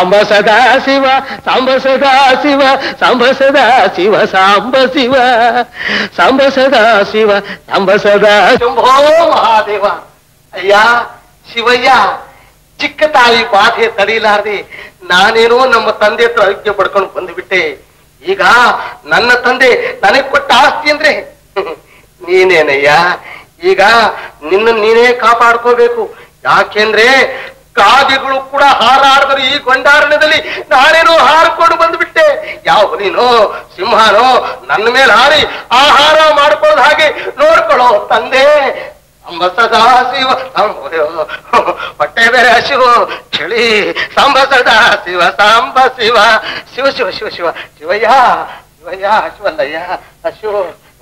ಸಾಂಬ ಸದಾ ಶಿವ ಸಾಂಬ ಸದಾ ಶಿವ ಸಾಂಬ ಸದಾ ಶಿವ ಸಾಂಬ ಶಿವ ಸಾಂಬ ಸದಾ ಶಿವ ಸಾಂಬ ಸದಾ ಶಂಭೋ ಮಹಾದೇವ. ಅಯ್ಯ ಶಿವಯ್ಯ, ಚಿಕ್ಕ ತಾಯಿ ಬಾಧೆ ತಡೀಲಾರ್ದೆ ನಾನೇನೋ ನಮ್ಮ ತಂದೆ ಹತ್ರ ಐಕ್ಯ ಪಡ್ಕೊಂಡು ಬಂದುಬಿಟ್ಟೆ. ಈಗ ನನ್ನ ತಂದೆ ನನಗೆ ಕೊಟ್ಟ ಆಸ್ತಿ ಅಂದ್ರೆ ನೀನೇನಯ್ಯ. ಈಗ ನಿನ್ನ ನೀನೇ ಕಾಪಾಡ್ಕೋಬೇಕು. ಯಾಕೆಂದ್ರೆ ಕಾಗೆಗಳು ಕೂಡ ಹಾರಾಡಿದ್ರು ಈ ಗೊಂಡಾರಣದಲ್ಲಿ ನಾನೇನೋ ಹಾರಿಕೊಂಡು ಬಂದ್ಬಿಟ್ಟೆ. ಯಾವ ನೀನೋ ಸಿಂಹನೋ ನನ್ನ ಮೇಲೆ ಹಾರಿ ಆಹಾರ ಮಾಡ್ಕೊಳ್ಳೋದು ಹಾಗೆ ನೋಡ್ಕೊಳ್ಳೋ ತಂದೆ. ಸಾಂಬ ಸದಾ ಶಿವ ಹೊಟ್ಟೆ ಬೇರೆ ಹಸಿವು ಚಳಿ. ಸಾಂಬ ಸದಾ ಶಿವ ಸಾಂಬ ಶಿವ ಶಿವ ಶಿವ ಶಿವ ಶಿವ ಶಿವಯ್ಯ ಶಿವಯ್ಯ ಹಸಿವಲ್ಲಯ್ಯ ಹಸಿವು.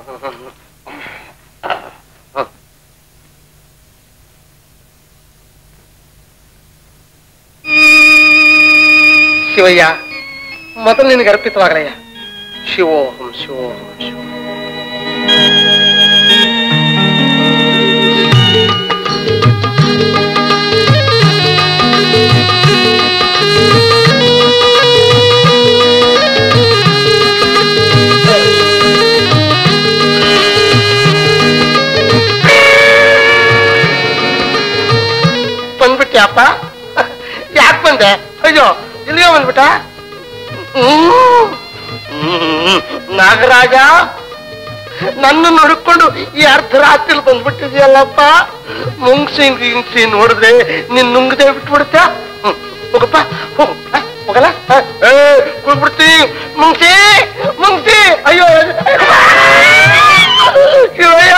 ಶಿವಯ್ಯ, ಮೊದಲು ನಿನಗೆ ಅರ್ಪಿತವಾಗಲಯ್ಯ. ಶಿವೋಹಂ ಶಿವೋಹಂ ಶಿವ. ಬಂದ್ಬಿಟ್ಟಿ ಅಪ್ಪ? ಯಾಕೆ ಬಂದೆ? ಅಯ್ಯೋ, ಇಲ್ಲಿಯೋ ಬಂದ್ಬಿಟ್ಟ. ನಾಗರಾಜ, ನನ್ನ ನೋಡಿಕೊಂಡು ಈ ಅರ್ಧರಾತ್ರಿ ಬಂದ್ಬಿಟ್ಟಿದ್ಯಲ್ಲಪ್ಪ. ಮುಂಗ್ಸಿ ನೋಡಿದ್ರೆ ನಿನ್ ನುಂಗದೆ ಬಿಟ್ಬಿಡುತ್ತ. ಹೋಗಪ್ಪ ಹೋಗಲ್ಲ, ಕೂಗ್ಬಿಡ್ತೀನಿ. ಮುಂಗ್ಸಿ ಮುಂಗ್ಸಿ. ಅಯ್ಯೋ ಶಿವಯ್ಯ,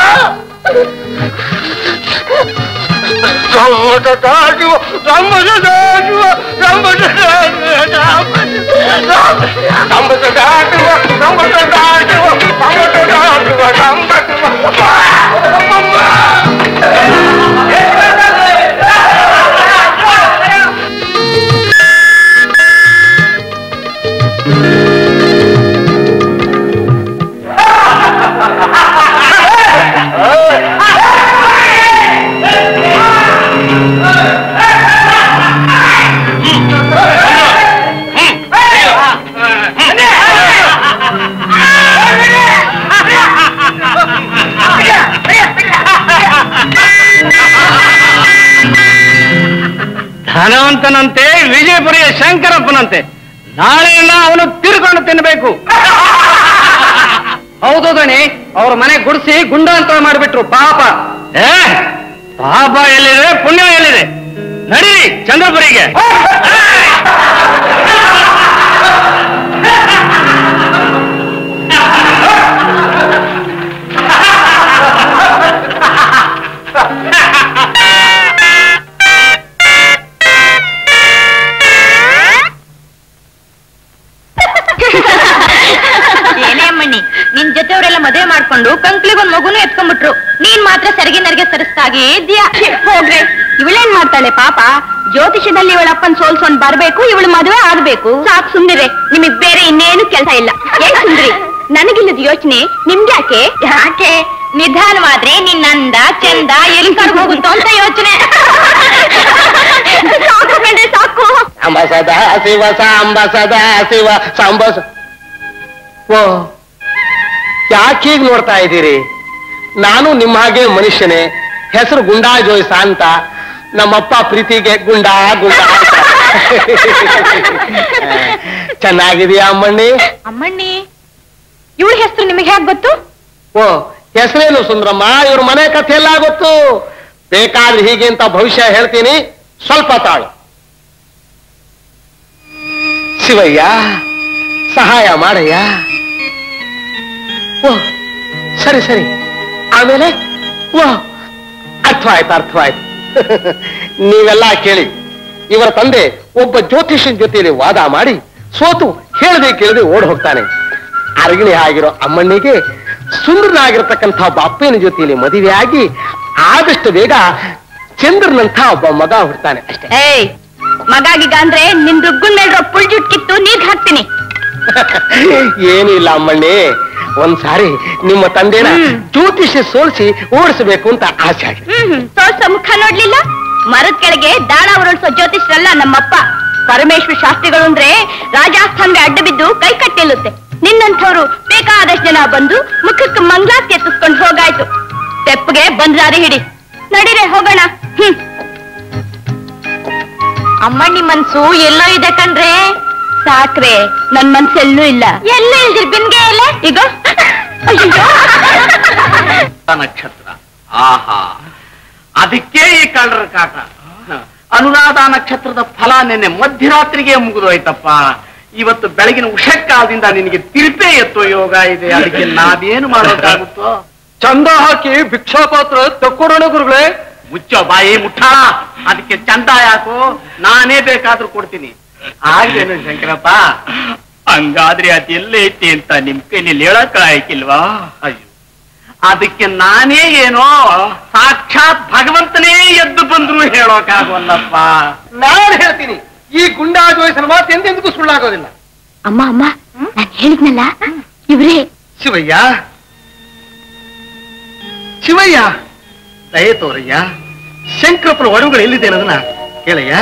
ಧನವಂತನಂತೆ ವಿಜಯಪುರಿಯ ಶಂಕರಪ್ಪನಂತೆ ನಾಳೆಯಿಂದ ಅವನು ತೀರ್ಕೊಂಡು ತಿನ್ನಬೇಕು. ಹೌದು ದಣಿ, ಅವ್ರ ಮನೆ ಗುಡಿಸಿ ಗುಂಡ ಅಂತ ಮಾಡಿಬಿಟ್ರು. ಪಾಪ ಪಾಪ ಎಲ್ಲಿದೆ, ಪುಣ್ಯ ಎಲ್ಲಿದೆ? ನಡಿ ಚಂದ್ರಪುರಿಗೆ. ನಿನ್ ಜೊತೆಯವರೆಲ್ಲ ಮದುವೆ ಮಾಡ್ಕೊಂಡು ಕಂಕ್ಳಿಗೊಂದ್ ಮಗುನು ಎತ್ಕೊಂಡ್ಬಿಟ್ರು. ನೀನ್ ಮಾತ್ರ ಸರಿಗೆ ನರಿಗೆ ಸರಿಸ್ತಾಗೆ ಇದ್ಯಾ. ಹೋಗ್ರೆ, ಇವಳೇನ್ ಮಾಡ್ತಾಳೆ ಪಾಪ? ಜ್ಯೋತಿಷದಲ್ಲಿ ಇವಳಪ್ಪನ್ ಸೋಲ್ಸೊಂಡ್ ಬರ್ಬೇಕು, ಇವಳು ಮದುವೆ ಆಗ್ಬೇಕು. ಸಾಕು ಸುಂದಿರೆ, ನಿಮಗ್ ಬೇರೆ ಇನ್ನೇನು ಕೆಲಸ ಇಲ್ಲ. ಏನ್ ಸುಂದ್ರಿ, ನನಗಿಲ್ಲದ ಯೋಚನೆ ನಿಮ್ಗ್ಯಾಕೆ? ಯಾಕೆ? ನಿಧಾನವಾದ್ರೆ ನಿನ್ನಂದ ಚಂದ ಎಲ್ಲಿ ಕರ್ಗ ಹೋಗುತ್ತೋ ಅಂತ ಯೋಚನೆ. ಸಾಕು ಕಂಡ್ರೆ ಸಾಕು. ಸಾಂಬ ಸದಾ ಶಿವ ಸಾಂಬ ಸದಾ ಶಿವ ಸಾಂಬ. ಓ, ಯಾಕೀಗ ನೋಡ್ತಾ ಇದ್ದೀರಿ? ನಾನು ನಿಮ್ಮ ಹಾಗೆ ಮನುಷ್ಯನೇ. ಹೆಸರು ಗುಂಡಾ ಜೋಯ್ಸ ಅಂತ. ನಮ್ಮಪ್ಪ ಪ್ರೀತಿಗೆ ಗುಂಡಾ ಗುಂಡಾ. ಚೆನ್ನಾಗಿದೆಯಾ ಅಮ್ಮಣ್ಣಿ? ಅಮ್ಮಣ್ಣಿ, ಇವಳ ಹೆಸರು ನಿಮಗೆ ಹೇಗೆ ಗೊತ್ತು? ಓ, ಹೆಸರೇನು ಸುಂದ್ರಮ್ಮ? ಇವ್ರ ಮನೆ ಕಥೆ ಎಲ್ಲ ಗೊತ್ತು. ಬೇಕಾದ್ರೆ ಹೀಗೆ ಅಂತ ಭವಿಷ್ಯ ಹೇಳ್ತೀನಿ, ಸ್ವಲ್ಪ ತಾಳು. ಶಿವಯ್ಯ, ಸಹಾಯ ಮಾಡಯ್ಯ. ಓ, ಸರಿ ಸರಿ. ಆಮೇಲೆ ಓ, ಅರ್ಥವಾಯ್ತು. ನೀವೆಲ್ಲ ಕೇಳಿ. ಇವರ ತಂದೆ ಒಬ್ಬ ಜ್ಯೋತಿಷನ್ ಜೊತೆಯಲ್ಲಿ ವಾದ ಮಾಡಿ ಸೋತು ಹೇಳದೆ ಕೇಳದೆ ಓಡ್ ಹೋಗ್ತಾನೆ. ಅರಗಿಣಿ ಆಗಿರೋ ಅಮ್ಮಣ್ಣಿಗೆ ಸುಂದರನಾಗಿರ್ತಕ್ಕಂಥ ಬಾಪ್ಪನ ಜೊತೆಯಲ್ಲಿ ಮದುವೆಯಾಗಿ ಆದಷ್ಟು ಬೇಗ ಚಂದ್ರನಂಥ ಒಬ್ಬ ಮಗ ಹುಡ್ತಾನೆ ಅಷ್ಟೇ. ಏಯ್, ಮಗಾಗಿಗ ಅಂದ್ರೆ ನಿನ್ ರುಗ್ಗುನ್ ಮೇಲ್ರೋ ಪುಲ್ ಜುಟ್ ಕಿತ್ತು ನೀರ್ ಹಾಕ್ತೀನಿ. ಏನೂ ಇಲ್ಲ ಅಮ್ಮಣ್ಣಿ, ಒಂದ್ಸಾರಿ ನಿಮ್ಮ ತಂದೆನ ಜ್ಯೋತಿಷ ಸೋಲಿಸಿ ಓಡಿಸಬೇಕು ಅಂತ ಆಸೆ ಆಗಿದೆ. ತೋರ್ಸೋ ಮುಖ ನೋಡ್ಲಿಲ್ಲ? ಮರದ ಕೆಳಗೆ ದಾಣ ಉರುಳಿಸೋ ಜ್ಯೋತಿಷ್ರಲ್ಲ ನಮ್ಮಪ್ಪ. ಪರಮೇಶ್ವರ ಶಾಸ್ತ್ರಿಗಳು ಅಂದ್ರೆ ರಾಜಾಸ್ಥಾನ್ಗೆ ಅಡ್ಡ ಬಿದ್ದು ಕೈ ಕಟ್ಟೆಲ್ಲುತ್ತೆ. ನಿನ್ನಂಥವ್ರು ಬೇಕಾದಷ್ಟು ಜನ ಬಂದು ಮುಖಕ್ಕೆ ಮಂಗ್ಲಾತಿ ಎತ್ತಿಸ್ಕೊಂಡು ಹೋಗಾಯ್ತು. ತೆಪ್ಪಗೆ ಬಂದ್ರಾರಿ ಹಿಡಿ. ನಡೀರೆ ಹೋಗೋಣ. ಅಮ್ಮಣ್ಣಿ ಮನ್ಸು ಎಲ್ಲೋ ಇದೆ ಕಣ್ರೆ. ಸಾಕ್ರೆ, ನನ್ ಮನ್ಸೆಲ್ಲೂ ಇಲ್ಲ. ಎಲ್ಲೂ ಇಲ್ದಿರ್ ಬಿನ್ಗೆ ಎಲ್ಲ ಈಗ ನಕ್ಷತ್ರ. ಆಹಾ, ಅದಕ್ಕೆ ಈ ಕಳ್ಳರ ಕಾಟ. ಅನುರಾಧ ನಕ್ಷತ್ರದ ಫಲ ನಿನ್ನೆ ಮಧ್ಯರಾತ್ರಿಗೆ ಮುಗಿದೋಯ್ತಪ್ಪ. ಇವತ್ತು ಬೆಳಗಿನ ಉಷಕ್ಕಾಲದಿಂದ ನಿನಗೆ ತಿರುಪೆ ಎತ್ತೋ ಯೋಗ ಇದೆ. ಅದಕ್ಕೆ ನಾವೇನು ಮಾಡೋಕ್ಕಾಗುತ್ತೋ? ಚಂದ ಹಾಕಿ ಭಿಕ್ಷಾಪಾತ್ರ ತಕ್ಕೊಡೋಣ ಗುರುಗಳೇ. ಮುಚ್ಚೋ ಬಾಯಿ ಮುಠಾಳ. ಅದಕ್ಕೆ ಚಂದ ಯಾಕೋ, ನಾನೇ ಬೇಕಾದ್ರೂ ಕೊಡ್ತೀನಿ. ಆಗ್ಲೇನು ಶಂಕರಪ್ಪ? ಹಂಗಾದ್ರೆ ಅದೆಲ್ಲ ಐತಿ ಅಂತ ನಿಮ್ ಕೈಯಲ್ಲಿ ಹೇಳಕ್ ಆಯ್ಕಿಲ್ವಾ? ಅಯ್ಯೋ, ಅದಕ್ಕೆ ನಾನೇ ಏನೋ ಸಾಕ್ಷಾತ್ ಭಗವಂತನೇ ಎದ್ದು ಬಂದ್ರು ಹೇಳೋಕಾಗೋಲ್ಲಪ್ಪ. ನಾನು ಹೇಳ್ತೀನಿ, ಈ ಗುಂಡಾ ಜೋಯಿಸನ ಮಾತು ಎಂದೆಂದಿಗೂ ಸುಳ್ಳಾಗೋದಿಲ್ಲ. ಅಮ್ಮ ಅಮ್ಮ, ನಾನು ಹೇಳಿದ್ನಲ್ಲ ಇವ್ರೇ. ಶಿವಯ್ಯ, ಶಿವಯ್ಯ, ದಯೆ ತೋರಯ್ಯ. ಶಂಕರಪ್ಪನ ಒಡವುಗಳು ಎಲ್ಲಿದೆ ಅನ್ನೋದನ್ನ ಕೇಳಯ್ಯ.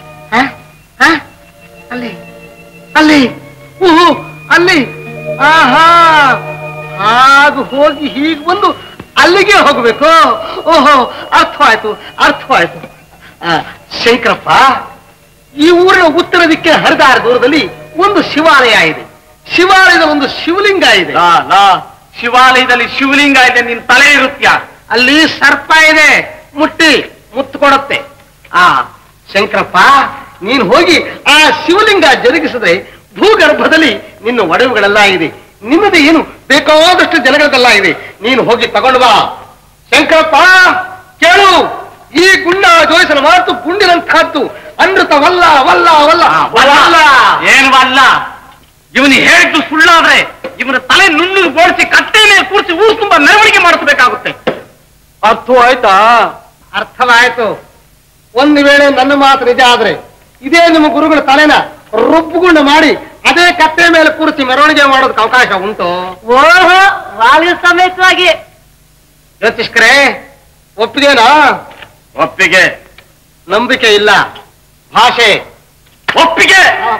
ಅಲ್ಲಿ ಅಲ್ಲಿ ಓಹೋ ಅಲ್ಲಿ. ಆಹಾ, ಹಾಗು ಹೋಗಿ ಹೀಗೆ ಬಂದು ಅಲ್ಲಿಗೆ ಹೋಗ್ಬೇಕು. ಓಹೋ, ಅರ್ಥವಾಯ್ತು ಅರ್ಥವಾಯ್ತು. ಶಂಕರಪ್ಪ, ಈ ಊರಿನ ಉತ್ತರ ದಿಕ್ಕಿನ ಹರಿದಾರ ದೂರದಲ್ಲಿ ಒಂದು ಶಿವಾಲಯ ಇದೆ. ಶಿವಾಲಯದ ಒಂದು ಶಿವಲಿಂಗ ಇದೆ. ಶಿವಾಲಯದಲ್ಲಿ ಶಿವಲಿಂಗ ಇದೆ, ನಿನ್ ತಲೆ ಇರುತ್ತ್ಯಾ? ಅಲ್ಲಿ ಸರ್ಪ ಇದೆ, ಮುತ್ತು ಕೊಡುತ್ತೆ. ಶಂಕರಪ್ಪ, ನೀನು ಹೋಗಿ ಆ ಶಿವಲಿಂಗ ಜರುಗಿಸಿದ್ರೆ ಭೂಗರ್ಭದಲ್ಲಿ ನಿನ್ನ ಒಡವುಗಳೆಲ್ಲ ಇದೆ. ನಿನ್ನದೇ ಏನು ಬೇಕಾದಷ್ಟು ಜನಗಳದೆಲ್ಲ ಇದೆ. ನೀನು ಹೋಗಿ ತಗೊಂಡು ಬಾ. ಶಂಕರಪ್ಪ ಕೇಳು, ಈ ಗುಂಡ ಜೋಯಿಸನ ಮಾತು ಗುಂಡಿನಂತಹದ್ದು. ಅಮೃತವಲ್ಲ ವಲ್ಲ ವಲ್ಲ ವಲ್ಲ. ಏನವಲ್ಲ? ಇವನು ಹೇಳಿದ್ದು ಸುಳ್ಳಾದ್ರೆ ಇವನ ತಲೆ ನುಣ್ಣಗೆ ಬೋಡಿಸಿ ಕಟ್ಟೆ ಮೇಲೆ ಕೂರಿಸಿ ಊರು ತುಂಬಾ ಮೆರವಣಿಗೆ ಮಾಡಿಸಬೇಕಾಗುತ್ತೆ. ಅರ್ಥವಾಯ್ತಾ? ಅರ್ಥವಾಯ್ತು. ಒಂದು ವೇಳೆ ನನ್ನ ಮಾತು ನಿಜ ಆದ್ರೆ ಇದೇ ನಿಮ್ಮ ಗುರುಗಳ ತಲೆನ ರುಬ್ಬುಗುಂಡ ಮಾಡಿ ಅದೇ ಕಟ್ಟೆ ಮೇಲೆ ಕೂರಿಸಿ ಮೆರವಣಿಗೆ ಮಾಡೋದಕ್ಕೆ ಅವಕಾಶ ಉಂಟು? ಓಹೋ, ವಾಲಿನ ಸಮೇತವಾಗಿ. ಜ್ಯೋತಿಷ್ಕರೇ, ಒಪ್ಪಿಗೆನಾ? ಒಪ್ಪಿಗೆ. ನಂಬಿಕೆ ಇಲ್ಲ, ಭಾಷೆ. ಒಪ್ಪಿಗೆ.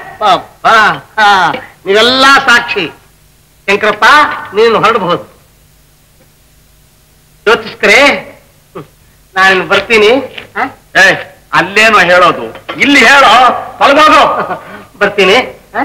ನೀವೆಲ್ಲ ಸಾಕ್ಷಿ. ಶಂಕರಪ್ಪ, ನೀನು ಹೊರಡಬಹುದು. ಜ್ಯೋತಿಷ್ಕರೇ, ನಾನು ಬರ್ತೀನಿ. ಅಲ್ಲೇನೋ ಹೇಳೋದು, ಇಲ್ಲಿ ಹೇಳೋ. ತೊಲಗೋದು. ಬರ್ತೀನಿ.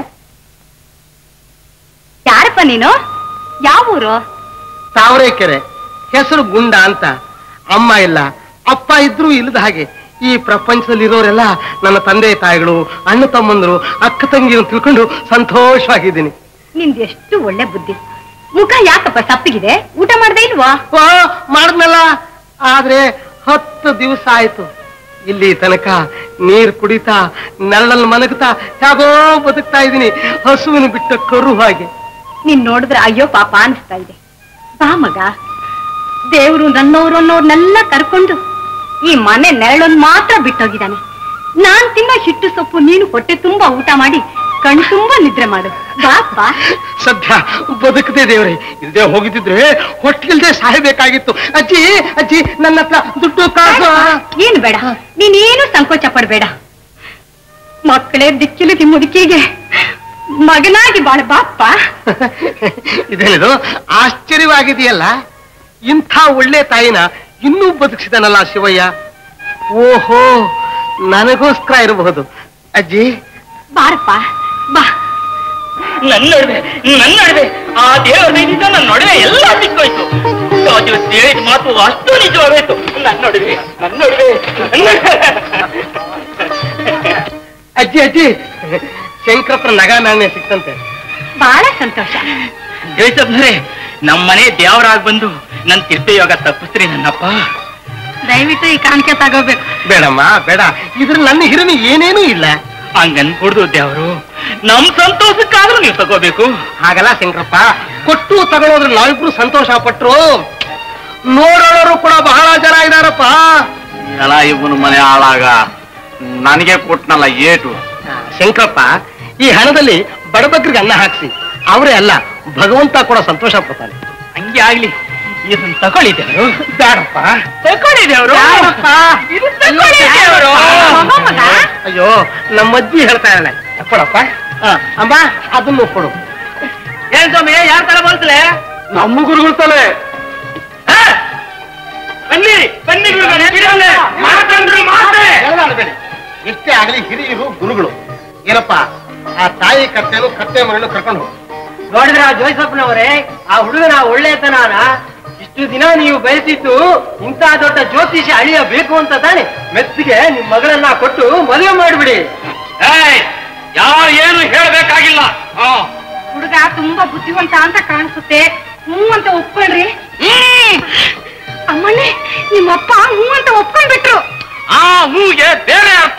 ಯಾರಪ್ಪ ನೀನು? ಯಾವ ಊರು? ತಾವರೆಕೆರೆ. ಹೆಸರು ಗುಂಡ ಅಂತ. ಅಮ್ಮ ಇಲ್ಲ, ಅಪ್ಪ ಇದ್ರೂ ಇಲ್ಲದ ಹಾಗೆ. ಈ ಪ್ರಪಂಚದಲ್ಲಿ ಇರೋರೆಲ್ಲ ನನ್ನ ತಂದೆ ತಾಯಿಗಳು, ಅಣ್ಣ ತಮ್ಮಂದರು, ಅಕ್ಕ ತಂಗಿಯನ್ನು ತಿಳ್ಕೊಂಡು ಸಂತೋಷವಾಗಿದ್ದೀನಿ. ನಿಂದು ಎಷ್ಟು ಒಳ್ಳೆ ಬುದ್ಧಿ. ಮುಖ ಯಾಕಪ್ಪ ಸಪ್ಪಿಗಿದೆ? ಊಟ ಮಾಡ್ದೆ ಇಲ್ವಾ? ಮಾಡಿದ್ನಲ್ಲ, ಆದ್ರೆ 10 ದಿವಸ ಆಯ್ತು. ಇಲ್ಲಿ ತನಕ ನೀರು ಕುಡಿತಾ ನೆರಳಲ್ಲಿ ಮಲಗುತ್ತಾ ಹೇಗೋ ಬದುಕ್ತಾ ಇದ್ದೀನಿ, ಹಸುವಿನ ಬಿಟ್ಟ ಕರು ಹಾಗೆ. ನೀನ್ ನೋಡಿದ್ರೆ ಅಯ್ಯೋ ಪಾಪ ಅನಿಸ್ತಾ ಇದೆ. ಬಾ ಮಗ, ದೇವ್ರು ನನ್ನೋರು ಅನ್ನೋರ್ನೆಲ್ಲ ಕರ್ಕೊಂಡು ಈ ಮನೆ ನೆರಳನ್ನು ಮಾತ್ರ ಬಿಟ್ಟೋಗಿದ್ದಾನೆ. ನಾನ್ ತಿನ್ನೋ ಹಿಟ್ಟು ಸೊಪ್ಪು ನೀನು ಹೊಟ್ಟೆ ತುಂಬಾ ಊಟ ಮಾಡಿ ಕಣ್ ತುಂಬಾ ನಿದ್ರೆ ಮಾಡು. ಬಾಪ್ಪ. ಸದ್ಯ ಬದುಕದೆ ದೇವ್ರೆ, ಇಲ್ದೇ ಹೋಗಿದ್ರೆ ಹೊಟ್ಟಿಲ್ದೆ ಸಾಯಬೇಕಾಗಿತ್ತು. ಅಜ್ಜಿ ಅಜ್ಜಿ, ನನ್ನ ಹತ್ರ ದುಡ್ಡು ಕಾಸು. ಏನು ಬೇಡ, ನೀನೇನು ಸಂಕೋಚ ಪಡ್ಬೇಡ. ಮಕ್ಕಳೇ ದಿಕ್ಕಿಲುಕಿ ಮುದುಕಿಗೆ ಮಗನಾಗಿ ಬಾಳ ಬಾಪ್ಪ. ಇದೇನಿದು ಆಶ್ಚರ್ಯವಾಗಿದೆಯಲ್ಲ, ಇಂಥ ಒಳ್ಳೆ ತಾಯಿನ ಇನ್ನೂ ಬದುಕಿಸಿದನಲ್ಲ ಶಿವಯ್ಯ. ಓಹೋ, ನನಗೋಸ್ಕರ ಇರಬಹುದು. ಅಜ್ಜಿ ಬಾರಪ್ಪ ಬಾ. ನನ್ನೊಡವೆ ಆ ದೇವರ ದಯದಿಂದ ನನ್ನೊಡವೆ ಎಲ್ಲ ಸಿಕ್ಕೋಯ್ತು. ಹೇಳಿದ ಮಾತು ಅಷ್ಟು ನಿಜವಾಗೋಯ್ತು. ನನ್ನೊಡವೆ ಅಜ್ಜಿ ಅಜ್ಜಿ, ಶಂಕರಪ್ಪನ ನಗ ನಾಣ್ಯ ಸಿಕ್ತಂತೆ. ಬಹಳ ಸಂತೋಷ. ಜಯಿಸಬ್ರೆ, ನಮ್ಮನೆ ದೇವರಾಗಿ ಬಂದು ನನ್ ತಿರ್ಪಯೋಗ ತಪ್ಪಿಸ್ರಿ ನನ್ನಪ್ಪ. ದಯವಿಟ್ಟು ಈ ಕಾಣಿಕೆ ತಗೋಬೇಕು. ಬೇಡಮ್ಮ ಬೇಡ, ಇದ್ರಲ್ಲಿ ನನ್ನ ಹಿರಿಮೆ ಏನೇನೂ ಇಲ್ಲ. ಹಂಗನ್ಕೊಡ್ದು ದೇವರು, ನಮ್ ಸಂತೋಷಕ್ಕಾದ್ರೂ ನೀವು ತಗೋಬೇಕು. ಹಾಗಲ್ಲ ಶಂಕರಪ್ಪ, ಕೊಟ್ಟು ತಗೊಳ್ಳೋದ್ರ ನಾವಿಬ್ರು ಸಂತೋಷ ಪಟ್ರು. ನೋಡೋರು ಕೂಡ ಬಹಳ ಜನ ಇದಾರಪ್ಪ. ಎಲ್ಲ ಇವನು ಮನೆ ಹಾಳಾಗ ನನಗೆ ಕೊಟ್ನಲ್ಲ ಏಟು. ಶಂಕರಪ್ಪ, ಈ ಹಣದಲ್ಲಿ ಬಡಬಗ್ರಿಗೆ ಅನ್ನ ಹಾಕ್ಸಿ, ಅವರೇ ಅಲ್ಲ ಭಗವಂತ ಕೂಡ ಸಂತೋಷ ಪಡ್ತಾನೆ. ಹಂಗೆ ಆಗ್ಲಿ, ಇದನ್ನ ತಗೊಳ್ಳಿದ್ದೇವರು. ಬೇಡಪ್ಪ, ತಗೊಳ್ಳಿದ್ದೇವರು. ಅಯ್ಯೋ ನಮ್ಮ ಅಜ್ಜಿ ಹೇಳ್ತಾ ಇದ್ದಾಳೆ. ಕೊಡಪ್ಪ. ಅಮ್ಮ ಅದನ್ನು ಕೊಡು. ಏನ್ ಸ್ವಾಮಿ ಯಾರ ತರ ಬರ್ತಲೆ? ನಮ್ಮ ಗುರುಗಳ ತಲೆ. ಬನ್ನಿ ಬನ್ನಿ ಹೇಳಬೇಡಿ. ಎಷ್ಟೇ ಆಗಲಿ ಹಿರಿಯರು ಗುರುಗಳು. ಏನಪ್ಪ ಆ ತಾಯಿ ಕತ್ತೆನು ಕತ್ತೆ ಮರನ್ನು ಕರ್ಕೊಂಡು ಹೋಗಿ ನೋಡಿದ್ರ ಜೋಯಿಸಪ್ಪನವರೇ, ಆ ಹುಡುಗನ ಒಳ್ಳೆತನ ಇಷ್ಟು ದಿನ ನೀವು ಬಯಸಿದ್ದು ಇಂಥ ದೊಡ್ಡ ಜ್ಯೋತಿಷ ಅಳಿಯಬೇಕು ಅಂತ ತಾನೆ. ಮೆತ್ತಿಗೆ ನಿಮ್ ಮಗಳನ್ನ ಕೊಟ್ಟು ಮದುವೆ ಮಾಡಿಬಿಡಿ. ಯಾರು ಏನು ಹೇಳ್ಬೇಕಾಗಿಲ್ಲ. ಹುಡುಗ ತುಂಬಾ ಬುದ್ಧಿವಂತ ಅಂತ ಕಾಣಿಸುತ್ತೆ. ಹ್ಞೂ ಅಂತ ಒಪ್ಕೊಳ್ರಿ. ಅಮ್ಮಣ್ಣೆ ನಿಮ್ಮಪ್ಪ ಹ್ಞೂ ಅಂತ ಒಪ್ಕೊಂಡ್ಬಿಟ್ರು. ಆ ಹೂಗೆ ಬೇರೆ ಅರ್ಥ.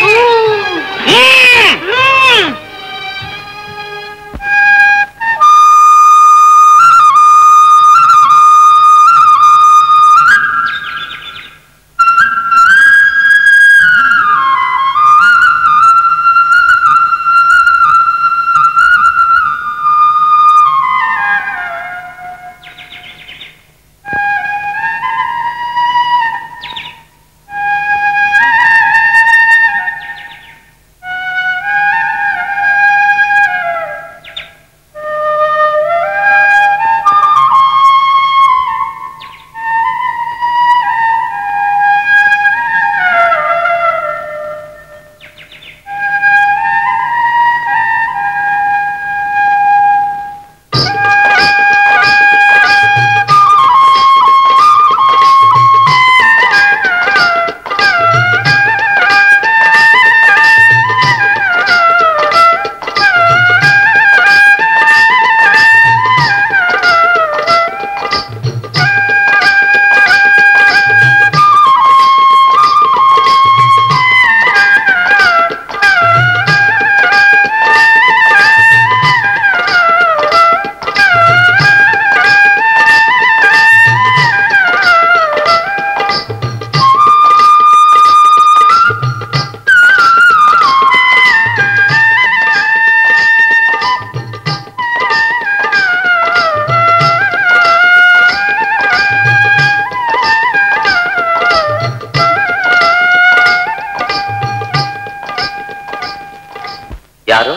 ಯಾರು?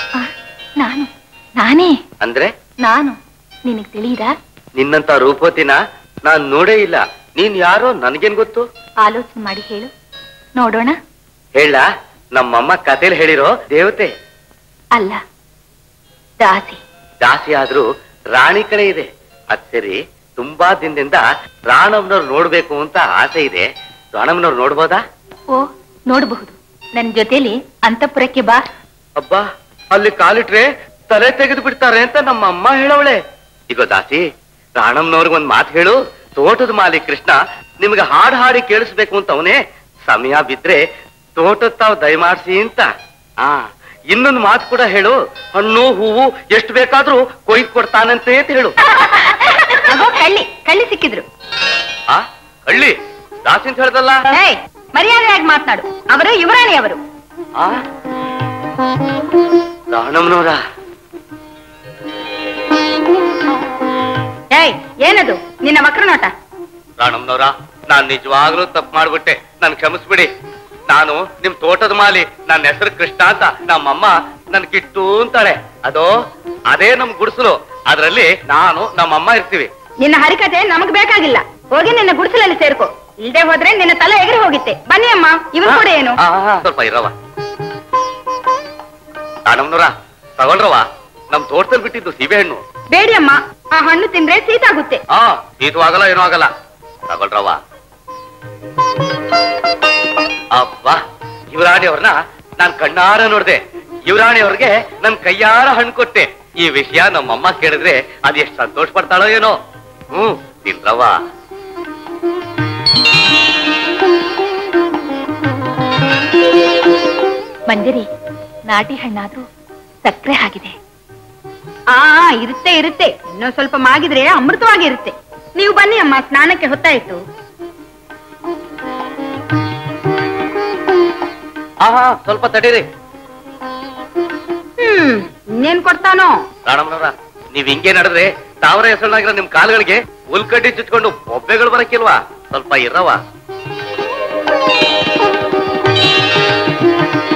ನಾನೇ. ಅಂದ್ರೆ ನಾನು ನಿನಗ್ ತಿಳಿಯದ? ನಿನ್ನಂತ ರೂಪವತಿನ ನಾನ್ ನೋಡೇ ಇಲ್ಲ. ನೀನ್ ಯಾರೋ ನನ್ಗೇನ್ ಗೊತ್ತು? ಆಲೋಚನೆ ಮಾಡಿ ಹೇಳು ನೋಡೋಣ. ಹೇಳ, ನಮ್ಮಮ್ಮ ಕಥೆಲಿ ಹೇಳಿರೋ ದೇವತೆ ಅಲ್ಲ, ದಾಸಿ. ದಾಸಿ ಆದ್ರೂ ರಾಣಿ ಕಡೆ ಇದೆ. ಅದ್ ಸರಿ, ತುಂಬಾ ದಿನದಿಂದ ರಾಣಮ್ಮನವ್ರು ನೋಡ್ಬೇಕು ಅಂತ ಆಸೆ ಇದೆ. ರಾಣಮ್ಮನವ್ರು ನೋಡ್ಬೋದಾ? ಓ, ನೋಡಬಹುದು. ನನ್ ಜೊತೆಲಿ ಅಂತಃಪುರಕ್ಕೆ ಬಾ. ಅಬ್ಬಾ, ಅಲ್ಲಿ ಕಾಲಿಟ್ರೆ ತಲೆ ತೆಗೆದು ಬಿಡ್ತಾರೆ ಅಂತ ನಮ್ಮ ಅಮ್ಮ ಹೇಳವಳೆ. ಈಗ ದಾಸಿ, ರಾಣಮ್ಮನವ್ರಿಗೊಂದ್ ಮಾತು ಹೇಳು. ತೋಟದ ಮಾಲಿ ಕೃಷ್ಣ ನಿಮ್ಗೆ ಹಾಡು ಹಾಡಿ ಕೇಳಿಸ್ಬೇಕು ಅಂತ ಅವನೇ. ಸಮಯ ಬಿದ್ರೆ ತೋಟದ ತಾವ್ ದಯಮಾಡ್ಸಿ ಅಂತ. ಇನ್ನೊಂದು ಮಾತು ಕೂಡ ಹೇಳು. ಹಣ್ಣು ಹೂವು ಎಷ್ಟು ಬೇಕಾದ್ರೂ ಕೊಯ್ದು ಕೊಡ್ತಾನಂತೆ ಅಂತ ಹೇಳು. ಕಳ್ಳಿ ಸಿಕ್ಕಿದ್ರು. ಹಳ್ಳಿ ದಾಸಿ ಅಂತ ಹೇಳ್ದಲ್ಲ. ಮರ್ಯಾದೆಯಾಗಿ ಮಾತನಾಡು. ಅವರು ಯುವರಾಣಿ ಅವರು. ರಾಣಮ್ಮನವರ. ಏನದು ನಿನ್ನ ವಕ್ರನೋಟ? ರಾಣಮ್ಮನವರ, ನಾನ್ ನಿಜವಾಗ್ಲೂ ತಪ್ಪು ಮಾಡ್ಬಿಟ್ಟೆ. ನನ್ ಕ್ಷಮಿಸ್ಬಿಡಿ. ನಾನು ನಿಮ್ ತೋಟದ ಮಾಲಿ. ನನ್ನ ಹೆಸರು ಕೃಷ್ಣ ಅಂತ. ನಮ್ಮಮ್ಮ ನನ್ ಕಿಟ್ಟು ಅಂತಾಳೆ. ಅದೇ ನಮ್ ಗುಡಿಸಲು. ಅದ್ರಲ್ಲಿ ನಾನು ನಮ್ಮಮ್ಮ ಇರ್ತೀವಿ. ನಿನ್ನ ಹರಿಕತೆ ನಮಗ್ ಬೇಕಾಗಿಲ್ಲ. ಹೋಗಿ ನಿನ್ನ ಗುಡಿಸಲಲ್ಲಿ ಸೇರ್ಕೋ. ಇಲ್ದೆ ಹೋದ್ರೆ ನಿನ್ನ ತಲೆ ಎಗರಿ ಹೋಗಿತ್ತೆ. ಬನ್ನಿ ಅಮ್ಮ, ಇವ್ರು ಕೂಡ ಏನು. ಸ್ವಲ್ಪ ಇರವ. ರಾಣಮ್ಮನವರ, ತಗೊಳ್ರವ. ನಮ್ ತೋಟದಲ್ಲಿ ಬಿಟ್ಟಿದ್ದು ಸೀಬೆ ಹಣ್ಣು. ಬೇಡಿ ಅಮ್ಮ, ಆ ಹಣ್ಣು ತಿಂದ್ರೆ ಶೀತಾಗುತ್ತೆ. ಶೀತೂ ಆಗಲ್ಲ, ಏನೂ ಆಗಲ್ಲ. ತಗೊಳ್ರವ. ಅಬ್ಬಾ, ಯುವರಾಣಿ ಅವ್ರನ್ನ ನಾನ್ ಕಣ್ಣಾರ ನೋಡ್ದೆ. ಯುವರಾಣಿ ಅವ್ರಿಗೆ ನನ್ ಕೈಯಾರ ಹಣ್ಣು ಕೊಟ್ಟೆ. ಈ ವಿಷಯ ನಮ್ಮಮ್ಮ ಕೇಳಿದ್ರೆ ಅದ್ ಎಷ್ಟು ಸಂತೋಷ ಪಡ್ತಾಳೋ ಏನೋ. ತಿನ್ರವ. ಮಂದಿರಿ, ನಾಟಿ ಹಣ್ಣಾದ್ರೂ ಸಕ್ಕರೆ ಆಗಿದೆ. ಇರುತ್ತೆ ಇರುತ್ತೆ. ಇನ್ನೊಂದ್ ಸ್ವಲ್ಪ ಮಾಗಿದ್ರೆ ಅಮೃತವಾಗಿ ಇರುತ್ತೆ. ನೀವು ಬನ್ನಿ ಅಮ್ಮ, ಸ್ನಾನಕ್ಕೆ ಹೊತ್ತಾಯ್ತು. ಸ್ವಲ್ಪ ತಡೀರಿ. ಇನ್ನೇನ್ ಕೊಡ್ತಾನೋ? ರಾಣಮ್ಮನವ್ರ, ನೀವ್ ಹಿಂಗೆ ನಡೆದ್ರೆ ತಾವರ ಹೆಸರಿನಾಗಿರೋ ನಿಮ್ ಕಾಲುಗಳಿಗೆ ಹುಲ್ಕಡ್ಡಿ ಚುಚ್ಕೊಂಡು ಬೊಬ್ಬೆಗಳು ಬರಕ್ಕಿಲ್ವಾ? ಸ್ವಲ್ಪ ಇರವ.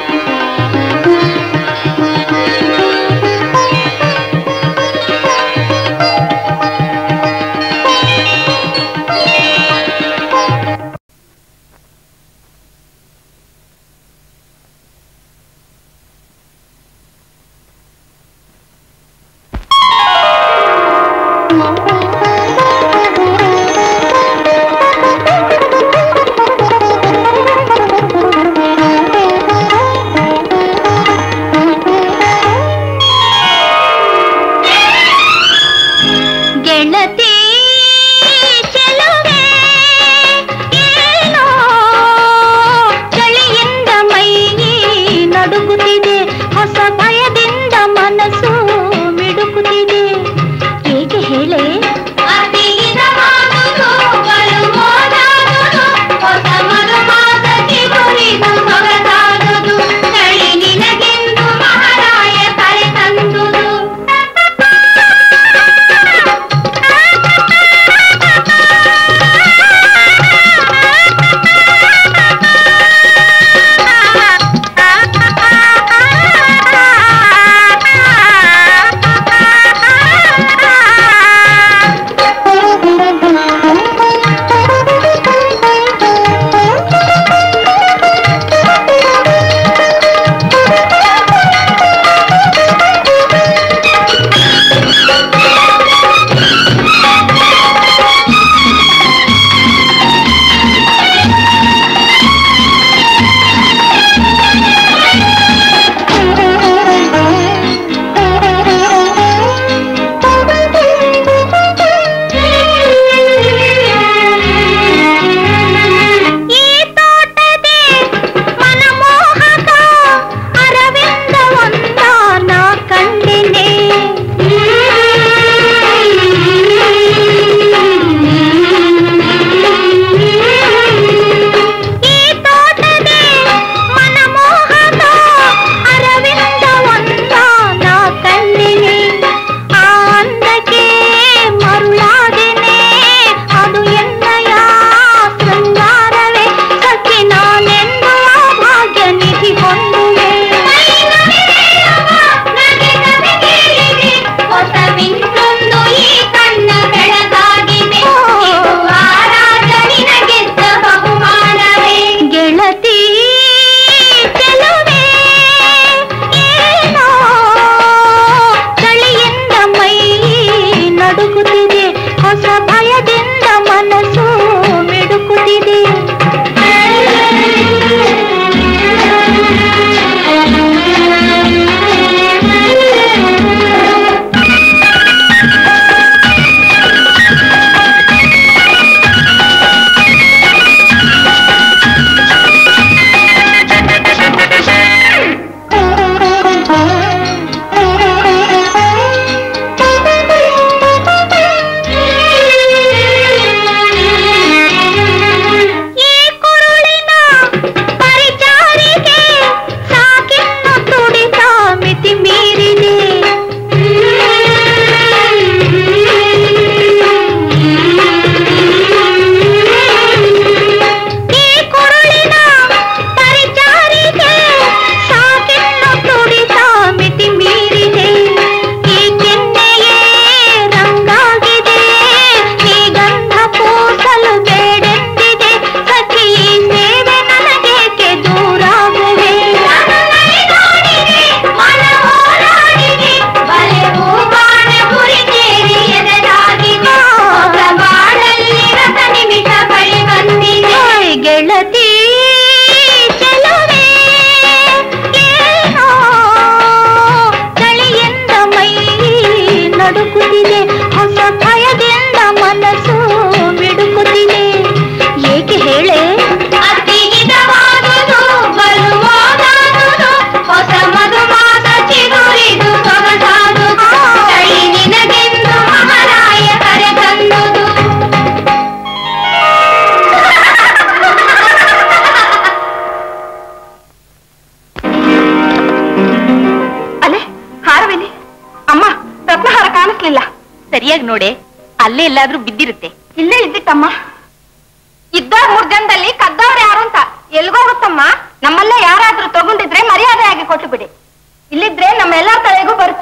ನೋಡೆ, ಅಲ್ಲೇ ಎಲ್ಲಾದ್ರೂ ಬಿದ್ದಿರುತ್ತೆ. ಇಲ್ಲೇ ಇದ್ದಿತ್ತಮ್ಮ. ಇದ್ದವ್ರ 3 ಜನದಲ್ಲಿ ಕದ್ದವ್ರು ಯಾರು ಅಂತ ಎಲ್ಗೋಗುತ್ತಮ್ಮ? ನಮ್ಮಲ್ಲೇ ಯಾರಾದ್ರೂ ತಗೊಂಡಿದ್ರೆ ಮರ್ಯಾದೆಯಾಗಿ ಕೊಟ್ಟು ಬಿಡಿ. ಇಲ್ಲಿದ್ರೆ ನಮ್ಮೆಲ್ಲರ ತಲೆಗೂ ಬರುತ್ತೆ.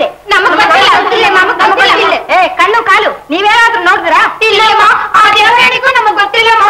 ಏ ಕಣ್ಣು ಕಾಲು ನೀವೇನಾದ್ರೂ ನೋಡಿದ್ರಾ? ಇಲ್ಲಮ್ಮ, ಆ ದೇವರಾಣಿಗೂ ನಮಗ್ ಗೊತ್ತಿಲ್ಲಮ್ಮ.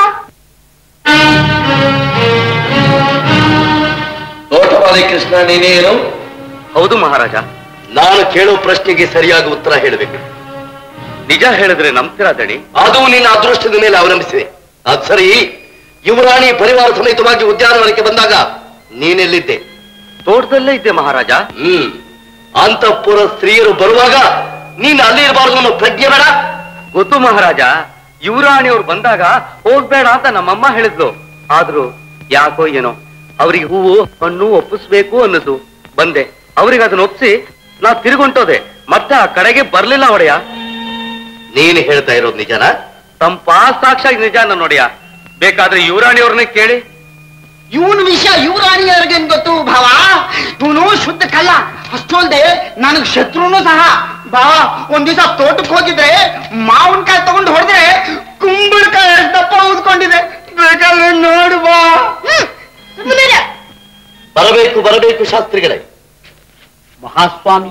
ತೋಟಮಾಲಿ ಕೃಷ್ಣ, ನೀನೇನು? ಹೌದು ಮಹಾರಾಜ. ನಾನು ಕೇಳೋ ಪ್ರಶ್ನೆಗೆ ಸರಿಯಾಗಿ ಉತ್ತರ ಹೇಳಬೇಕು. ನಿಜ ಹೇಳಿದ್ರೆ ನಂಬ್ತೀರಾ ದಣಿ? ಅದು ನಿನ್ನ ಅದೃಷ್ಟದ ಮೇಲೆ ಅವಲಂಬಿಸಿದೆ. ಅದ್ ಸರಿ, ಯುವರಾಣಿ ಪರಿವಾರ ಸಮೇತವಾಗಿ ಉದ್ಯಾನವನಕ್ಕೆ ಬಂದಾಗ ನೀನೆಲ್ಲಿದ್ದೆ? ತೋಟದಲ್ಲೇ ಇದ್ದೆ ಮಹಾರಾಜ. ಅಂತಃಪುರ ಸ್ತ್ರೀಯರು ಬರುವಾಗ ನೀನು ಅಲ್ಲಿ ಇರಬಾರ್ದು ಅನ್ನೋ ಪ್ರಜ್ಞೆ ಬೇಡ? ಗೊತ್ತು ಮಹಾರಾಜ. ಯುವರಾಣಿಯವ್ರು ಬಂದಾಗ ಹೋಗ್ಬೇಡ ಅಂತ ನಮ್ಮಮ್ಮ ಹೇಳಿದ್ಲು. ಆದ್ರೂ ಯಾಕೋ ಏನೋ ಅವ್ರಿಗೆ ಹೂವು ಹಣ್ಣು ಒಪ್ಪಿಸ್ಬೇಕು ಅನ್ನಿಸ್ತು. ಬಂದೆ, ಅವ್ರಿಗೆ ಅದನ್ನ ಒಪ್ಸಿ ನಾ ತಿರುಗುಂಟೋದೆ. ಮತ್ತೆ ಆ ಕಡೆಗೆ ಬರ್ಲಿಲ್ಲ ಒಡೆಯ. ನೀನು ಹೇಳ್ತಾ ಇರೋದು ನಿಜನಾ? ತಮ್ಮ ಸಾಕ್ಷಾತ್ ನಿಜಾನ ನೋಡಿಯ. ಬೇಕಾದ್ರೆ ಯುವರಾಣಿಯವ್ರನ್ನೇ ಕೇಳಿ. ಇವನ್ ವಿಷಯ ಯುವರಾಣಿಯವ್ರಿಗೇನ್ ಗೊತ್ತು ಭಾವ? ಇವನು ಶುದ್ಧ ಕಳ್ಳ. ಅಷ್ಟೊಲ್ದೆ ನನಗ್ ಶತ್ರುನು ಸಹ. ಭಾವ, ಒಂದ್ ದಿವಸ ತೋಟಕ್ಕೆ ಹೋಗಿದ್ರೆ ಮಾವಿನಕಾಯಿ ತಗೊಂಡು ಹೊಡೆದ್ರೆ ಕುಂಬಳಕಾಯಿ ದಪ್ಪ ಊದ್ಕೊಂಡಿದೆ. ಬೇಕಾದ್ರೆ ನೋಡು ಬಾ. ಬರಬೇಕು ಬರಬೇಕು ಶಾಸ್ತ್ರಿಗಳೇ. ಮಹಾಸ್ವಾಮಿ,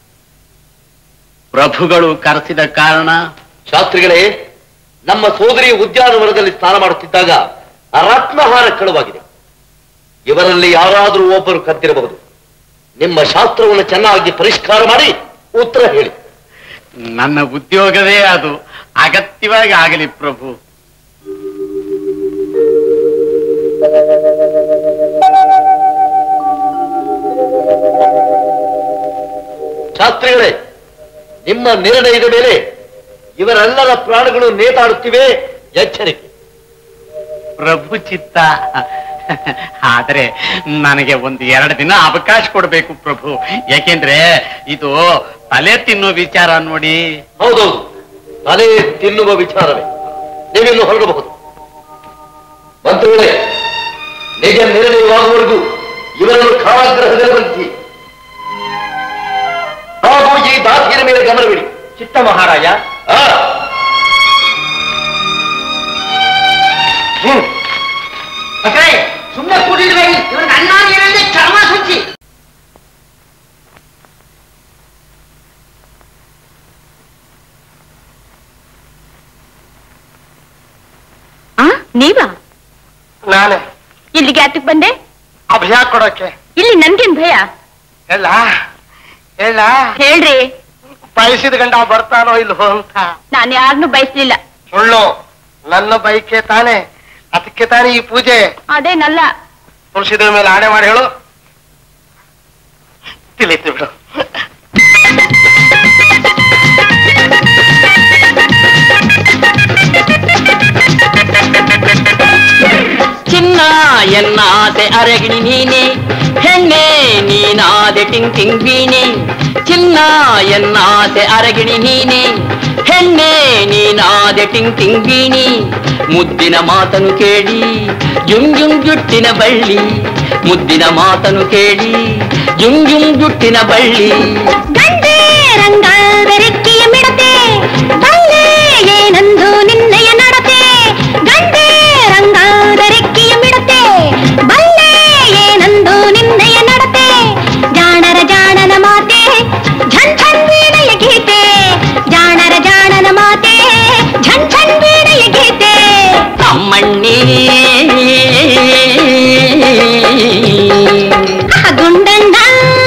ಪ್ರಭುಗಳು ಕರೆಸಿದ ಕಾರಣ? ಶಾಸ್ತ್ರಿಗಳೇ, ನಮ್ಮ ಸೋದರಿ ಉದ್ಯಾನವನದಲ್ಲಿ ಸ್ನಾನ ಮಾಡುತ್ತಿದ್ದಾಗ ರತ್ನಹಾರ ಕಳುವಾಗಿದೆ. ಇವರಲ್ಲಿ ಯಾರಾದರೂ ಒಬ್ಬರು ಕದ್ದಿರಬಹುದು. ನಿಮ್ಮ ಶಾಸ್ತ್ರವನ್ನು ಚೆನ್ನಾಗಿ ಪರಿಷ್ಕಾರ ಮಾಡಿ ಉತ್ತರ ಹೇಳಿ. ನನ್ನ ಉದ್ಯೋಗವೇ ಅದು. ಅಗತ್ಯವಾಗಿ ಆಗಲಿ ಪ್ರಭು. ಶಾಸ್ತ್ರಿಗಳೇ, ನಿಮ್ಮ ನಿರ್ಣಯದ ಮೇಲೆ ಇವರೆಲ್ಲರ ಪ್ರಾಣಗಳು ನೇತಾಡುತ್ತಿವೆ. ಎಚ್ಚರಿಕೆ. ಪ್ರಭು ಚಿತ್ತ. ಆದ್ರೆ ನನಗೆ 1-2 ದಿನ ಅವಕಾಶ ಕೊಡಬೇಕು ಪ್ರಭು. ಯಾಕೆಂದ್ರೆ ಇದು ತಲೆ ತಿನ್ನೋ ವಿಚಾರ ನೋಡಿ. ಹೌದೌದು, ತಲೆ ತಿನ್ನುವ ವಿಚಾರವೇ. ನೀವಿನ್ನು ಹೊರಡಬಹುದು. ಮಂತ್ರಿಗಳೇ, ನಿಜ ನಿರ್ಣಯವಾಗುವವರೆಗೂ ಇವರನ್ನು ಕಾರಾಗೃಹದಲ್ಲಿ ಬಂಧಿಸಿ ಹಾಗೂ ಈ ದಾಸಿಯರ ಮೇಲೆ ಗಮನವಿಡಿ. ಚಿತ್ತ ಮಹಾರಾಜ. ಸುಮ್ಮನೆ ಕೂಡಿಡ್ಬೇಡಿ. ಇವ್ರಿಗೆ ಅನ್ನ ನೀರಲ್ಲಿ ಚರ್ಮ ಸುಚ್ಚಿ. ನೀವಾ? ನಾನೇ. ಇಲ್ಲಿಗೆ ಯಾತಕ್ ಬಂದೆ? ಅಭಯ ಕೊಡೋಕೆ. ಇಲ್ಲಿ ನನ್ಗೇನ್ ಭಯ? ಎಲ್ಲ ಎಲ್ಲ ಹೇಳ್ರಿ. ಬಯಸಿದ ಗಂಡ ಬರ್ತಾನೋ ಇಲ್ವೋ ಅಂತ. ನಾನು ಯಾರನ್ನು ಬಯಸ್ಲಿಲ್ಲ. ಸುಳ್ಳು. ನನ್ನ ಬೈಕೆ ತಾನೆ. ಅದಕ್ಕೆ ತಾನೇ ಈ ಪೂಜೆ. ಅದೇನಲ್ಲ. ತುಳಸಿದ ಮೇಲೆ ಆಣೆ ಮಾಡಿ ಹೇಳು. ತಿಳಿತು ಬಿಡು. ಚಿನ್ನ ಎನ್ನಾದೆ ಅರಗಿಣಿ ನೀನೆ, ಹೆಣ್ಣೆ ನೀನಾದೆ ಟಿಂಗ್ ಟಿಂಗ್ ಬೀಣೆ. ಚಿನ್ನ ಎನ್ನಾದೆ ಅರಗಿಣಿ ನೀನೆ, ಹೆಣ್ಣೆ ನೀನಾದೆ ಟಿಂಗ್ ಟಿಂಗ್ ಬೀಣಿ. ಮುದ್ದಿನ ಮಾತನು ಕೇಳಿ ಜುಂಜುಂ ಜುಟ್ಟಿನ ಬಳ್ಳಿ, ಮುದ್ದಿನ ಮಾತನು ಕೇಳಿ ಜುಂಜುಂ ಜುಟ್ಟಿನ ಬಳ್ಳಿ. ಗಂಡೆ ರಂಗಾದ ರೆಕ್ಕೆಯ ಮಿಡತೆ, ಬಲ್ಲೆ ಏನಂದು ನಿನ್ನೆಯ ನಡತೆ. ಗಂಡೆ ರಂಗಾದ ರೆಕ್ಕೆಯ ಮಿಡತೆ, ಬಲ್ಲೆ ಏನಂದು ನಿನ್ನೆಯ ನಡತೆ. ಜಾಣರ ಜಾಣನ ಮಾತೆ, ಝನ್ ಝನ್ ವೀಣೆಯ ಗೀತೆ. ಜಾಣರ ಜಾಣನ ಮಾತೆ, ಝನ್ ಝನ್ ವೀಣೆಯ ಗೀತೆ. ಅಮ್ಮಣ್ಣಿ ಗುಂಡಣ್ಣ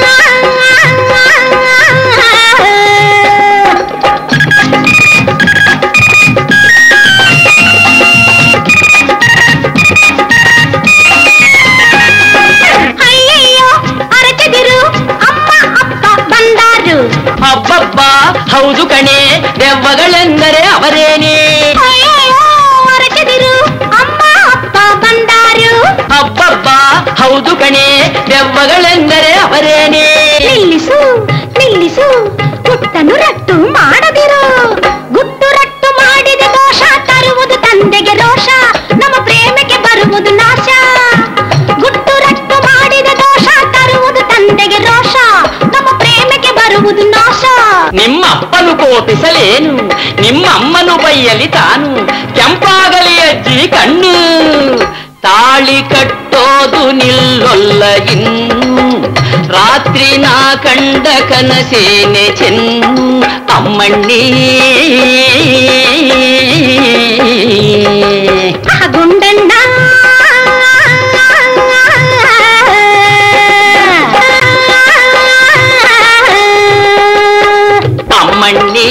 ಅಯ್ಯಯ್ಯೋ ಅರಚದಿರು, ಅಮ್ಮ ಅಪ್ಪ ಬಂದಾರು. ಹಬ್ಬಬ್ಬ ಹೌದು ಕಣೆ, ದೆವ್ವಗಳೆಂದರೆ ಅವರೇನೇ. ಅಯ್ಯಯ್ಯೋ ಅರಚದಿರು, ಅಮ್ಮ ಅಪ್ಪ ಬಂದಾರು. ಹಬ್ಬಬ್ಬ ಹೌದು ಕಣೆ, ದೆವ್ವಗಳೆಂದರೆ ಅವರೇನೇ. ನಿಲ್ಲಿಸು ನಿಲ್ಲಿಸು, ಗುಟ್ಟನ್ನು ರಟ್ಟು ಮಾಡದಿರು. ಗುಟ್ಟು ರಟ್ಟು ಮಾಡಿದ ದೋಷ ತರುವುದು ತಂದೆಗೆ ರೋಷ, ನಮ್ಮ ಪ್ರೇಮಕ್ಕೆ ಬರುವುದು ನಾಶ. ಗುಟ್ಟು ರಟ್ಟು ಮಾಡಿದ ದೋಷ ತರುವುದು ತಂದೆಗೆ ರೋಷ, ನಮ್ಮ ಪ್ರೇಮಕ್ಕೆ ಬರುವುದು ನಾಶ. ನಿಮ್ಮ ಅಪ್ಪನು ಕೋಪಿಸಲೇನು, ನಿಮ್ಮ ಅಮ್ಮನು ಬೈಯಲಿ ತಾನು, ಕೆಂಪಾಗಲಿ ಅಜ್ಜಿ ಕಣ್ಣು, ತಾಳಿ ಕಟ್ಟೋದು ನಿಲ್ಲೊಲ್ಲ ಇನ್ನು, ರಾತ್ರಿ ನಾ ಕಂಡ ಕನಸೇನೆ ಚೆನ್ನು, ಅಮ್ಮಣ್ಣಿ ಗುಂಡಣ್ಣ ಅಮ್ಮಣ್ಣಿ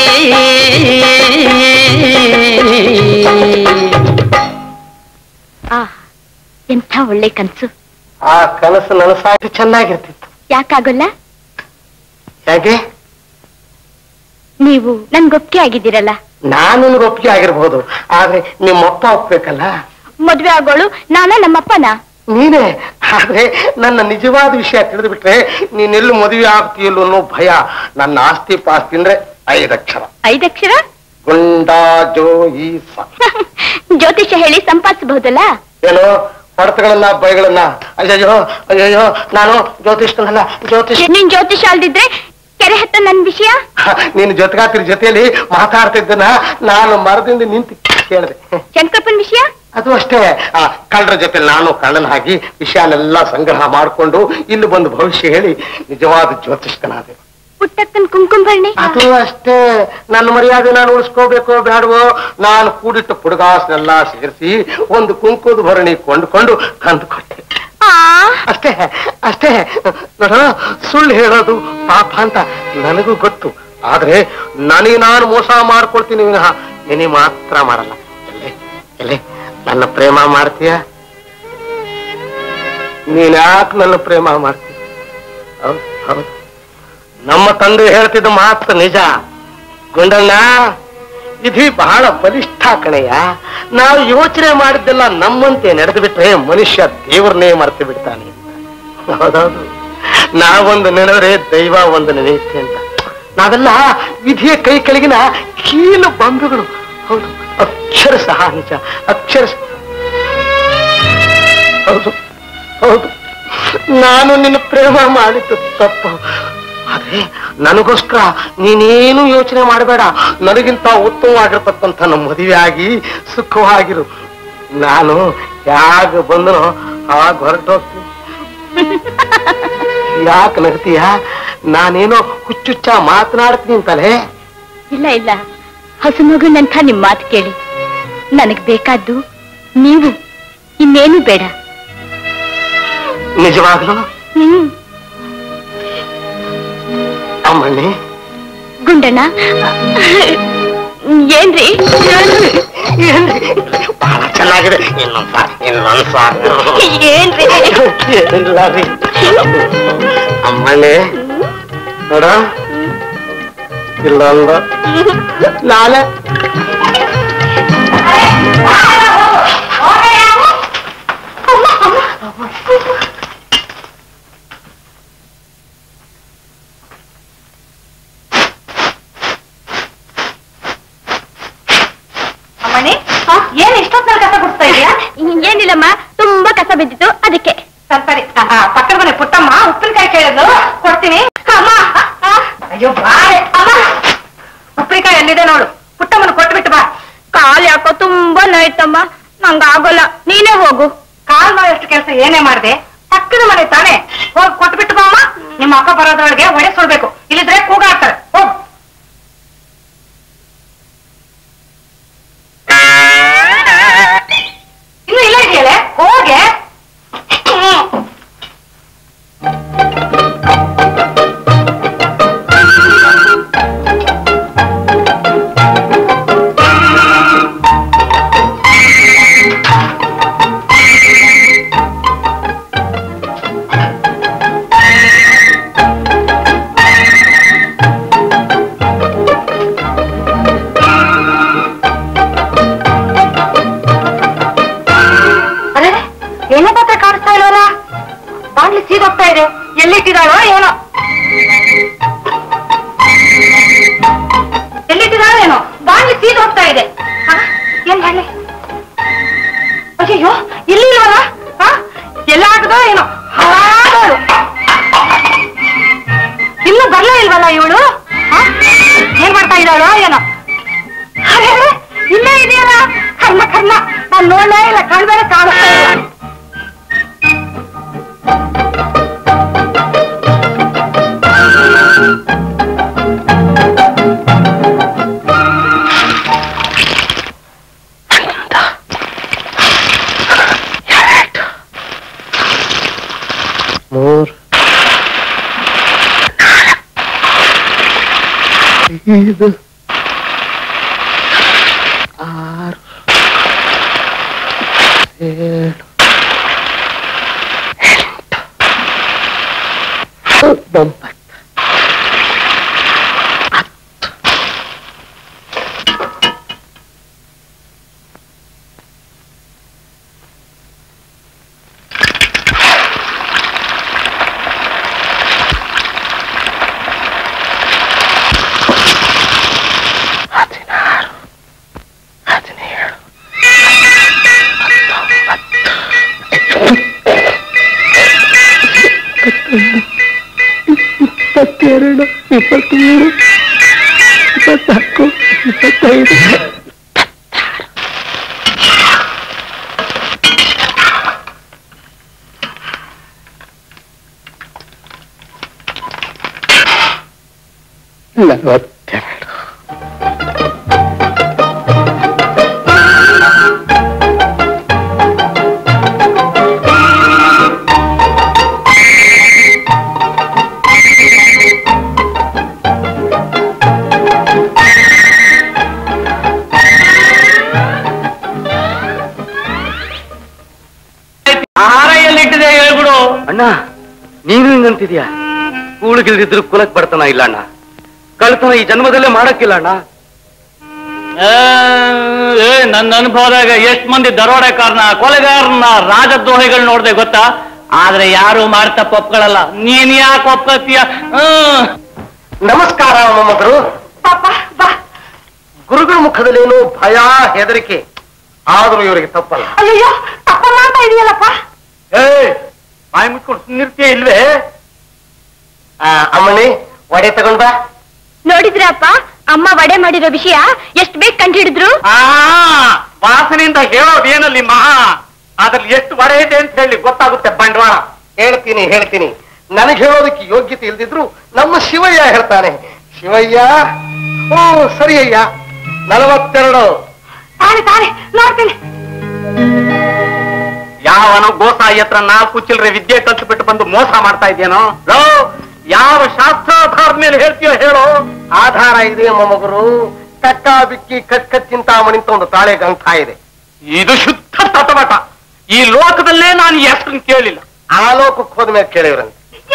ಎಂಥ ಒಳ್ಳೆ ಕನಸು. ಆ ಕನಸು ನನಸಾಗಿ ಚೆನ್ನಾಗಿರ್ತಿತ್ತು. ಯಾಕಾಗಲ್ಲ? ಯಾಕೆ? ನೀವು ನನ್ಗೊಪ್ಪಿಗೆ ಆಗಿದ್ದೀರಲ್ಲ. ನಾನು ಒಪ್ಪಿಗೆ ಆಗಿರ್ಬೋದು, ಆದ್ರೆ ನಿಮ್ಮಪ್ಪ ಒಪ್ಬೇಕಲ್ಲ. ಮದ್ವೆ ಆಗೋಳು ನಾನ ನಮ್ಮಪ್ಪನ? ನೀನೇ. ಆದ್ರೆ ನನ್ನ ನಿಜವಾದ ವಿಷಯ ತಿಳಿದು ಬಿಟ್ರೆ ನೀನೆಲ್ಲೂ ಮದುವೆ ಆಗ್ತೀಯಲ್ಲೋ ಅನ್ನೋ ಭಯ. ನನ್ನ ಆಸ್ತಿ ಪಾಸ್ತಿ ಅಂದ್ರೆ 5 ಅಕ್ಷರ. 5 ಅಕ್ಷರ? ಗುಂಡಾ ಜೋಯಿಸ. ಜ್ಯೋತಿಷ್ಯ ಹೇಳಿ ಸಂಪಾದಿಸಬಹುದಲ್ಲ? ಏನೋ ಹೊಡೆತಗಳನ್ನ ಬೈಗಳನ್ನ. ಅಯ್ಯಯ್ಯೋ ಅಯ್ಯಯ್ಯೋ, ನಾನು ಜ್ಯೋತಿಷ್ಕನಲ್ಲ. ನೀನ್ ಜ್ಯೋತಿಷ ಅಲ್ದಿದ್ರೆ ಕೆರೆ ಹತ್ತ ನನ್ ವಿಷಯ. ನೀನು ಜೊತೆಗಾತಿರ ಜೊತೆಯಲ್ಲಿ ಮಾತಾಡ್ತಿದ್ದನ ನಾನು ಮರದಿಂದ ನಿಂತು ಕೇಳಿದೆ. ಶಂಕರಪ್ಪನ ವಿಷಯ? ಅದು ಅಷ್ಟೇ. ಕಳ್ಳರ ಜೊತೆ ನಾನು ಕಳ್ಳನಾಗಿ ವಿಷಯನೆಲ್ಲ ಸಂಗ್ರಹ ಮಾಡಿಕೊಂಡು ಇಲ್ಲಿ ಬಂದು ಭವಿಷ್ಯ ಹೇಳಿ ನಿಜವಾದ ಜ್ಯೋತಿಷ್ಕನಾದೆ. ಪುಟ್ಟಕ್ಕನ್ ಕುಂಕುಂಭರಣಿ? ಅದು ಅಷ್ಟೇ. ನನ್ನ ಮರ್ಯಾದೆ ನಾನು ಉಳಿಸ್ಕೋಬೇಕೋ ಬೇಡವೋ, ನಾನು ಕೂಡಿಟ್ಟು ಪುಡುಗಾಸನೆಲ್ಲ ಸೇರಿಸಿ ಒಂದು ಕುಂಕುಮದ ಭರಣಿ ಕೊಂಡುಕೊಂಡು ತಂದು ಕೊಟ್ಟೆ. ಅಷ್ಟೇ ಅಷ್ಟೇ. ನೋಡ, ಸುಳ್ಳು ಹೇಳೋದು ಪಾಪ ಅಂತ ನನಗೂ ಗೊತ್ತು. ಆದ್ರೆ ನನಗೆ ನಾನು ಮೋಸ ಮಾಡ್ಕೊಳ್ತೀನಿ ವಿನಃ ನಿನಗೆ ಮಾತ್ರ ಮಾಡಲ್ಲ. ಎಲ್ಲೇ ನನ್ನ ಪ್ರೇಮ ಮಾಡ್ತೀಯ? ನೀನ್ ಯಾಕೆ ನನ್ನ ಪ್ರೇಮ ಮಾಡ್ತೀಯ? ಹೌದು ಹೌದು, ನಮ್ಮ ತಂದೆ ಹೇಳ್ತಿದ್ದ ಮಾತ್ರ ನಿಜ. ಗುಂಡಣ್ಣ, ವಿಧಿ ಬಹಳ ಬಲಿಷ್ಠ ಕಣೆಯ. ನಾವು ಯೋಚನೆ ಮಾಡಿದ್ದೆಲ್ಲ ನಮ್ಮಂತೆ ನಡೆದು ಬಿಟ್ರೆ ಮನುಷ್ಯ ದೇವ್ರನ್ನೇ ಮರೆತು ಬಿಡ್ತಾನೆ. ಹೌದೌದು, ನಾವೊಂದು ನೆನೆದ್ರೆ ದೈವ ಒಂದು ನೆನೆಯುತ್ತೆ ಅಂತ. ನಾವೆಲ್ಲ ವಿಧಿಯ ಕೈ ಕೆಳಗಿನ ಕೀಲು ಬಂಧುಗಳು. ಹೌದು, ಅಕ್ಷರ ಸಹ ನಿಜ. ಅಕ್ಷರ ಹೌದು ಹೌದು, ನಾನು ನಿನ್ನ ಪ್ರೇಮ ಮಾಡಿದ್ದು ತಪ್ಪು. ಆದ್ರೆ ನನಗೋಸ್ಕರ ನೀನೇನು ಯೋಚನೆ ಮಾಡಬೇಡ. ನನಗಿಂತ ಉತ್ತಮವಾಗಿರ್ತಕ್ಕಂಥ ನಮ್ಮ ಮದುವೆ ಆಗಿ ಸುಖವಾಗಿರು. ನಾನು ಯಾಕೆ ಬಂದನೋ ಆಗ ಹೊರಟು ಹೋಗ್ತೀನಿ. ಯಾಕೆ ನಗ್ತೀಯ? ನಾನೇನೋ ಹುಚ್ಚುಚ್ಚ ಮಾತನಾಡ್ತೀನಿ ಅಂತಲೇ? ಇಲ್ಲ ಇಲ್ಲ, ಹಸು ಮಗುನಂಥ ನಿಮ್ ಮಾತು ಕೇಳಿ ನನಗ್ ಬೇಕಾದ್ದು ನೀವು, ಇನ್ನೇನು ಬೇಡ. ನಿಜವಾಗ್ಲೂ? ಅಮ್ಮಣ್ಣಿ. ಗುಂಡಣ್ಣ, ಏನ್ರಿ? ಬಹಳ ಚೆನ್ನಾಗಿದೆ. ಏನ್ರಿ? ಅಮ್ಮಣ್ಣಿ ನೋಡ, ಇಲ್ಲ ನಾಳೆ ಏನ್ ಇಷ್ಟೊತ್ತಲ್ಲಿ ಕಸ ಗುಡಿಸ್ತಾ ಇದೆಯಾ? ಏನಿಲ್ಲಮ್ಮ, ತುಂಬಾ ಕಸ ಬಿದ್ದಿತ್ತು ಅದಕ್ಕೆ. ಸರಿ, ಪಕ್ಕದ ಮನೆ ಪುಟ್ಟಮ್ಮ ಉಪ್ಪಿನಕಾಯಿ ಕೇಳಿದ್ಲು, ಕೊಡ್ತೀನಿ. ಅಯ್ಯೋ ಬಾಳೆ ಅಮ್ಮ, ಉಪ್ಪಿನಕಾಯಿ ಎಲ್ಲಿದೆ ನೋಡು, ಪುಟ್ಟಮ್ಮನ ಕೊಟ್ಬಿಟ್ಟು ಬಾ. ಕಾಲ್ ಯಾಕೋ ತುಂಬಾ ನೋಯ್ತಮ್ಮ, ನಂಗ ಆಗೋಲ್ಲ, ನೀನೇ ಹೋಗು. ಕಾಲ್ ನೋಯಷ್ಟು ಕೆಲಸ ಏನೇ ಮಾಡಿದೆ? ಪಕ್ಕದ ಮನೆ ತಾನೆ, ಹೋಗಿ ಕೊಟ್ಬಿಟ್ಟು ಬಾ ಅಮ್ಮ. ನಿಮ್ಮ ಅಪ್ಪ ಬರೋದ್ರೊಳಗೆ ಒಡೆ ಸುಡ್ಬೇಕು, ಇಲ್ಲಿದ್ರೆ ಕೂಗಾಡ್ತಾರೆ. ಹೋಗು. ಇನ್ನು ಇಲ್ಲ ಇದೆಯಲ್ಲ, ಹೋಗೆ. ಏನೋ ಪಾತ್ರ ಕಾಣಿಸ್ತಾ ಇಲ್ವಲ್ಲ? ಬಾಗ್ಲಿ ಸೀದೋಗ್ತಾ ಇದೆ, ಎಲ್ಲಿಟ್ಟಿದಾಳೋ ಏನೋ. ಎಲ್ಲಿಟ್ಟಿದಾಳೋ ಏನೋ, ಬಾಗ್ಲಿ ಸೀದೋಗ್ತಾ ಇದೆ. ಏನ್ ಹೇಳಿ? ಅಯ್ಯೋ, ಇಲ್ಲಿ ಇಲ್ವಲ್ಲ? ಎಲ್ಲಾಗದೋ ಏನೋ, ಹಾಳಾದವಳು. ಇನ್ನು ಬರ್ಲೇ ಇಲ್ವಲ್ಲ ಇವಳು? ನಾನು ನೋಡೇ ಇಲ್ಲ, ಕಣ್ಬೇರೆ ಕಾಣಿಸ್ತಾ ಇಲ್ಲ. ಮೂರು 5 6 7 8 9 22 23 24 25 42 ಆಹಾರ ಎಲ್ಲಿಟ್ಟಿದೆ ಹೇಳ್ಬಿಡು. ಅಣ್ಣ ನೀನು ಹಿಂಗಂತಿದ್ಯಾ? ಕೂಳಿಗಿಲ್ದಿದ್ರು ಕುಲಕ್ ಬಡತನ ಇಲ್ಲ ಅಣ್ಣ, ಕಳ್ತನ ಈ ಜನ್ಮದಲ್ಲೇ ಮಾಡಕ್ಕಿಲ್ಲ ಅಣ್ಣ. ನನ್ನ ಅನುಭವದಾಗ ಎಷ್ಟ್ ಮಂದಿ ದರೋಡೆಕಾರನ, ಕೊಲೆಗಾರನ, ರಾಜದ್ರೋಹಿಗಳು ನೋಡ್ದೆ ಗೊತ್ತಾ? ಆದ್ರೆ ಯಾರು ಮಾಡ್ತಾ ಒಪ್ಕೊಳ್ಳಲ್ಲ. ನೀನ್ ಯಾಕೆ ಒಪ್ಕೊತೀಯ? ನಮಸ್ಕಾರ ಮೊಮ್ಮಕ್ಕಳು. ಗುರುಗಳ ಮುಖದಲ್ಲೇನು ಭಯ, ಹೆದರಿಕೆ, ಆದ್ರೂ ಇವರಿಗೆ ತಪ್ಪಲ್ಲ. ಅಯ್ಯೋ, ತಪ್ಪ ಮಾಡ್ತಾ ಇದೆಯಲ್ಲಪ್ಪ. ಬಾಯಿ ಮುಚ್ಕೊಂಡು ಸುಮ್ಮನಿರ್ತೀಯ ಇಲ್ವೇ? ಅಮ್ಮಣಿ ಒಡೆ ತಗೊಂಡ್ ಬಾ. ನೋಡಿದ್ರಪ್ಪ, ಅಮ್ಮ ವಡೆ ಮಾಡಿರೋ ವಿಷಯ ಎಷ್ಟ್ ಬೇಗ ಕಂಡುಹಿಡಿದ್ರು. ವಾಸನೆಯಿಂದ ಹೇಳೋದೇನಲ್ಲಿ ಮಹಾ, ಅದ್ರಲ್ಲಿ ಎಷ್ಟು ವಡೆ ಇದೆ ಅಂತ ಹೇಳಿ ಗೊತ್ತಾಗುತ್ತೆ ಬಂಡವಾಳ. ಹೇಳ್ತೀನಿ. ನನಗೆ ಹೇಳೋದಕ್ಕೆ ಯೋಗ್ಯತೆ ಇಲ್ದಿದ್ರು ನಮ್ಮ ಶಿವಯ್ಯ ಹೇಳ್ತಾನೆ. ಶಿವಯ್ಯ, ಓ ಸರಿ ಅಯ್ಯ, 42. ತಾನೆ ನೋಡ್ತೀನಿ. ಯಾವನು ಗೋಸಾಯಿ ಹತ್ರ 4 ಚಿಲ್ಲರೆ ವಿದ್ಯೆ ಕಲ್ಸ್ಬಿಟ್ಟು ಬಂದು ಮೋಸ ಮಾಡ್ತಾ ಇದೆಯೇನೋ? ಯಾವ ಶಾಸ್ತ್ರಾಧಾರದ ಮೇಲೆ ಹೇಳ್ತೀಯೋ ಹೇಳೋ. ಆಧಾರ ಇದೆ ಮೊಮ್ಮಗರು. ಕಕ್ಕ ಬಿಕ್ಕಿ ಕಚ್ಚಿಂತಾಮಣಿ ಅಂತ ಒಂದು ತಾಳೆ ಗ್ರಂಥ ಇದೆ. ಇದು ಶುದ್ಧ ತಟವಟ. ಈ ಲೋಕದಲ್ಲೇ ನಾನು ಹೆಸರನ್ನು ಕೇಳಿಲ್ಲ. ಆ ಲೋಕಕ್ಕೆ ಹೋದ್ಮೇಲೆ ಕೇಳಿವ್ರಂತೆ.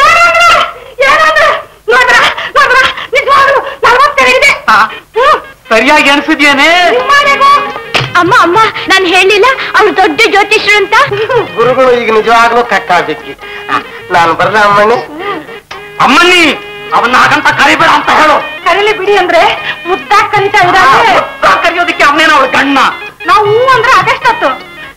ಸರಿಯಾಗಿ ಅನ್ಸಿದ್ಯೇನೆ? ಅಮ್ಮ ನಾನು ಹೇಳಿಲ್ಲ ಅವ್ರು ದೊಡ್ಡ ಜ್ಯೋತಿಷ್ರು ಅಂತ. ಗುರುಗಳು ಈಗ ನಿಜವಾಗ್ಲೂ ಕಕ್ಕ ಬಿಕ್ಕಿ. ನಾನು ಬರ್ಲ ಅಮ್ಮಣ್ಣಿ? ಅಮ್ಮಣ್ಣಿ, ಅವನ್ನ ಹಾಗಂತ ಕರಿಬೇಡ ಅಂತ ಹೇಳು. ಕರೀಲಿ ಬಿಡಿ ಅಂದ್ರೆ ಮುದ್ದಾಗ್ ಕರೀತಾ ಇದ್ದಾರೆ. ಕರಿಯೋದಕ್ಕೆ ಅವನೇನ ಅವಳು ಗಣ್ಣ. ನಾವು ಅಂದ್ರೆ ಅದೆಷ್ಟತ್ತು.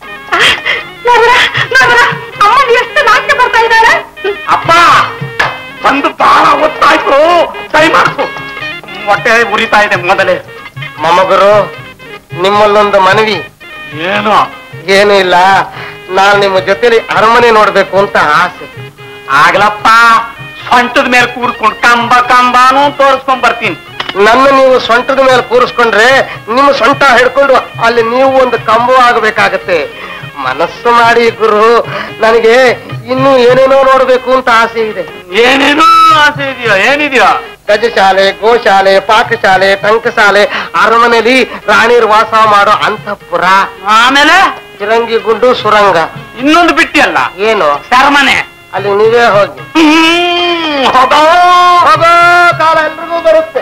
ಅಮ್ಮ ಎಷ್ಟು ನಾಟ್ಯ ಬರ್ತಾ ಇದ್ದಾರೆ. ಅಪ್ಪ ಬಂದು ಬಹಳ ಹೊತ್ತಾಯ್ತು, ಸೈ ಮಾಡಿಸು. ಹೊಟ್ಟೆ ಉರಿತಾ ಇದೆ ಮೊದಲೇ. ಮೊಮ್ಮಗರು, ನಿಮ್ಮಲ್ಲೊಂದು ಮನವಿ. ಏನು ಇಲ್ಲ, ನಾನು ನಿಮ್ಮ ಜೊತೆಲಿ ಅರಮನೆ ನೋಡ್ಬೇಕು ಅಂತ ಆಸೆ. ಆಗ್ಲಪ್ಪ, ಸೊಂಟದ ಮೇಲೆ ಕೂರ್ಸ್ಕೊಂಡು ಕಂಬಾನು ತೋರಿಸ್ಕೊಂಡ್ ಬರ್ತೀನಿ. ನನ್ನ ನೀವು ಸೊಂಟದ ಮೇಲೆ ಕೂರಿಸ್ಕೊಂಡ್ರೆ ನಿಮ್ಮ ಸೊಂಟ ಹಿಡ್ಕೊಂಡು ಅಲ್ಲಿ ನೀವು ಒಂದು ಕಂಬ ಆಗಬೇಕಾಗತ್ತೆ. ಮನಸ್ಸು ಮಾಡಿ ಗುರು, ನನಗೆ ಇನ್ನು ಏನೇನೋ ನೋಡ್ಬೇಕು ಅಂತ ಆಸೆ ಇದೆ. ಏನೇನೋ ಆಸೆ ಇದೆಯಾ? ಏನಿದೆಯಾ? ಗಜಶಾಲೆ, ಗೋಶಾಲೆ, ಪಾಕಶಾಲೆ, ಟಂಕಶಾಲೆ, ಅರಮನೆಯಲ್ಲಿ ರಾಣಿಯರು ವಾಸ ಮಾಡೋ ಅಂತಃಪುರ, ಆಮೇಲೆ ಚಿರಂಗಿ ಗುಂಡು, ಸುರಂಗ. ಇನ್ನೊಂದು ಬಿಟ್ಟಿಯಲ್ಲ, ಏನು? ಸರಮನೆ. ಅಲ್ಲಿ ನೀವೇ ಹೋಗಿ. ಹೋಗೋ ಕಾಲ ಎಲ್ರಿಗೂ ಬರುತ್ತೆ.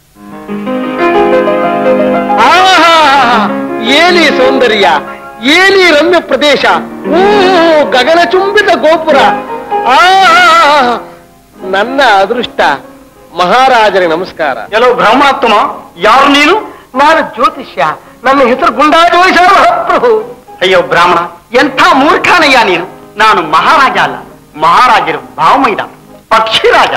ಏನಿ ಸೌಂದರ್ಯ, ಏನಿ ರಮ್ಯ ಪ್ರದೇಶ, ಗಗನಚುಂಬಿತ ಗೋಪುರ. ನನ್ನ ಅದೃಷ್ಟ. ಮಹಾರಾಜರೇ ನಮಸ್ಕಾರ. ಎಲ್ಲೋ ಬ್ರಹ್ಮಾತ್ಮ, ಯಾರು ನೀನು? ನಾನು ಜ್ಯೋತಿಷ್ಯ. ನನ್ನ ಹೆಸರು ಗುಂಡಾಜೋಯಿಸ ಮಹಾಪ್ರಭು. ಅಯ್ಯೋ ಬ್ರಾಹ್ಮಣ, ಎಂಥ ಮೂರ್ಖಾನಯ್ಯ ನೀನು. ನಾನು ಮಹಾರಾಜ ಅಲ್ಲ, ಮಹಾರಾಜರು ಭಾವಮೈದ ಪಕ್ಷಿರಾಜ.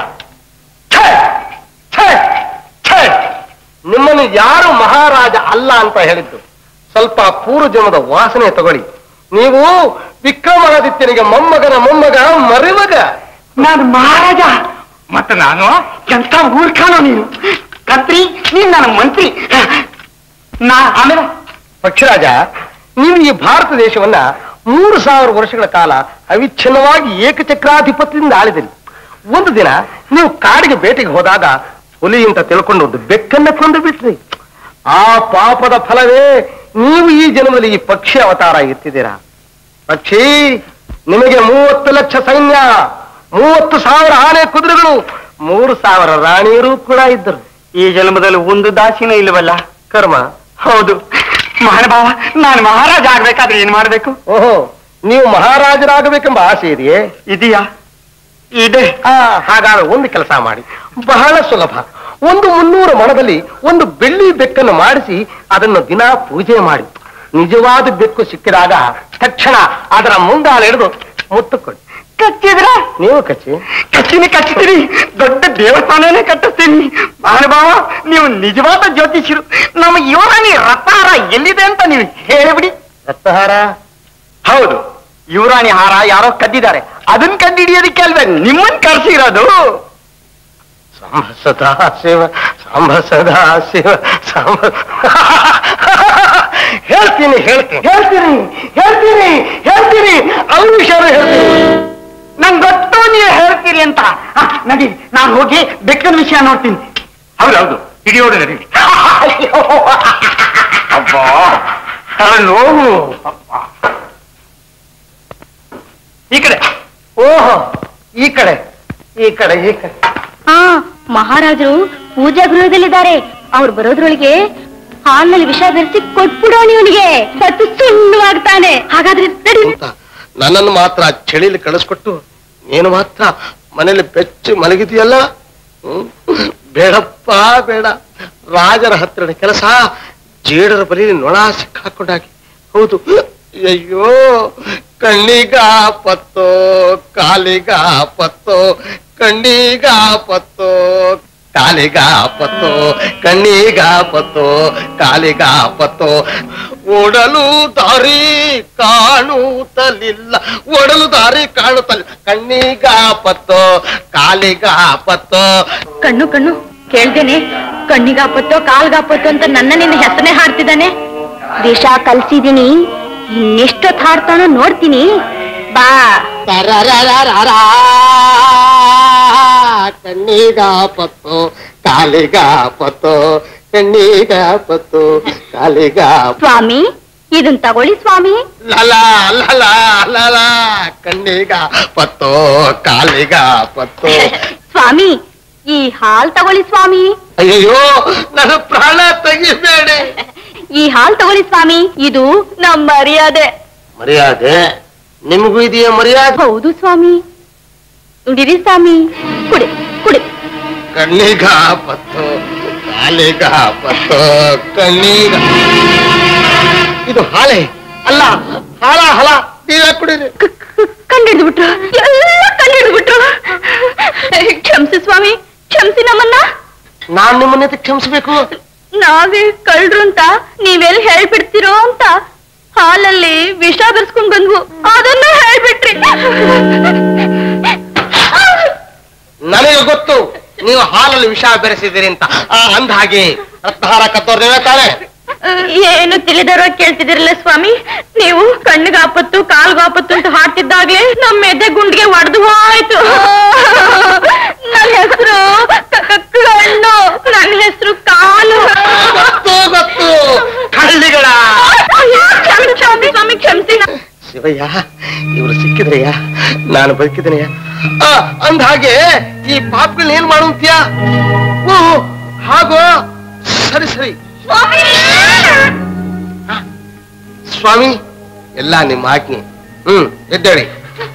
ನಿಮ್ಮನ್ನು ಯಾರು ಮಹಾರಾಜ ಅಲ್ಲ ಅಂತ ಹೇಳಿದ್ದು? ಸ್ವಲ್ಪ ಪೂರ್ವ ಜನ್ಮದ ವಾಸನೆ ತಗೊಳ್ಳಿ. ನೀವು ವಿಕ್ರಮಾದಿತ್ಯನಿಗೆ ಮೊಮ್ಮಗನ ಮೊಮ್ಮಗ ಮರಿಮಗ. ನಾನು ಮಹಾರಾಜ ಮತ್ತೆ ನಾನು ಎಂತ ಮೂರ್ಖಾನೋ ನೀನು. ಕತ್ರಿ ನೀನ್ ನನ್ನ ಮಂತ್ರಿ. ಆಮೇಲೆ ಪಕ್ಷಿರಾಜ, ನೀವು ಈ ಭಾರತ ದೇಶವನ್ನ 3000 ವರ್ಷಗಳ ಕಾಲ ಅವಿಚ್ಛಿನ್ನವಾಗಿ ಏಕಚಕ್ರಾಧಿಪತ್ಯದಿಂದ ಆಳಿದಿರಿ. ಒಂದು ದಿನ ನೀವು ಕಾಡಿಗೆ ಬೇಟೆಗೆ ಹೋದಾಗ ಹುಲಿ ಅಂತ ತಿಳ್ಕೊಂಡು ಒಂದು ಬೆಕ್ಕನ್ನ ಕೊಂದು ಬಿಟ್ರಿ. ಆ ಪಾಪದ ಫಲವೇ ನೀವು ಈ ಜನ್ಮದಲ್ಲಿ ಈ ಪಕ್ಷಿ ಅವತಾರ ಎತ್ತಿದ್ದೀರಾ. ಪಕ್ಷಿ, ನಿಮಗೆ 30 ಲಕ್ಷ ಸೈನ್ಯ, 30,000 ಆನೆ ಕುದುರೆಗಳು, 3,000 ರಾಣಿಯರು ಕೂಡ ಇದ್ದರು. ಈ ಜನ್ಮದಲ್ಲಿ ಒಂದು ದಾಸಿನ ಇಲ್ಲವಲ್ಲ. ಕರ್ಮ. ಹೌದು ಮಹಾನುಭಾವ, ನಾನು ಮಹಾರಾಜ ಆಗ್ಬೇಕಾದ್ರೆ ಏನ್ ಮಾಡ್ಬೇಕು? ಓಹೋ, ನೀವು ಮಹಾರಾಜರಾಗಬೇಕೆಂಬ ಆಸೆ ಇದೆಯೇ? ಇದೆಯಾ? ಇದೆ. ಹಾಗಾದ್ರೆ ಒಂದು ಕೆಲಸ ಮಾಡಿ, ಬಹಳ ಸುಲಭ. ಒಂದು 300 ಮಣದಲ್ಲಿ ಒಂದು ಬೆಳ್ಳಿ ಬೆಕ್ಕನ್ನು ಮಾಡಿಸಿ ಅದನ್ನು ದಿನ ಪೂಜೆ ಮಾಡಿ. ನಿಜವಾದ ಬೆಕ್ಕು ಸಿಕ್ಕಿದಾಗ ತಕ್ಷಣ ಅದರ ಮುಂದಾಳೆಳೆದು ಮುತ್ತು ಕೊಡಿ. ಕಚ್ಚಿದ್ರ? ನೀವು ಕಚ್ಚಿತೀನಿ. ದೊಡ್ಡ ದೇವಸ್ಥಾನನೇ ಕಟ್ಟಿಸ್ತೀನಿ. ಮಹಾನುಭಾವ, ನೀವು ನಿಜವಾದ ಜ್ಯೋತಿಷರು. ನಮ್ಮ ಯುವರಾಣಿ ರತ್ನಹಾರ ಎಲ್ಲಿದೆ ಅಂತ ನೀವು ಹೇಳಿಬಿಡಿ. ರತ್ನಹಾರ? ಹೌದು, ಯುವರಾಣಿ ಹಾರ ಯಾರೋ ಕದ್ದಿದ್ದಾರೆ. ಅದನ್ನ ಕಂಡಿಡಿಯೋದಕ್ಕೆ ಅಲ್ವೇ ನಿಮ್ಮನ್ ಕರ್ಸಿರೋದು. ಸಾಂಬ ಸದಾ ಶಿವ, ಸಾಂಬ ಸದಾ ಶಿವ, ಸಾಂಬ. ಹೇಳ್ತೀನಿ ಅವ್ರ ವಿಷಯ ಹೇಳ್ತೀನಿ. ನಂಗೆ ಗೊತ್ತು ನೀವು ಹೇಳ್ತೀರಿ ಅಂತ. ನಡಿ, ನಾನು ಹೋಗಿ ಬೆಕ್ಕನ ವಿಷಯ ನೋಡ್ತೀನಿ. ಹೌದೌದು, ಹಿಡಿಯೋಡು ನಡಿ. ಅಬ್ಬಾ, ನೋವು. ಈ ಕಡೆ. ಓಹೋ, ಈ ಕಡೆ. ಮಹಾರಾಜರು ಪೂಜಾ ಗೃಹದಲ್ಲಿದ್ದಾರೆ. ಅವ್ರು ಬರೋದ್ರೊಳಗೆ ಹಾಲ್ನಲ್ಲಿ ವಿಷ ಬೆರೆಸಿ ಕೊಟ್ಬಿಡೋಣ ಇವನಿಗೆ. ಸತ್ತು ಸುಣ್ಣವಾಗ್ತಾನೆ. ಹಾಗಾದ್ರೆ ನಡಿ. ನನ್ನನ್ನು ಮಾತ್ರ ಚಳಿಲಿ ಕಳಿಸ್ಕೊಟ್ಟು ನೀನು ಮಾತ್ರ ಮನೇಲಿ ಬೆಚ್ಚಿ ಮಲಗಿದೆಯಲ್ಲ. ಬೇಡಪ್ಪ ಬೇಡ. ರಾಜರ ಹತ್ತಿರ ಕೆಲಸ, ಜೇಡರ ಬಲಿ ನೊಣ ಸಿಕ್ಕಾಕೊಂಡಾಗಿ. ಹೌದು, ಅಯ್ಯೋ, ಕಣ್ಣಿಗಾಪತ್ತೋ ಕಾಲಿಗಾಪತ್ತೋ, ಕಣ್ಣಿಗಾಪತ್ತೋ ಕಾಲಿಗಾಪತ್ತೋ, ಕಣ್ಣಿಗಾಪತ್ತೋ ಕಾಲಿಗಾಪತ್ತೋ. ಓಡಲು ದಾರಿ ಕಾಣುತ್ತಲಿಲ್ಲ, ಕಣ್ಣಿಗಾಪತ್ತೋ ಕಾಲಿಗಾಪತ್ತೋ. ಕಣ್ಣು ಕೇಳ್ದೇನೆ, ಕಣ್ಣಿಗಾಪತ್ತೋ ಕಾಲ್ಗಾಪತ್ತೋ ಅಂತ ನಿನ್ನ ಹೆಸರೇ ಹಾಡ್ತಿದ್ದಾನೆ. ವಿಷ ಕಲ್ಸಿದೀನಿ, ಇನ್ನೆಷ್ಟೊತ್ತು ಹಾಡ್ತಾನೋ ನೋಡ್ತೀನಿ. ಬಾ. ಕಣ್ಣಿಗಾಪತ್ತೋ ಕಾಲಿಗಾಪತ್ತೋ, ಕಣ್ಣಿಗಾಪತ್ತೋ ಕಾಲಿಗಾಪ. ಸ್ವಾಮಿ, ಇದನ್ ತಗೊಳ್ಳಿ ಸ್ವಾಮಿ. ಕಣ್ಣಿಗಾಪತ್ತೋ ಕಾಲಿಗಾಪತ್ತೋ. ಸ್ವಾಮಿ, ಈ ಹಾಲ್ ತಗೊಳ್ಳಿ ಸ್ವಾಮಿ. ಅಯ್ಯೋ, ನನ್ನ ಪ್ರಾಣ ತೆಗಿಬೇಡಿ. ಈ ಹಾಲ್ ತಗೊಳ್ಳಿ ಸ್ವಾಮಿ, ಇದು ನಮ್ಮ ಮರ್ಯಾದೆ. ಮರ್ಯಾದೆ? ನಿಮಗೂ ಇದೆಯಾ ಮರ್ಯಾದೆ? ಹೌದು ಸ್ವಾಮಿ. ನುಡಿರಿ ಸ್ವಾಮಿ, ಕುಡಿ. ಕಣ್ಣಿಗಾಪತ್ತೋ ಕಾಲಿಗಾಪತ್ತೋ, ಇದು ಹಾಲೆ ಅಲ್ಲ, ಹಾಲ. ನೀವೇ ಕುಡೀರಿ. ಕಂಡಿಡ್ಬಿಟ್ರು, ಎಲ್ಲ ಕಂಡಿಡ್ಬಿಟ್ರು. ಕ್ಷಮಿಸಿ ಸ್ವಾಮಿ, ಕ್ಷಮಿಸಿ ನಮ್ಮನ್ನ. ನಾನ್ ನಿಮ್ಮನ್ನ ಕ್ಷಮಿಸ್ಬೇಕು? ನಾವೇ ಕಳ್ರು ಅಂತ ನೀವೆಲ್ಲಿ ಹೇಳ್ಬಿಡ್ತಿರೋ ಅಂತ ಹಾಲಲ್ಲಿ ವಿಷ ಬೆರೆಸ್ಕೊಂಡ್ ಬಂದ್ವು, ಅದನ್ನ ಹೇಳ್ಬಿಟ್ರಿ. ನನಗೆ ಗೊತ್ತು ನೀವು ಹಾಲಲ್ಲಿ ವಿಷ ಬೆರೆಸಿದ್ದೀರಿ ಅಂತ. ಅಂದ ಹಾಗೆ ರತ್ನಹಾರ ಕತ್ತೋರ್ದೇವೆ ತಾನೆ? ಏನು ತಿಳಿದರೋ ಕೇಳ್ತಿದಿರಲ್ಲ ಸ್ವಾಮಿ. ನೀವು ಕಣ್ಣಿಗಾಪತ್ತು ಕಾಲ್ಗಾಪತ್ತು ಅಂತ ಹಾಡ್ತಿದ್ದಾಗ್ಲೇ ನಮ್ಮ ಎದೆ ಗುಂಡಿಗೆ ಒಡೆದು ಹೋಯ್ತು. ನನ್ನ ಹೆಸರು ಕಣ್ಣು, ನನ್ನ ಹೆಸರು ಕಾಲು. ಗೊತ್ತು ಕಳ್ಳಿಗಳ. ಸ್ವಾಮಿ ಕ್ಷಮಿಸಿ. ಶಿವಯ್ಯ, ಇವರು ಸಿಕ್ಕಿದ್ರಯ್ಯ, ನಾನು ಬದುಕಿದನೆಯ. ಅಂದ ಹಾಗೆ ಈ ಪಾಪಗಳನ್ನ ಏನ್ ಮಾಡುತ್ತೀಯ? ಓ ಹಾಗೋ, ಸರಿ. ಸ್ವಾಮಿ, ಎಲ್ಲ ನಿಮ್ಮ ಆಜ್ಞೆ. ಎದ್ದೇಳಿ.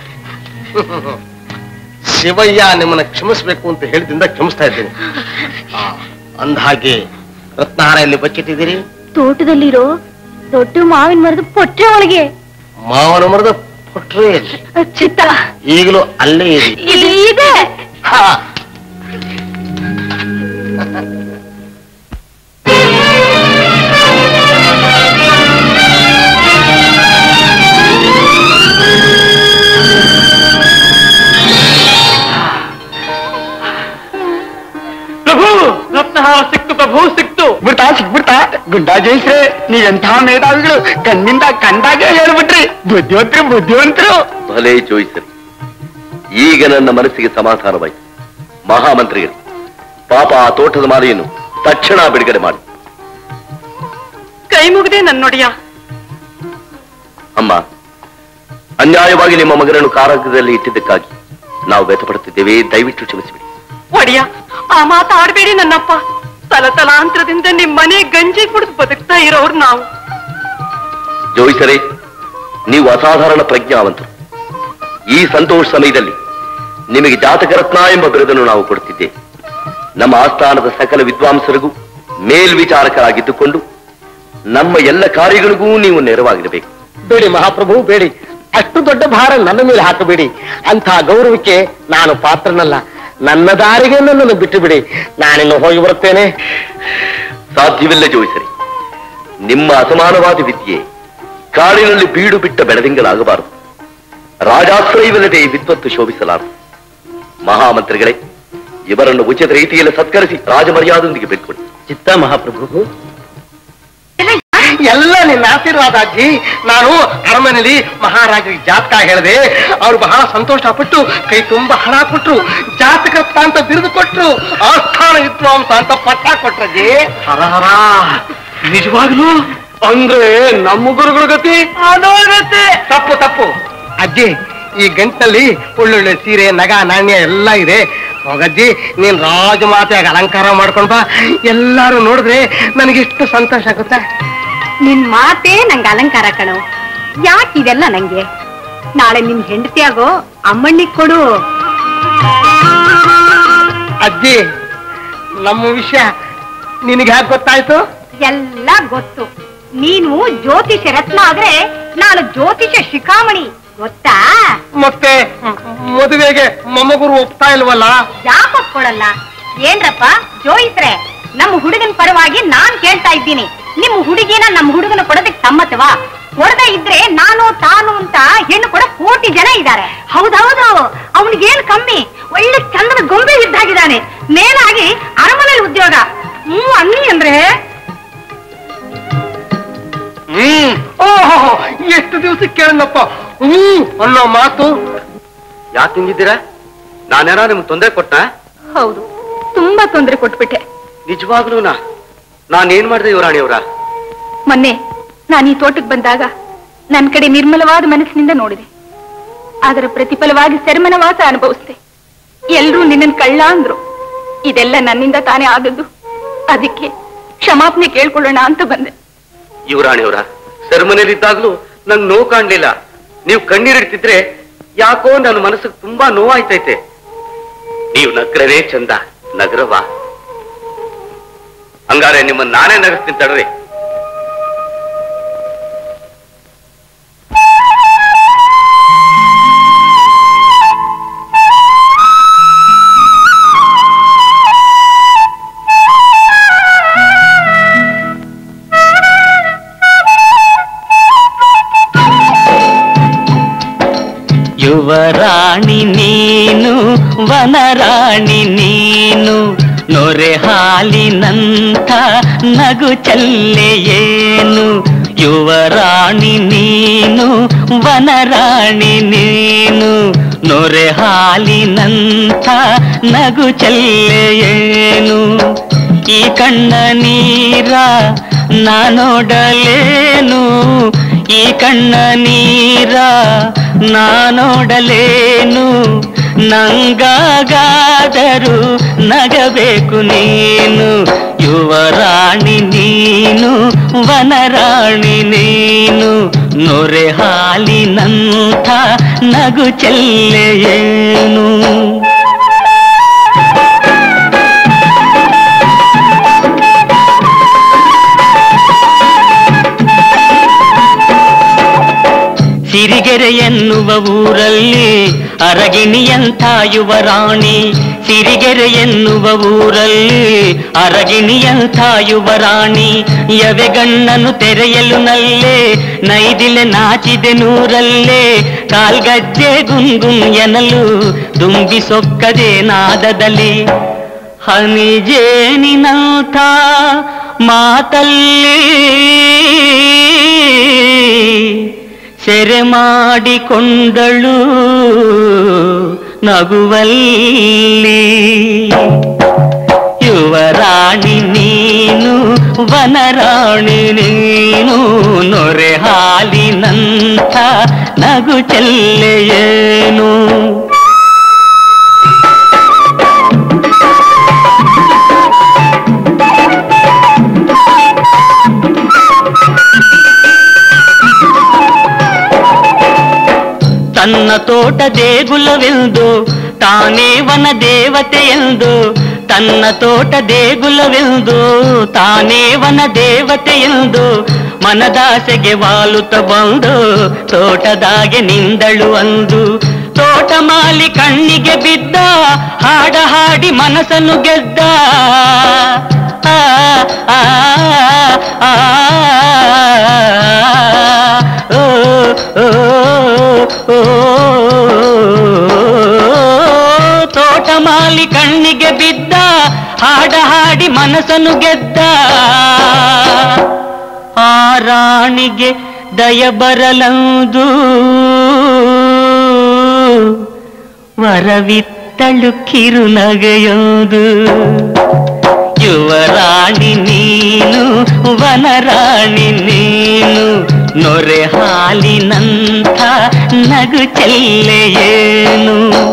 ಶಿವಯ್ಯ ನಿಮ್ಮನ್ನ ಕ್ಷಮಿಸ್ಬೇಕು ಅಂತ ಹೇಳಿದಿಂದ ಕ್ಷಮಿಸ್ತಾ ಇದ್ದೀನಿ. ಅಂದ ಹಾಗೆ ರತ್ನಹಾರ ಎಲ್ಲಿ ಬಚ್ಚಿಟ್ಟಿದ್ದೀರಿ? ತೋಟದಲ್ಲಿರೋ ದೊಡ್ಡ ಮಾವಿನ ಮರದ ಪೊಟ್ರೆ ಒಳಗೆ. ಮಾವನ ಮರದ ಪೊಟ್ರೆ ಚಿತ್ತ ಈಗಲೂ ಅಲ್ಲೇ ಇದೆ. ಪ್ರಭು ರತ್ನಹಾರ ಸಿಕ್ತು ಪ್ರಭು, ಸಿಕ್ತು. ಸಿಕ್ಬಿಡ್ತಾ ಗುಂಡಾ ಜಯಿಸ್ರೆ ನೀವೆಂಥ ಮೇಧಾವಿಗಳು, ಕಣ್ಣಿಂದ ಕಂಡಾಗೆ ಹೇಳ್ಬಿಟ್ರಿ. ಬುದ್ಧಿವಂತರು. ಭಲೇ ಜೋಯಿಸರಿ, ಈಗ ನನ್ನ ಮನಸ್ಸಿಗೆ ಸಮಾಧಾನವಾಯಿತು. ಮಹಾಮಂತ್ರಿಗಳು, ಪಾಪ ಆ ತೋಟದ ಮಾಲೆಯನ್ನು ತಕ್ಷಣ ಬಿಡುಗಡೆ ಮಾಡಿ. ಕೈ ಮುಗಿದೆ ನನ್ನೊಡೆಯ. ಅಮ್ಮ, ಅನ್ಯಾಯವಾಗಿ ನಿಮ್ಮ ಮಗನನ್ನು ಕಾರಾಗೃಹದಲ್ಲಿ ಇಟ್ಟಿದ್ದಕ್ಕಾಗಿ ನಾವು ವ್ಯಥಪಡುತ್ತಿದ್ದೇವೆ. ದಯವಿಟ್ಟು ಕ್ಷಮಿಸಿಬಿಡಿ. ಒಡೆಯ, ಆ ಮಾತಾಡಬೇಡಿ ನನ್ನಪ್ಪ. ತಲತಲಾಂತರದಿಂದ ನಿಮ್ ಮನೆ ಗಂಜಿ ಕುಡಿದು ಬದುಕ್ತಾ ಇರೋರು ನಾವು. ಜೋಯಿಸರೇ, ನೀವು ಅಸಾಧಾರಣ ಪ್ರಜ್ಞಾವಂತರು. ಈ ಸಂತೋಷ ಸಮಯದಲ್ಲಿ ನಿಮಗೆ ಜಾತಕ ರತ್ನ ಎಂಬ ಬಿರುದನ್ನು ನಾವು ಕೊಡುತ್ತಿದ್ದೇವೆ. ನಮ್ಮ ಆಸ್ಥಾನದ ಸಕಲ ವಿದ್ವಾಂಸರಿಗೂ ಮೇಲ್ವಿಚಾರಕರಾಗಿದ್ದುಕೊಂಡು ನಮ್ಮ ಎಲ್ಲ ಕಾರ್ಯಗಳಿಗೂ ನೀವು ನೆರವಾಗಿರಬೇಕು. ಬೇಡಿ ಮಹಾಪ್ರಭು, ಬೇಡಿ. ಅಷ್ಟು ದೊಡ್ಡ ಭಾರ ನನ್ನ ಮೇಲೆ ಹಾಕಬೇಡಿ. ಅಂಥ ಗೌರವಕ್ಕೆ ನಾನು ಪಾತ್ರನಲ್ಲ. ನನ್ನ ದಾರಿಗೆ ನನ್ನನ್ನು ಬಿಟ್ಟು ಬಿಡಿ. ನಾನಿನ್ನು ಹೋಗಿ ಬರುತ್ತೇನೆ. ಸಾಧ್ಯವಿಲ್ಲ ಜೋಯಿಸರಿ. ನಿಮ್ಮ ಅಸಮಾನವಾದ ವಿದ್ಯೆ ಕಾಡಿನಲ್ಲಿ ಬೀಡು ಬಿಟ್ಟ ಬೆಳದಿಂಗಳಾಗಬಾರದು. ರಾಜಾಶ್ರಯವಿಲ್ಲದೆ ವಿದ್ವತ್ತು ಶೋಭಿಸಲಾರದು. ಮಹಾಮಂತ್ರಿಗಳೇ, ಇವರನ್ನು ಉಚಿತ ರೀತಿಯಲ್ಲಿ ಸತ್ಕರಿಸಿ ರಾಜಮರ್ಯಾದೊಂದಿಗೆ ಬಿಟ್ಕೊಡಿ. ಚಿತ್ತ ಮಹಾಪ್ರಭು. ಎಲ್ಲ ನಿನ್ನ ಆಶೀರ್ವಾದ ಅಜ್ಜಿ. ನಾನು ಅರಮನೆಯಲ್ಲಿ ಮಹಾರಾಜರಿಗೆ ಜಾತಕ ಹೇಳಿದೆ. ಅವ್ರು ಬಹಳ ಸಂತೋಷಪಟ್ಟು ಕೈ ತುಂಬಾ ಹಣ ಕೊಟ್ರು, ಜಾತಕತ್ತ ಅಂತ ಬಿರುದು ಕೊಟ್ರು, ಆಸ್ಥಾನ ವಿದ್ವಾಂಸ ಅಂತ ಪಟ್ಟ ಕೊಟ್ರಜ್ಜಿ. ನಿಜವಾಗ್ಲೂ ಅಂದ್ರೆ ನಮ್ಮ ಗುರುಗಳ ಗತಿ ಅದೋಗತ್ತೆ. ತಪ್ಪು ಅಜ್ಜಿ. ಈ ಗಂಟಲ್ಲಿ ಒಳ್ಳೊಳ್ಳೆ ಸೀರೆ, ನಗ, ನಾಣ್ಯ ಎಲ್ಲ ಇದೆ. ಹೋಗಜ್ಜಿ, ನೀನ್ ರಾಜಮಾತೆಯಾಗಿ ಅಲಂಕಾರ ಮಾಡ್ಕೊಂಡ್ ಬಾ. ಎಲ್ಲಾರು ನೋಡಿದ್ರೆ ನನಗೆಷ್ಟು ಸಂತೋಷ ಆಗುತ್ತೆ. ನಿನ್ ಮಾತೇ ನಂಗೆ ಅಲಂಕಾರ ಕಣೋ. ಯಾಕಿದೆಲ್ಲ ನಂಗೆ? ನಾಳೆ ನಿನ್ ಹೆಂಡತಿಯಾಗೋ ಅಮ್ಮಣ್ಣಿಗೆ ಕೊಡು. ಅಜ್ಜಿ, ನಮ್ಮ ವಿಷಯ ನಿನಗೆ ಯಾಕೆ ಗೊತ್ತಾಯ್ತು? ಎಲ್ಲ ಗೊತ್ತು. ನೀನು ಜ್ಯೋತಿಷ ರತ್ನ ಆದ್ರೆ ನಾನು ಜ್ಯೋತಿಷ ಶಿಖಾಮಣಿ, ಗೊತ್ತಾ? ಮತ್ತೆ ಮದುವೆಗೆ ಮೊಮ್ಮಗುರು ಒಪ್ತಾ ಇಲ್ವಲ್ಲ? ಯಾಕೆ ಒಪ್ಕೊಳಲ್ಲ? ಏನ್ರಪ್ಪ ಜೋಯಿಸ್ರೆ, ನಮ್ಮ ಹುಡುಗನ ಪರವಾಗಿ ನಾನ್ ಕೇಳ್ತಾ ಇದ್ದೀನಿ. ನಿಮ್ಮ ಹುಡುಗಿನ ನಮ್ಮ ಹುಡುಗನ ಕೊಡೋದಕ್ಕೆ ಸಮ್ಮತವಾ? ಕೊಡದೆ ಇದ್ರೆ ನಾನು ತಾನು ಅಂತ ಹೆಣ್ಣು ಕೂಡ ಕೋಟಿ ಜನ ಇದ್ದಾರೆ. ಹೌದೌದು, ಅವನಿಗೇನು ಕಮ್ಮಿ, ಒಳ್ಳೆ ಚಂದನ ಗೊಂಬೆ ಇದ್ದಾಗಿದ್ದಾನೆ. ಮೇಲಾಗಿ ಅರಮನೆಯಲ್ಲಿ ಉದ್ಯೋಗ. ಅನ್ನಿ ಅಂದ್ರೆ ಓಹೋ, ಎಷ್ಟು ದಿವಸಕ್ಕೆ ಕೇಳಲ್ಲಪ್ಪ ಅನ್ನೋ ಮಾತು. ಯಾಕೆ ಹಿಂಗಿದ್ದೀರಾ? ನಾನೇನೋ ನಿಮ್ಗೆ ತೊಂದರೆ ಕೊಟ್ಟ? ಹೌದು, ತುಂಬಾ ತೊಂದರೆ ಕೊಟ್ಬಿಟ್ಟೆ. ನಿಜವಾಗ್ಲೂ ನಾನೇನ್ ಮಾಡಿದೆ ಯುವರಾಣಿಯವರ? ಮೊನ್ನೆ ನಾನು ಈ ತೋಟಕ್ಕೆ ಬಂದಾಗ ನನ್ನ ಕಡೆ ನಿರ್ಮಲವಾದ ಮನಸ್ಸಿನಿಂದ ನೋಡಿದೆ. ಅದರ ಪ್ರತಿಫಲವಾಗಿ ಸೆರಮನವಾಸ ಅನುಭವಿಸಿದೆ. ಎಲ್ರೂ ನಿನ್ನನ್ನು ಕಳ್ಳ ಅಂದ್ರು. ಇದೆಲ್ಲ ನನ್ನಿಂದ ತಾನೇ ಆದದ್ದು. ಅದಕ್ಕೆ ಕ್ಷಮಾಪಣೆ ಕೇಳ್ಕೊಳ್ಳೋಣ ಅಂತ ಬಂದೆ. ಯುವರಾಣಿಯವರ, ಸೆರೆಮನೆಯಲ್ಲಿದ್ದಾಗ್ಲೂ ನನ್ ನೋವು ಕಾಣ್ಲಿಲ್ಲ. ನೀವು ಕಣ್ಣೀರಿಡ್ತಿದ್ರೆ ಯಾಕೋ ನನ್ನ ಮನಸ್ಸಿಗೆ ತುಂಬಾ ನೋವಾಯ್ತೈತೆ. ನೀವು ನಗ್ರವೇ ಚಂದ, ನಗರವಾ. ಹಂಗಾರೆ ನಿಮ್ಮನ್ನ ನಾನೇ ನಗಿಸ್ತೀನಿ ತಡ್ರಿ. ಯುವರಾಣಿ ನೀನು, ವನರಾಣಿ ನೀನು, ನೊರೆ ಹಾಲಿನಂಥ ನಗು ಚಲ್ಲೆಯೇನು. ಯುವರಾಣಿ ನೀನು, ವನರಾಣಿ ನೀನು, ನೊರೆ ಹಾಲಿನಂಥ ನಗು ಚಲ್ಲೆಯೇನು. ಈ ಕಣ್ಣ ನೀರ ನಾನೋಡಲೇನು, ಈ ಕಣ್ಣ ನೀರ ನಾನೋಡಲೇನು. ನಂಗಾಗಾದರೂ ನಗಬೇಕು ನೀನು. ಯುವರಾಣಿ ನೀನು, ವನರಾಣಿ ನೀನು, ನೊರೆ ಹಾಲಿನಂಥ ನಗು ಚೆಲ್ಲೆಯೇನು. ಸಿರಿಗೆರೆ ಎನ್ನುವ ಊರಲ್ಲಿ ಅರಗಿಣಿಯಂಥ ಯುವರಾಣಿ, ಸಿರಿಗೆರೆ ಎನ್ನುವ ಊರಲ್ಲಿ ಅರಗಿಣಿಯಂಥ ಯುವರಾಣಿ ಯವೆಗಣ್ಣನು ತೆರೆಯಲು ನಲ್ಲೇ ನೈದಿಲೆ ನಾಚಿದೆ ನೂರಲ್ಲೇ ಕಾಲ್ಗಜ್ಜೆ ಗುಂಗುಂ ಎನಲು ದುಂಬಿ ಸೊಕ್ಕದೆ ನಾದದಲ್ಲಿ ಹನಿಜೇನಿನಂಥ ಮಾತಲ್ಲಿ ಸೆರೆ ಮಾಡಿಕೊಂಡಳು ನಗುವಲ್ಲಿ ಯುವರಾಣಿ ನೀನು ವನರಾಣಿ ನೀನು ನೊರೆ ಹಾಲಿನಂಥ ನಗು ಚೆಲ್ಲೆಯೇನು ತನ್ನ ತೋಟ ದೇಗುಲವೆಂದು ತಾನೇ ವನ ದೇವತೆಯೆಂದು ತನ್ನ ತೋಟ ದೇಗುಲವೆಂದು ತಾನೇ ವನ ದೇವತೆಯೆಂದು ಮನದಾಸೆಗೆ ವಾಲುತ್ತ ಬಂದು ತೋಟದಾಗೆ ನಿಂದಳು ಅಂದು ತೋಟ ಮಾಲಿ ಕಣ್ಣಿಗೆ ಬಿದ್ದ ಹಾಡ ಹಾಡಿ ಮನಸ್ಸನ್ನು ಗೆದ್ದ ತೋಟ ಮಾಲಿ ಕಣ್ಣಿಗೆ ಬಿದ್ದ ಹಾಡ ಹಾಡಿ ಮನಸ್ಸನ್ನು ಗೆದ್ದ ಆ ರಾಣಿಗೆ ದಯ ಬರಲಂದು ವರವಿತ್ತಳು ಕಿರುನಗೆಯೊಂದು ಯುವರಾಣಿ ನೀನು ವನರಾಣಿ ನೀನು ನೊರೆ ಹಾಲಿನಂಥ ನಗು ಚೆಲ್ಲೆಯೇನು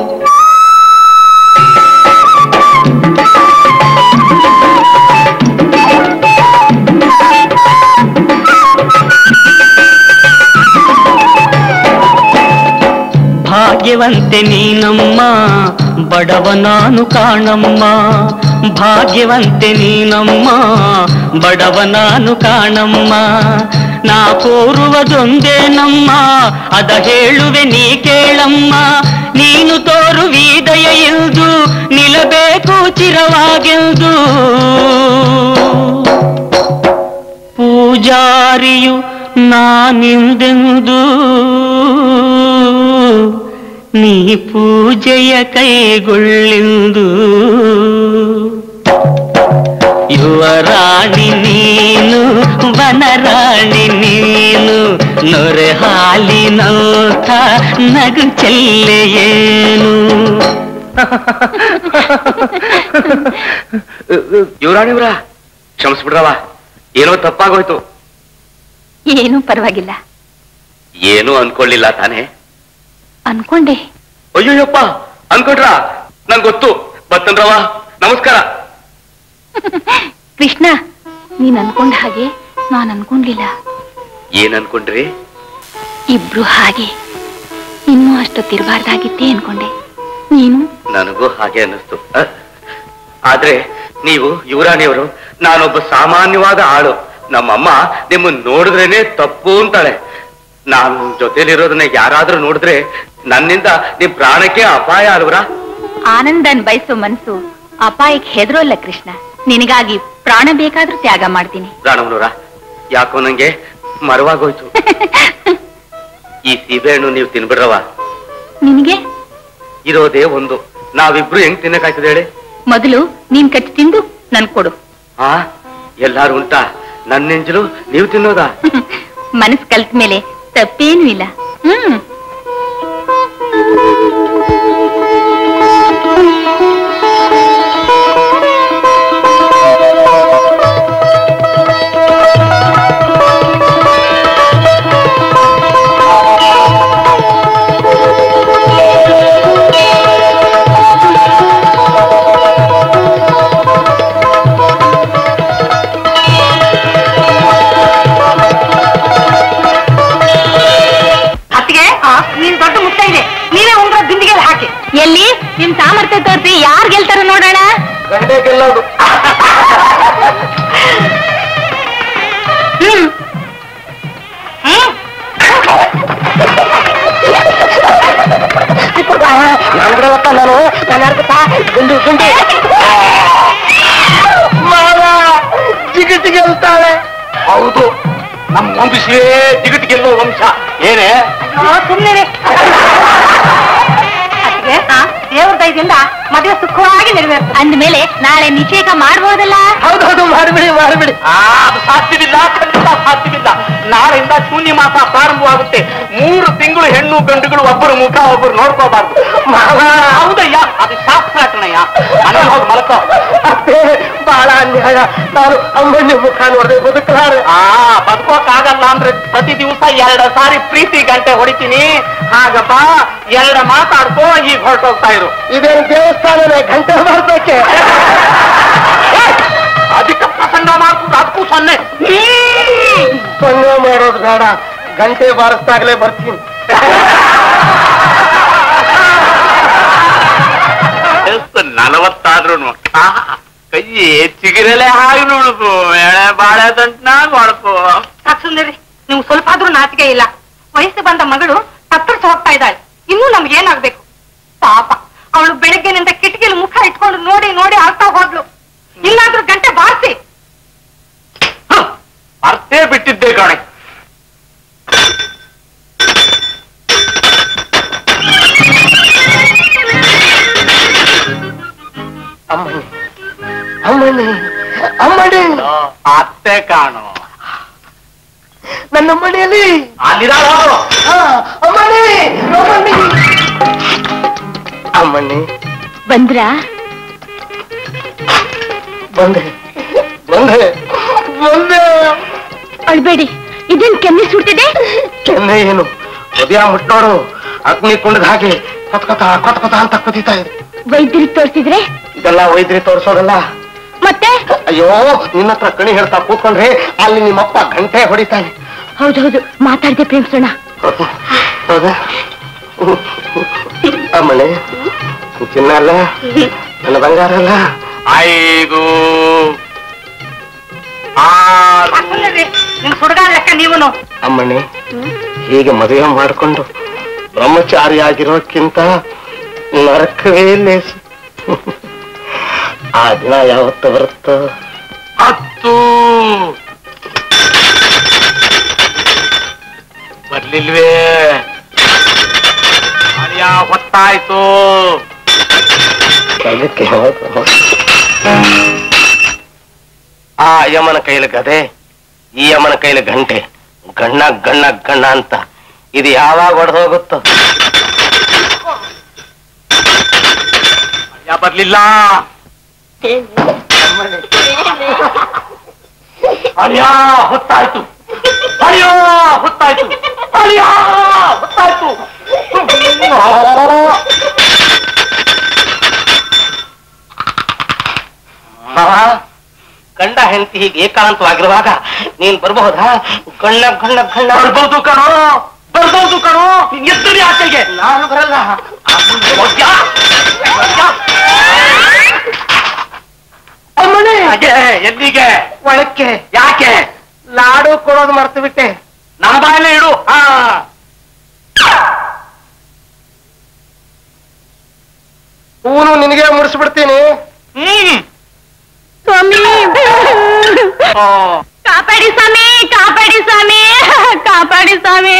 ಭಾಗ್ಯವಂತೆ ನೀನಮ್ಮ ಬಡವ ನಾನು ಕಾಣಮ್ಮ ಭಾಗ್ಯವಂತೆ ನೀನಮ್ಮ ಬಡವ ನಾನು ಕಾಣಮ್ಮ ನಾ ಕೋರುವುದೊಂದೇನಮ್ಮ ಅದ ಹೇಳುವೆ ನೀ ಕೇಳಮ್ಮ ನೀನು ತೋರುವಿದಯ ಎಂದು ನಿಲ್ಲಬೇಕು ಚಿರವಾಗೆಂದು ಪೂಜಾರಿಯು ನಾನಿಂದೆಂದು ನೀ ಪೂಜೆಯ ಕೈಗೊಳ್ಳೆಂದು ಯುವರಾಣಿ ನೀನು ವನರಾಣಿ ನೀನು ನೊರೆ ಹಾಲಿನಂಥ ನಗು ಚೆಲ್ಲೆಯೇನು ಯುವರಾಣಿವ್ರ ಕ್ಷಮಿಸ್ಬಿಡ್ರವ ಏನೋ ತಪ್ಪಾಗೋಯ್ತು ಏನೂ ಪರವಾಗಿಲ್ಲ ಏನೂ ಅನ್ಕೊಳ್ಳಿಲ್ಲ ತಾನೇ ಅನ್ಕೊಂಡೆ ಅಯ್ಯೋಯಪ್ಪ ಅನ್ಕೊಂಡ್ರ ನಂಗೆ ಗೊತ್ತು ಬತ್ತನ್ರವ ನಮಸ್ಕಾರ ಕೃಷ್ಣ ನೀನ್ ಅನ್ಕೊಂಡ ಹಾಗೆ ನಾನ್ ಅನ್ಕೊಂಡ್ಲಿಲ್ಲ ಏನ್ ಅನ್ಕೊಂಡ್ರಿ ಇಬ್ರು ಹಾಗೆ ಇನ್ನೂ ಅಷ್ಟೊತ್ತಿರಬಾರ್ದಾಗಿತ್ತೇ ಅನ್ಕೊಂಡೆ ನೀನು ನನಗೂ ಹಾಗೆ ಅನ್ನಿಸ್ತು ಆದ್ರೆ ನೀವು ಯುವರಾಣಿಯವರು ನಾನೊಬ್ಬ ಸಾಮಾನ್ಯವಾದ ಆಳು ನಮ್ಮಮ್ಮ ನಿಮ್ಮನ್ನ ನೋಡಿದ್ರೇನೆ ತಪ್ಪು ಅಂತಾಳೆ ನಾನು ಜೊತೆಲಿರೋದನ್ನ ಯಾರಾದ್ರೂ ನೋಡಿದ್ರೆ ನನ್ನಿಂದ ನಿಮ್ ಪ್ರಾಣಕ್ಕೆ ಅಪಾಯ ಅಲ್ವರ ಆನಂದನ್ ಬಯಸೋ ಮನ್ಸು ಅಪಾಯಕ್ಕೆ ಹೆದರೋಲ್ಲ ಕೃಷ್ಣ ನಿನಗಾಗಿ ಪ್ರಾಣ ಬೇಕಾದ್ರೂ ತ್ಯಾಗ ಮಾಡ್ತೀನಿ ರಾಣವನವರ ಯಾಕೋ ನಂಗೆ ಮರವಾಗೋಯ್ತು ಈ ಸೀಬೆಹಣ್ಣು ನೀವು ತಿನ್ಬಿಡ್ರವ ನಿನಗೆ ಇರೋದೇ ಒಂದು ನಾವಿಬ್ರು ಹೆಂಗ್ ತಿನ್ನಕಾಯ್ತದೆ ಹೇಳಿ ಮೊದಲು ನೀನ್ ಕಚ್ಚಿ ತಿಂದು ನನ್ ಕೊಡು ಹಾ ಎಲ್ಲಾರು ಉಂಟಾ ನನ್ನ ನೆಂಜಲು ನೀವು ತಿನ್ನೋದಾ ಮನಸ್ ಕಲ್ತ ಮೇಲೆ ತಪ್ಪೇನೂ ಇಲ್ಲ ಎಲ್ಲಿ ನಿಮ್ ಸಾಮರ್ಥ್ಯ ತೋರಿಸಿ ಯಾರು ಗೆಲ್ತಾರ ನೋಡೋಣ ಗಂಡೆ ಗೆಲ್ಲೋದು ನಾನು ನಡ್ಕತಾ ಗುಂಡು ಗುಂಡು ಮಾವ ಜಿಗಿಟಿಗೆ ಅಂತಾಳೆ. ಹೌದು, ನಮ್ಮ ವಂಶವೇ ಜಿಗಟ್ ಗೆಲ್ಲೋ ವಂಶ. ಏನೇ ಸುಮ್ಮನೆ ದೇವ್ರ ದಯದಿಂದ ಮದುವೆ ಸುಖವಾಗಿ ನೆರವೇರ್ತು ಅಂದ್ಮೇಲೆ ನಾಳೆ ನಿಷೇಧ ಮಾಡ್ಬೋದಲ್ಲ? ಹೌದೌದು, ಮಾಡಿಬಿಡಿ ಮಾಡಿಬಿಡಿ. ಅದು ಸಾಧ್ಯವಿಲ್ಲ, ಖಂಡಿತ ಸಾಧ್ಯವಿಲ್ಲ. ನಾಳೆಯಿಂದ ಶೂನ್ಯ ಮಾಸ ಪ್ರಾರಂಭವಾಗುತ್ತೆ. 3 ತಿಂಗಳು ಹೆಣ್ಣು ಗಂಡುಗಳು ಒಬ್ಬರು ಮುಖ ಒಬ್ಬರು ನೋಡ್ಕೋಬಾರ್ದು. ಹೌದಯ್ಯ, ಅದು ಶಾಸ್ತ್ರ ಕಣಯ್ಯ. ಮನೇಲಿ ಹೋಗಿ ಮಲ್ಕೋ. ಅಷ್ಟೇ ಬಹಳ ಅನ್ಯಾಯ. ನಾನು ಅಮ್ಮನ ಮುಖ ನೋಡಿದೆ ಬದುಕಲಾರೆ. ಬದುಕೋಕ್ಕಾಗಲ್ಲ ಅಂದ್ರೆ ಪ್ರತಿ ದಿವಸ 2 ಸಾರಿ ಪ್ರೀತಿ ಗಂಟೆ ಹೊಡಿತೀನಿ. ಹಾಗಪ್ಪ 2 ಮಾತಾಡ್ಕೋ, ಈಗ ಹೊರಟೋಗ್ತಾ ಇರು. ಇದೇನು ದೇವಸ್ಥಾನನೇ ಗಂಟೆ ಮಾಡ್ಬೇಕೆ? ಅದಕ್ಕೆ ಪ್ರಸಂಗ ಮಾಡ್ಕೊಂಡು ಅದಕ್ಕೂ 0. ಸೊನ್ನೆ ಮಾಡೋದು ಬೇಡ, ಗಂಟೆ ಬಾರಿಸ್ದಾಗಲೇ ಬರ್ತೀನಿ. 40 ಕೈ ಚಿಗಿರಲೆ ಹಾಗೆ ನೋಡುದು. ಎಳೆ ಬಾಳೆ ದಂಟ್ನಾಗ ಹೊಳಪು. ಸುಂದರಿ, ನಿಮ್ಗೆ ಸ್ವಲ್ಪ ಆದ್ರೂ ನಾಚಿಕೆ ಇಲ್ಲ. ವಯಸ್ಸು ಬಂದ ಮಗಳು ತತ್ತರಿಸಿ ಹೋಗ್ತಾ ಇದ್ದಾಳೆ. ಇನ್ನೂ ನಮ್ಗೇನಾಗ್ಬೇಕು? ಪಾಪ, ಅವಳು ಬೆಳಗ್ಗೆನಿಂದ ಕಿಟಕಿಲಿ ಮುಖ ಇಟ್ಕೊಂಡು ನೋಡಿ ನೋಡಿ ಆಗ್ತಾ ಹೋದ್ಲು. ಇನ್ನಾದ್ರೂ ಗಂಟೆ ಬಾರಿಸಿ. ಅರ್ಥೇ ಬಿಟ್ಟಿದ್ದೆ ಕಣೆ. ಅಮ್ಮನಿ ಅಮ್ಮನಿ ಅಮ್ಮನಿ, ಅತ್ತೆ ಕಾಣು. ನನ್ನ ಮನೆಯಲ್ಲಿ ಅಲ್ಲಿದ್ದಾಳು. ಅಮ್ಮನಿ ಅಮ್ಮನಿ ಅಮ್ಮನಿ. ಬಂದ್ರ? ಬಂದೆ ಬಂದೆ ಬಂದೆ. ಅಳ್ಬೇಡಿ, ಇದೇನ್ ಕೆಮ್ಮಿ ಸುಡ್ತಿದೆ? ಕೆನ್ನೆ ಏನು, ಉದಯ ಮುಟ್ಟೋಡು ಅಗ್ನಿ ಕುಂಡದ ಹಾಗೆ ಕೊತ್ಕೊತ ಕೊತ್ಕೊತ ಅಂತ ಕುದೀತಾ ಇದೆ. ವೈದ್ಯರಿಗೆ ತೋರಿಸಿದ್ರೆ? ಇದೆಲ್ಲ ವೈದ್ಯರಿ ತೋರಿಸೋದಲ್ಲ. ಮತ್ತೆ? ಅಯ್ಯೋ, ನಿನ್ನ ಹತ್ರ ಕಣಿ ಹೇಳ್ತಾ ಕೂತ್ಕೊಂಡ್ರೆ ಅಲ್ಲಿ ನಿಮ್ಮಪ್ಪ ಗಂಟೆ ಹೊಡಿತಾನೆ. ಹೌದೌದು, ಮಾತಾಡದೆ ಪ್ರೇಮಿಸೋಣ. ಹೌದಾ? ಅಮ್ಮನೆ, ಚಿನ್ನ ಅಲ್ಲ, ನನ್ನ ಬಂಗಾರ ಅಲ್ಲ. 5 ನಿಮ್ ಸುಡುಗಾರ ಲೆಕ್ಕ ನೀವನು. ಅಮ್ಮಣ್ಣೆ, ಹೀಗೆ ಮದುವೆ ಮಾಡಿಕೊಂಡು ಬ್ರಹ್ಮಚಾರಿ ಆಗಿರೋಕ್ಕಿಂತ ನರಕವೇ ಲೇಸು. ಆ ದಿನ ಯಾವತ್ತು ಬರುತ್ತೋ? 10 ಬರ್ಲಿಲ್ವೇ? ಅಳಿಯ ಹೊತ್ತಾಯ್ತು. ಅದಕ್ಕೆ ಆ ಯಮನ ಕೈಲ ಗದೆ, ಈ ಯಮನ ಕೈಲ ಗಂಟೆ, ಗಣ್ಣ ಗಣ್ಣ ಗಣ್ಣ ಅಂತ ಇದು ಯಾವಾಗ ಹೊಡೆದು ಹೋಗುತ್ತೋ? ಅಳಿಯ ಬರ್ಲಿಲ್ಲ. ಅಳಿಯ ಹೊತ್ತಾಯ್ತು. ಅಳಿಯ ಹೊತ್ತಾಯ್ತು. ಅಳಿಯ ಹೊತ್ತಾಯ್ತು. ಗಂಡ ಹೆಂಡತಿ ಹೀಗೆ ಏಕಾಂತವಾಗಿರುವಾಗ ನೀನ್ ಬರಬಹುದಾ? ಗಣ್ಣ ಗಣ್ಣ ಗಣ್ಣ. ಬರ್ಬೋದು ಕಣೋ, ಬರ್ಬೋದು ಕಣೋ. ಎತ್ತರಿ ಆಚೆಗೆ. ನಾನು ಬರಲ್ಲ. ಅಮ್ಮನೆ, ಎಲ್ಲಿಗೆ? ಒಳಕ್ಕೆ. ಯಾಕೆ? ಲಾಡು ಕೊಡೋದು ಮರ್ತು ಬಿಟ್ಟೆ. ನಮ್ಮ ಬಾಯಲ್ಲೇ ಇಡು. ಹೂನು ನಿನಗೆ ಮುಡಿಸ್ಬಿಡ್ತೀನಿ. ಸ್ವಾಮಿ, ಕಾಪಾಡಿ ಸ್ವಾಮಿ, ಕಾಪಾಡಿ ಸ್ವಾಮಿ, ಕಾಪಾಡಿ ಸ್ವಾಮಿ.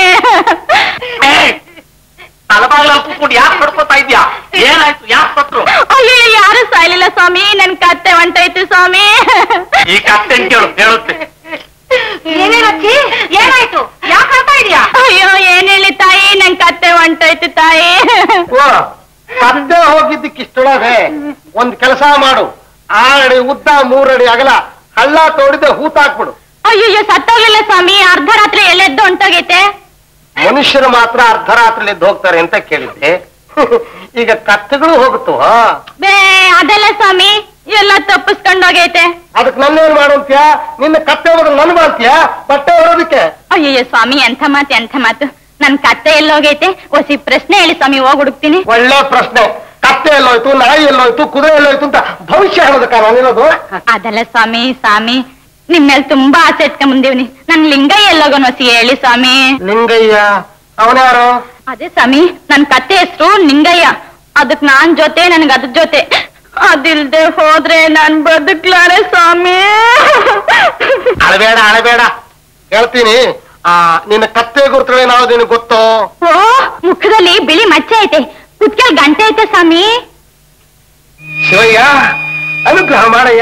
ತಲಬಾಗ್ಲಲ್ಲಿ ಕೂತ್ಕೊಂಡು ಯಾಕೆ ನಡ್ಕೋತಾ ಇದ್ಯಾ? ಏನಾಯ್ತು? ಯಾಕೆ ಸತ್ರು? ಅಯ್ಯೋ, ಯಾರು ಸಾಯ್ಲಿಲ್ಲ ಸ್ವಾಮಿ, ನನ್ ಕತ್ತೆ ಹೊಂಟೈತಿ ಸ್ವಾಮಿ. ಈ ಕತ್ತೆ ಕೇಳು, ಹೇಳುತ್ತೆ. ಏನೇನಚ್ಚಿ, ಏನಾಯ್ತು? ಯಾಕೆ ಹೇಳ್ತಾ ಇದೀಯಾ? ಅಯ್ಯೋ, ಏನ್ ಹೇಳಿ ತಾಯಿ, ನನ್ ಕತ್ತೆ ಹೊಂಟೈತಿ ತಾಯಿ. ಕದ್ದೆ ಹೋಗಿದ್ದಕ್ಕಿಷ್ಟೊಳಗೆ ಒಂದ್ ಕೆಲಸ ಮಾಡು. 6 ಅಡಿ ಉದ್ದ, 3 ಅಡಿ ಅಗಲ, ಹಳ್ಳ ತೋಡಿದೆ ಹೂತಾಕ್ಬಿಡು. ಅಯ್ಯೋ, ಸತ್ತೋಗಿಲ್ಲ ಸ್ವಾಮಿ, ಅರ್ಧ ರಾತ್ರಿ ಎಲ್ಲೆದ್ದು ಹೊಂಟೋಗೈತೆ. ಮನುಷ್ಯರು ಮಾತ್ರ ಅರ್ಧರಾತ್ರಿ ಎದ್ದು ಹೋಗ್ತಾರೆ ಅಂತ ಕೇಳಿದ್ದೆ. ಈಗ ಕತ್ತೆಗಳು ಹೋಗುತ್ತವ? ಬೇ, ಅದೆಲ್ಲ ಸ್ವಾಮಿ, ಎಲ್ಲ ತಪ್ಪಿಸ್ಕೊಂಡೋಗೈತೆ. ಅದಕ್ಕೆ ನನ್ನೇನ್ ಮಾಡುವಂತ್ಯಾ? ನಿನ್ನ ಕತ್ತೆ ಹೋದ್ರೆ ನನ್ ಮಾಡ್ತೀಯ ಬಟ್ಟೆ ಹೊರೋದಕ್ಕೆ? ಅಯ್ಯಯ್ಯೋ ಸ್ವಾಮಿ, ಎಂಥ ಮಾತು ಎಂಥ ಮಾತು. ನನ್ ಕತ್ತೆ ಎಲ್ಲೋಗೈತೆ? ಹೊಸಿ ಪ್ರಶ್ನೆ ಹೇಳಿ ಸ್ವಾಮಿ, ಹೋಗಿ ಹುಡುಕ್ತೀನಿ. ಒಳ್ಳೆ ಪ್ರಶ್ನೆ. ಕತ್ತೆ ಎಲ್ಲೋಯ್ತು, ನಾಯಿ ಎಲ್ಲೋಯ್ತು, ಕುದುರೆ ಎಲ್ಲೋಯ್ತು ಅಂತ ಭವಿಷ್ಯ ಹೇಳೋದಕ್ಕ ನಾನಿರೋದು? ಅದಲ್ಲ ಸ್ವಾಮಿ, ಸ್ವಾಮಿ ನಿಮ್ ಮೇಲೆ ತುಂಬಾ ಆಸೆ ಇಟ್ಕೊಂಡ್ ಬಂದೀವ್ನಿ. ನನ್ ಲಿಂಗಯ್ಯ ಎಲ್ಲೋಗನ್ ಹೊಸಿ ಹೇಳಿ ಸ್ವಾಮಿ. ಲಿಂಗಯ್ಯ? ಅವನ್ಯಾರು? ಅದೇ ಸ್ವಾಮಿ, ನನ್ ಕತ್ತೆ ಹೆಸರು ಲಿಂಗಯ್ಯ. ಆ ಅದಕ್ ನಾನ್ ಜೊತೆ ನನ್ಗ ಅದ್ರ ಜೊತೆ. ಅದಿಲ್ದೆ ಹೋದ್ರೆ ನಾನ್ ಬದುಕ್ಲಾರೆ ಸ್ವಾಮಿ. ಅಳಬೇಡ ಅಳಬೇಡ, ಹೇಳ್ತೀನಿ. ನಿನ್ನ ಕತ್ತೆ ಗುರುತುಗಳೇ ನಾವು ನಿನಗೆ ಗೊತ್ತೋ? ಓ, ಮುಖದಲ್ಲಿ ಬಿಳಿ ಮಚ್ಚೆ ಐತೆ, ಕುತ್ಕೆಲ್ ಗಂಟೆ ಐತೆ ಸ್ವಾಮಿ. ಶಿವಯ್ಯ ಅನುಗ್ರಹ ಮಾಡಯ್ಯ.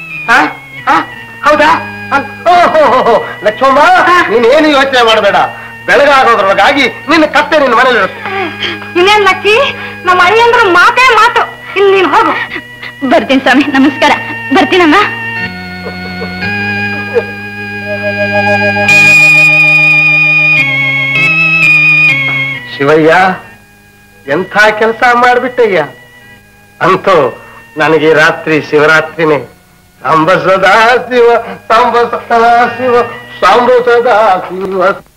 ಹೌದಾ? ಲಕ್ಷ್ಮಮ್ಮ, ನೀನೇನು ಯೋಚನೆ ಮಾಡಬೇಡ. ಬೆಳಗಾಗೋದ್ರೊಳಗಾಗಿ ನಿನ್ನ ಕತ್ತೆ ನಿನ್ನ ಮನೇಲಿ ಇರುತ್ತೆ. ಇನ್ನೇನ್ ಲಕ್ಕಿ, ನಮ್ಮ ಅಳಿಯಂದ್ರು ಮಾತೇ ಮಾತು. ಇಲ್ಲಿ ನೀನ್ ಹೋಗು. ಬರ್ತೀನಿ ಸ್ವಾಮಿ, ನಮಸ್ಕಾರ. ಬರ್ತೀನಮ್ಮ. ಶಿವಯ್ಯ, ಎಂಥ ಕೆಲಸ ಮಾಡ್ಬಿಟ್ಟಯ್ಯ. ಅಂತೂ ನನಗೆ ರಾತ್ರಿ ಶಿವರಾತ್ರಿನೇ. ಸಾಂಬ ಸದಾ ಶಿವ, ಸಾಂಬ ಸದಾ ಶಿವ, ಸಾಂಬ ಸದಾ ಶಿವ.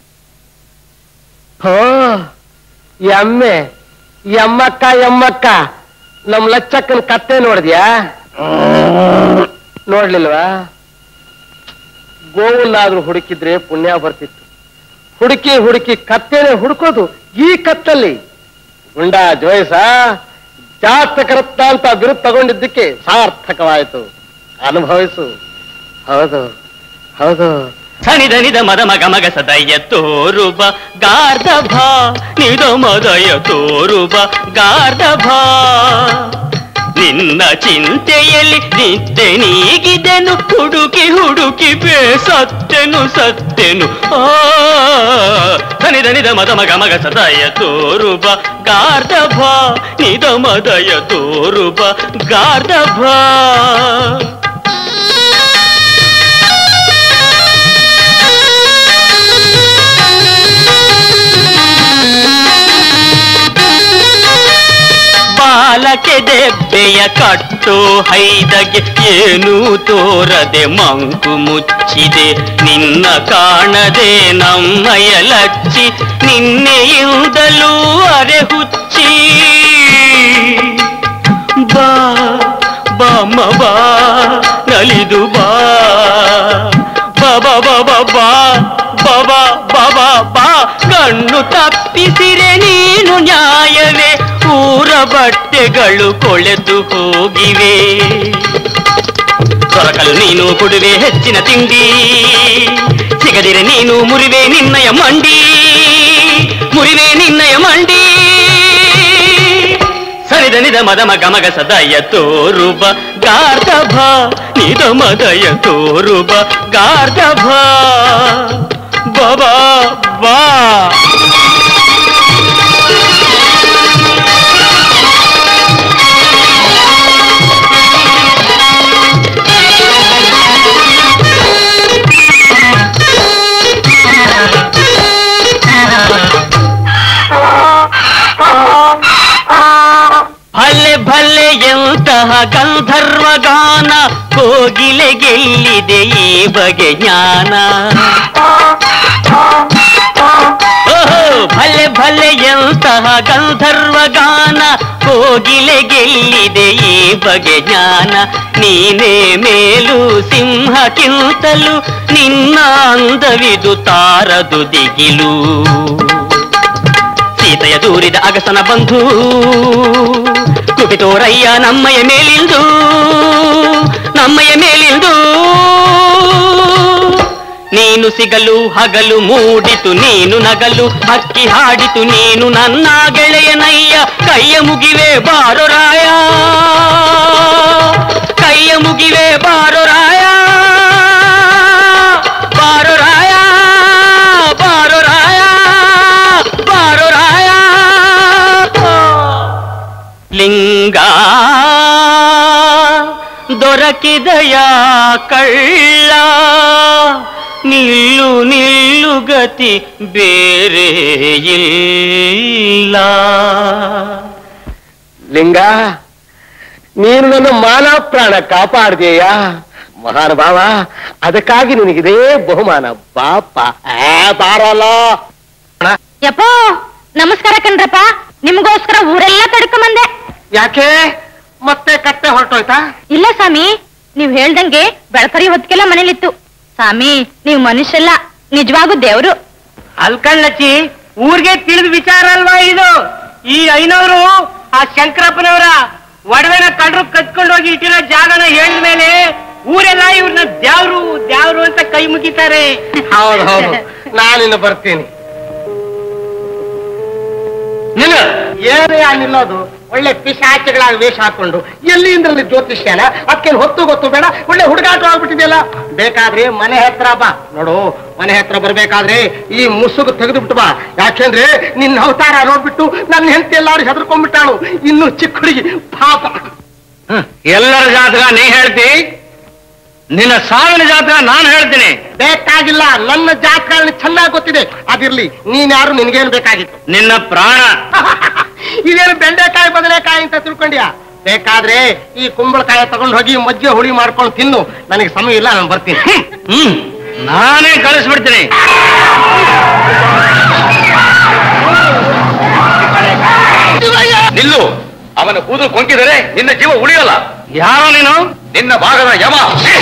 ಹೋ ಎಮ್ಮೆ, ಎಮ್ಮಕ್ಕ ಎಮ್ಮಕ್ಕ, ನಮ್ ಲಚ್ಚಕ್ಕನ ಕತ್ತೆ ನೋಡಿದ್ಯಾ? ನೋಡ್ಲಿಲ್ವಾ? ಗೋವನ್ನಾದ್ರೂ ಹುಡುಕಿದ್ರೆ ಪುಣ್ಯ ಬರ್ತಿತ್ತು. ಹುಡುಕಿ ಹುಡುಕಿ ಕತ್ತೇನೆ ಹುಡುಕೋದು ಈ ಕತ್ತಲ್ಲಿ. ಗುಂಡ ಜೋಯ್ಸ ಜಾತಕರತ್ನ ಅಂತ ಬಿರುದು ತಗೊಂಡಿದ್ದಕ್ಕೆ ಸಾರ್ಥಕವಾಯಿತು. ಅನುಭವಿಸು. ಹೌದು ಹೌದು. ಸನಿದನಿದ ಮದ ಮಗ ಮಗ ಸದಯ ತೋರುಬ ಗಾರ್ಧಭ ನಿದ ಮದಯ ತೋರುಬ ಗಾರ್ಧಭ. ನಿನ್ನ ಚಿಂತೆಯಲ್ಲಿ ನಿದ್ದೆ ನೀಗಿದೆನು, ಹುಡುಕಿ ಹುಡುಕಿ ಬೇಸತ್ತೆನು ಸತ್ತೆನು. ಸನಿದನಿದ ಮದ ಮಗ ಮಗ ಸದಯ ತೋರುಬ ಗಾರ್ಧಭ ನಿದ ಮದಯ ತೋರುಬ ಗಾರ್ಧಭ. ಬಾಲಕೆ ದೆಬ್ಬೆಯ ಕಟ್ಟು ಹೈದಗೆ ಏನು ತೋರದೆ ಮಂಕು ಮುಚ್ಚಿದೆ. ನಿನ್ನ ಕಾಣದೆ ನಮ್ಮಯ ಲಚ್ಚಿ, ನಿನ್ನೆಯಿಂದಲೂ ಅರೆ ಹುಚ್ಚಿ. ಬಾ ಬಾಮ್ಮ ಬಾ ನಲಿದು ಬಾ, ಬಾಬಾ ಬಾಬಾ ಬಾ ಬಾಬಾ ಬಾಬಾ ಬಾ. ಕಣ್ಣು ತಪ್ಪಿಸಿರೆ ನೀನು ನ್ಯಾಯವೇ, ಊರ ಬಟ್ಟೆಗಳು ಕೊಳೆತು ಹೋಗಿವೆ. ದೊರಕಲು ನೀನು ಕೊಡುವೆ ಹೆಚ್ಚಿನ ತಿಂಡಿ, ಸಿಗದಿರೆ ನೀನು ಮುರಿವೆ ನಿನ್ನಯ ಮಂಡಿ, ಮುರಿವೆ ನಿನ್ನಯ ಮಂಡಿ. ಸರಿದ ನಿದ ಮದ ಮಗ ಮಗ ಸದಯ ತೋರುಬ ಗಾರ್ಧಭ ನಿದ ಮದಯ ತೋರುಬ ಗಾರ್ಧಭ. ಬಾಬಾ ಬಾ. ಭಲೆ ಭಲೆ ಎಂತಹ ಗಂಧರ್ವ ಗಾನ, ಕೋಗಿಲೆ ಗೆಲ್ಲಿದೆ ಈ ಬಗೆ ಜ್ಞಾನ. ಓಹೋ ಭಲೆ ಭಲೆ ಎಂತಹ ಗಂಧರ್ವ ಗಾನ, ಕೋಗಿಲೆ ಗೆಲ್ಲಿದೆ ಈ ಬಗೆ ಜ್ಞಾನ. ನೀನೇ ಮೇಲು ಸಿಂಹಕ್ಕಿಂತಲೂ, ನಿನ್ನ ಅಂದವಿದು ತಾರದು ದಿಗಿಲು. ಸೀತೆಯ ದೂರಿದ ಅಗಸನ ಬಂಧು, ಕುಪಿತೋರಯ್ಯ ನಮ್ಮಯ ಮೇಲಿಂದು, ನಮ್ಮಯ ಮೇಲಿಂದು. ನೀನು ಸಿಗಲು ಹಗಲು ಮೂಡಿತು ನೀನು ನಗಲು, ಹಕ್ಕಿ ಹಾಡಿತು ನೀನು ನನ್ನ ಗೆಳೆಯನಯ್ಯ. ಕೈಯ ಮುಗಿವೆ ಬಾರೋ ರಾಯ, ಕೈಯ ಮುಗಿವೆ ಬಾರೋ ರಾಯ, ಬಾರೋ ರಾಯ, ಬಾರೋ ರಾಯ, ಬಾರೋ ರಾಯ. ಲಿಂಗ ದೊರಕಿದಯ ಕಳ್ಳ, ನಿಲ್ಲು ನಿಲ್ಲು ಗತಿ ಬೇರೆ ಇಲ್ಲ. ಲಿಂಗ, ನೀನು ನನ್ನ ಮಾನ ಪ್ರಾಣ ಕಾಪಾಡ್ದೆಯ ಮಹಾನುಭಾವ. ಅದಕ್ಕಾಗಿ ನಿನಗಿದೇ ಬಹುಮಾನ. ಬಾಪ ಬಾರಲ್ಲ. ಯಪ್ಪೋ ನಮಸ್ಕಾರ ಕಣ್ರಪ್ಪ, ನಿಮ್ಗೋಸ್ಕರ ಊರೆಲ್ಲ ತಡ್ಕೊಂಬಂದೆ. ಯಾಕೆ ಮತ್ತೆ ಕತ್ತೆ ಹೊರಟೋಯ್ತಾ? ಇಲ್ಲ ಸ್ವಾಮಿ, ನೀವ್ ಹೇಳ್ದಂಗೆ ಬೆಳಕರಿ ಹೊತ್ತಿಗೆಲ್ಲ ಮನೇಲಿತ್ತು. ಸ್ವಾಮಿ, ನೀವು ಮನುಷ್ಯಲ್ಲ, ನಿಜವಾಗೂ ದೇವ್ರು. ಅಲ್ಕಳ್ಳಚ್ಚಿ, ಊರ್ಗೆ ತಿಳಿದ ವಿಚಾರ ಅಲ್ವಾ ಇದು? ಈ ಐನವರು ಆ ಶಂಕರಪ್ಪನವರ ಒಡವೆನ ಕಳ್ಳರು ಕತ್ಕೊಂಡು ಹೋಗಿ ಇಟ್ಟಿರೋ ಜಾಗನ ಹೇಳಿದ ಮೇಲೆ ಊರೆಲ್ಲ ಇವ್ರನ್ನ ದ್ಯಾವ್ರು ದ್ಯಾವ್ರು ಅಂತ ಕೈ ಮುಗಿತಾರೆ. ಹೌದು ನಾನಿನ್ನು ಬರ್ತೀನಿ. ಏನೇ ನಿಲ್ಲೋದು ಒಳ್ಳೆ ಪಿಶಾಚಿಗಳ ವೇಷ ಹಾಕೊಂಡು ಎಲ್ಲಿಂದ್ರಲ್ಲಿ ಜ್ಯೋತಿಷ್ಯನ ಅದಕ್ಕೇನು ಹೊತ್ತು ಗೊತ್ತು ಬೇಡ, ಒಳ್ಳೆ ಹುಡುಗಾಟ ಆಗ್ಬಿಟ್ಟಿದೆಯಲ್ಲ. ಬೇಕಾದ್ರೆ ಮನೆ ಹತ್ರ ಬಾ ನೋಡು, ಮನೆ ಹತ್ರ ಬರ್ಬೇಕಾದ್ರೆ ಈ ಮುಸುಗು ತೆಗೆದು ಬಿಟ್ಟು ಬಾ. ಯಾಕೆಂದ್ರೆ ನಿನ್ನ ಅವತಾರ ನೋಡ್ಬಿಟ್ಟು ನನ್ನ ಹೆಂಡತಿ ಎಲ್ಲಾರು ಹೆದರ್ಕೊಂಡ್ಬಿಟ್ಟಾಳು. ಇನ್ನು ಚಿಕ್ಕ ಹುಡುಗಿ ಪಾಪ. ಎಲ್ಲರ ಜಾತಕ ನೀ ಹೇಳ್ತಿ, ನಿನ್ನ ಸಾವಿನ ಜಾತಕ ನಾನು ಹೇಳ್ತೀನಿ. ಬೇಕಾಗಿಲ್ಲ, ನನ್ನ ಜಾತಕ ಚೆನ್ನಾಗಿ ಗೊತ್ತಿದೆ. ಅದಿರ್ಲಿ, ನೀನ್ಯಾರು ನಿನ್ಗೇನು ಬೇಕಾಗಿತ್ತು? ನಿನ್ನ ಪ್ರಾಣ. ಇದೇನು ಬೆಂಡೆಕಾಯಿ ಬದನೆಕಾಯಿ ಅಂತ ತಿಳ್ಕೊಂಡ್ಯಾ? ಬೇಕಾದ್ರೆ ಈ ಕುಂಬಳಕಾಯಿ ತಗೊಂಡು ಹೋಗಿ ಮಜ್ಜಿಗೆ ಹುಳಿ ಮಾಡ್ಕೊಂಡು ತಿನ್ನು. ನನಗೆ ಸಮಯ ಇಲ್ಲ, ನಾನು ಬರ್ತೀನಿ. ನಾನೇ ಕಳಿಸ್ಬಿಡ್ತೀನಿ. ನಿಲ್ಲು, ಅವನ ಕೂದಲು ಕೊಂಕಿದರೆ ನಿನ್ನ ಜೀವ ಉಳಿಯಲ್ಲ. ಯಾರೋ ನೀನು? ನಿನ್ನ ಭಾಗದ ಯಮ.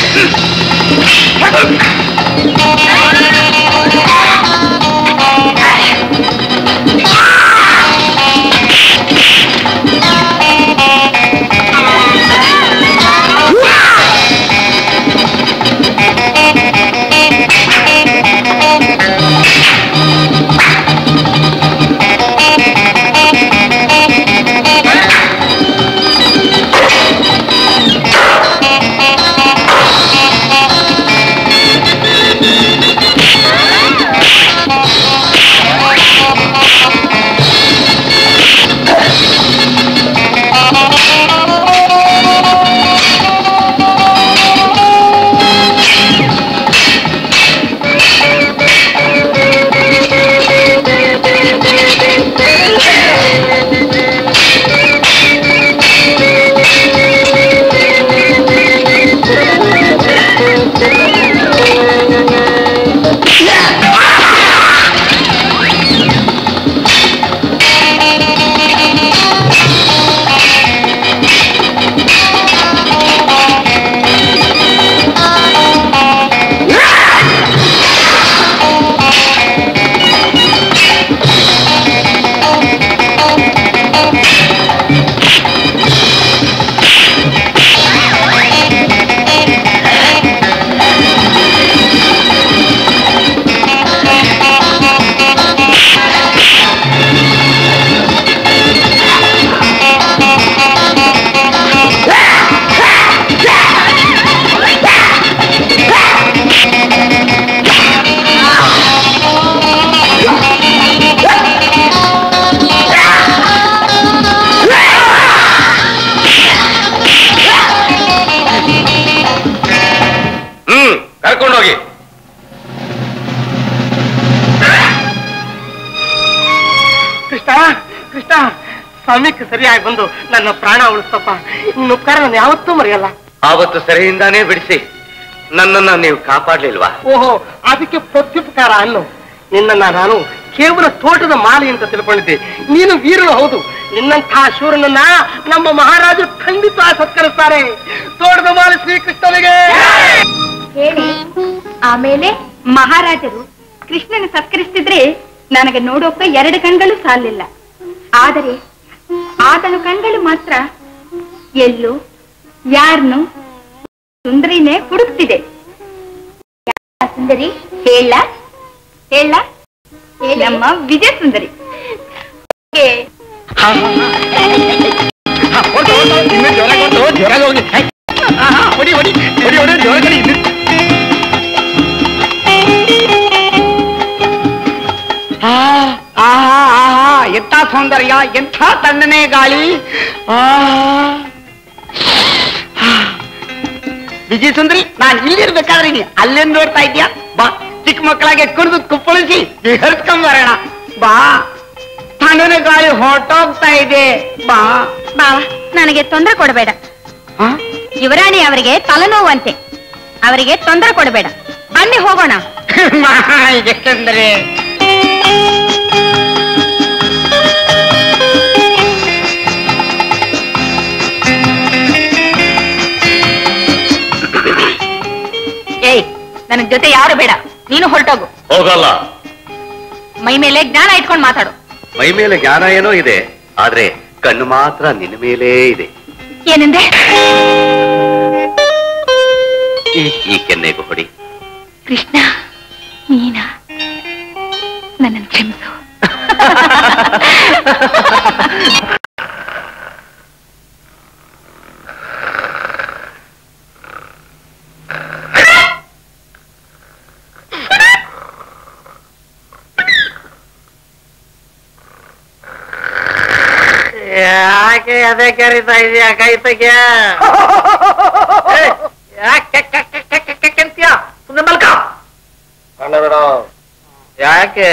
ಕರ್ಕೊಂಡೋಗಿ. ಕೃಷ್ಣ ಕೃಷ್ಣ, ಸಮಯಕ್ಕೆ ಸರಿಯಾಗಿ ಬಂದು ನನ್ನ ಪ್ರಾಣ ಉಳಿಸಪ್ಪ. ನಿನ್ನ ಉಪಕಾರ ನಾನು ಯಾವತ್ತೂ ಮರೆಯಲ್ಲ. ಆವತ್ತು ಸೆರೆಯಿಂದಾನೇ ಬಿಡಿಸಿ ನನ್ನನ್ನ ನೀವು ಕಾಪಾಡ್ಲಿಲ್ವಾ? ಓಹೋ, ಅದಕ್ಕೆ ಪ್ರತ್ಯುಪಕಾರ ಅನ್ನು. ನಿನ್ನನ್ನ ನಾನು ಕೇವಲ ತೋಟದ ಮಾಲಿ ಅಂತ ತಿಳ್ಕೊಂಡಿದ್ದೆ. ನೀನು ವೀರನು ಹೌದು. ನಿನ್ನಂತಹ ಶೂರನನ್ನ ನಮ್ಮ ಮಹಾರಾಜರು ಖಂಡಿತ ಸತ್ಕರಿಸ್ತಾರೆ. ತೋಟದ ಮಾಲಿ ಶ್ರೀಕೃಷ್ಣನಿಗೆ ಹೇಳಿ. ಆಮೇಲೆ ಮಹಾರಾಜರು ಕೃಷ್ಣನ ಸತ್ಕರಿಸ್ತಿದ್ರೆ ನನಗೆ ನೋಡೋಕ 2 ಕಣ್ಗಳು ಸಾಲಿಲ್ಲ. ಆದರೆ ಆತನ ಕಣ್ಗಳು ಮಾತ್ರ ಎಲ್ಲೋ ಯಾರನ್ನು ಸುಂದರಿನೇ ಹುಡುಕ್ತಿದೆ. ಸುಂದರಿ ಹೇಳ ಹೇಳ ನಮ್ಮ ವಿಜಯ ಸುಂದರಿ. ಎಂಥ ಸೌಂದರ್ಯ, ಎಂಥ ತಣ್ಣನೆ ಗಾಳಿ. ವಿಜಯ ಸುಂದರಿ, ನಾನು ಇಲ್ಲಿರ್ಬೇಕಾದ್ರೆ ನೀ ಅಲ್ಲೇನ್ ನೋಡ್ತಾ ಇದ್ಯಾ? ಬಾ, ಚಿಕ್ಕ ಮಕ್ಕಳಾಗೆ ಕುಡಿದು ಕುಪ್ಪಳಿಸಿ ವಿಹರಿಸ್ಕೊಂಬರೋಣ. ಬಾ, ತಣ್ಣನೆ ಗಾಳಿ ಹೊರಟೋಗ್ತಾ ಇದೆ. ಬಾ ಬಾ, ನನಗೆ ತೊಂದರೆ ಕೊಡಬೇಡ. ಯುವರಾಣಿ ಅವರಿಗೆ ತಲೆನೋವಂತೆ, ಅವರಿಗೆ ತೊಂದರೆ ಕೊಡಬೇಡ. ಬನ್ನಿ ಹೋಗೋಣ. ಯಾಕೆಂದರೆ ಏಯ್, ನನಗ್ ಜೊತೆ ಯಾರು ಬೇಡ, ನೀನು ಹೊರಟೋಗು. ಹೋಗಲ್ಲ. ಮೈ ಮೇಲೆ ಜ್ಞಾನ ಇಟ್ಕೊಂಡು ಮಾತಾಡು. ಮೈ ಮೇಲೆ ಜ್ಞಾನ ಏನೋ ಇದೆ, ಆದ್ರೆ ಕಣ್ಣು ಮಾತ್ರ ನಿನ್ನ ಮೇಲೇ ಇದೆ. ಏನಂದೆ? ಈ ಕೆನ್ನೆಗೂ ಹೊಡಿ. ಕೃಷ್ಣ, ನೀನಾ? ನನ್ನನ್ನು ಕ್ಷಮಿಸು. ಯಾಕೆ ಅದೇ ಕರೀತಾ ಇದೆಯಾ? ಕೈ ತೆಗಿಯ. ಸುಮ್ಮನೆ ಮಲ್ಕ. ಕಣ್ಣಬೇಡ. ಯಾಕೆ?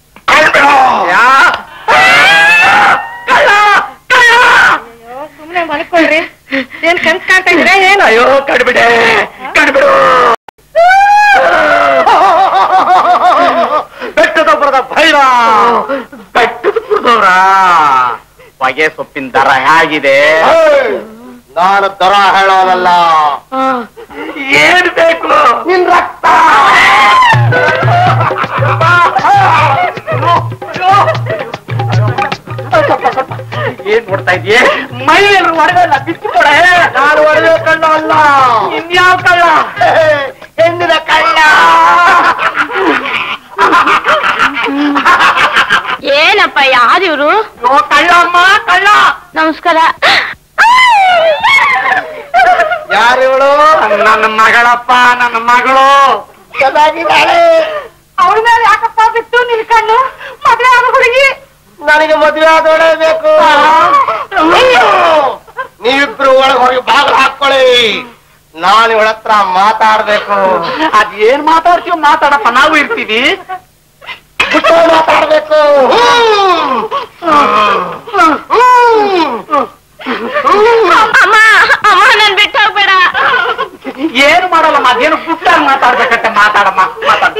ಸುಮ್ಮನೆ ಮಲ್ಕೊಳ್ರಿ. ಏನ್ ಕನ್ಸ್ ಕಾಣ್ತಾ ಇದ್ರೆ ಏನು? ಅಯ್ಯೋ ಕಡ್ಬಿಡೆ, ಕಡ್ಬಿಡು. ಬೆಟ್ಟದೊಬ್ಬರದ ಭೈರ. ಬೆಟ್ಟದೊಬ್ಬರದವ್ರ ಹೊಗೆ ಸೊಪ್ಪಿನ ದರ ಹೇಗಿದೆ? ನಾನು ದರ ಹೇಳೋದಲ್ಲ. ಏನ್ ಬೇಕು? ನಿನ್ ರಕ್ತ. ಏನ್ ನೋಡ್ತಾ ಇದೀಯ? ಮೈಯಲ್ಲಿ ಒಡವೆಲ್ಲ ಬಿಟ್ಟು ಕೊಡೆ. ನಾನು ಒಡವೆ ಕಳ್ಳ ಅಲ್ಲ. ಇನ್ಯಾವ ಕಳ್ಳ? ಹೆಣ್ಣಿನ ಕಳ್ಳ. ಏನಪ್ಪ, ಯಾರಿವ್ರು? ಕಳ್ಳ ಅಮ್ಮ, ಕಳ್ಳ. ನಮಸ್ಕಾರ. ಯಾರಿವಳು? ನನ್ನ ಮಗಳಪ್ಪ, ನನ್ನ ಮಗಳು. ಚೆನ್ನಾಗಿದ್ದಾಳೆ. ಅವಳ ಮೇಲೆ ಯಾಕಪ್ಪ ಬಿಟ್ಟು ನಿನ್ ಕಣ್ಣು? ಮದುವೆ ಆಗೋ ಹುಡುಗಿ. ನನಗೆ ಮದುವೆ ಆದೋಳೆ ಬೇಕು. ನೀವಿಬ್ರು ಒಳಗೆ ಹೋಗಿ ಬಾಗಿಲು ಹಾಕೊಳ್ಳಿ. ನಾನು ಇವಳ ಹತ್ರ ಮಾತಾಡ್ಬೇಕು. ಅದೇನ್ ಮಾತಾಡ್ತೀವಿ? ಮಾತಾಡಪ್ಪ, ನಾವು ಇರ್ತೀವಿ. ಬಿಟ್ಟು ಮಾತಾಡ್ಬೇಕು. ಅಮ್ಮ, ಅಮ್ಮ, ನನ್ ಬಿಟ್ಟು ಹೋಗ್ಬೇಡ. ಏನು ಮಾಡಲ್ಲಮ್ಮ, ಅದೇನು ಪುಟ್ಟಾಗಿ ಮಾತಾಡ್ಬೇಕಂತೆ. ಮಾತಾಡಮ್ಮ, ಮಾತಾಡ.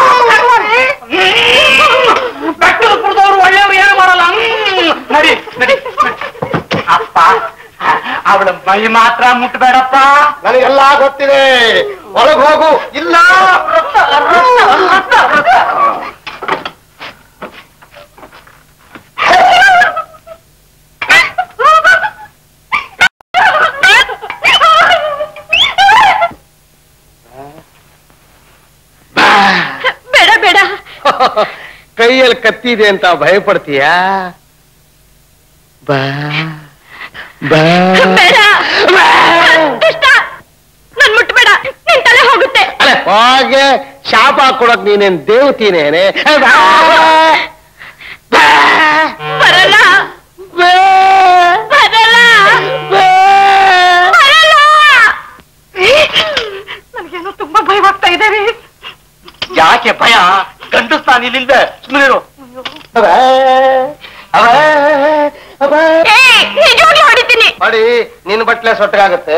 ಬೆಟ್ಟದ ಕುಡ್ದವ್ರು ಒಳ್ಳೆಯವ್ರು ಏನು ಮಾಡಲ್ಲ. ನಡಿ ನಡಿ. ಅಪ್ಪ, ಅವಳ ಮೈ ಮಾತ್ರ ಮುಟ್ಬೇಡಪ್ಪ. ನನಗೆಲ್ಲ ಗೊತ್ತಿದೆ. ಒಳಗೆ ಹೋಗು. ಇಲ್ಲ, ಬೇಡ ಬೇಡ. ಕೈಯಲ್ಲಿ ಕತ್ತಿದೆ ಅಂತ ಭಯಪಡ್ತೀಯಾ? ಬಾ ಬಾ. ಬೇಡ ಕೃಷ್ಣ, ನನ್ ಮುಟ್ಬೇಡ. ನಿನ್ ತಲೆ ಹೋಗುತ್ತೆ. ಹಾಗೆ ಶಾಪ ಕೊಡಕ್ ನೀನೇನ್ ದೇವತೀನೇನೆ? ಬರಲ್ಲ, ಬರಲ್ಲ, ಬರಲ್ಲ. ನನಗೇನೋ ತುಂಬಾ ಭಯವಾಗ್ತಾ ಇದ್ದೇವೆ. ಯಾಕೆ ಭಯ? ಗಂಡಸ್ತಾನ ಇಲ್ಲಿಂದ ಸುಮ್ಮನಿರು. ನಿಜವಾಗ್ಲೂ ಹೊಡಿತೀನಿ. ಹೊಡಿ, ನಿನ್ ಬಟ್ಲೆ ಸೊಟ್ಟಗಾಗತ್ತೆ.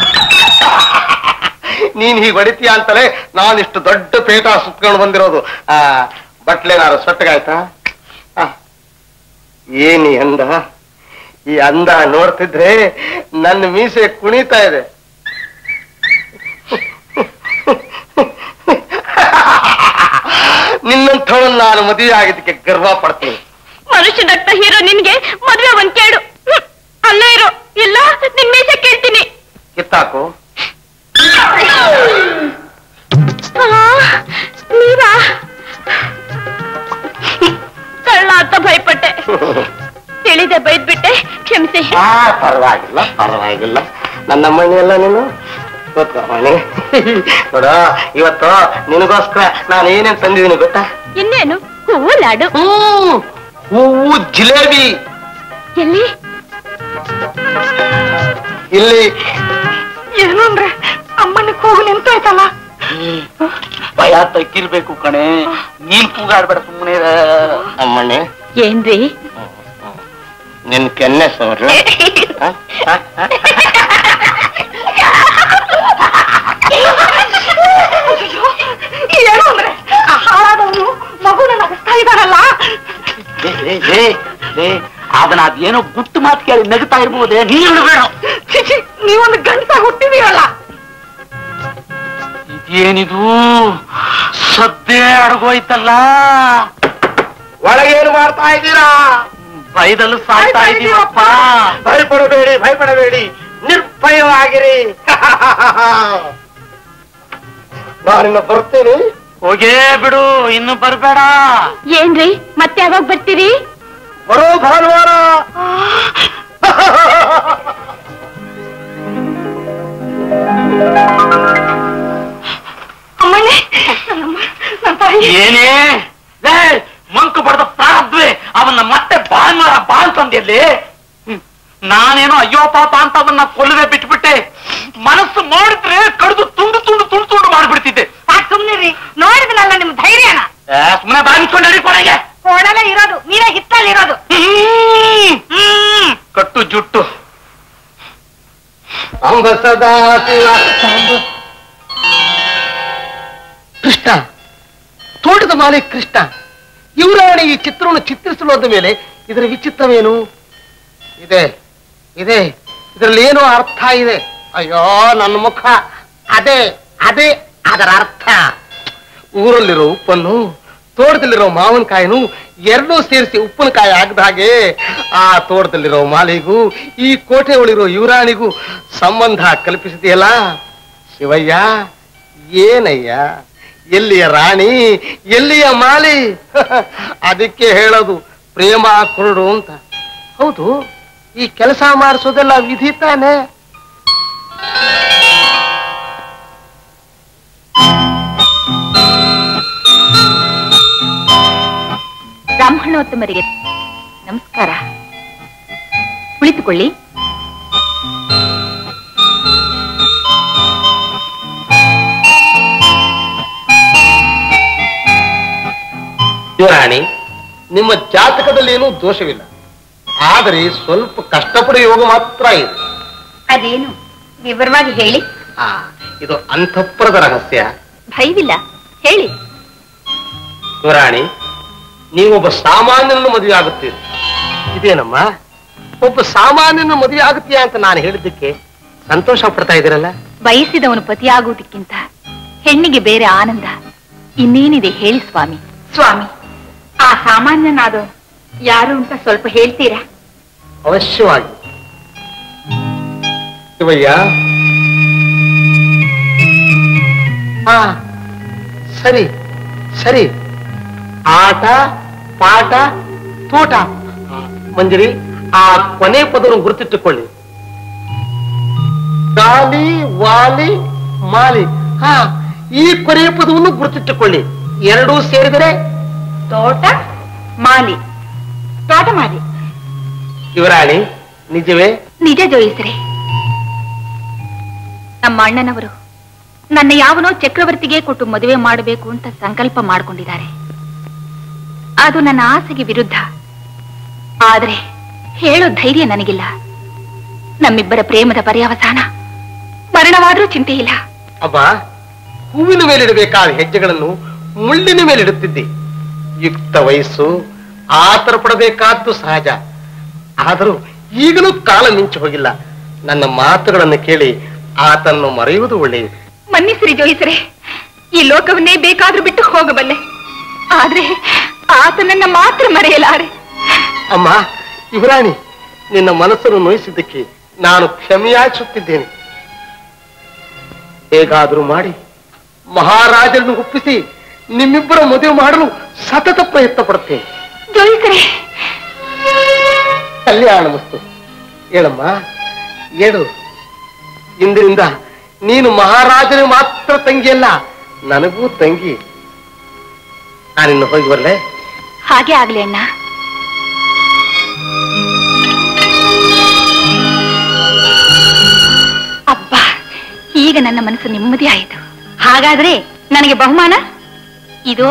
ನೀನ್ ಹೀಗೆ ಹೊಡಿತೀಯ ಅಂತಲೇ ನಾನಿಷ್ಟು ದೊಡ್ಡ ಪೇಟ ಸುತ್ಕೊಂಡು ಬಂದಿರೋದು. ಬಟ್ಲೆನಾರು ಸೊಟ್ಟಗಾಯ್ತಾ? ಏನಿ ಅಂದ? ಈ ಅಂದ ನೋಡ್ತಿದ್ರೆ ನನ್ನ ಮೀಸೆ ಕುಣಿತಾ ಇದೆ. ನಿನ್ನಂಥವನ್ನ ನಾನು ಮದುವೆ ಆಗಿದ್ದಕ್ಕೆ ಗರ್ವ ಪಡ್ತೀನಿ. ಮನುಷ್ಯನಕ್ತ ಹೀರೋ ನಿನ್ಗೆ ಮದುವೆ ಒಂದ್ ಕೇಳು. ಅಲ್ಲೇ ಇರೋ, ಇಲ್ಲ ನಿನ್ ಮೀಸೆ ಕೇಳ್ತೀನಿ. ಕಿತ್ತಾಕು. ನೀರಾ? ಕಳ್ಳ ಅಂತ ಭಯಪಟ್ಟೆ. ತಿಳಿದೆ ಬೈದ್ಬಿಟ್ಟೆ, ಕ್ಷಮಿಸಿ. ಪರವಾಗಿಲ್ಲ, ಪರವಾಗಿಲ್ಲ. ನನ್ನ ಮನೆಯಲ್ಲ ನೀನು ಮನೆ. ನೋಡ, ಇವತ್ತು ನಿನಗೋಸ್ಕರ ನಾನು ಏನೇನ್ ತಂದಿದ್ದೀನಿ ಗೊತ್ತಾ? ಇನ್ನೇನು? ಹೂವು ಲಾಡು. ಹೂವು ಜಿಲೇಬಿ. ಎಲ್ಲಿ? ಇಲ್ಲಿ. ಏನು ಅಂದ್ರೆ ಅಮ್ಮನ ಕೂಗು ನಿಂತೋಯ್ತಲ್ಲ. ಭಯ ತಕ್ಕಿರ್ಬೇಕು ಕಣೆ. ನೀನ್ ಕೂಗಾಡ್ಬೇಡ, ಸುಮ್ಮನೆ. ಅಮ್ಮಣ್ಣೆ, ಏನ್ರಿ? ನಿನ್ ಕೆನ್ನೆ ಸೋರ್ಲ. ಏನು ಅಂದ್ರೆ ಹಾಳಾದವನು ಮಗುನ ನಗಿಸ್ತಾ ಇದ್ದಾರಲ್ಲ. ಅದನ್ನ ಅದೇನೋ ಗುಟ್ಟು ಮಾತು ಕೇಳಿ ನಗುತ್ತಾ ಇರ್ಬೋದೇ. ನೀನು ಬೇಡ. ನೀವೊಂದು ಗಂಟ ಹುಟ್ಟಿದೀರಲ್ಲ. ಇದೇನಿದು? ಸದ್ದೇ ಅಡಗೋಯ್ತಲ್ಲ. ಒಳಗೇನು ಮಾಡ್ತಾ ಇದ್ದೀರಾ? ಭಯದಲ್ಲೂ ಸಾಯ್ತಾ ಇದೀವಪ್ಪ. ಭಯಪಡಬೇಡಿ ಭಯಪಡಬೇಡಿ, ನಿರ್ಭಯವಾಗಿರಿ. ನಾನಿನ್ನ ಬರ್ತೇನೆ. ಹೋಗೇ ಬಿಡು, ಇನ್ನು ಬರ್ಬೇಡ. ಏನ್ರಿ ಮತ್ತೆ ಯಾವಾಗ ಬರ್ತೀರಿ? ಬರೋ ಭಾನುವಾರ. ಅಮ್ಮಣ್ಣೆ, ಏನೇ ಮಂಕು ಬಡ್ದ ಪ್ರಾರಬ್ಧವೇ, ಅವನ್ನ ಮತ್ತೆ ಭಾನುವಾರ ಬಾಳ್ ತಂದಿರ್ಲಿ. ನಾನೇನೋ ಅಯ್ಯೋ ಪಾಪ ಅಂತ ಅವನ್ನ ಕೊಲ್ಲುವೆ ಬಿಟ್ಬಿಟ್ಟೆ. ಮನಸ್ಸು ಮಾಡಿದ್ರೆ ಕಡ್ದು ತುಂಡು ತುಂಡು ತುಂಡು ತುಂಡು ಮಾಡ್ಬಿಡ್ತಿದ್ದೆ. ಸುಮ್ನಿರಿ, ನೋಡಿದ್ನಲ್ಲ ನಿಮ್ ಧೈರ್ಯನ. ಸುಮ್ಮನೆ ಬಾಗಿಸ್ಕೊಂಡು ನಡಿ ಕೊನೆಗೆ. ಕೊಡಲೇ ಇರೋದು ನೀವೇ, ಹಿತ್ತಲ್ಲಿ ಇರೋದು. ಕಟ್ಟು ಜುಟ್ಟು. ಕೃಷ್ಣ, ತೋಟದ ಮಾಲೆ ಕೃಷ್ಣ, ಯುವರಾಣಿ ಈ ಚಿತ್ರವನ್ನು ಚಿತ್ರಿಸಲು ಮೇಲೆ ಇದರ ವಿಚಿತ್ರವೇನು? ಇದೆ ಇದೆ, ಇದರಲ್ಲಿ ಏನೋ ಅರ್ಥ ಇದೆ. ಅಯ್ಯೋ ನನ್ನ ಮುಖ, ಅದೇ ಅದೇ ಅದರ ಅರ್ಥ. ಊರಲ್ಲಿರೋ ಉಪ್ಪನ್ನು, ತೋಟದಲ್ಲಿರೋ ಮಾವಿನಕಾಯಿನು ಎರಡೂ ಸೇರಿಸಿ ಉಪ್ಪಿನಕಾಯಿ ಆಗದ ಹಾಗೆ ಆ ತೋಟದಲ್ಲಿರೋ ಮಾಲಿಗೂ ಈ ಕೋಟೆ ಒಳಿರೋ ಯುವರಾಣಿಗೂ ಸಂಬಂಧ ಕಲ್ಪಿಸಿದೆಯಲ್ಲ ಶಿವಯ್ಯ. ಏನಯ್ಯ, ಎಲ್ಲಿಯ ರಾಣಿ, ಎಲ್ಲಿಯ ಮಾಲಿ? ಅದಕ್ಕೆ ಹೇಳೋದು ಪ್ರೇಮ ಕುರುಡು ಅಂತ. ಹೌದು, ಈ ಕೆಲಸ ಮಾಡಿಸೋದೆಲ್ಲ ವಿಧಿ ತಾನೆ? ಬ್ರಾಹ್ಮಣೋತ್ತಮರಿಗೆ ನಮಸ್ಕಾರ. ಕುಳಿತುಕೊಳ್ಳಿ. ಯುವರಾಣಿ, ನಿಮ್ಮ ಜಾತಕದಲ್ಲಿ ಏನೂ ದೋಷವಿಲ್ಲ, ಆದರೆ ಸ್ವಲ್ಪ ಕಷ್ಟಪಡೋ ಯೋಗ ಮಾತ್ರ ಇದೆ. ಅದೇನು ವಿವರವಾಗಿ ಹೇಳಿ. ಇದು ಅಂತಃಪುರದ ರಹಸ್ಯ. ಭಯವಿಲ್ಲ, ಹೇಳಿ. ಯುವರಾಣಿ, ನೀವೊಬ್ಬ ಸಾಮಾನ್ಯನನ್ನು ಮದುವೆ ಆಗುತ್ತೀರಿ. ಇದೇನಮ್ಮ, ಒಬ್ಬ ಸಾಮಾನ್ಯನ ಮದುವೆ ಆಗುತ್ತೀಯಾ ಅಂತ ನಾನು ಹೇಳಿದ್ದಕ್ಕೆ ಸಂತೋಷ ಪಡ್ತಾ ಇದ್ದೀರಲ್ಲ? ಬಯಸಿದವನು ಪತಿಯಾಗುವುದಕ್ಕಿಂತ ಹೆಣ್ಣಿಗೆ ಬೇರೆ ಆನಂದ ಇನ್ನೇನಿದೆ ಹೇಳಿ ಸ್ವಾಮಿ. ಸ್ವಾಮಿ, ಆ ಸಾಮಾನ್ಯನಾದವನು ಯಾರು ಅಂತ ಸ್ವಲ್ಪ ಹೇಳ್ತೀರಾ? ಅವಶ್ಯವಾಗಿ. ಶಿವಯ್ಯ, ಸರಿ ಸರಿ, ಆಟ ಪಾಠ ತೋಟ. ಮಂಜರಿ, ಆ ಕೊನೆ ಪದವನ್ನು ಗುರುತಿಟ್ಟುಕೊಳ್ಳಿ. ಗಾಲಿ ವಾಲಿ ಮಾಲಿ. ಈ ಕೊನೆ ಪದವನ್ನು ಗುರುತಿಟ್ಟುಕೊಳ್ಳಿ. ಎರಡೂ ಸೇರಿದರೆ ತೋಟ ಮಾಲಿ. ತೋಟ ಮಾಲಿ. ಯುವರಾಣಿ, ನಿಜವೇ? ನಿಜ ಜೋಯಿಸ್ರೆ. ನಮ್ಮ ಅಣ್ಣನವರು ನನ್ನ ಯಾವನೋ ಚಕ್ರವರ್ತಿಗೆ ಕೊಟ್ಟು ಮದುವೆ ಮಾಡಬೇಕು ಅಂತ ಸಂಕಲ್ಪ ಮಾಡಿಕೊಂಡಿದ್ದಾರೆ. ಅದು ನನ್ನ ಆಸೆಗೆ ವಿರುದ್ಧ. ಆದರೆ ಹೇಳೋ ಧೈರ್ಯ ನನಗಿಲ್ಲ. ನಮ್ಮಿಬ್ಬರ ಪ್ರೇಮದ ಪರ್ಯಾವಸಾನ ಮರಣವಾದ್ರೂ ಚಿಂತೆ ಇಲ್ಲ. ಅಬ್ಬ, ಹೂವಿನ ಮೇಲಿಡಬೇಕಾದ ಹೆಜ್ಜೆಗಳನ್ನು ಮುಳ್ಳಿನ ಮೇಲಿಡುತ್ತಿದ್ದೆ. ಯುಕ್ತ ವಯಸ್ಸು, ಆತರ ಪಡಬೇಕಾದ್ದು ಸಹಜ. ಆದರೂ ಈಗಲೂ ಕಾಲ ಮಿಂಚು ಹೋಗಿಲ್ಲ. ನನ್ನ ಮಾತುಗಳನ್ನು ಕೇಳಿ ಆತನ್ನು ಮರೆಯುವುದು ಒಳ್ಳೆಯದು. ಮನ್ನಿಸಿರಿ ಜೋಯಿಸರೆ, ಈ ಲೋಕವನ್ನೇ ಬೇಕಾದ್ರೂ ಬಿಟ್ಟು ಹೋಗಬಲ್ಲೆ, ಆದ್ರೆ ಆತನನ್ನ ಮಾತ್ರ ಮರೆಯಲಾರೆ. ಅಮ್ಮ ಯುವರಾಣಿ, ನಿನ್ನ ಮನಸ್ಸನ್ನು ನೋಯಿಸಿದ್ದಕ್ಕೆ ನಾನು ಕ್ಷಮೆಯಾಚಿಸುತ್ತಿದ್ದೇನೆ. ಹೇಗಾದರೂ ಮಾಡಿ ಮಹಾರಾಜರನ್ನು ಒಪ್ಪಿಸಿ ನಿಮ್ಮಿಬ್ಬರ ಮದುವೆ ಮಾಡಲು ಸತತ ಪ್ರಯತ್ನ ಪಡುತ್ತೇನೆ. ಜೋಯಿಸರೆ, ಕಲ್ಯಾಣ ಮಸ್ತು. ಹೇಳಮ್ಮ, ಹೇಳು. ಇಂದಿನಿಂದ ನೀನು ಮಹಾರಾಜನಿಗೆ ಮಾತ್ರ ತಂಗಿಯಲ್ಲ, ನನಗೂ ತಂಗಿ. ನಾನಿನ್ನು ಹೋಗಿ ಬರಲೇ? ಹಾಗೆ ಆಗ್ಲಿ ಅಣ್ಣ. ಅಬ್ಬ, ಈಗ ನನ್ನ ಮನಸ್ಸು ನೆಮ್ಮದಿ ಆಯಿತು. ಹಾಗಾದ್ರೆ ನನಗೆ ಬಹುಮಾನ ಇದು.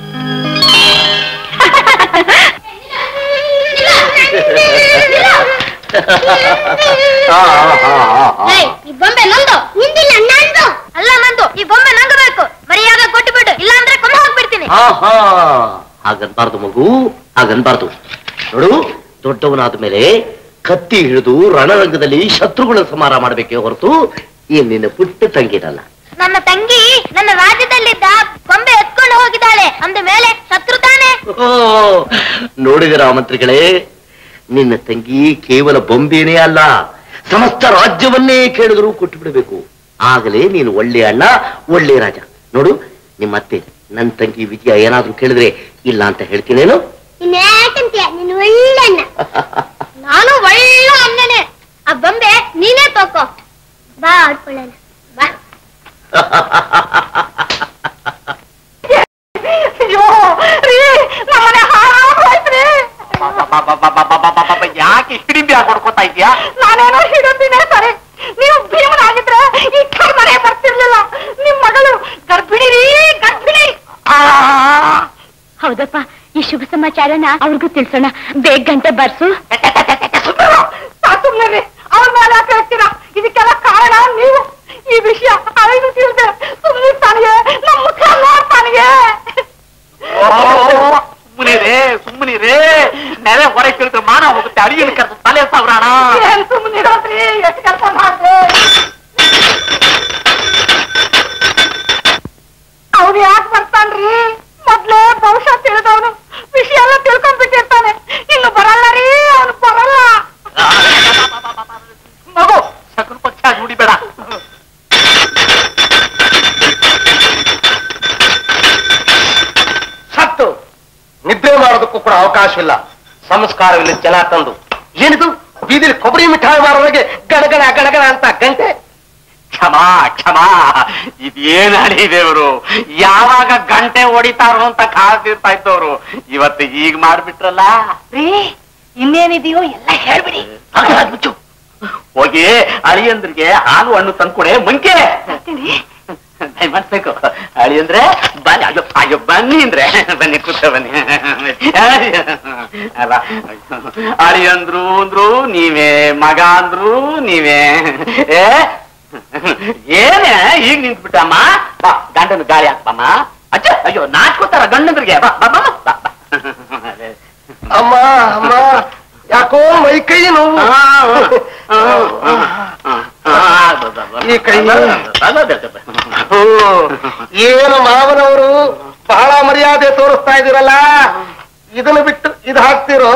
ಈ ಬೊಂಬೆ ನಂದು, ಹಿಂದಿನ ನಂದು ಅಲ್ಲ, ನಂದು. ಈ ಬೊಂಬೆ ನಂಗೆ ಬೇಕು. ಮರ್ಯಾದೆ ಕೊಟ್ಟು ಬಿಡು, ಇಲ್ಲ ಅಂದ್ರೆ ಕೊಂದು ಹೋಗ್ಬಿಡ್ತೀನಿ. ಹಾಗನ್ಬಾರ್ದು ಮಗು, ಹಾಗನ್ಬಾರ್ದು. ನೋಡು, ದೊಡ್ಡವನಾದ ಮೇಲೆ ಕತ್ತಿ ಹಿಡಿದು ರಣರಂಗದಲ್ಲಿ ಶತ್ರುಗಳ ಸಂಹಾರ ಮಾಡಬೇಕೇ ಹೊರತು ಈ ನಿನ್ನ ಪುಟ್ಟ ತಂಗಿರಲ್ಲ. ನನ್ನ ತಂಗಿ ನನ್ನ ರಾಜ್ಯದಲ್ಲಿದ್ದ ಗೊಂಬೆ ಎತ್ಕೊಂಡು ಹೋಗಿದ್ದಾಳೆ ಅಂದ ಮೇಲೆ ಶತ್ರು ತಾನೆ. ನೋಡಿದಿರ ಮಂತ್ರಿಗಳೇ, ನಿನ್ನ ತಂಗಿ ಕೇವಲ ಬೊಂಬೆನೇ ಅಲ್ಲ, ಸಮಸ್ತ ರಾಜ್ಯವನ್ನೇ ಕೇಳಿದ್ರು ಕೊಟ್ಟು ಬಿಡಬೇಕು. ಆಗಲೇ ನೀನು ಒಳ್ಳೆ ಅಣ್ಣ, ಒಳ್ಳೆ ರಾಜ. ನೋಡು, ನಿಮ್ಮತ್ತೆ ನನ್ನ ತಂಗಿ ವಿಜಯ ಏನಾದ್ರೂ ಕೇಳಿದ್ರೆ ಇಲ್ಲ ಅಂತ ಹೇಳ್ತೀನೇನು? ನೀನು ಒಳ್ಳೆ ಅಣ್ಣ. ನಾನು ಒಳ್ಳೆ ಅಣ್ಣನೇ. ಆ ಬೊಂಬೆ ನೀನೇ ತಕೋ. ಬಾ ಆಡ್ಕೊಳ್ಳೋಣ, ಬಾ. ಯಾಕೆ ಹಿಡಿಂಬಿ ಹಾಕೊಡ್ಕೋತಾ ಇದೀಯಾ? ನಾನೇನೋ ಹಿಡಿದಿನೇ ಸರಿ. ನೀವು ಭೀಮನಾಗಿದ್ರೆ ಈ ಮನೆ ಬರ್ತಿರ್ಲಿಲ್ಲ. ನಿಮ್ ಮಗಳು ಗರ್ಭಿಣಿ ಗರ್ಭಿಣಿ. ಹೌದಪ್ಪ, ಈ ಶುಭ ಸಮಾಚಾರನ ಅವ್ರಿಗೂ ತಿಳಿಸೋಣ. ಬೇಗ ಗಂಟೆ ಬರ್ಸು. ಸುಮ್ಮನೆ ಅವ್ರ ಮೇಲೆ ಯಾಕೆ ಹೇಳ್ತೀರಾ? ಇದಕ್ಕೆಲ್ಲ ಕಾರಣ ನೀವು. ಈ ವಿಷಯ ಅವರಿಗೂ ತಿಳಿದೆ ಸುಮ್ಮನೆ ತಾನಿಗೆ ನಮ್ಮ ಮುಖ ನೋಡ್ತಾನಿಗೆ. ಸುಮ್ಮನಿರೇ ನೆರೆ ಹೊರಗೆ ಕೇಳಿದ್ರೆ ಮಾನ ಹೋಗುತ್ತೆ. ಅಡಿಗೆ ಕರೆದು ತಲೆ ಸಾವಿರಾಣ. ಸುಮ್ಮನಿರೋದ್ರಿ, ಎಷ್ಟು ಕೆಲಸ ಮಾಡ್ರಿ. ಅವ್ನು ಯಾಕೆ ಬರ್ತಾನ್ರಿ? ಮೊದ್ಲೇ ಬಹುಶಃ ತಿಳಿದವನು ವಿಷಯ ಎಲ್ಲ ತಿಳ್ಕೊಂಡ್ಬಿಟ್ಟಿರ್ತಾನೆ. ಇನ್ನು ಬರಲ್ಲ ರೀ, ಅವನು ಬರಲ್ಲ. ಮಗು ಸಕಲ ಪಕ್ಷ ನುಡಿಬೇಡ. ಸತ್ತು ನಿದ್ರೆ ಮಾಡೋದಕ್ಕೂ ಕೂಡ ಅವಕಾಶ ಇಲ್ಲ. ಸಂಸ್ಕಾರವಿಲ್ಲ ಜನ ತಂದು ಏನಿದು ಬೀದಿಲಿ ಕೊಬ್ಬರಿ ಮಿಠಾಯಿ ಮಾರೋರಿಗೆ ಗಣಗಣ ಗಣಗಣ ಅಂತ ಗಂಟೆ. ಕ್ಷಮಾ ಕ್ಷಮಾ, ಇದೇನ್ ದೇವರು ಯಾವಾಗ ಗಂಟೆ ಹೊಡಿತಾರೋ ಅಂತ ಕಾಡ್ತಿರ್ತಾ ಇದ್ದವ್ರು ಇವತ್ತು ಈಗ ಮಾಡ್ಬಿಟ್ರಲ್ಲ. ರೀ, ಇನ್ನೇನಿದೆಯೋ ಎಲ್ಲ ಹೇಳ್ಬಿಡಿ. ಮುಚ್ಚು. ಹೋಗಿ ಅಳಿಯಂದ್ರಿಗೆ ಹಾಲು ಹಣ್ಣು ತಂದ್ಕೊಡೆ. ಮುಂಕೆ ಮಾಡ್ಬೇಕು. ಅಳಿಯಂದ್ರೆ ಬನ್ನಿ. ಅಯ್ಯೋ ಅಯ್ಯೋ ಬನ್ನಿ ಅಂದ್ರೆ ಬನ್ನಿ, ಕೂತ ಬನ್ನಿ. ಅಲ್ಲ, ಅಳಿಯಂದ್ರು ಅಂದ್ರು ನೀವೇ, ಮಗ ಅಂದ್ರು ನೀವೇ. ಏನೇ ಈಗ ನಿಂತ್ಬಿಟ್ಟಮ್ಮ? ಬಾ, ಗಂಡನ ಗಾಳಿ ಹಾಕ್ಬಮ್ಮ. ಅಚ್ಚ, ಅಯ್ಯೋ ನಾಚ್ಕೋತಾರ ಗಂಡಂದ್ರಿಗೆ. ಬಾ ಬಾ ಬಾ. ಅಮ್ಮ ಅಮ್ಮ, ಯಾಕೋ ಮೈ ಕೈ ನೋವು. ಈ ಕೈ ಏನು ಮಾವನವರು ಬಹಳ ಮರ್ಯಾದೆ ತೋರಿಸ್ತಾ ಇದ್ದೀರಲ್ಲ, ಇದನ್ನು ಬಿಟ್ಟು ಇದು ಹಾಕ್ತಿರೋ?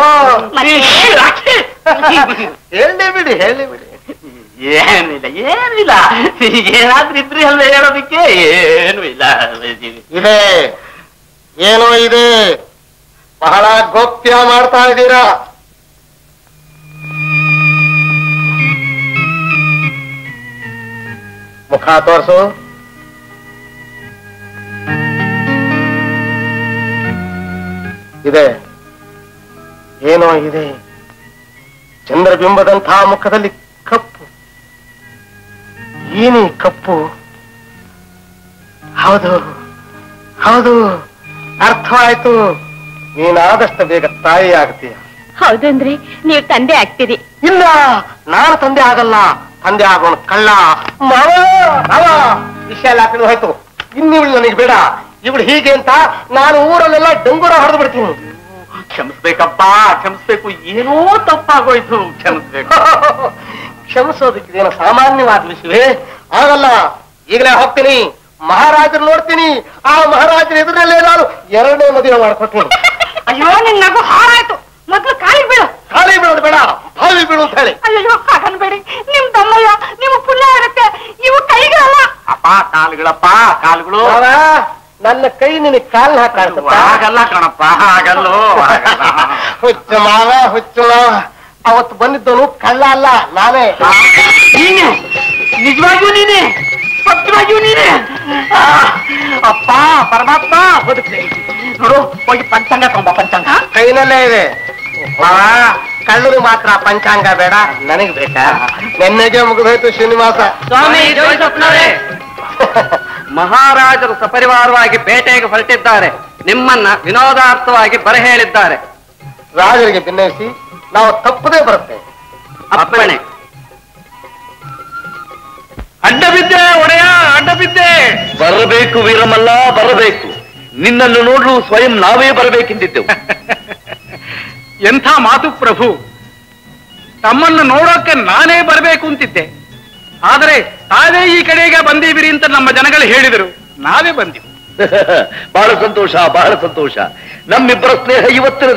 ಹೇಳಿ ಬಿಡಿ, ಹೇಳಿ ಬಿಡಿ. ಏನಿಲ್ಲ ಏನಿಲ್ಲ, ಏನಾದ್ರೂ ಇದ್ರಿ ಅಲ್ವೇ ಹೇಳೋದಿಕ್ಕೆ? ಏನು ಇಲ್ಲ. ಇದೆ, ಏನೋ ಇದೆ, ಬಹಳ ಗೋಪ್ಯ ಮಾಡ್ತಾ ಇದ್ದೀರಾ. ಮುಖ ತೋರ್ಸು. ಇದೆ, ಏನೋ ಇದೆ. ಚಂದ್ರಬಿಂಬದಂತಹ ಮುಖದಲ್ಲಿ ಕಪ್ಪು. ಏನೇ ಕಪ್ಪು? ಹೌದು ಹೌದು, ಅರ್ಥವಾಯ್ತು. ನೀನಾದಷ್ಟು ಬೇಗ ತಾಯಿ ಆಗ್ತೀಯ. ಹೌದಂದ್ರೆ ನೀವು ತಂದೆ ಆಗ್ತೀರಿ. ಇಲ್ಲ, ನಾನು ತಂದೆ ಆಗಲ್ಲ. ತಂದೆ ಆಗೋಣ ಕಳ್ಳ. ವಿಷಯ ಎಲ್ಲ ಹೋಯ್ತು. ಇನ್ನಿವಳು ನನಗೆ ಬೇಡ. ಇವಳು ಹೀಗೆ ಅಂತ ನಾನು ಊರಲ್ಲೆಲ್ಲ ಡಂಗೂರ ಹೊಡೆದು ಬಿಡ್ತೀನಿ. ಕ್ಷಮಿಸ್ಬೇಕಪ್ಪ, ಕ್ಷಮಿಸ್ಬೇಕು. ಏನೋ ತಪ್ಪಾಗೋಯ್ತು, ಕ್ಷಮಿಸ್ಬೇಕು. ಕ್ಷಮಿಸೋದಕ್ಕಿದೇನೋ ಸಾಮಾನ್ಯವಾದ ವಿಷಯವೇ? ಆಗಲ್ಲ. ಈಗಲೇ ಹೋಗ್ತೀನಿ, ಮಹಾರಾಜರು ನೋಡ್ತೀನಿ. ಆ ಮಹಾರಾಜರ ಎದುರಲ್ಲೇ ನಾನು 2ನೇ ಮದುವೆ ಮಾಡ್ಕೊತೀನಿ. ಅಯ್ಯೋ, ನಿನ್ ನಗು ಹಾರಾಯ್ತು. ಮೊದ್ಲು ಕಾಲಿಗೆ ಬೀಳು. ಕಾಲಿಗೆ ಬೀಳೋದು ಬೇಡ, ಬಾವಿ ಬೀಳು ಅಂತ ಹೇಳಿ. ಅಯ್ಯೋ, ಹಾಗನ್ಬೇಡಿ. ನಿಮ್ ದಮ್ಮಯ್ಯ, ನಿಮ್ಮ ಪುಣ್ಯ ಇರುತ್ತೆ. ಇವು ಕೈಗಳಲ್ಲ. ಅಪ್ಪ ಕಾಲುಗಳಪ್ಪ, ಕಾಲುಗಳು. ನನ್ನ ಕೈ ನಿನಗೆ ಕಾಲ್ ಹಾಕಾಡ್ತಪ್ಪ. ಆಗಲ್ಲ ಕಣಪ್ಪ, ಆಗಲ್ಲೋ. ಹುಚ್ಚು ಮಾವ, ಹುಚ್ಚು ಮಾವ. ಅವತ್ತು ಬಂದಿದ್ದವನು ಕಳ್ಳ ಅಲ್ಲ, ನಾನೇ. ನೀನೆ, ನಿಜವಾಗಿಯೂ ನೀನೆ, ಸತ್ಯವಾಗಿಯೂ ನೀನೆ. ಅಪ್ಪ ಪರಮಾತ್ಮ ಬದುಕ್ಲಿ. ನೋಡು, ಹೋಗಿ ಪಂಚಾಂಗ ತಗೊಂಬ. ಪಂಚಾಂಗ ಕೈನಲ್ಲೇ ಇದೆ. ಕಳ್ಳರು ಮಾತ್ರ ಪಂಚಾಂಗ ಬೇಡ, ನನಗೆ ಬೇಕಾ? ನೆನ್ನೆಗೆ ಮುಗಿದೋಯ್ತು ಶ್ರೀನಿವಾಸ. ಸ್ವಾಮಿ ಜೋಯಿಸಪ್ಪನವರೇ, ಮಹಾರಾಜರು ಸಪರಿವಾರವಾಗಿ ಬೇಟೆಗೆ ಹೊರಟಿದ್ದಾರೆ. ನಿಮ್ಮನ್ನ ವಿನೋದಾರ್ಥವಾಗಿ ಬರಹೇಳಿದ್ದಾರೆ. ರಾಜರಿಗೆ ಭಿನ್ನಯಿಸಿ ನಾವು ತಪ್ಪದೇ ಬರುತ್ತೆ. ಅಪ್ಪಣೆ. ಅಡ್ಡ ಬಿದ್ದೆ ಒಡೆಯ, ಅಡ್ಡ ಬಿದ್ದೆ. ಬರಬೇಕು ವೀರಮಲ್ಲ, ಬರಬೇಕು. ನಿನ್ನನ್ನು ನೋಡಲು ಸ್ವಯಂ ನಾವೇ ಬರಬೇಕೆಂದಿದ್ದೆವು. ಎಂಥ ಮಾತು ಪ್ರಭು. ತಮ್ಮನ್ನು ನೋಡೋಕೆ ನಾನೇ ಬರಬೇಕು ಅಂತಿದ್ದೆ. ಆದರೆ ತಾವೇ ಈ ಕಡೆಗೆ ಬಂದೀವಿರಿ ಅಂತ ನಮ್ಮ ಜನಗಳು ಹೇಳಿದರು. ನಾವೇ ಬಂದಿವು. ಬಹಳ ಸಂತೋಷ, ಬಹಳ ಸಂತೋಷ. ನಮ್ಮಿಬ್ಬರ ಸ್ನೇಹ ಇವತ್ತಿರದೆ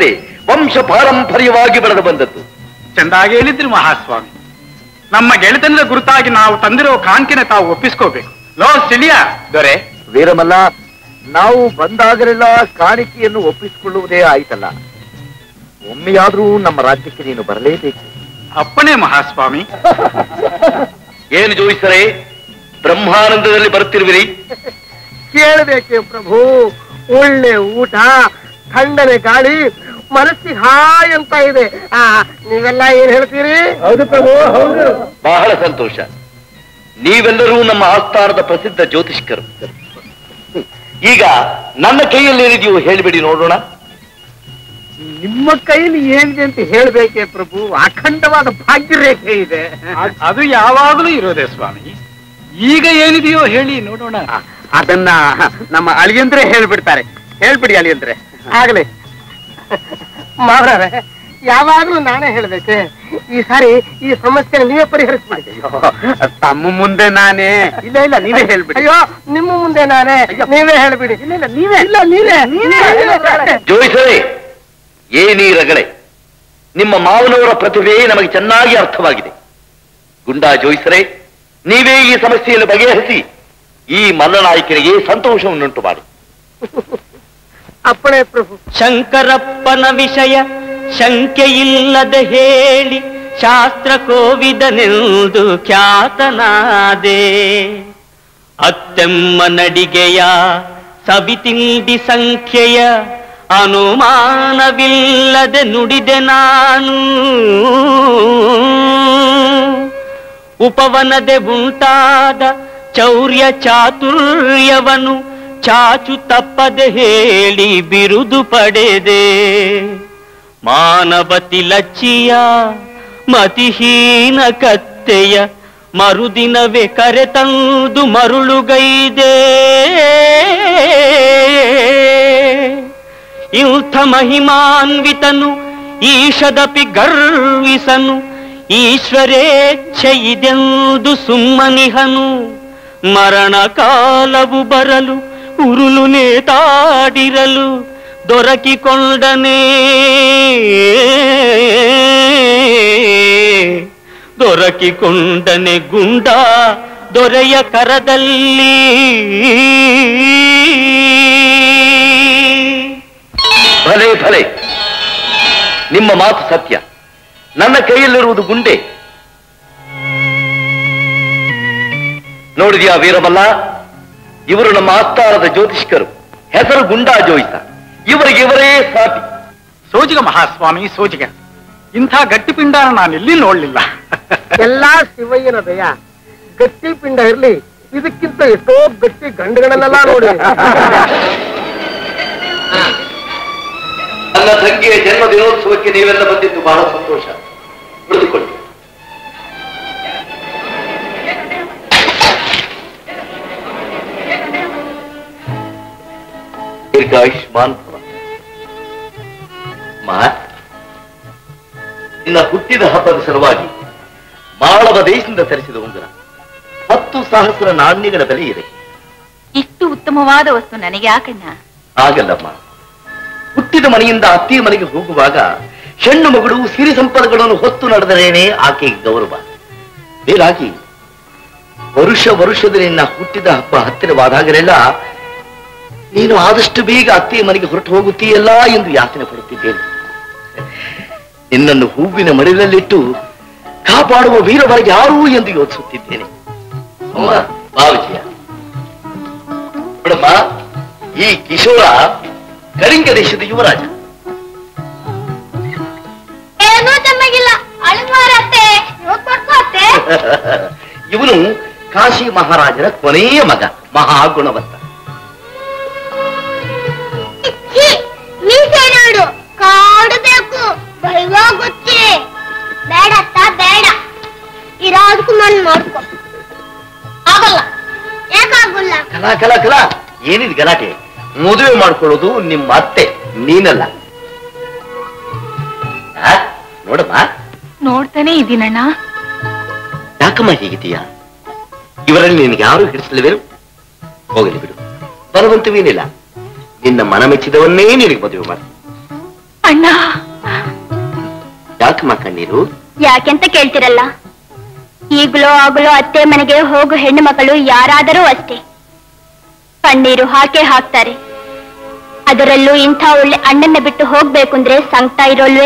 ವಂಶ ಪಾರಂಪರ್ಯವಾಗಿ ಬೆಳೆದು ಬಂದದ್ದು. ಚೆಂದಾಗಿ ಹೇಳಿದ್ರಿ ಮಹಾಸ್ವಾಮಿ. ನಮ್ಮ ಗೆಳೆತನದ ಗುರುತಾಗಿ ನಾವು ತಂದಿರೋ ಕಾಣಿಕೆನ ತಾವು ಒಪ್ಪಿಸ್ಕೋಬೇಕು. ಲೋ ಸಿಳಿಯ ದೊರೆ ವೀರಮಲ್ಲ, ನಾವು ಬಂದಾಗಲೆಲ್ಲ ಕಾಣಿಕೆಯನ್ನು ಒಪ್ಪಿಸಿಕೊಳ್ಳುವುದೇ ಆಯ್ತಲ್ಲ, ಒಮ್ಮೆಯಾದ್ರೂ ನಮ್ಮ ರಾಜ್ಯಕ್ಕೆ ನೀನು ಬರಲೇಬೇಕು. ಅಪ್ಪನೇ ಮಹಾಸ್ವಾಮಿ. ಏನು ಜೋಯಿಸರೇ, ಬ್ರಹ್ಮಾನಂದದಲ್ಲಿ ಬರುತ್ತಿರುವಿರಿ? ಕೇಳಬೇಕೆ ಪ್ರಭು, ಒಳ್ಳೆ ಊಟ, ಥಂಡನೆ ಗಾಳಿ, ಮನಸ್ಸಿಗೆ ಹಾಯ್ ಅಂತ ಇದೆ. ನೀವೆಲ್ಲ ಏನ್ ಹೇಳ್ತೀರಿ? ಹೌದು ಪ್ರಭು, ಹೌದು. ಬಹಳ ಸಂತೋಷ. ನೀವೆಲ್ಲರೂ ನಮ್ಮ ಆಸ್ಥಾನದ ಪ್ರಸಿದ್ಧ ಜ್ಯೋತಿಷ್ಕರು. ಈಗ ನನ್ನ ಕೈಯಲ್ಲಿ ಏನಿದೆಯೋ ಹೇಳಿಬಿಡಿ ನೋಡೋಣ. ನಿಮ್ಮ ಕೈಲಿ ಏನಿದೆ ಅಂತ ಹೇಳ್ಬೇಕೆ ಪ್ರಭು? ಅಖಂಡವಾದ ಭಾಗ್ಯರೇಖೆ ಇದೆ. ಅದು ಯಾವಾಗಲೂ ಇರೋದೇ ಸ್ವಾಮಿ. ಈಗ ಏನಿದೆಯೋ ಹೇಳಿ ನೋಡೋಣ. ಅದನ್ನ ನಮ್ಮ ಅಳಿಯಂದ್ರೆ ಹೇಳ್ಬಿಡ್ತಾರೆ. ಹೇಳ್ಬಿಡಿ ಅಳಿಯಂದ್ರೆ. ಆಗ್ಲಿ ಮಾವ್ರೆ, ಯಾವಾಗ್ಲೂ ನಾನೇ ಹೇಳ್ಬೇಕೆ? ಈ ಸಾರಿ ಈ ಸಮಸ್ಯೆ ನೀವೇ ಪರಿಹರಿಸ್ಬಿಡಿ. ತಮ್ಮ ಮುಂದೆ ನಾನೇ? ಇಲ್ಲ ಇಲ್ಲ, ನೀವೇ ಹೇಳ್ಬಿಡಿ. ಅಯ್ಯೋ, ನಿಮ್ಮ ಮುಂದೆ ನಾನೇ? ನೀವೇ ಹೇಳ್ಬಿಡಿ. ಇಲ್ಲ ಇಲ್ಲ, ನೀವೇ. ಇಲ್ಲ, ನೀವೇ. ಜೋಯಿಸರೇ, ಏನೀ ರಗಳೆ? ನಿಮ್ಮ ಮಾವನವರ ಪ್ರತಿಭೆ ನಮಗೆ ಚೆನ್ನಾಗಿ ಅರ್ಥವಾಗಿದೆ. ಗುಂಡಾ ಜೋಯಿಸರೇ, ನೀವೇ ಈ ಸಮಸ್ಯೆಯನ್ನು ಬಗೆಹರಿಸಿ ಈ ಮಲ್ಲನಾಯಕನಿಗೆ ಸಂತೋಷವನ್ನುಂಟು ಮಾಡಿ. ಅಪ್ಪಣೆ ಪ್ರಭು. ಶಂಕರಪ್ಪನ ವಿಷಯ ಶಂಕೆಯಿಲ್ಲದೆ ಹೇಳಿ ಶಾಸ್ತ್ರ ಕೋವಿದನೆಂದು ಖ್ಯಾತನಾದೆ. ಅತ್ತೆಮ್ಮ ನಡಿಗೆಯ ಸವಿತಿಂಡಿ ಸಂಖ್ಯೆಯ ಅನುಮಾನವಿಲ್ಲದೆ ನುಡಿದೆ ನಾನು. ಉಪವನದೆ ಉಂಟಾದ ಚೌರ್ಯ ಚಾತುರ್ಯವನು ಚಾಚು ತಪ್ಪದೆ ಹೇಳಿ ಬಿರುದು ಪಡೆದೆ. ಮಾನವತಿ ಲಚ್ಚಿಯ ಮತಿಹೀನ ಕತ್ತೆಯ ಮರುದಿನವೇ ಕರೆತಂದು ಮರುಳುಗೈದೆ. ಇಂಥ ಮಹಿಮಾನ್ವಿತನು ಈಶದಪಿ ಗರ್ವಿಸನು, ಈಶ್ವರೇಚ್ಛೆ ಇದೆಂದು ಸುಮ್ಮನಿಹನು. ಮರಣ ಕಾಲವು ಬರಲು ಉರುಳು ನೇತಾಡಿರಲು ದೊರಕಿಕೊಂಡನೇ ಗುಂಡ ದೊರೆಯ ಕರದಲ್ಲಿ. ಭಲೆ ಭಲೆ, ನಿಮ್ಮ ಮಾತು ಸತ್ಯ. ನನ್ನ ಕೈಯಲ್ಲಿರುವುದು ಗುಂಡೆ. ನೋಡಿದ್ಯಾ ವೀರಮಲ್ಲ, ಇವರು ನಮ್ಮ ಆಸ್ಥಾನದ ಜ್ಯೋತಿಷ್ಕರು. ಹೆಸರು ಗುಂಡಾ ಜೋಯಿಸ. ಇವರೇ ಸಾಟಿ. ಸೋಜಿಗ ಮಹಾಸ್ವಾಮಿ, ಸೋಜಿಗ. ಇಂಥ ಗಟ್ಟಿ ಪಿಂಡನ ನಾನು ಎಲ್ಲಿ ನೋಡ್ಲಿಲ್ಲ. ಎಲ್ಲಾ ಶಿವಯ್ಯನ ದಯ. ಗಟ್ಟಿ ಪಿಂಡ ಇರ್ಲಿ, ಇದಕ್ಕಿಂತ ಎಷ್ಟೋ ಗಟ್ಟಿ ಗಂಡುಗಳನ್ನೆಲ್ಲ ನೋಡಿ. ನನ್ನ ತಂಗಿಯ ಜನ್ಮ ದಿನೋತ್ಸವಕ್ಕೆ ನೀವೆಲ್ಲ ಬಂದಿದ್ದು ಬಹಳ ಸಂತೋಷ. ಉಳಿದುಕೊಳ್ಳಿ. ದೀರ್ಘಾಯುಷ್ಮಾನ್ ಭವ. ನಿನ್ನ ಹುಟ್ಟಿದ ಹಬ್ಬದ ಸಲುವಾಗಿ ಮಾಳವ ದೇಶದಿಂದ ತರಿಸಿದ ಉಂಗುರ 10,000 ನಾಣ್ಯಗಳ ಬೆಲೆ ಇದೆ. ಇಷ್ಟು ಉತ್ತಮವಾದ ವಸ್ತು ನನಗೆ ಯಾಕಣ್ಣ? ಆಗಲ್ಲಮ್ಮ, ಹುಟ್ಟಿದ ಮನೆಯಿಂದ ಅತ್ತೆಯ ಮನೆಗೆ ಹೋಗುವಾಗ ಹೆಣ್ಣು ಮಗಳು ಸಿರಿ ಸಂಪದಗಳನ್ನು ಹೊತ್ತು ನಡೆದರೇನೆ ಆಕೆಗೆ ಗೌರವ. ಬೇರಾಗಿ ವರುಷದ ನಿನ್ನ ಹುಟ್ಟಿದ ಹಬ್ಬ ಹತ್ತಿರವಾದಾಗಲೆಲ್ಲ ನೀನು ಆದಷ್ಟು ಬೇಗ ಅತ್ತೆಯ ಮನೆಗೆ ಹೊರಟು ಹೋಗುತ್ತೀಯಲ್ಲ ಎಂದು ಯಾತನೆ ಪಡುತ್ತಿದ್ದೇನೆ. ನಿನ್ನನ್ನು ಹೂವಿನ ಮಡಿಲಲ್ಲಿಟ್ಟು ಕಾಪಾಡುವ ವೀರವರೆಗೆ ಯಾರು ಎಂದು ಯೋಚಿಸುತ್ತಿದ್ದೇನೆ. ಅಮ್ಮ, ಬಾ ವಿಜಯ. ನೋಡಮ್ಮ, ಈ ಕಿಶೋರ ಕಳಿಂಗ ದೇಶದ ಯುವರಾಜ. ಏನೂ ಚೆನ್ನಾಗಿಲ್ಲ. ಇವನು ಕಾಶಿ ಮಹಾರಾಜರ ಕೊನೆಯ ಮಗ, ಮಹಾಗುಣವಂತ. ಮೀಸೆ ನೋಡು, ಕಾಡಬೇಕು, ಭಯವಾಗುತ್ತೆ. ಬೇಡತ್ತ ಬೇಡ, ಈ ರಾಜಕುಮಾರ್ ನೋಡ್ಕೊ. ಆಗಲ್ಲ. ಯಾಕಾಗಲ್ಲ? ಕಲಾ ಏನಿದ್ ಗಲಾಟೆ? ಮದುವೆ ಮಾಡ್ಕೊಳ್ಳೋದು ನಿಮ್ಮ ಅತ್ತೆ, ನೀನಲ್ಲ. ನೋಡಮ್ಮ, ನೋಡ್ತಾನೆ ಇದ್ದೀನಣ್ಣ. ಯಾಕಮ್ಮ ಹೀಗಿದೀಯಾ? ಇವರಲ್ಲಿ ನಿನಗೆ ಯಾರು ಹಿಡಿಸಲಿವೇನು? ಹೋಗಲಿ ಬಿಡು, ಬರುವಂತವೇನಿಲ್ಲ. ನಿನ್ನ ಮನ ಮೆಚ್ಚಿದವನ್ನೇ ನಿನಗೆ ಮದುವೆ ಮಾಡಿ. ಅಣ್ಣ, ಯಾಕಮ್ಮ ಕಣ್ಣೀರು? ಯಾಕೆಂತ ಕೇಳ್ತಿರಲ್ಲ, ಈಗಲೋ ಆಗಲೋ ಅತ್ತೆ ಮನೆಗೆ ಹೋಗೋ ಹೆಣ್ಣು ಮಕ್ಕಳು ಯಾರಾದರೂ ಅಷ್ಟೇ ಕಣ್ಣೀರು ಹಾಕ್ತಾರೆ. ಅದರಲ್ಲೂ ಇಂಥ ಒಳ್ಳೆ ಅಣ್ಣನ್ನ ಬಿಟ್ಟು ಹೋಗ್ಬೇಕು ಅಂದ್ರೆ ಸಂಕಟ ಇರೋಲ್ವೇ?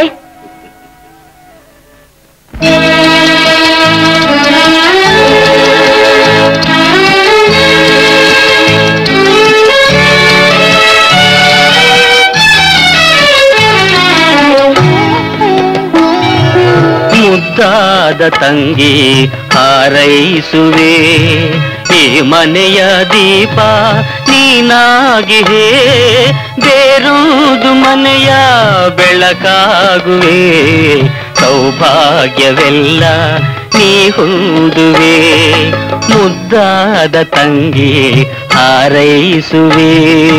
ಮುದ್ದಾದ ತಂಗಿ ಹಾರೈಸುವೆ, ಈ ಮನೆಯ ದೀಪ ನೀನಾಗಿ ಹೇ, ಬೇರುವುದು ಮನೆಯ ಬೆಳಕಾಗುವೆ, ಸೌಭಾಗ್ಯವೆಲ್ಲ ನೀ ಹೊಂದುವೆ, ಮುದ್ದಾದ ತಂಗಿ ಹಾರೈಸುವೆ.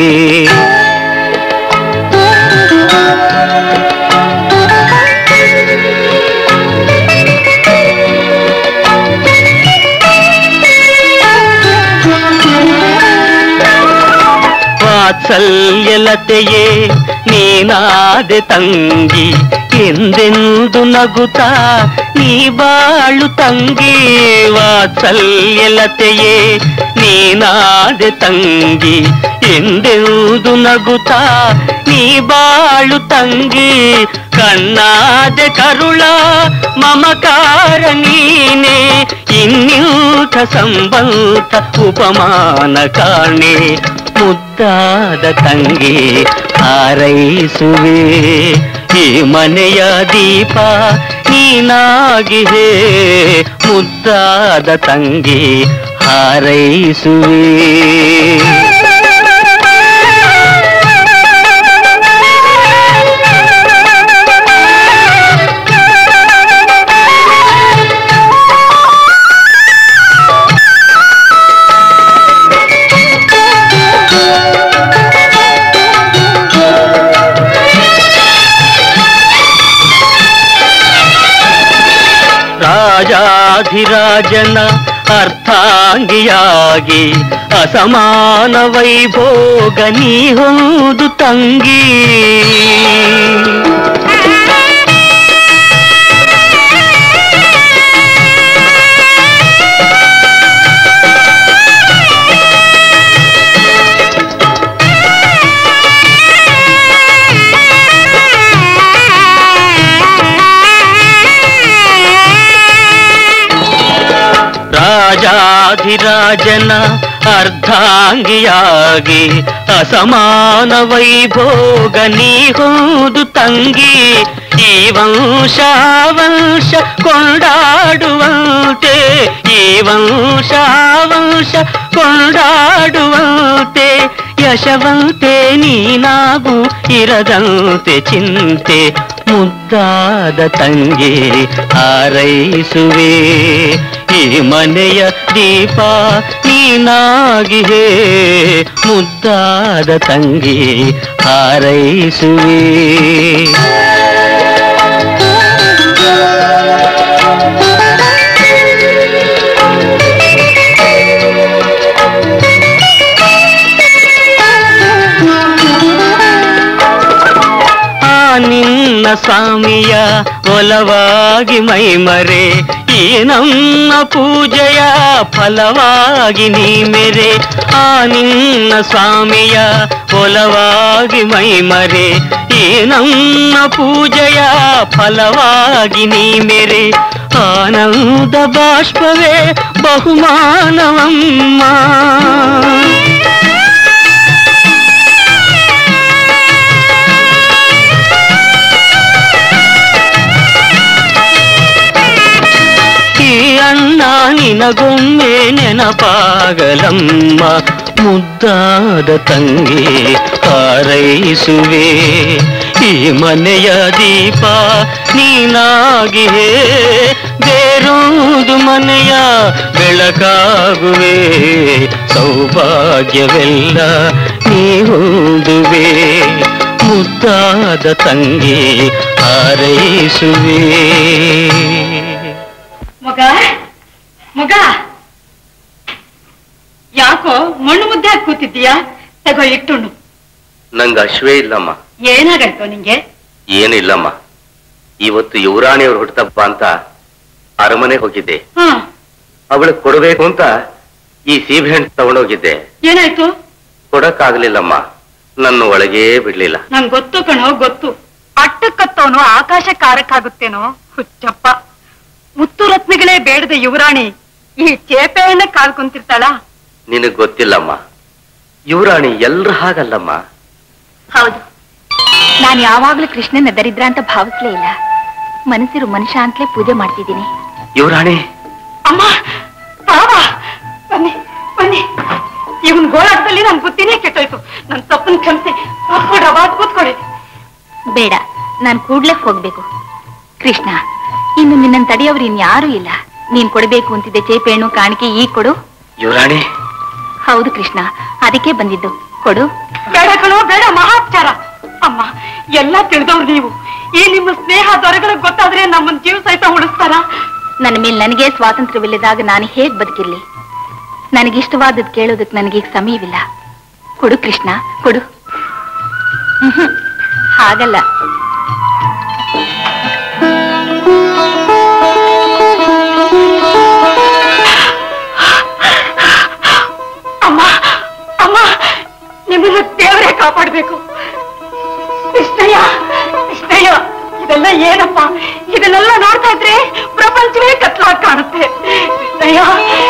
ವಾತ್ಸಲ್ಯಲತೆಯೇ ನೀನಾದೆ ತಂಗಿ, ಎಂದೆಂದು ನಗುತ್ತಾ ನೀ ಬಾಳು ತಂಗಿ. ವಾತ್ಸಲ್ಯಲತೆಯೇ ನೀನಾದೆ ತಂಗಿ, ಎಂದೆಂದು ನಗುತ್ತಾ ನೀ ಬಾಳು ತಂಗಿ. ಕಣ್ಣಾದೆ ಕರುಳ ಮಮಕಾರ ನೀನೆ, ಇನ್ನಿಂಥ ಸಂಬಂಧ ಉಪಮಾನ ಕಾಣೆ, ಮುದ್ದಾದ ತಂಗಿ ಹಾರೈಸುವೆ, ಈ ಮನೆಯ ದೀಪ ನೀನಾಗಿ ಹೇ, ಮುದ್ದಾದ ತಂಗಿ ಹಾರೈಸುವೆ. ರಾಜಾಧಿರಾಜನ ಅರ್ಥಾಂಗಿಯಾಗಿ ಅಸಮಾನ ವೈಭೋಗ ನೀ ಹೌದು ತಂಗಿ. ರಾಜಾಧಿರಾಜನ ಅರ್ಧಾಂಗಿಯಾಗಿ ಅಸಮಾನ ವೈಭೋಗ ನೀ ಹೌದು ತಂಗಿ. ಈ ವಂಶ ವಂಶ ಕೊಂಡಾಡುವಂತೆ, ಈ ವಂಶ ವಂಶ ಕೊಂಡಾಡುವಂತೆ, ಯಶವಂತೆ ನೀನಾಗು ಇರದಂತೆ ಚಿಂತೆ, ಮುದ್ದಾದ ತಂಗಿ ಹಾರೈಸುವೆ, ಈ ಮನೆಯ ದೀಪ ನೀನಾಗಿ ಹೇ, ಮುದ್ದಾದ ತಂಗಿ ಹಾರೈಸುವೆ. ನಿನ್ನ ಸ್ವಾಮಿಯ ಒಲವಾಗಿ ಮೈಮರೆ, ಈ ನಮ್ಮ ಪೂಜೆಯ ಫಲವಾಗಿ ನೀ ಮೆರೆ. ಆ ನಿನ್ನ ಸ್ವಾಮಿಯ ಒಲವಾಗಿ ಮೈಮರೆ, ಈ ನಮ್ಮ ಪೂಜೆಯ ಫಲವಾಗಿ ನೀ ಮೆರೆ. ಆನಂದ ಬಾಷ್ಪವೇ ಬಹುಮಾನವಮ್ಮ, ಅಣ್ಣ ನಿನಗೊಮ್ಮೆ ನೆನಪಾಗಲಮ್ಮ, ಮುದ್ದಾದ ತಂಗಿ ಹಾರೈಸುವೆ, ಈ ಮನೆಯ ದೀಪ ನೀನಾಗಿ ಹೇ, ಬೇರುವುದು ಮನೆಯ ಬೆಳಕಾಗುವೆ, ಸೌಭಾಗ್ಯವೆಲ್ಲ ನೀ ಹೊಂದುವೆ, ಮುದ್ದಾದ ತಂಗಿ ಹಾರೈಸುವೆ. ಮಗ ಮಗ, ಯಾಕೋ ಮಣ್ಣು ಮುದ್ದೆ ಹಾಕಿ ಕೂತಿದ್ದೀಯಾ? ತಗೋ ಇಟ್ಟುಣ್ಣು. ನಂಗೆ ಅಶ್ವೇ ಇಲ್ಲಮ್ಮ. ಏನಾಗಾಯ್ತು ನಿಂಗೆ? ಏನಿಲ್ಲಮ್ಮ, ಇವತ್ತು ಯುವರಾಣಿಯವ್ರು ಹುಟ್ಟುತ್ತಪ್ಪ ಅಂತ ಅರಮನೆ ಹೋಗಿದ್ದೆ. ಅವಳಿಗೆ ಕೊಡಬೇಕು ಅಂತ ಈ ಸೀಬೆ ಹಣ್ಣು ತಗೊಂಡೋಗಿದ್ದೆ. ಏನಾಯ್ತು? ಕೊಡಕ್ಕಾಗ್ಲಿಲ್ಲಮ್ಮ, ನನ್ನ ಒಳಗೇ ಬಿಡ್ಲಿಲ್ಲ. ನಂಗೆ ಗೊತ್ತು ಕಣೋ, ಗೊತ್ತು. ಅಟ್ಟಕ್ಕತ್ತವನು ಆಕಾಶ ಕಾರಕ್ಕಾಗುತ್ತೇನೋ ಹುಚ್ಚಪ್ಪ. ಮುತ್ತು ರತ್ನಗಳೇ ಬೇಡದ ಯುವರಾಣಿ ಈ ಚೇಪೆಯನ್ನ ಕಾಲ್ ಕುಂತಿರ್ತಾಳ. ನಿನಗ್ ಗೊತ್ತಿಲ್ಲಮ್ಮ, ಯುವರಾಣಿ ಎಲ್ರ ಹಾಗಲ್ಲಮ್ಮ. ಹೌದು, ನಾನು ಯಾವಾಗ್ಲೂ ಕೃಷ್ಣನ ದರಿದ್ರ ಅಂತ ಭಾವಿಸ್ಲೇ ಇಲ್ಲ. ಮನಸ್ಸಿರು ಮನುಷ್ಯ ಅಂತಲೇ ಪೂಜೆ ಮಾಡ್ತಿದ್ದೀನಿ. ಯುವರಾಣಿ ಅಮ್ಮ, ಬಾಬಾ ಬನ್ನಿ ಬನ್ನಿ. ಇವನ್ ಗೋಳಾಟದಲ್ಲಿ ನನ್ ಬುದ್ಧಿನೇ ಕೆಟ್ಟೋಯ್ತು. ನನ್ ತಪ್ಪನ್ ಕ್ಷಮಿಸಿ ಕೂತ್ಕೊಡಿ. ಬೇಡ, ನಾನು ಕೂಡ್ಲೆ ಹೋಗ್ಬೇಕು. ಕೃಷ್ಣ, ಇನ್ನು ನಿನ್ನನ್ನು ತಡೆಯೋರು ಇನ್ಯಾರೂ ಇಲ್ಲ. ನೀನ್ ಕೊಡಬೇಕು ಅಂತಿದ್ದೆ ಚೇಪೆಣ್ಣು ಕಾಣಿಕೆ ಈಗ ಕೊಡು. ಯುವರಾಣಿ. ಹೌದು ಕೃಷ್ಣ, ಅದಕ್ಕೆ ಬಂದಿದ್ದು. ಕೊಡು. ಬೇಡ ಕಣೋ, ಬೇಡ, ಮಹಾಚಾರ. ಅಮ್ಮ, ಎಲ್ಲ ತಿಳಿದವ್ರು ನೀವು. ಈ ನಿಮ್ಮ ಸ್ನೇಹ ದೊರೆಗಳ ಗೊತ್ತಾದ್ರೆ ನಮ್ಮನ್ ಜೀವ ಸಹಿತ ಉಳಿಸ್ತಾರ? ನನ್ನ ಮೇಲೆ ನನಗೆ ಸ್ವಾತಂತ್ರ್ಯವಿಲ್ಲದಾಗ ನಾನು ಹೇಗ್ ಬದುಕಿರ್ಲಿ? ನನಗಿಷ್ಟವಾದದ್ದು ಕೇಳೋದಕ್ಕೆ ನನಗೀಗ ಸಮಯವಿಲ್ಲ. ಕೊಡು ಕೃಷ್ಣ, ಕೊಡು. ಹಾಗಲ್ಲ. ಅಮ್ಮ, ಅಮ್ಮ, ನಿಮ್ಮನ್ನು ದೇವರೇ ಕಾಪಾಡ್ಬೇಕು. ಕೃಷ್ಣಯ್ಯ, ಕೃಷ್ಣಯ್ಯ, ಇದೆಲ್ಲ ಏನಪ್ಪ? ಇದನ್ನೆಲ್ಲ ನೋಡ್ತಾ ಇದ್ರೆ ಪ್ರಪಂಚವೇ ಕತ್ಲಾಗಿ ಕಾಣುತ್ತೆ. ಕೃಷ್ಣಯ್ಯ,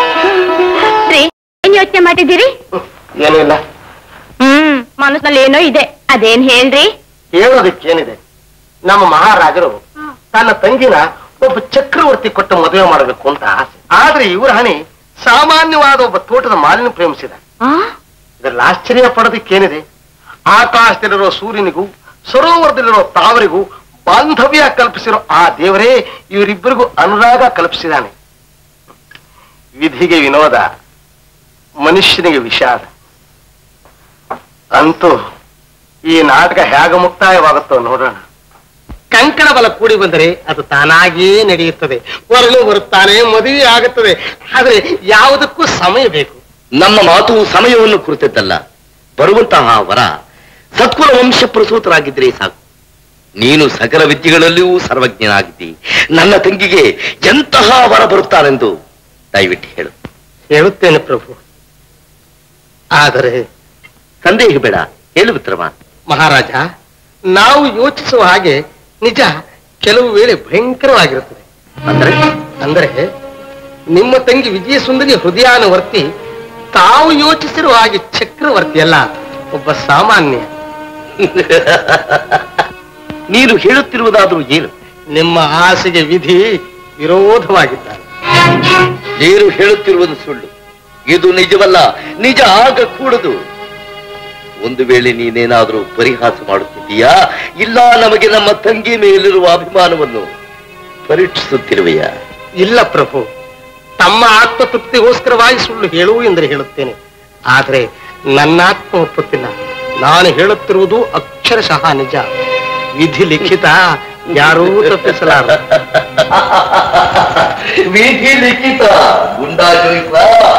ಏನ್ ಯೋಚನೆ ಮಾಡಿದ್ದೀರಿ? ಏನೂ ಇಲ್ಲ. ಮನಸ್ಸಿನಲ್ಲಿ ಏನೋ ಇದೆ, ಅದೇನ್ ಹೇಳ್ರಿ? ಹೇಳೋದಕ್ಕೇನಿದೆ, ನಮ್ಮ ಮಹಾರಾಜರು ತನ್ನ ತಂಗಿನ ಒಬ್ಬ ಚಕ್ರವರ್ತಿ ಕೊಟ್ಟು ಮದುವೆ ಮಾಡಬೇಕು ಅಂತ ಆಸೆ. ಆದ್ರೆ ಯುವರಾಣಿ ಸಾಮಾನ್ಯವಾದ ಒಬ್ಬ ತೋಟದ ಮಾಲಿನ್ಯ ಪ್ರೇಮಿಸಿದ. ಇದರಲ್ಲಿ ಆಶ್ಚರ್ಯ ಪಡೋದಕ್ಕೇನಿದೆ? ಆಕಾಶದಲ್ಲಿರೋ ಸೂರ್ಯನಿಗೂ ಸರೋವರದಲ್ಲಿರೋ ತಾವರಿಗೂ ಬಾಂಧವ್ಯ ಕಲ್ಪಿಸಿರೋ ಆ ದೇವರೇ ಇವರಿಬ್ಬರಿಗೂ ಅನುರಾಗ ಕಲ್ಪಿಸಿದಾನೆ. ವಿಧಿಗೆ ವಿನೋದ, ಮನುಷ್ಯನಿಗೆ ವಿಷಾದ. ಅಂತೂ ಈ ನಾಟಕ ಹೇಗ ಮುಕ್ತಾಯವಾಗುತ್ತೋ ನೋಡೋಣ. ಕಂಕಣ ಬಲ ಕೂಡಿ ಬಂದರೆ ಅದು ತಾನಾಗಿಯೇ ನಡೆಯುತ್ತದೆ. ವರನು ಬರುತ್ತಾನೆ, ಮದುವೆ ಆಗುತ್ತದೆ. ಆದ್ರೆ ಯಾವುದಕ್ಕೂ ಸಮಯ ಬೇಕು. ನಮ್ಮ ಮಾತು ಸಮಯವನ್ನು ಕುರಿತದ್ದಲ್ಲ. ಬರುವಂತಹ ವರ ಸತ್ಕುಲ ವಂಶ ಪ್ರಸೂತರಾಗಿದ್ರೆ ಸಾಕು. ನೀನು ಸಕಲ ವಿದ್ಯೆಗಳಲ್ಲಿಯೂ ಸರ್ವಜ್ಞನಾಗಿದ್ದಿ. ನನ್ನ ತಂಗಿಗೆ ಎಂತಹ ವರ ಬರುತ್ತಾನೆಂದು ದಯವಿಟ್ಟು ಹೇಳು. ಹೇಳುತ್ತೇನೆ ಪ್ರಭು, ಆದರೆ ಸಂದೇಹ ಬೇಡ, ಹೇಳು ಮಿತ್ರಮ. ಮಹಾರಾಜ, ನಾವು ಯೋಚಿಸುವ ಹಾಗೆ ನಿಜ ಕೆಲವು ವೇಳೆ ಭಯಂಕರವಾಗಿರುತ್ತದೆ. ಅಂದರೆ ನಿಮ್ಮ ತಂಗಿ ವಿಜಯ ಸುಂದರಿ ಹೃದಯಾನುವರ್ತಿ ತಾವು ಯೋಚಿಸಿರುವ ಹಾಗೆ ಚಕ್ರವರ್ತಿ ಅಲ್ಲ, ಒಬ್ಬ ಸಾಮಾನ್ಯ. ನೀನು ಹೇಳುತ್ತಿರುವುದಾದ್ರೂ ಏನು? ನಿಮ್ಮ ಆಸೆಗೆ ವಿಧಿ ವಿರೋಧವಾಗಿದ್ದಾರೆ. ನೀನು ಹೇಳುತ್ತಿರುವುದು ಸುಳ್ಳು. ಇದು ನಿಜವಲ್ಲ, ನಿಜ ಆಗಕೂಡದು. ಒಂದು ವೇಳೆ ನೀನೇನಾದ್ರೂ ಪರಿಹಾಸ ಮಾಡುತ್ತಿದ್ದೀಯಾ, ಇಲ್ಲ ನಮಗೆ ನಮ್ಮ ತಂಗಿ ಮೇಲಿರುವ ಅಭಿಮಾನವನ್ನು ಪರೀಕ್ಷಿಸುತ್ತಿರುವೆಯಾ? ಇಲ್ಲ ಪ್ರಭು, ತಮ್ಮ ಆತ್ಮತೃಪ್ತಿಗೋಸ್ಕರವಾಗಿ ಸುಳ್ಳು ಹೇಳು ಎಂದರೆ ಹೇಳುತ್ತೇನೆ. ಆದರೆ ನನ್ನ ಆತ್ಮ ಒಪ್ಪುತ್ತಿಲ್ಲ. ನಾನು ಹೇಳುತ್ತಿರುವುದು ಅಕ್ಷರಶಃ ನಿಜ. ವಿಧಿ ಲಿಖಿತ, ಯಾರೂ ತಪ್ಪಿಸಲಾರ. ವಿಧಿ ಲಿಖಿತ ಗುಂಡಾಜೋಯಿಸ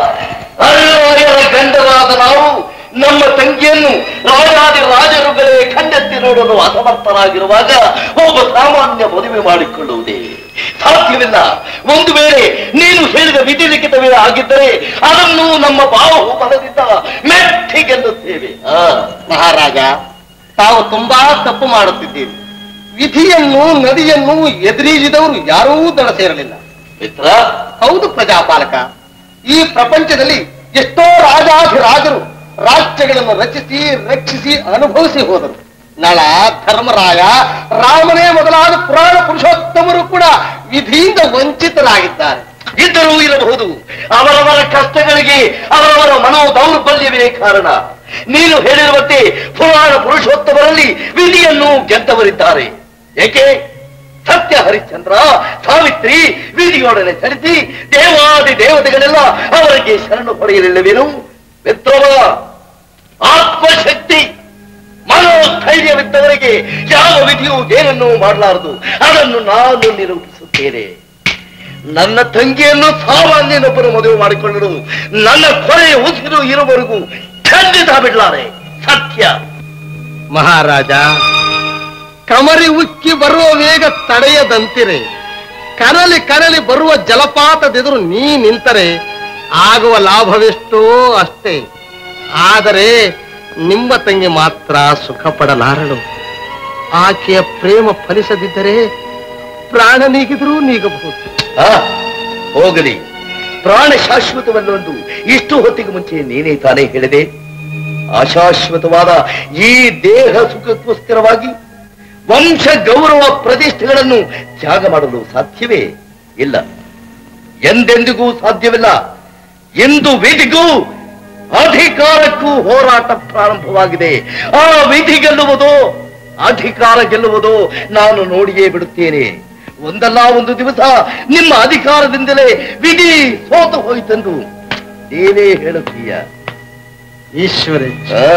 ಗಂಡವಾದ ನಾವು ನಮ್ಮ ತಂಗಿಯನ್ನು ರಾಜಾದಿ ರಾಜರುಗಳೇ ಕಣ್ಣೆತ್ತಿ ನೋಡಲು ಅಸಮರ್ಥರಾಗಿರುವಾಗ ಒಬ್ಬ ಸಾಮಾನ್ಯ ಮದುವೆ ಮಾಡಿಕೊಳ್ಳುವುದೇ ಸಾಧ್ಯವಿಲ್ಲ. ಒಂದು ವೇಳೆ ನೀನು ಹೇಳಿದ ವಿಧಿ ಲಿಖಿತವೇ ಆಗಿದ್ದರೆ ಅದನ್ನು ನಮ್ಮ ಬಾಹುಬಲದಿಂದ ಮೆಟ್ಟಿಗೆಲ್ಲುತ್ತೇವೆ. ಮಹಾರಾಜ, ತಾವು ತುಂಬಾ ತಪ್ಪು ಮಾಡುತ್ತಿದ್ದೀರಿ. ವಿಧಿಯನ್ನು ನದಿಯನ್ನು ಎದುರಿಸಿದವರು ಯಾರೂ ದಡ ಸೇರಲಿಲ್ಲ. ಮಿತ್ರ, ಹೌದು ಪ್ರಜಾಪಾಲಕ, ಈ ಪ್ರಪಂಚದಲ್ಲಿ ಎಷ್ಟೋ ರಾಜಾಧಿರಾಜರು ರಾಜ್ಯಗಳನ್ನು ರಚಿಸಿ ರಕ್ಷಿಸಿ ಅನುಭವಿಸಿ ಹೋದರು. ನಳ, ಧರ್ಮರಾಯ, ರಾಮನೇ ಮೊದಲಾದ ಪುರಾಣ ಪುರುಷೋತ್ತಮರು ಕೂಡ ವಿಧಿಯಿಂದ ವಂಚಿತರಾಗಿದ್ದಾರೆ. ಇದ್ದರೂ ಇರಬಹುದು. ಅವರವರ ಕಷ್ಟಗಳಿಗೆ ಅವರವರ ಮನೋ ದೌರ್ಬಲ್ಯವೇ ಕಾರಣ. ನೀನು ಹೇಳಿರುವಂತೆ ಪುರಾಣ ಪುರುಷೋತ್ತಮರಲ್ಲಿ ವಿಧಿಯನ್ನು ಗೆದ್ದವರಿದ್ದಾರೆ. ಏಕೆ? ಸತ್ಯ ಹರಿಶ್ಚಂದ್ರ, ಸಾವಿತ್ರಿ ವಿಧಿಯೊಡನೆ ಚಲಿಸಿ ದೇವಾದಿ ದೇವತೆಗಳೆಲ್ಲ ಅವರಿಗೆ ಶರಣು ಪಡೆಯಲಿಲ್ಲವೇನು? ಮಿತ್ರವ, ಆತ್ಮಶಕ್ತಿ ಮನೋಧೈರ್ಯವಿದ್ದವರಿಗೆ ಯಾವ ವಿಧಿಯೂ ಏನನ್ನೂ ಮಾಡಲಾರದು. ಅದನ್ನು ನಾನು ನಿರೂಪಿಸುತ್ತೇನೆ. ನನ್ನ ತಂಗಿಯನ್ನು ಸಾಮಾನ್ಯನೊಬ್ಬರು ಮದುವೆ ಮಾಡಿಕೊಳ್ಳಲು ನನ್ನ ಕೊನೆಯ ಉಸಿರು ಇರುವವರೆಗೂ ಖಂಡಿತ ಬಿಡಲಾರೆ. ಸತ್ಯ. ಮಹಾರಾಜ, ಕಮರಿ ಉಕ್ಕಿ ಬರುವ ವೇಗ ತಡೆಯದಂತಿರೆ, ಕರಲಿ ಕರಲಿ ಬರುವ ಜಲಪಾತದೆದುರು ನೀ ನಿಂತರೆ ಆಗುವ ಲಾಭವೆಷ್ಟೋ ಅಷ್ಟೇ. ಆದರೆ ನಿಮ್ಮ ತಂಗಿ ಮಾತ್ರ ಸುಖ ಪಡಲಾರಳು. ಆಕೆಯ ಪ್ರೇಮ ಫಲಿಸದಿದ್ದರೆ ಪ್ರಾಣ ನೀಗಿದ್ರೂ ನೀಗಬಹುದು. ಹೋಗಲಿ, ಪ್ರಾಣ ಶಾಶ್ವತವಲ್ಲೊಂದು ಇಷ್ಟು ಹೊತ್ತಿಗೆ ಮುಂಚೆ ನೀನೇ ತಾನೇ ಹೇಳಿದೆ. ಅಶಾಶ್ವತವಾದ ಈ ದೇಹ ಸುಖಕ್ಕೋಸ್ಕರವಾಗಿ ವಂಶ ಗೌರವ ಪ್ರತಿಷ್ಠೆಗಳನ್ನು ತ್ಯಾಗ ಮಾಡಲು ಸಾಧ್ಯವೇ? ಇಲ್ಲ, ಎಂದೆಂದಿಗೂ ಸಾಧ್ಯವಿಲ್ಲ. ಎಂದು ವಿಧಿಗೂ ಅಧಿಕಾರಕ್ಕೂ ಹೋರಾಟ ಪ್ರಾರಂಭವಾಗಿದೆ. ಆ ವಿಧಿ ಗೆಲ್ಲುವುದೋ ಅಧಿಕಾರ ಗೆಲ್ಲುವುದೋ ನಾನು ನೋಡಿಯೇ ಬಿಡುತ್ತೇನೆ. ಒಂದಲ್ಲ ಒಂದು ದಿವಸ ನಿಮ್ಮ ಅಧಿಕಾರದಿಂದಲೇ ವಿಧಿ ಸೋತು ಹೋಯಿತೆಂದು ನೀನೇ ಹೇಳುತ್ತೀಯ. ಈಶ್ವರೇ,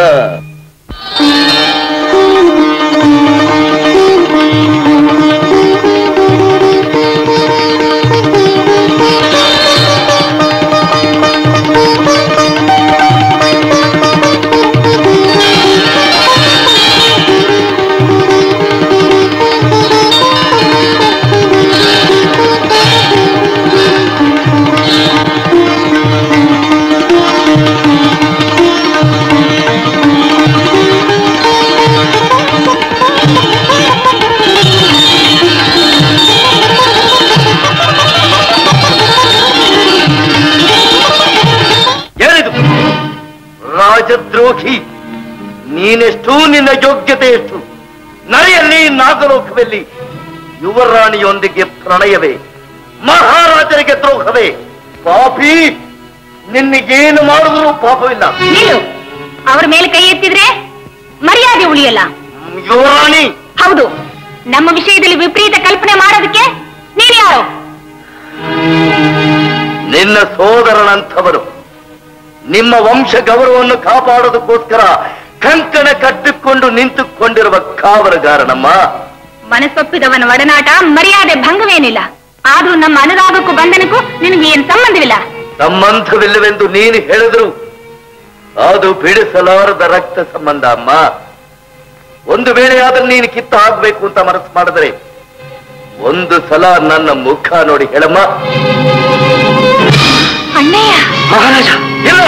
ರಾಜದ್ರೋಹಿ ನೀನೆಷ್ಟು, ನಿನ್ನ ಯೋಗ್ಯತೆ ಎಷ್ಟು? ನಡೆಯಲ್ಲಿ ನಾಗಲೋಕದಲ್ಲಿ ಯುವರಾಣಿಯೊಂದಿಗೆ ಪ್ರಣಯವೇ, ಮಹಾರಾಜರಿಗೆ ದ್ರೋಹವೇ? ಪಾಪಿ, ನಿನ್ನಿಗೇನು ಮಾಡಿದ್ರು ಪಾಪವಿಲ್ಲ. ಅವರ ಮೇಲೆ ಕೈ ಎತ್ತಿದ್ರೆ ಮರ್ಯಾದೆ ಉಳಿಯಲ್ಲ. ಯುವರಾಣಿ, ಹೌದು, ನಮ್ಮ ವಿಷಯದಲ್ಲಿ ವಿಪರೀತ ಕಲ್ಪನೆ ಮಾಡೋದಕ್ಕೆ ನೀನು ಯಾರು? ನಿನ್ನ ಸೋದರನಂಥವರು ನಿಮ್ಮ ವಂಶ ಗೌರವವನ್ನು ಕಾಪಾಡೋದಕ್ಕೋಸ್ಕರ ಕಂಕಣ ಕಟ್ಟಿಕೊಂಡು ನಿಂತುಕೊಂಡಿರುವ ಕಾವಲುಗಾರನಮ್ಮ. ಮನಸ್ಸೊಪ್ಪಿದವನ ಒಡನಾಟ ಮರ್ಯಾದೆ ಭಂಗವೇನಿಲ್ಲ. ಆದ್ರೂ ನಮ್ಮ ಅನುರಾಗಕ್ಕೂ ಬಂಧನಕ್ಕೂ ನಿನಗೆ ಏನ್ ಸಂಬಂಧವಿಲ್ಲ. ಸಂಬಂಧವಿಲ್ಲವೆಂದು ನೀನು ಹೇಳಿದ್ರು ಅದು ಬಿಡಿಸಲಾರದ ರಕ್ತ ಸಂಬಂಧ ಅಮ್ಮ. ಒಂದು ವೇಳೆ ಆದ್ರೆ ನೀನು ಕಿತ್ತ ಆಗ್ಬೇಕು ಅಂತ ಮನಸ್ಸು ಮಾಡಿದ್ರೆ ಒಂದು ಸಲ ನನ್ನ ಮುಖ ನೋಡಿ ಹೇಳಮ್ಮ. ಅಣ್ಣಯ್ಯ. ಮಹಾರಾಜ, ಇಲ್ಲ,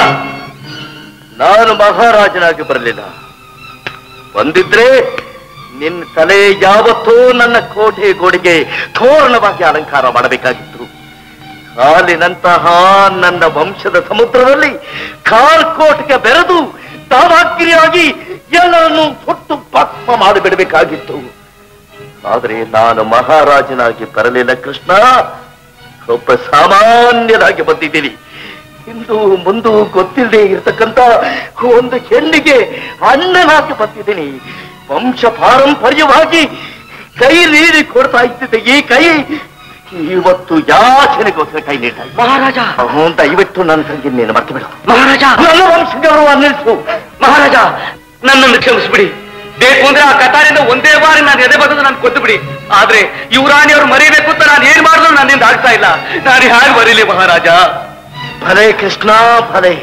ನಾನು ಮಹಾರಾಜನಾಗಿ ಬರಲಿಲ್ಲ. ಬಂದಿದ್ರೆ ನಿನ್ನ ತಲೆ ಯಾವತ್ತೂ ನನ್ನ ಕೋಟೆ ಗೋಡೆಗೆ ತೋರಣವಾಗಿ ಅಲಂಕಾರ ಮಾಡಬೇಕಾಗಿತ್ತು. ಹಾಲಿನಂತಹ ನನ್ನ ವಂಶದ ಸಮುದ್ರದಲ್ಲಿ ಕಾರ್ಕೋಟ್ಗೆ ಬೆರೆದು ದಾವಾಗ್ರಿಯಾಗಿ ಎಲ್ಲರನ್ನೂ ಸುಟ್ಟು ಭಸ್ಮ ಮಾಡಿಬಿಡಬೇಕಾಗಿತ್ತು. ಆದರೆ ನಾನು ಮಹಾರಾಜನಾಗಿ ಬರಲಿಲ್ಲ ಕೃಷ್ಣ, ಒಬ್ಬ ಸಾಮಾನ್ಯರಾಗಿ ಬಂದಿದ್ದೀನಿ. ಇಂದು ಮುಂದು ಗೊತ್ತಿಲ್ಲದೆ ಇರತಕ್ಕಂತ ಒಂದು ಹೆಣ್ಣಿಗೆ ಅಣ್ಣನಾಗಿ ಬಂದಿದ್ದೀನಿ. ವಂಶ ಪಾರಂಪರ್ಯವಾಗಿ ಕೈ ನೀಡಿ ಕೊಡ್ತಾ ಇದ್ದಿದ್ದೆ ಈ ಕೈ ಇವತ್ತು ಯಾಚನೆಗೋಸ್ಕರ ಕೈ ನೀಡ್ತಾ ಇದ್ದ. ಮಹಾರಾಜ, ದಯವಿಟ್ಟು ನನ್ನ ತಂಗಿ ನೀನು ಮರ್ತು ಬಿಡು. ಮಹಾರಾಜ, ನನ್ನ ವಂಶ ಗೌರವ ನಿಲ್ಲಿಸು. ಮಹಾರಾಜ, ನನ್ನನ್ನು ಕ್ಷಮಿಸ್ಬಿಡಿ. ಬೇಕು ಅಂದ್ರೆ ಆ ಕತಾರಿಂದ ಒಂದೇ ಬಾರಿ ನಾನು ಎದೆ ಬದಲು ನಾನು ಕೊಟ್ಟು ಬಿಡಿ. ಆದ್ರೆ ಯುವರಾಣಿಯವರು ಮರೀಬೇಕು ಅಂತ ನಾನು ಏನ್ ಮಾಡಿದ್ರು ನನ್ನಿಂದ ಆಗ್ತಾ ಇಲ್ಲ. ನಾನು ಹೇಗೆ ಮರೀಲಿ ಮಹಾರಾಜ? ಭಲೆ ಕೃಷ್ಣ, ಭಲೆ.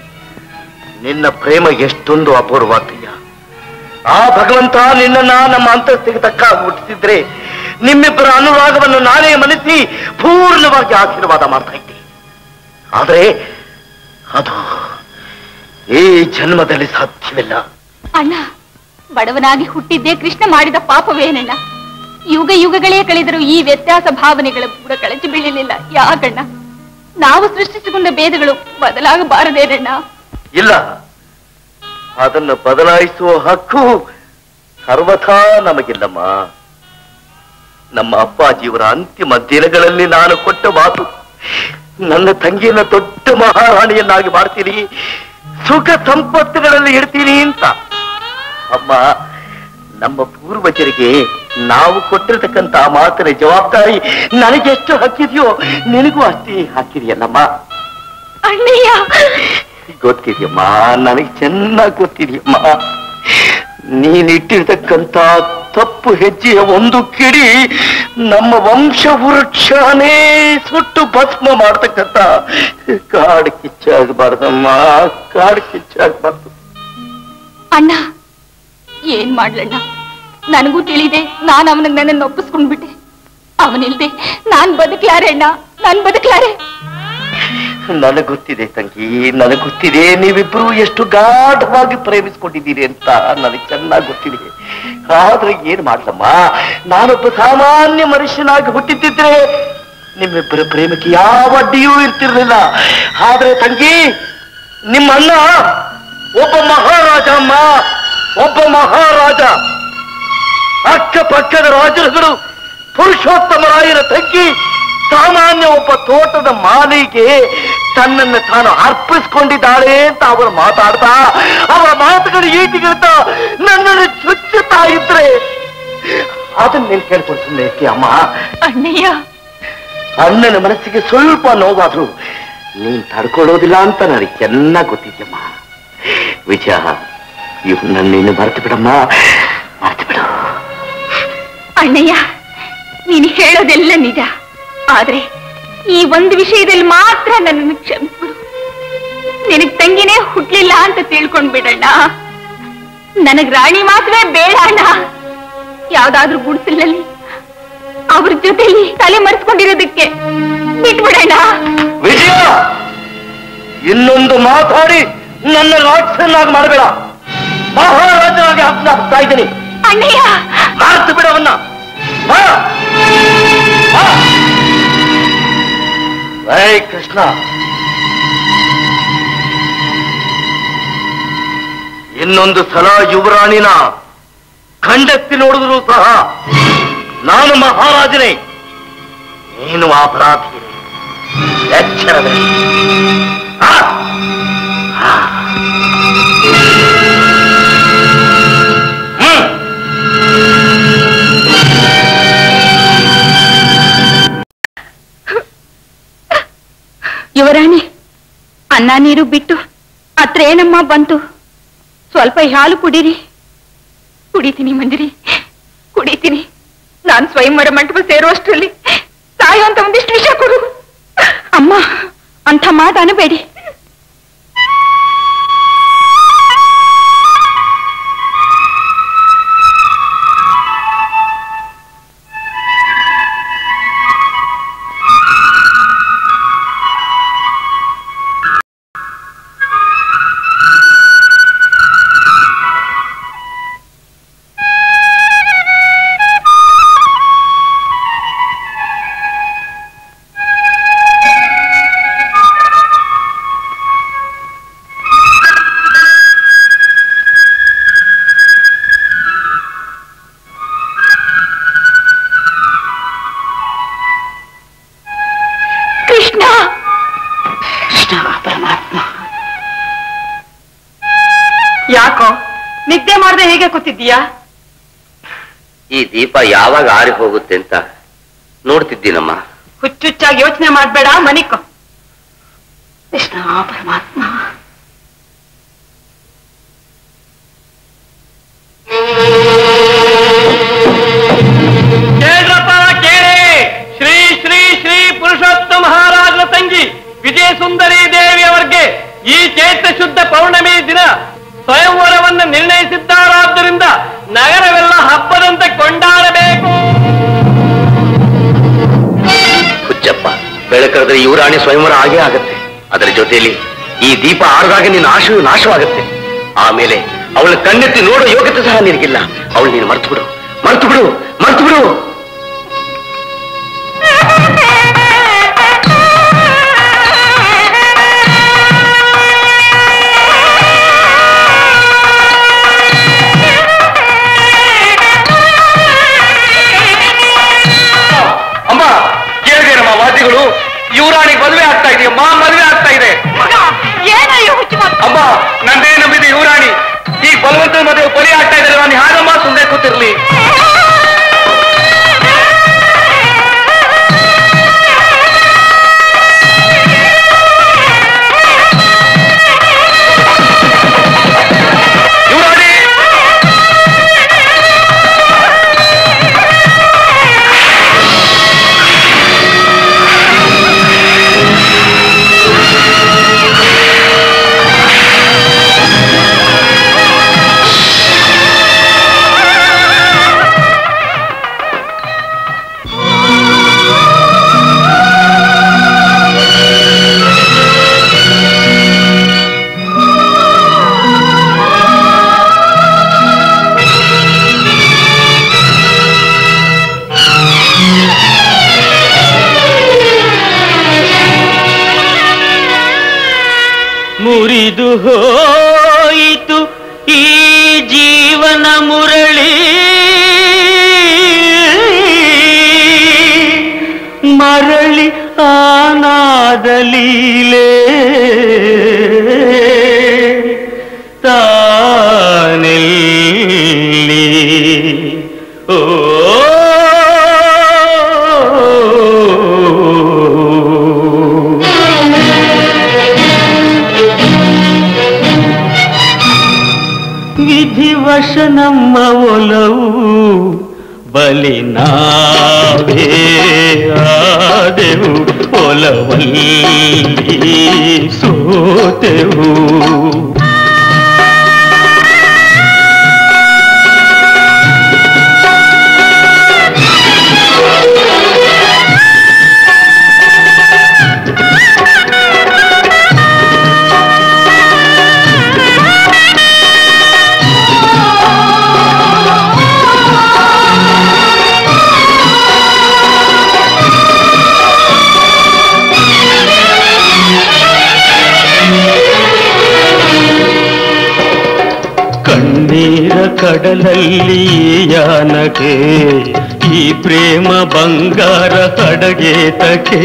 ನಿನ್ನ ಪ್ರೇಮ ಎಷ್ಟೊಂದು ಅಪೂರ್ವಾತೀಯ. ಆ ಭಗವಂತ ನಿನ್ನನ್ನ ನಮ್ಮ ಅಂತಸ್ತಿಗೆ ತಕ್ಕ ಹುಟ್ಟಿಸಿದ್ರೆ ನಿಮ್ಮಿಬ್ಬರ ಅನುರಾಗವನ್ನು ನಾನೇ ಮನಸ್ಸಿ ಪೂರ್ಣವಾಗಿ ಆಶೀರ್ವಾದ ಮಾಡ್ತಾ ಇದ್ದೆ. ಆದ್ರೆ ಅದು ಈ ಜನ್ಮದಲ್ಲಿ ಸಾಧ್ಯವಿಲ್ಲ. ಅಣ್ಣ, ಬಡವನಾಗಿ ಹುಟ್ಟಿದ್ದೇ ಕೃಷ್ಣ ಮಾಡಿದ ಪಾಪವೇನಣ್ಣ? ಯುಗ ಯುಗಗಳೇ ಕಳೆದರೂ ಈ ವ್ಯತ್ಯಾಸ ಭಾವನೆಗಳ ಕೂಡ ಕಳಚಿ ಬೀಳಲಿಲ್ಲ ಯಾಕಣ್ಣ? ನಾವು ಸೃಷ್ಟಿಸಿಕೊಂಡ ಭೇದಗಳು ಬದಲಾಗಬಾರದೇನಣ್ಣ? ಇಲ್ಲ, ಅದನ್ನು ಬದಲಾಯಿಸುವ ಹಕ್ಕು ಸರ್ವಥಾ ನಮಗಿಲ್ಲಮ್ಮ. ನಮ್ಮ ಅಪ್ಪಾಜಿಯವರ ಅಂತಿಮ ದಿನಗಳಲ್ಲಿ ನಾನು ಕೊಟ್ಟ ಮಾತು, ನನ್ನ ತಂಗಿಯನ್ನು ದೊಡ್ಡ ಮಹಾರಾಣಿಯನ್ನಾಗಿ ಮಾಡ್ತೀನಿ, ಸುಖ ಸಂಪತ್ತುಗಳಲ್ಲಿ ಇಡ್ತೀನಿ ಅಂತ. ಅಮ್ಮ, ನಮ್ಮ ಪೂರ್ವಜರಿಗೆ ನಾವು ಕೊಟ್ಟಿರ್ತಕ್ಕಂಥ ಮಾತಿನ ಜವಾಬ್ದಾರಿ ನನಗೆಷ್ಟು ಹಾಕಿದೆಯೋ ನಿನಗೂ ಅಷ್ಟೇ ಹಾಕಿದೆಯಲ್ಲಮ್ಮ. ಅಣ್ಣಯ್ಯ, ಗೊತ್ತಿದೆಯಮ್ಮ, ನನಗೆ ಚೆನ್ನಾಗಿ ಗೊತ್ತಿದೆಯಮ್ಮ. ನೀನಿಟ್ಟಿರ್ತಕ್ಕಂಥ ತಪ್ಪು ಹೆಜ್ಜೆಯ ಒಂದು ಕಿಡಿ ನಮ್ಮ ವಂಶ ವೃಕ್ಷನೇ ಸುಟ್ಟು ಭಸ್ಮ ಮಾಡ್ತಕ್ಕಂಥ ಕಾಡು ಕಿಚ್ಚಾಗಬಾರ್ದಮ್ಮ, ಕಾಡು ಕಿಚ್ಚಾಗಬಾರ್ದು. ಅಣ್ಣ, ಏನ್ ಮಾಡ್ಲಣ್ಣ? ನನಗೂ ತಿಳಿದೆ ನಾನು ಅವನಿಗೆ ನನ್ನನ್ನು ಒಪ್ಪಿಸ್ಕೊಂಡ್ಬಿಟ್ಟೆ. ಅವನಿಲ್ದೆ ನಾನ್ ಬದುಕ್ಲಾರೆ ಅಣ್ಣ, ನಾನ್ ಬದುಕ್ಲಾರೆ. ನನಗ್ ಗೊತ್ತಿದೆ ತಂಗಿ, ನನಗ್ ಗೊತ್ತಿದೆ ನೀವಿಬ್ರು ಎಷ್ಟು ಗಾಢವಾಗಿ ಪ್ರೇಮಿಸ್ಕೊಂಡಿದ್ದೀರಿ ಅಂತ ನನಗೆ ಚೆನ್ನಾಗಿ ಗೊತ್ತಿದೆ. ಆದ್ರೆ ಏನ್ ಮಾಡ್ಲಮ್ಮ, ನಾನೊಬ್ಬ ಸಾಮಾನ್ಯ ಮನುಷ್ಯನಾಗಿ ಹುಟ್ಟಿದ್ದಿದ್ರೆ ನಿಮ್ಮಿಬ್ಬರ ಪ್ರೇಮಕ್ಕೆ ಯಾವ ಅಡ್ಡಿಯೂ ಇರ್ತಿರ್ಲಿಲ್ಲ. ಆದ್ರೆ ತಂಗಿ, ನಿಮ್ಮ ಅಣ್ಣ ಒಬ್ಬ ಮಹಾರಾಜ ಅಮ್ಮ, ಒಬ್ಬ ಮಹಾರಾಜ. ಅಕ್ಕಪಕ್ಕದ ರಾಜರುಗಳು ಪುರುಷೋತ್ತಮರಾಯರ ತಂಗಿ ಸಾಮಾನ್ಯ ಒಬ್ಬ ತೋಟದ ಮಾಲಿಗೆ ತನ್ನನ್ನು ತಾನು ಅರ್ಪಿಸ್ಕೊಂಡಿದ್ದಾಳೆ ಅಂತ ಅವರು ಮಾತಾಡ್ತಾ, ಅವರ ಮಾತುಗಳು ಈಟಿಗಿರ್ತಾ ನನ್ನನ್ನು ಚುಚ್ಚುತ್ತಾ ಇದ್ರೆ ಅದನ್ನ ನೀನ್ ಕೇಳ್ಕೊಳ್ತೀನಿ ಅಮ್ಮ. ಅಣ್ಣಯ್ಯ, ಅಣ್ಣನ ಮನಸ್ಸಿಗೆ ಸ್ವಲ್ಪ ನೋವಾದ್ರು ನೀನ್ ತಡ್ಕೊಳ್ಳೋದಿಲ್ಲ ಅಂತ ನನಗೆ ಚೆನ್ನಾಗಿ ಗೊತ್ತಿದ್ಯಮ್ಮ. ವಿಜಯ, ಇವನ್ನ ನೀನು ಮರೆತು ಬಿಡಮ್ಮ, ಮರೆತು ಬಿಡು. ಅಣ್ಣಯ್ಯ, ನೀನು ಹೇಳೋದೆಲ್ಲ ನಿಜ. ಆದ್ರೆ ಈ ಒಂದು ವಿಷಯದಲ್ಲಿ ಮಾತ್ರ ನನ್ನನ್ನು ಕ್ಷಮಿಸ್ಬಿಡು. ನಿನಗ್ ತಂಗಿನೇ ಹುಟ್ಲಿಲ್ಲ ಅಂತ ತಿಳ್ಕೊಂಡ್ಬಿಡಣ್ಣ. ನನಗ್ ರಾಣಿ ಮಾತ್ರವೇ ಬೇಡ ಅಣ್ಣ. ಯಾವ್ದಾದ್ರೂ ಗುಡಿಸಲಲ್ಲಿ ಅವ್ರ ಜೊತೆಲಿ ತಲೆ ಮರೆಸ್ಕೊಂಡಿರೋದಕ್ಕೆ ಬಿಟ್ಬಿಡಣ್ಣ. ವಿಜಯ, ಇನ್ನೊಂದು ಮಾತಾಡಿ ನನ್ನ ರಾಕ್ಷಸನ್ನಾಗಿ ಮಾಡಬೇಡ. ಮಹಾರಾಜನಾಗಿ ಆಗ್ತಾ ಇದ್ದೀನಿ. ಅಣ್ಣಯ್ಯ, ಮಾರ್ತು ಬಿಡವನ್ನ. ಕೃಷ್ಣ, ಇನ್ನೊಂದು ಸಲ ಯುವರಾಣಿನ ಖಂಡೆತ್ತಿ ನೋಡಿದ್ರು ಸಹ ನಾನು ಮಹಾರಾಜನೇ, ನೀನು ಅಪರಾಧಿ. ಎಚ್ಚರವೇ. ಯುವರಾಣಿ, ಅನ್ನ ನೀರು ಬಿಟ್ಟು ಹತ್ರ ಏನಮ್ಮ ಬಂತು? ಸ್ವಲ್ಪ ಹಾಲು ಕುಡೀರಿ. ಕುಡಿತೀನಿ ಮಂಜರಿ, ಕುಡಿತೀನಿ. ನಾನ್ ಸ್ವಯಂವರ ಮಂಟಪ ಸೇರುವಷ್ಟರಲ್ಲಿ ಸಾಯುವಂತ ಒಂದಿಷ್ಟು ವಿಷಯ ಕೊಡು. ಅಮ್ಮ, ಅಂಥ ಮಾತು ಅನ್ನಬೇಡಿ. ಯಾಕೋ ನಿದ್ದೆ ಮಾಡದೆ ಹೇಗೆ ಕೂತಿದ್ದೀಯಾ? ಈ ದೀಪ ಯಾವಾಗ ಆರಿ ಹೋಗುತ್ತೆ ಅಂತ ನೋಡ್ತಿದ್ದೀನಮ್ಮ. ಹುಚ್ಚುಚ್ಚಾಗಿ ಯೋಚನೆ ಮಾಡ್ಬೇಡ, ಮನಿಕೋ. ಕೃಷ್ಣ ಪರಮಾತ್ಮ. ಕೇಳ್ರಪ್ಪ ಕೇಳಿ, ಶ್ರೀ ಶ್ರೀ ಶ್ರೀ ಪುರುಷೋತ್ತಮ ಮಹಾರಾಜನ ತಂಗಿ ವಿಜಯ ಸುಂದರಿ ದೇವಿಯವರಿಗೆ ಈ ಚೈತ್ರ ಶುದ್ಧ ಪೌರ್ಣಮಿ ದಿನ ಸ್ವಯಂವರವನ್ನು ನಿರ್ಣಯಿಸಿದ್ದಾರಾದ್ದರಿಂದ ನಗರವೆಲ್ಲ ಹಬ್ಬದಂತೆ ಕೊಂಡಾಡಬೇಕು. ಹುಚ್ಚಪ್ಪ, ಬೆಳಕರೆದ್ರೆ ಯುವರಾಣಿ ಸ್ವಯಂವರ ಆಗೇ ಆಗತ್ತೆ. ಅದರ ಜೊತೆಯಲ್ಲಿ ಈ ದೀಪ ಆರಿದಾಗ ನಿನ್ನ ಆಶೆಯು ನಾಶವಾಗುತ್ತೆ. ಆಮೇಲೆ ಅವಳ ಕಣ್ಣೆತ್ತಿ ನೋಡೋ ಯೋಗ್ಯತೆ ಸಹ ನಿನಗಿಲ್ಲ. ಅವಳು ನೀನು ಮರ್ತು ಬಿಡು, ಮರ್ತು ಬಿಡು, ಮರ್ತು ಬಿಡು. ಅಮ್ಮ, ಕೇಳಿದೇನಮ್ಮ ವಾದ್ಯಗಳು? ಯುವರಾಣಿಗೆ ಮದುವೆ ಆಗ್ತಾ ಇದೆಯಮ್ಮ, ಮದುವೆ ಆಗ್ತಾ ಇದೆ. ಅಮ್ಮ, ನಂದೇ ನಂಬಿದೆ ಯುವರಾಣಿ. ಈ ಬಲವಂತನ ಮದುವೆ ಬಲಿ ಆಗ್ತಾ ಇದ್ದಾರೆ. ನಾನು ಹಾಗಮ್ಮ ಸುಮ್ಮನೆ ಕೂತಿರ್ಲಿ. ಮುರಿದು ಹೋಯಿತು ಈ ಜೀವನ ಮುರಳಿ ಮರಳಿ ಆನಾದ ಲೀಲೆ ತಾನೆಲ್ಲಿ ಓ ವಿಧಿವಶ ನಮ್ಮ ಒಲವು ಬಲಿ ನಾವೇ ಆದೆವು ಒಲವಲ್ಲಿ ಸೋತೆವು ಕಣ್ಣೀರ ಕಡಲಲ್ಲಿ ಯಾನಕ್ಕೆ ಈ ಪ್ರೇಮ ಬಂಗಾರ ಕಡಗೇತಕ್ಕೆ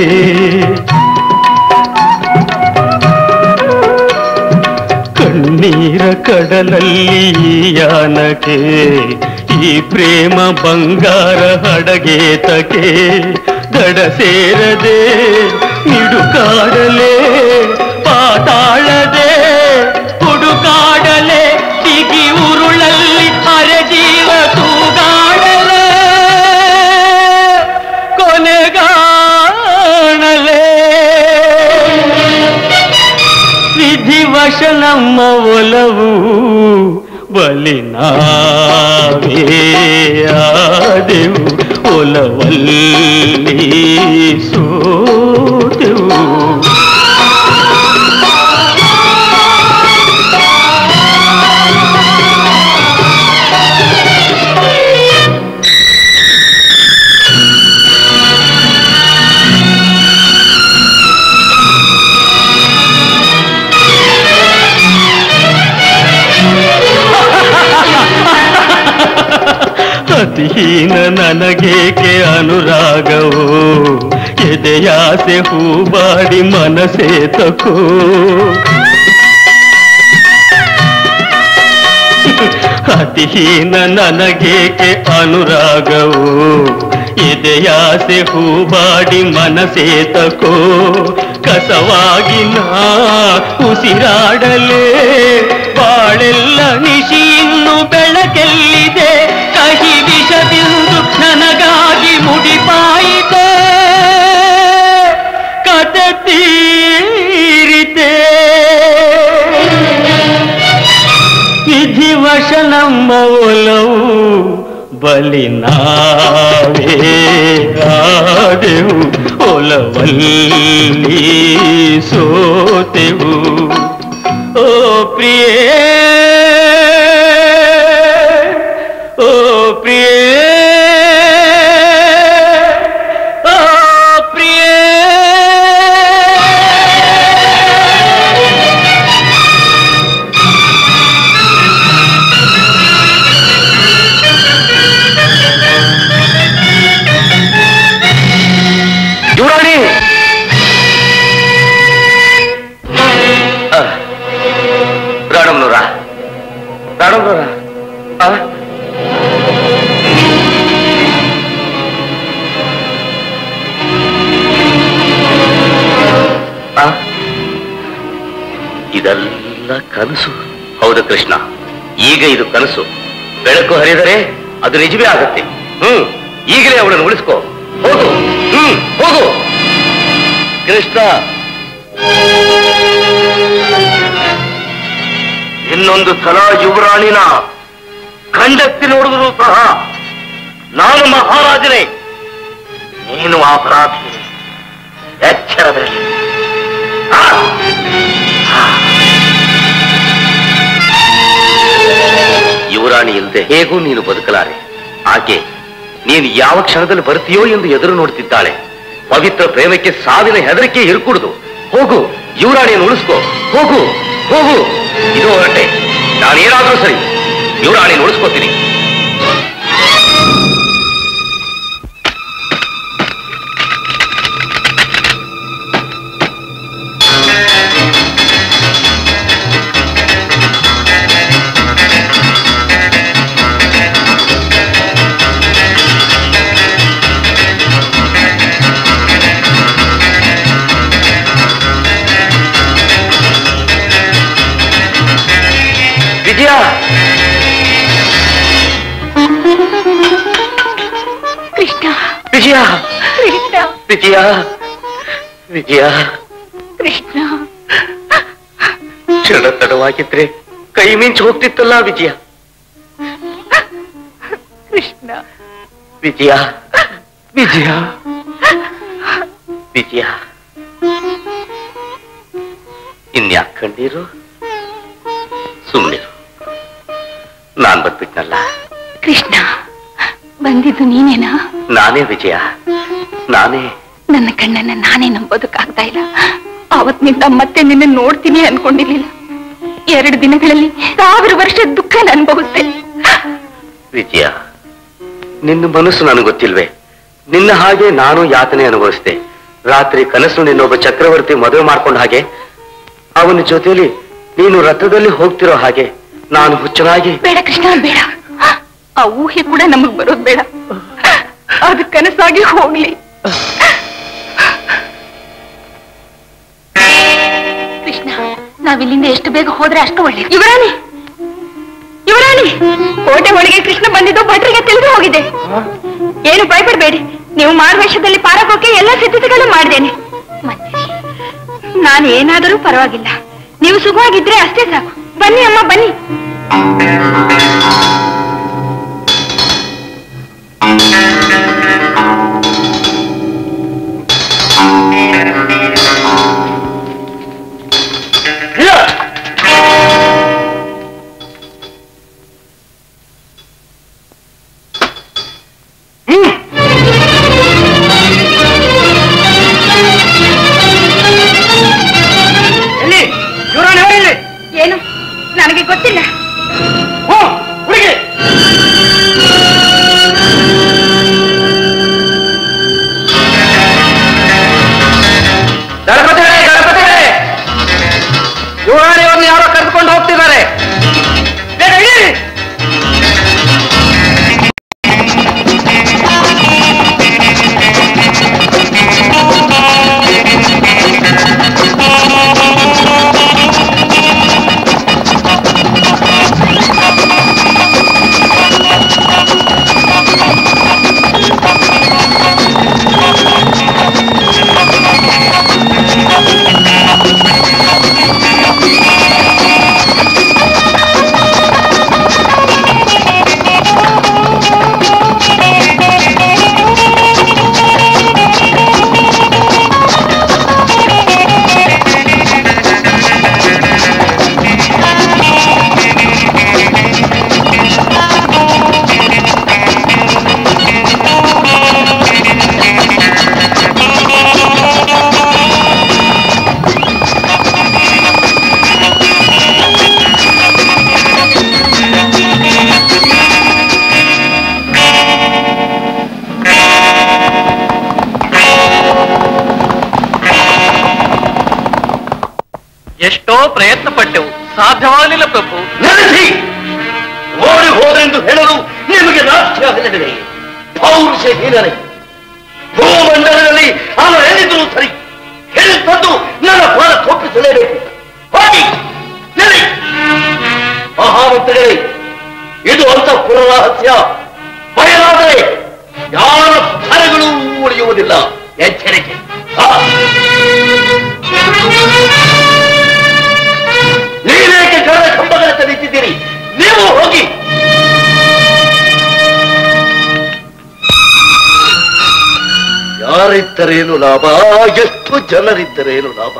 ಕಣ್ಣೀರ ಕಡಲಲ್ಲಿ ಯಾನಕ್ಕೆ ಈ ಪ್ರೇಮ ಬಂಗಾರ ಹಡಗೇತಕ್ಕೆ ದಡ ಸೇರದೆ ನಿಡುಕಾಡಲೆ ಪಾತಾಳದೆ ಹುಡುಕಾಡಲೆ ದಿಗಿ ಉರುಳಲ್ಲಿ ಅರೆಜೀವ ತೂಗಾಡಲೆ ಕೊನೆಗಾಣಲೆ ವಿಧಿವಶ ನಮ್ಮ ಒಲವು ಬಲಿ ನಾವೇ ಆದೆವು ಒಲವಲ್ಲಿ ಸೋತೆವು ಅತಿಹೀನ ನನಗೇಕೆ ಅನುರಾಗವೋ ಎದೆಯಾಸೆ ಹೂಬಾಡಿ ಮನಸೇ ತಕೋ ಅತಿಹೀನ ನನಗೇಕೆ ಅನುರಾಗವೋ ಎದೆಯಾಸೆ ಹೂಬಾಡಿ ಮನಸೇ ತಕೋ ಕಸವಾಗಿ ನಾ ಉಸಿರಾಡಲೇ ಬಾಳೆಲ್ಲ ನಿಶಿಯನ್ನು ಬೆಳಕೆಲ್ಲಿದೆ ಕಹಿ ವಿಷಬಿಂದು ನನಗಾಗಿ ಮುಡಿಪಾಯಿತೆ ಕತೆ ತೀರಿತೆ ವಿಧಿವಶ ನಮ್ಮ ಒಲವು ಬಲಿ ನಾವೇ ಆದೆವು ಒಲವಲ್ಲಿ ಸೋತೆವು ಓ ಪ್ರಿಯೇ ಓ ಪ್ರಿಯೇ ಓ ಪ್ರಿಯೇ ಯುವರಾಣಿ ರಾಣಮ್ನೂರ ರಾಣಮ್ನೂರ ಇದೆಲ್ಲ ಕನಸು. ಹೌದು ಕೃಷ್ಣ, ಈಗ ಇದು ಕನಸು. ಬೆಳಕು ಹರಿದರೆ ಅದು ನಿಜವೇ ಆಗುತ್ತೆ. ಈಗಲೇ ಅವಳನ್ನು ಉಳಿಸ್ಕೋ. ಹೋಗು, ಹೋಗು ಕೃಷ್ಣ. ಇನ್ನೊಂದು ಸಲ ಯುವರಾಣಿನ ಕಂಡೆತ್ತಿ ನೋಡಿದ್ರು ಸಹ ನಾನು ಮಹಾರಾಜನೇ, ನೀನು ಅಪರಾಧಿ. ಎಚ್ಚರದಲ್ಲಿ ಯುವರಾಣಿ ಇಲ್ಲದೆ ಹೇಗೂ ನೀನು ಬದುಕಲಾರೆ. ಆಕೆ ನೀನು ಯಾವ ಕ್ಷಣದಲ್ಲಿ ಬರ್ತೀಯೋ ಎಂದು ಎದುರು ನೋಡ್ತಿದ್ದಾಳೆ. ಪವಿತ್ರ ಪ್ರೇಮಕ್ಕೆ ಸಾವಿನ ಹೆದರಿಕೆ ಇರ್ಕೂಡುದು. ಹೋಗು, ಯುವರಾಣಿಯನ್ನು ಉಳಿಸ್ಕೋ. ಹೋಗು. ಹೋಗು, ಇದು ಹೊರಟೆ. ನಾನೇನಾದ್ರೂ ಸರಿ, ಯುವರಾಣಿ ಉಳಿಸ್ಕೋತೀನಿ. ವಿಜಯ, ಕೃಷ್ಣ, ವಿಜಯ, ಕೃಷ್ಣ, ವಿಜಯ, ವಿಜಯ. ಕೃಷ್ಣ. ಕ್ಷಣ ತಡವಾಗಿದ್ರೆ ಕೈ ಮಿಂಚು ಹೋಗ್ತಿತ್ತಲ್ಲ ವಿಜಯ. ಕೃಷ್ಣ, ವಿಜಯ, ವಿಜಯ, ವಿಜಯ. ಇನ್ಯಾಕ್ ಕಣ್ಣೀರು? ಸುಮ್ಮನಿರು, ನಾನ್ ಬಂದ್ಬಿಟ್ನಲ್ಲ. ಕೃಷ್ಣ, ಬಂದಿದ್ದು ನೀನೇನಾ? ನಾನೇ ವಿಜಯ, ನಾನೇ. ನನ್ನ ಕಣ್ಣನ್ನ ನಾನೇ ನಂಬೋದಕ್ಕಾಗ್ತಾ ಇಲ್ಲ. ಆವತ್ತಿನಿಂದ ಮತ್ತೆ ನಿನ್ನ ನೋಡ್ತೀನಿ ಅನ್ಕೊಂಡಿರ್ಲಿಲ್ಲ. 2 ದಿನಗಳಲ್ಲಿ 1000 ವರ್ಷ ದುಃಖ ಅನುಭವಿಸ್ತೆ. ವಿಜಯ, ನಿನ್ನ ಮನಸ್ಸು ನನಗೆ ಗೊತ್ತಿಲ್ವೇ? ನಿನ್ನ ಹಾಗೆ ನಾನು ಯಾತನೆ ಅನುಭವಿಸಿದೆ. ರಾತ್ರಿ ಕನಸು ನಿನ್ನೊಬ್ಬ ಚಕ್ರವರ್ತಿ ಮದುವೆ ಮಾಡ್ಕೊಂಡ ಹಾಗೆ, ಅವನ ಜೊತೆಯಲ್ಲಿ ನೀನು ರಥದಲ್ಲಿ ಹೋಗ್ತಿರೋ ಹಾಗೆ ನಾನು ಹುಚ್ಚನಾಗಿ. ಬೇಡ ಕೃಷ್ಣ, ಬೇಡ. ಆ ಊಹೆ ಕೂಡ ನಮಗ್ ಬರೋದ್ ಬೇಡ. ಅದು ಕನಸಾಗಿ ಹೋಗ್ಲಿ. ಕೃಷ್ಣ, ನಾವಿಲ್ಲಿಂದ ಎಷ್ಟು ಬೇಗ ಹೋದ್ರೆ ಅಷ್ಟು ಒಳ್ಳೆ. ಯುವರಾಣಿ, ಯುವರಾಣಿ, ಕೋಟೆ ಒಳಗೆ ಕೃಷ್ಣ ಬಂದಿದ್ದು ಭಟ್ರಿಗೆ ತಿಳಿದು ಹೋಗಿದೆ. ಏನು ಭಯಪಡಬೇಡಿ, ನೀವು ಮಾರುವೇಷದಲ್ಲಿ ಪಾರಕೋಕೆ ಎಲ್ಲ ಸಿದ್ಧತೆಗಳು ಮಾಡಿದ್ದೇನೆ. ನಾನು ಏನಾದರೂ ಪರವಾಗಿಲ್ಲ, ನೀವು ಸುಖವಾಗಿದ್ರೆ ಅಷ್ಟೇ ಸಾಕು. ಬನ್ನಿ ಅಮ್ಮ, ಬನ್ನಿ. ಏನು ನನಗೆ ಗೊತ್ತಿಲ್ಲ. ಯುವರಾಣಿಯವ್ರನ್ನ ಯಾರೋ ಕರೆದುಕೊಂಡು ಹೋಗ್ತಿದ್ದಾರೆ. ಎಷ್ಟೋ ಪ್ರಯತ್ನ ಪಟ್ಟೆವು, ಸಾಧ್ಯವಾಗಲಿಲ್ಲ ಪ್ರಭು. ನಡೆಸಿ, ಓಡಿ ಹೋದೆಂದು ಹೇಳಲು ನಿಮಗೆ ನಾಚಿಕೆ ಆಗಲಿದೆ. ಪೌರುಷಹೀನರೇ, ಭೂಮಂಡಲದಲ್ಲಿ ಅವರು ಎಲ್ಲಿದ್ದರೂ ಸರಿ, ಹೇಳಿದ್ದು ನನ್ನ ಪಾದ ತೋಪಿಸಲೇಬೇಕು. ಹೋಗಿ ನಡಿ. ಮಹಾಮಂತ್ರಿಗಳೇ, ಇದು ಅಂತಃಪುರ ರಹಸ್ಯ. ಬಯಲಾದರೆ ಯಾರ ಫಲಗಳು ಉಳಿಯುವುದಿಲ್ಲ. ಎಚ್ಚರಿಕೆ. ನೀವೇಕೆ ಕಳೆದ ಕಂಬಗಳತ್ತ ನಿಂತಿದ್ದೀರಿ? ನೀವು ಹೋಗಿ. ಯಾರಿದ್ದರೇನು ಲಾಭ? ಎಷ್ಟು ಜನರಿದ್ದರೇನು ಲಾಭ?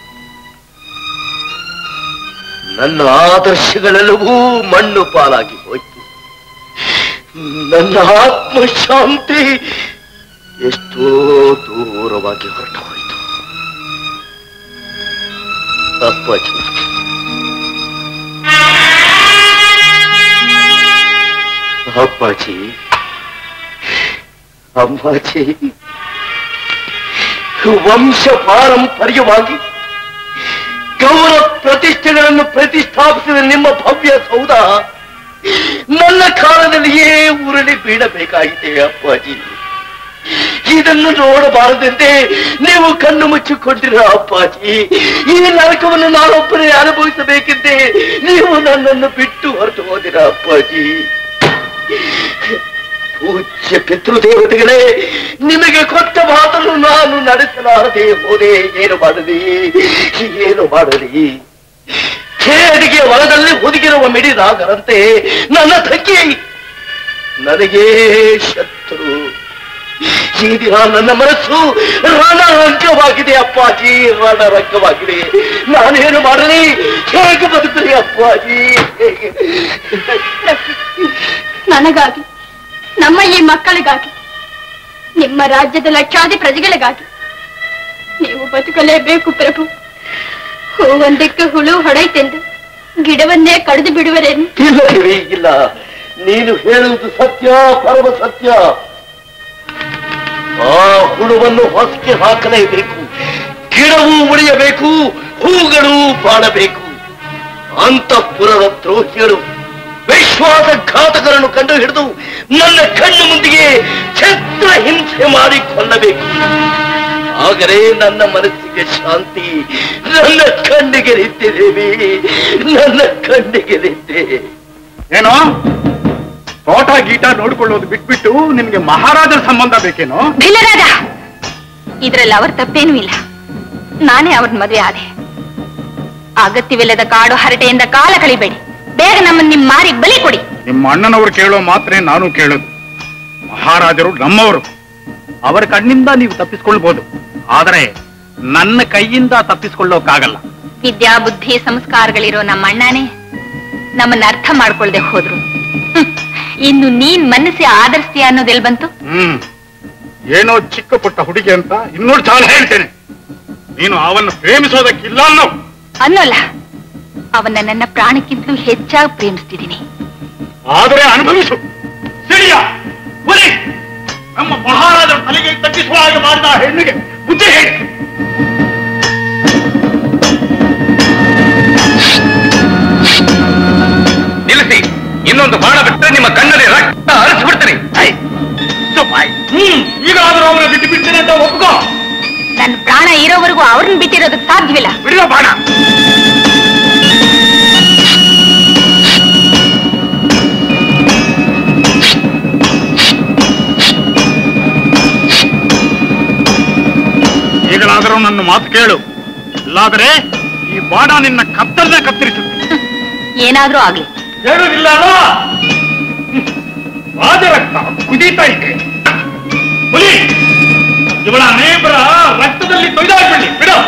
ನನ್ನ ಆದರ್ಶಗಳೆಲ್ಲವೂ ಮಣ್ಣು ಪಾಲಾಗಿ ಹೋಯ್ತು. ನನ್ನ ಆತ್ಮಶಾಂತಿ ಎಷ್ಟೋ ದೂರವಾಗಿ ಹೊರಟು ಹೋಯಿತು. ಅಪ್ಪಾಜಿ, ಅಪ್ಪಾಜಿ, ಅಮ್ಮಾಜಿ, ವಂಶ ಪಾರಂಪರ್ಯವಾಗಿ ಗೌರವ ಪ್ರತಿಷ್ಠೆಗಳನ್ನು ಪ್ರತಿಷ್ಠಾಪಿಸಿದ ನಿಮ್ಮ ಭವ್ಯ ಸೌಧ ನನ್ನ ಕಾಲದಲ್ಲಿಯೇ ಉರುಳಿ ಬೀಳಬೇಕಾಗಿದೆ ಅಪ್ಪಾಜಿ. ಇದನ್ನು ನೋಡಬಾರದಂತೆ ನೀವು ಕಣ್ಣು ಮುಚ್ಚಿಕೊಂಡಿರ ಅಪ್ಪಾಜಿ. ಈ ನರಕವನ್ನು ನಾನೊಬ್ಬರೇ ಅನುಭವಿಸಬೇಕಿದ್ದೆ ನೀವು ನನ್ನನ್ನು ಬಿಟ್ಟು ಹೊರಟು ಹೋದಿರ ಅಪ್ಪಾಜಿ. ಪೂಜ್ಯ ಪಿತೃದೇವತೆಗಳೇ, ನಿಮಗೆ ಕೊಟ್ಟ ಮಾತನ್ನು ನಾನು ನಡೆಸಲಾರದೆ ಹೋದೆ. ಏನು ಮಾಡಲಿ ಖೇಡಿಗೆ ಹೊಲದಲ್ಲಿ ಹುದುಗಿರುವ ಮಿಡಿದಾಗರಂತೆ ನನ್ನ ತಂಗಿ ನನಗೇ ಶತ್ರು. ಈ ದಿನ ನನ್ನ ಮನಸ್ಸು ರಣರಂಗವಾಗಿದೆ ಅಪ್ಪಾಜಿ, ರಣರಂಗವಾಗಿದೆ. ನಾನೇನು ಮಾಡಲಿ, ಹೇಗೆ ಬದುಕಲಿ ಅಪ್ಪಾಜಿ? ನನಗಾಗಿ, ನಮ್ಮ ಈ ಮಕ್ಕಳಿಗಾಗಿ, ನಿಮ್ಮ ರಾಜ್ಯದ ಲಕ್ಷಾದಿ ಪ್ರಜೆಗಳಿಗಾಗಿ ನೀವು ಬದುಕಲೇಬೇಕು ಪ್ರಭು. ಹೂವೊಂದಕ್ಕೆ ಹುಳು ಹೊಡೆಯಿತೆಂದು ಗಿಡವನ್ನೇ ಕಡಿದು ಬಿಡುವರೇನು? ಇಲ್ಲ ದೇವಿ, ಇಲ್ಲ. ನೀನು ಹೇಳುವುದು ಸತ್ಯ, ಪರಮ ಸತ್ಯ. ಆ ಹುಳುವನ್ನು ಹೊಸಕ್ಕೆ ಹಾಕಲೇಬೇಕು. ಗಿಡವೂ ಉಳಿಯಬೇಕು, ಹೂಗಳು ಬಾಳಬೇಕು. ಅಂತಃಪುರದ ದ್ರೋಹಿಗಳು, ವಿಶ್ವಾಸಘಾತಕರನ್ನು ಕಂಡು ಹಿಡಿದು ನನ್ನ ಕಣ್ಣು ಮುಂದಿಗೆ ಛತ್ರ ಹಿಂಸೆ ಮಾಡಿ ಕೊಲ್ಲಬೇಕು. ಆಗಲೇ ನನ್ನ ಮನಸ್ಸಿಗೆ ಶಾಂತಿ. ನನ್ನ ಕಣ್ಣಿಗೆ ನಿಂತೆ ದೇವಿ, ನನ್ನ ಕಣ್ಣಿಗೆ ನಿಂತೆ. ಏನೋ ತೋಟ ಗೀಟ ನೋಡ್ಕೊಳ್ಳೋದು ಬಿಟ್ಬಿಟ್ಟು ನಿಮ್ಗೆ ಮಹಾರಾಜರ ಸಂಬಂಧ ಬೇಕೇನೋ? ಭಿಲ್ಲರಾಜ, ಇದ್ರಲ್ಲಿ ಅವ್ರ ತಪ್ಪೇನೂ ಇಲ್ಲ. ನಾನೇ ಅವ್ರನ್ನ ಮದುವೆ ಆದೆ. ಅಗತ್ಯವಿಲ್ಲದ ಕಾಡು ಹರಟೆಯಿಂದ ಕಾಲ ಕಳಿಬೇಡಿ. ಬೇಗ ನಮ್ಮನ್ನ ನಿಮ್ ಮಾರಿ ಬಲಿ ಕೊಡಿ. ನಿಮ್ಮ ಅಣ್ಣನವರು ಕೇಳೋ ಮಾತ್ರೇ ನಾನು ಕೇಳೋದು. ಮಹಾರಾಜರು ನಮ್ಮವರು. ಅವರ ಕಣ್ಣಿಂದ ನೀವು ತಪ್ಪಿಸ್ಕೊಳ್ಬಹುದು, ಆದರೆ ನನ್ನ ಕೈಯಿಂದ ತಪ್ಪಿಸ್ಕೊಳ್ಳೋಕ್ಕಾಗಲ್ಲ. ವಿದ್ಯಾ ಬುದ್ಧಿ ಸಂಸ್ಕಾರಗಳಿರೋ ನಮ್ಮ ಅಣ್ಣನೇ ನಮ್ಮನ್ನ ಅರ್ಥ ಮಾಡ್ಕೊಳ್ದೆ ಹೋದ್ರು. ಇನ್ನು ನೀನ್ ಮನಸ್ಸಿ ಆದರ್ಸ್ತೀಯ ಅನ್ನೋದೆಲ್ ಬಂತು? ಏನೋ ಚಿಕ್ಕ ಪುಟ್ಟ ಹುಡುಗಿ ಅಂತ ಇನ್ನೂರು ಸಾಲ ಹೇಳ್ತೇನೆ. ನೀನು ಅವನ್ನು ಪ್ರೇಮಿಸೋದಕ್ಕಿಲ್ಲ ಅನ್ನೋಲ್ಲ. ಅವನ್ನ ನನ್ನ ಪ್ರಾಣಕ್ಕಿಂತಲೂ ಹೆಚ್ಚಾಗಿ ಪ್ರೇಮಿಸ್ತಿದ್ದೀನಿ. ಆದರೆ ಅನುಭವಿಸು. ಸರಿಯ ನಮ್ಮ ಮಹಾರಾಜರ ತಲೆಗೆ ತಗ್ಗಿಸುವ ಹಾಗೆ ಮಾಡಿದ ಹೆಣ್ಣಿಗೆ ಬುದ್ಧಿ ಹೇಳಿ. ನಿಲ್ಲಿಸಿ. ಇನ್ನೊಂದು ಬಾಣ ಬಿಟ್ಟರೆ ನಿಮ್ಮ ಕಣ್ಣಲ್ಲಿ ರಕ್ತ ಹರಿಸ್ಬಿಡ್ತೀನಿ. ಈಗಾದರೂ ಅವರ ಬಿಟ್ಟು ಬಿಡ್ತೇನೆ ಅಂತ ಒಪ್ಕೋ. ನನ್ನ ಪ್ರಾಣ ಇರೋವರೆಗೂ ಅವ್ರನ್ನ ಬಿಟ್ಟಿರೋದಕ್ಕೆ ಸಾಧ್ಯವಿಲ್ಲ. ಬಿಡುವ ಬಾಣ. ಈಗಲಾದರೂ ನನ್ನ ಮಾತು ಕೇಳು, ಇಲ್ಲಾದರೆ ಈ ಬಾಣ ನಿನ್ನ ಕತ್ತರನ್ನ ಕತ್ತರಿಸುತ್ತೆ. ಏನಾದ್ರೂ ಆಗ್ಲಿ. ಹೇಳುವುದಿಲ್ಲ ರಾಜರಕ್ತ ಕುದೀತಾ ಇದೆ. ಹುಲಿ, ಇವಳ ನೇಬರ ರಕ್ತದಲ್ಲಿ ತೊಯ್ದಾಗ್ಬಿಡಿ. ಬಿಡು.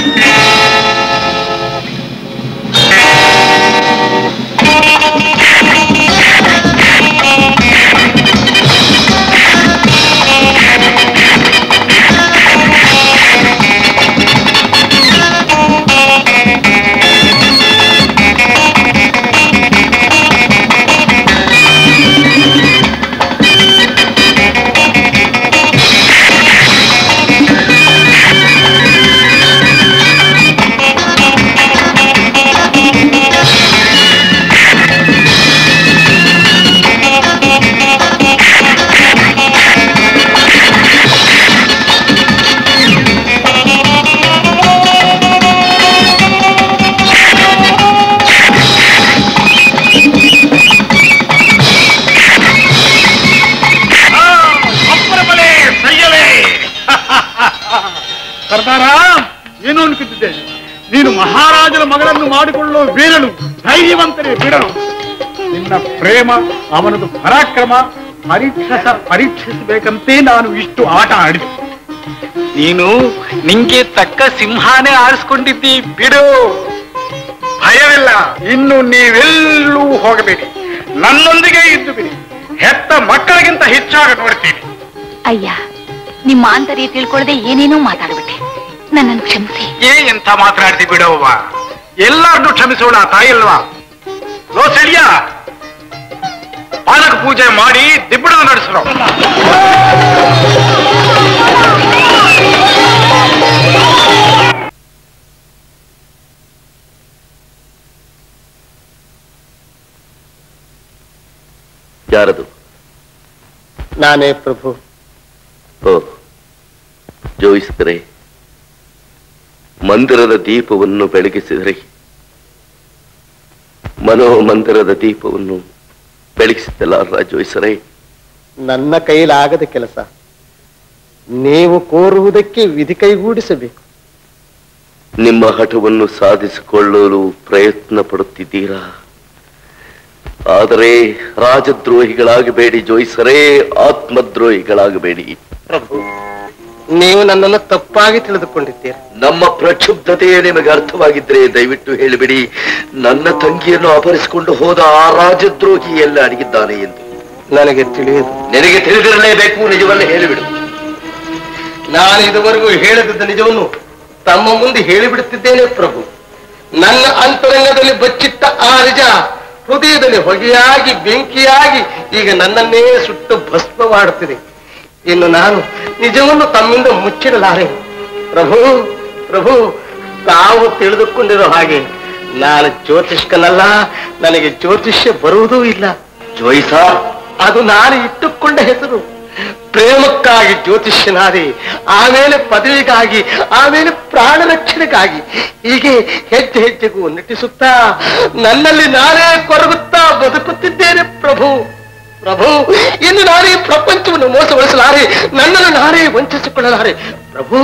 ಏನು ಅನ್ಕುತ್ತಿದ್ದೆ? ನೀನು ಮಹಾರಾಜರ ಮಗಳನ್ನು ಮಾಡಿಕೊಳ್ಳುವ ವೀರನು, ಧೈರ್ಯವಂತನೇ ಬಿಡನು. ನಿನ್ನ ಪ್ರೇಮ, ಅವನದು ಪರಾಕ್ರಮ ಪರೀಕ್ಷಿಸಬೇಕಂತೆ ನಾನು ಇಷ್ಟು ಆಟ ಆಡಿದೆ. ನೀನು ನಿಂಗೆ ತಕ್ಕ ಸಿಂಹಾನೇ ಆರಿಸ್ಕೊಂಡಿದ್ದಿ. ಬಿಡು, ಭಯವಿಲ್ಲ. ಇನ್ನು ನೀವೆಲ್ಲೂ ಹೋಗಬೇಡಿ, ನನ್ನೊಂದಿಗೆ ಇದ್ದು ಬಿಡಿ. ಹೆತ್ತ ಮಕ್ಕಳಿಗಿಂತ ಹೆಚ್ಚಾಗ ನೋಡ್ತೀನಿ. ಅಯ್ಯ, ನಿಮ್ಮ ಆಂತರ್ಯ ತಿಳ್ಕೊಳ್ಳದೆ ಏನೇನೋ ಮಾತಾಡ್ಬಿಟ್ಟೆ. ನನ್ನನ್ನು ಕ್ಷಮಿಸಿ. ಎಂತ ಮಾತಾಡ್ತಿ ಬಿಡವ್ವ. ಎಲ್ಲಾರ್ದು ಕ್ಷಮಿಸೋಣ ತಾಯಿಲ್ವಾ? ಲೋ ಸೆಳಿಯ, ಪಾನಕ ಪೂಜೆ ಮಾಡಿ ದಿಬ್ಬಣದ ನಡೆಸಲು. ಯಾರದು? ನಾನೇ ಪ್ರಭು. ಓ, ಜೋಯಿಸಿದರೆ ಮಂದಿರದ ದೀಪವನ್ನು ಬೆಳಗಿಸಿದರೆ ಮನೋಮಂದಿರದ ದೀಪವನ್ನು ಬೆಳಗಿಸಿದಲ್ಲ ಜೋಯಿಸರೇ. ನನ್ನ ಕೈಲಾಗದ ಕೆಲಸ, ನೀವು ಕೋರುವುದಕ್ಕೆ ವಿಧಿ ಕೈಗೂಡಿಸಬೇಕು. ನಿಮ್ಮ ಹಠವನ್ನು ಸಾಧಿಸಿಕೊಳ್ಳಲು ಪ್ರಯತ್ನ ಪಡುತ್ತಿದ್ದೀರಾ. ಆದರೆ ರಾಜದ್ರೋಹಿಗಳಾಗಬೇಡಿ ಜೋಯಿಸರೇ, ಆತ್ಮದ್ರೋಹಿಗಳಾಗಬೇಡಿ. ಪ್ರಭು, ನೀವು ನನ್ನನ್ನು ತಪ್ಪಾಗಿ ತಿಳಿದುಕೊಂಡಿದ್ದೀರಿ. ನಮ್ಮ ಪ್ರಕ್ಷುಬ್ಧತೆಯೇ ನಿಮಗೆ ಅರ್ಥವಾಗಿದ್ರೆ ದಯವಿಟ್ಟು ಹೇಳಿಬಿಡಿ, ನನ್ನ ತಂಗಿಯನ್ನು ಅಪಹರಿಸಿಕೊಂಡು ಹೋದ ಆ ರಾಜದ್ರೋಹಿ ಎಲ್ಲ ಅಡಗಿದ್ದಾನೆ ಎಂದು. ನನಗೆ ತಿಳಿಯದು. ನಿನಗೆ ತಿಳಿದಿರಲೇಬೇಕು, ನಿಜವನ್ನೇ ಹೇಳಿಬಿಡು. ನಾನು ಇದುವರೆಗೂ ಹೇಳದಿದ್ದ ನಿಜವನ್ನು ತಮ್ಮ ಮುಂದೆ ಹೇಳಿಬಿಡುತ್ತಿದ್ದೇನೆ ಪ್ರಭು. ನನ್ನ ಅಂತರಂಗದಲ್ಲಿ ಬಚ್ಚಿಟ್ಟ ಆ ನಿಜ ಹೃದಯದಲ್ಲಿ ಹೊಗೆಯಾಗಿ ಬೆಂಕಿಯಾಗಿ ಈಗ ನನ್ನನ್ನೇ ಸುಟ್ಟು ಭಸ್ಮ ಮಾಡುತ್ತಿದೆ. ಇನ್ನು ನಾನು ನಿಜವನ್ನು ತಮ್ಮಿಂದ ಮುಚ್ಚಿಡಲಾರೆ. ಪ್ರಭು ಪ್ರಭು, ತಾವು ತಿಳಿದುಕೊಂಡಿರೋ ಹಾಗೆ ನಾನು ಜ್ಯೋತಿಷ್ಕನಲ್ಲ, ನನಗೆ ಜ್ಯೋತಿಷ್ಯ ಬರುವುದೂ ಇಲ್ಲ. ಜೋಯಿಸ, ಅದು ನಾನು ಇಟ್ಟುಕೊಂಡ ಹೆಸರು. ಪ್ರೇಮಕ್ಕಾಗಿ ಜ್ಯೋತಿಷ್ಯನಾದೆ, ಆಮೇಲೆ ಪದವಿಗಾಗಿ, ಆಮೇಲೆ ಪ್ರಾಣ ರಕ್ಷಣೆಗಾಗಿ, ಹೀಗೆ ಹೆಜ್ಜೆ ಹೆಜ್ಜೆಗೂ ನಟಿಸುತ್ತಾ ನನ್ನಲ್ಲಿ ನಾನೇ ಕೊರಗುತ್ತಾ ಬದುಕುತ್ತಿದ್ದೇನೆ ಪ್ರಭು. ಪ್ರಭು, ಇನ್ನು ನಾನೇ ಪ್ರಪಂಚವನ್ನು ಮೋಸಗೊಳಿಸಲಾರೆ, ನನ್ನನ್ನು ನಾನೇ ವಂಚಿಸಿಕೊಳ್ಳಲಾರೆ. ಪ್ರಭು,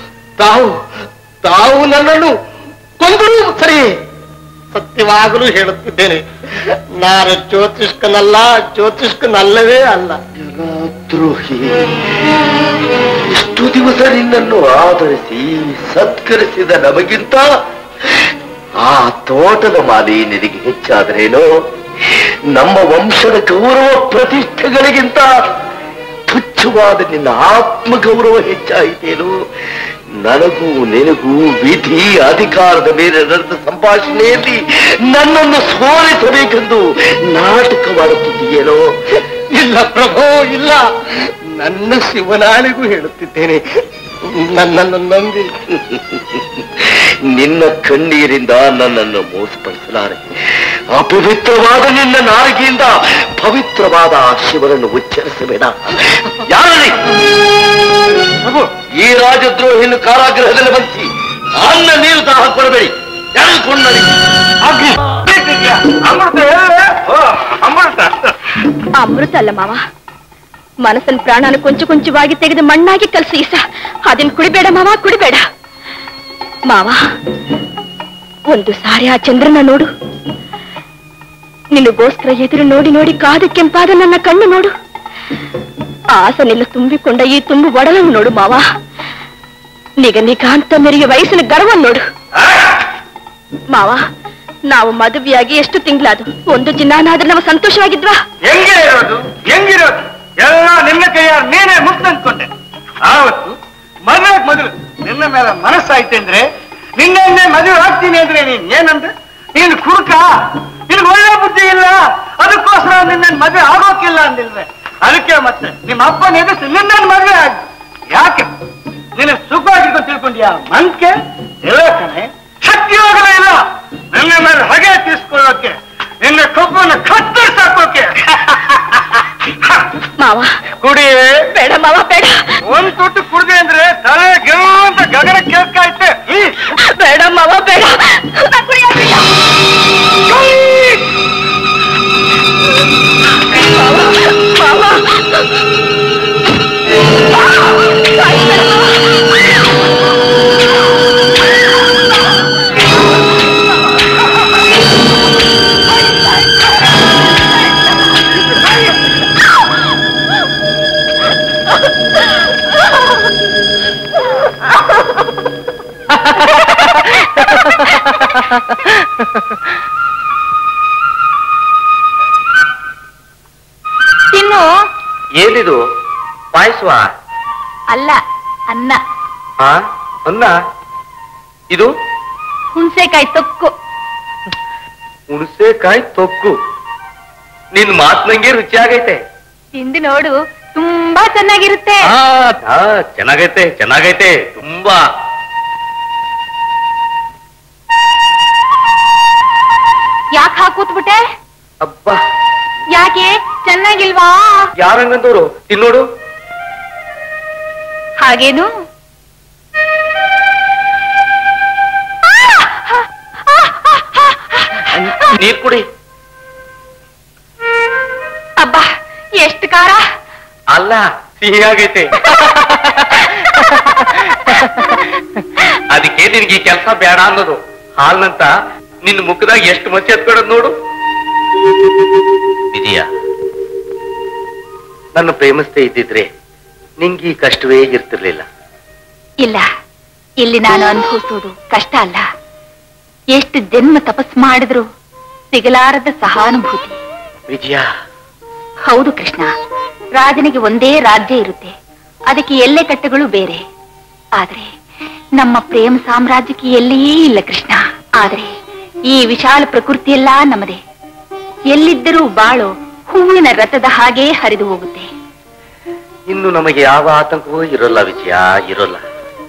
ತಾವು ನನ್ನನ್ನು ಕೊಂದರೂ ಸರಿ, ಸತ್ಯವಾಗಲೂ ಹೇಳುತ್ತಿದ್ದೇನೆ, ನಾನು ಜ್ಯೋತಿಷ್ಕನಲ್ಲ, ಜ್ಯೋತಿಷ್ಕನಲ್ಲವೇ ಅಲ್ಲ. ದ್ರೋಹಿ, ಇಷ್ಟು ದಿವಸ ನಿನ್ನನ್ನು ಆಧರಿಸಿ ಸತ್ಕರಿಸಿದ ನಮಗಿಂತ ಆ ತೋಟದ ಮಾಲಿ ನಿನಗೆ ಹೆಚ್ಚಾದ್ರೇನೋ, ನಮ್ಮ ವಂಶದ ಗೌರವ ಪ್ರತಿಷ್ಠೆಗಳಿಗಿಂತ ತುಚ್ಛವಾದ ನಿನ್ನ ಆತ್ಮಗೌರವ ಹೆಚ್ಚಾಯಿತೇನು? ನನಗೂ ನಿನಗೂ ವಿಧಿ ಅಧಿಕಾರದ ಮೇಲೆ ನಡೆದ ಸಂಭಾಷಣೆಯಲ್ಲಿ ನನ್ನನ್ನು ಸೋಲಿಸಬೇಕೆಂದು ನಾಟಕವಾಡುತ್ತಿದೆಯೇನೋ? ಇಲ್ಲ ಪ್ರಭು, ಇಲ್ಲ. ನನ್ನ ಶಿವನಾಳಿಗೂ ಹೇಳುತ್ತಿದ್ದೇನೆ, ನನ್ನನ್ನು ನಂಬಿ. ನಿನ್ನ ಕಣ್ಣೀರಿಂದ ನನ್ನನ್ನು ಮೋಸಪಡಿಸಲಾರೆ. ಅಪವಿತ್ರವಾದ ನಿನ್ನ ನಾಲಿಗೆಯಿಂದ ಪವಿತ್ರವಾದ ಆ ಶಿವನನ್ನು ಉಚ್ಚರಿಸಬೇಡ. ಯಾರಲ್ಲಿ ಈ ರಾಜದ್ರೋಹಿಯನ್ನು ಕಾರಾಗೃಹದಲ್ಲಿ ಬಂಧಿಸಿ ಅನ್ನ ನೀರು ದಾಹ ಕೊಡಬೇಡಿ. ಅಮೃತ ಅಲ್ಲ ಮಾವ, ಮನಸ್ಸನ್ ಪ್ರಾಣನ ಕೊಂಚ ಕೊಂಚವಾಗಿ ತೆಗೆದು ಮಣ್ಣಾಗಿ ಕಲಸಿ ಈಸ. ಅದನ್ನ ಕುಡಿಬೇಡ ಮಾವ, ಕುಡಿಬೇಡ ಮಾವ. ಒಂದು ಸಾರಿ ಆ ಚಂದ್ರನ ನೋಡು. ನಿನಗೋಸ್ಕರ ಎದುರು ನೋಡಿ ನೋಡಿ ಕಾದು ಕೆಂಪಾದ ನನ್ನ ಕಣ್ಣು ನೋಡು. ಆಸನೆಲ್ಲ ತುಂಬಿಕೊಂಡ ಈ ತುಂಬು ಒಡಲನ್ನು ನೋಡು ಮಾವ. ನಿಗಾಂತ ಮೆರೆಯ ವಯಸ್ಸಿನ ಗರ್ವವನ್ನು ನೋಡು ಮಾವ. ನಾವು ಮದುವೆಯಾಗಿ ಎಷ್ಟು ತಿಂಗಳಾದು? ಒಂದು ದಿನಾನಾದ್ರೂ ನಾವು ಸಂತೋಷವಾಗಿದ್ವಾ? ಹೆಂಗಿರೋದು ಎಲ್ಲ ನಿನ್ನ ಕೈಯ ನೀನೇ ಮುಕ್ತ ಅಂದ್ಕೊಂಡೆ. ಆವತ್ತು ಮದುವೆ ಮೊದಲು ನಿನ್ನ ಮೇಲೆ ಮನಸ್ಸಾಯ್ತು ಅಂದ್ರೆ, ನಿನ್ನೆ ಮದುವೆ ಆಗ್ತೀನಿ ಅಂದ್ರೆ ನೀನ್ ಏನಂದ್ರೆ, ನೀನು ಕುರುಕ, ನಿನ್ಗೆ ಒಳ್ಳೆ ಬುದ್ಧಿ ಇಲ್ಲ, ಅದಕ್ಕೋಸ್ಕರ ನಿನ್ನ ಮದುವೆ ಆಗೋಕಿಲ್ಲ ಅಂದಿಲ್ವೇ? ಅದಕ್ಕೆ ಮತ್ತೆ ನಿಮ್ಮ ಅಪ್ಪನ ಎದುರಿಸಿ ನಿನ್ನ ಮದುವೆ ಆಗಿ. ಯಾಕೆ ನೀನು ಸುಖವಾಗಿರ್ಕೊಂಡು ತಿಳ್ಕೊಂಡ್ಯಾ? ಮನ್ಕೆ ಇಲ್ಲ ಕಣೆ, ಶಕ್ತಿ ಹೋಗಲೇ ಇಲ್ಲ ನಿನ್ನ ಮೇಲೆ ಹಗೆ ತೀರ್ಸ್ಕೊಳ್ಳೋಕೆ, ನಿನ್ನ ಕೊಬ್ಬನ್ನು ಕತ್ತರಿಸಾಕೋಕೆ. ಮಾವ ಕುಡಿ. ಬೇಡ ಮಾವ, ಬೇಡ. ಒಂದ್ ತುಟ್ಟು ಕುಡ್ದೆ ಅಂದ್ರೆ ತಲೆ ಗೆಲ್ಲು ಅಂತ ಗಗನ ಕೇಳ್ಕಾಯ್ತೆ. ಬೇಡ ಮಾವ, ಬೇಡ. ತಿನ್ನು. ಏನಿದು? ಪಾಯಸವ? ಅಲ್ಲ, ಅನ್ನ. ಅನ್ನ? ಇದು ಹುಣಸೆಕಾಯಿ ತೊಕ್ಕು. ಹುಣಸೆಕಾಯಿ ತೊಕ್ಕು? ನಿನ್ ಮಾತ್ ನಂಗೆ ರುಚಿ ಆಗೈತೆ. ತಿಂದು ನೋಡು, ತುಂಬಾ ಚೆನ್ನಾಗಿರುತ್ತೆ. ಚೆನ್ನಾಗೈತೆ ಚೆನ್ನಾಗೈತೆ ತುಂಬಾ. ಯಾಕೆ ಹಾಕೂತ್ಬಿಟ್ಟೆ? ಅಬ್ಬಾ ಯಾಕೆ ಚೆನ್ನಾಗಿಲ್ವಾ? ಯಾರಂಗಂದವ್ರು ತಿನ್ನೋಡು. ಹಾಗೇನು? ನೀರ್ ಕುಡಿ. ಅಬ್ಬಾ ಎಷ್ಟು ಖಾರ. ಅಲ್ಲ ಸಿಹಿ ಆಗೈತೆ. ಅದಕ್ಕೆ ನಿನ್ಗೆ ಈ ಕೆಲಸ ಬೇಡ ಅನ್ನೋದು. ಹಾಲ್ನಂತ ನಿನ್ನ ಮುಖದಾಗ ಎಷ್ಟು ಮಚ್ಚಿ ಎತ್ಕೊಳದ್ ನೋಡು. ವಿಜಯ, ನನ್ನ ಪ್ರೇಮಿಸ್ತೇ ಇದ್ದಿದ್ರೆ ನಿಂಗೆ ಈ ಕಷ್ಟವೇ ಇರ್ತಿರ್ಲಿಲ್ಲ. ಇಲ್ಲ, ಇಲ್ಲಿ ನಾನು ಅನುಭವಿಸೋದು ಕಷ್ಟ ಅಲ್ಲ, ಎಷ್ಟು ಜನ್ಮ ತಪಸ್ ಮಾಡಿದ್ರು ಸಿಗಲಾರದ ಸಹಾನುಭೂತಿ. ವಿಜಯ, ಹೌದು ಕೃಷ್ಣ, ರಾಜನಿಗೆ ಒಂದೇ ರಾಜ್ಯ ಇರುತ್ತೆ, ಅದಕ್ಕೆ ಎಲ್ಲೆ ಕಟ್ಟೆಗಳು ಬೇರೆ. ಆದ್ರೆ ನಮ್ಮ ಪ್ರೇಮ ಸಾಮ್ರಾಜ್ಯಕ್ಕೆ ಎಲ್ಲಿಯೇ ಇಲ್ಲ ಕೃಷ್ಣ. ಆದ್ರೆ ಈ ವಿಶಾಲ ಪ್ರಕೃತಿಯೆಲ್ಲ ನಮ್ಮದೇ. ಎಲ್ಲಿದ್ದರೂ ಬಾಳು ಹೂವಿನ ರಥದ ಹಾಗೇ ಹರಿದು ಹೋಗುತ್ತೆ. ಇನ್ನು ನಮಗೆ ಯಾವ ಆತಂಕವೂ ಇರೋಲ್ಲ ವಿಜಯ, ಇರೋಲ್ಲ.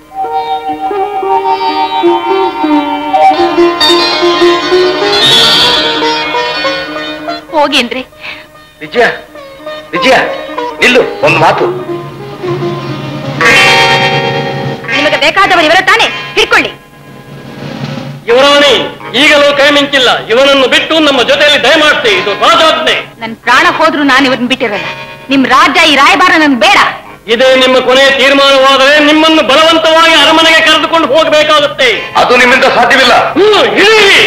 ಹೋಗೇನ್ರಿ? ವಿಜಯ ವಿಜಯ ನಿಲ್ಲು, ಒಂದು ಮಾತು. ನಿಮಗೆ ಬೇಕಾದವರು ಇವರ ತಾನೇ, ಹಿಡ್ಕೊಳ್ಳಿ. ಯುವರಾಣಿ, ಈಗಲೂ ಕೈ ಮಿಂಚಿಲ್ಲ. ಇವನನ್ನು ಬಿಟ್ಟು ನಮ್ಮ ಜೊತೆಯಲ್ಲಿ ದಯಮಾಡ್ತಿ, ಇದು ರಾಜಾಜ್ಞೆ. ನನ್ ಪ್ರಾಣ ಹೋದ್ರು ನಾನು ಇವರನ್ನ ಬಿಟ್ಟಿರಲ್ಲ. ನಿಮ್ ರಾಜ್ಯ, ಈ ರಾಯಭಾರ ನನ್ಗೆ ಬೇಡ. ಇದೇ ನಿಮ್ಮ ಕೊನೆಯ ತೀರ್ಮಾನವಾದರೆ ನಿಮ್ಮನ್ನು ಬಲವಂತವಾಗಿ ಅರಮನೆಗೆ ಕರೆದುಕೊಂಡು ಹೋಗಬೇಕಾಗುತ್ತೆ. ಅದು ನಿಮ್ಮಿಂದ ಸಾಧ್ಯವಿಲ್ಲ. ಇಳಿ.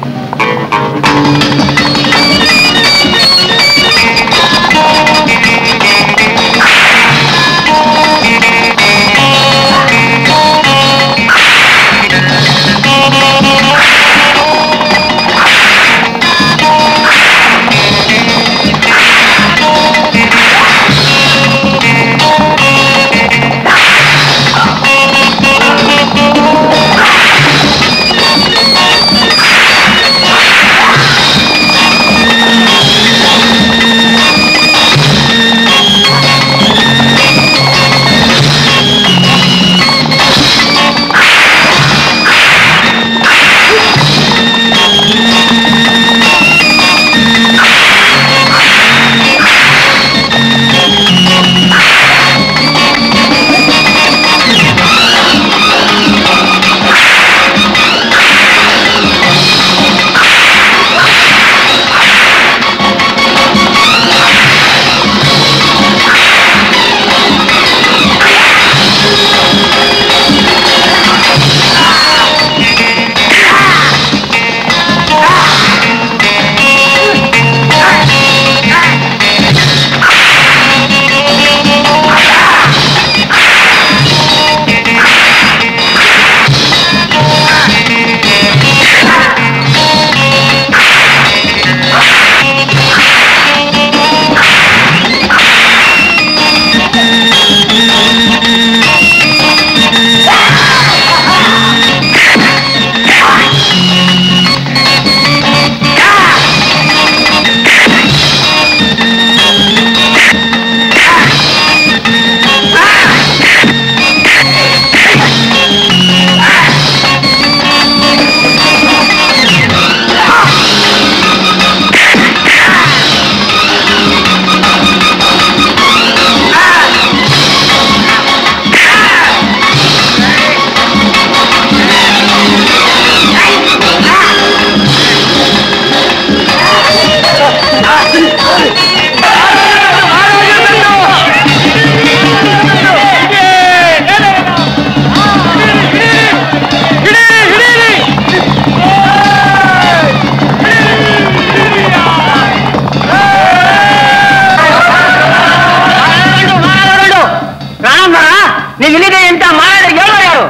ನೀವು ಇಲ್ಲಿದೆ ಅಂತ ಮಾಡ ಹೇಳೋ ಯಾರು?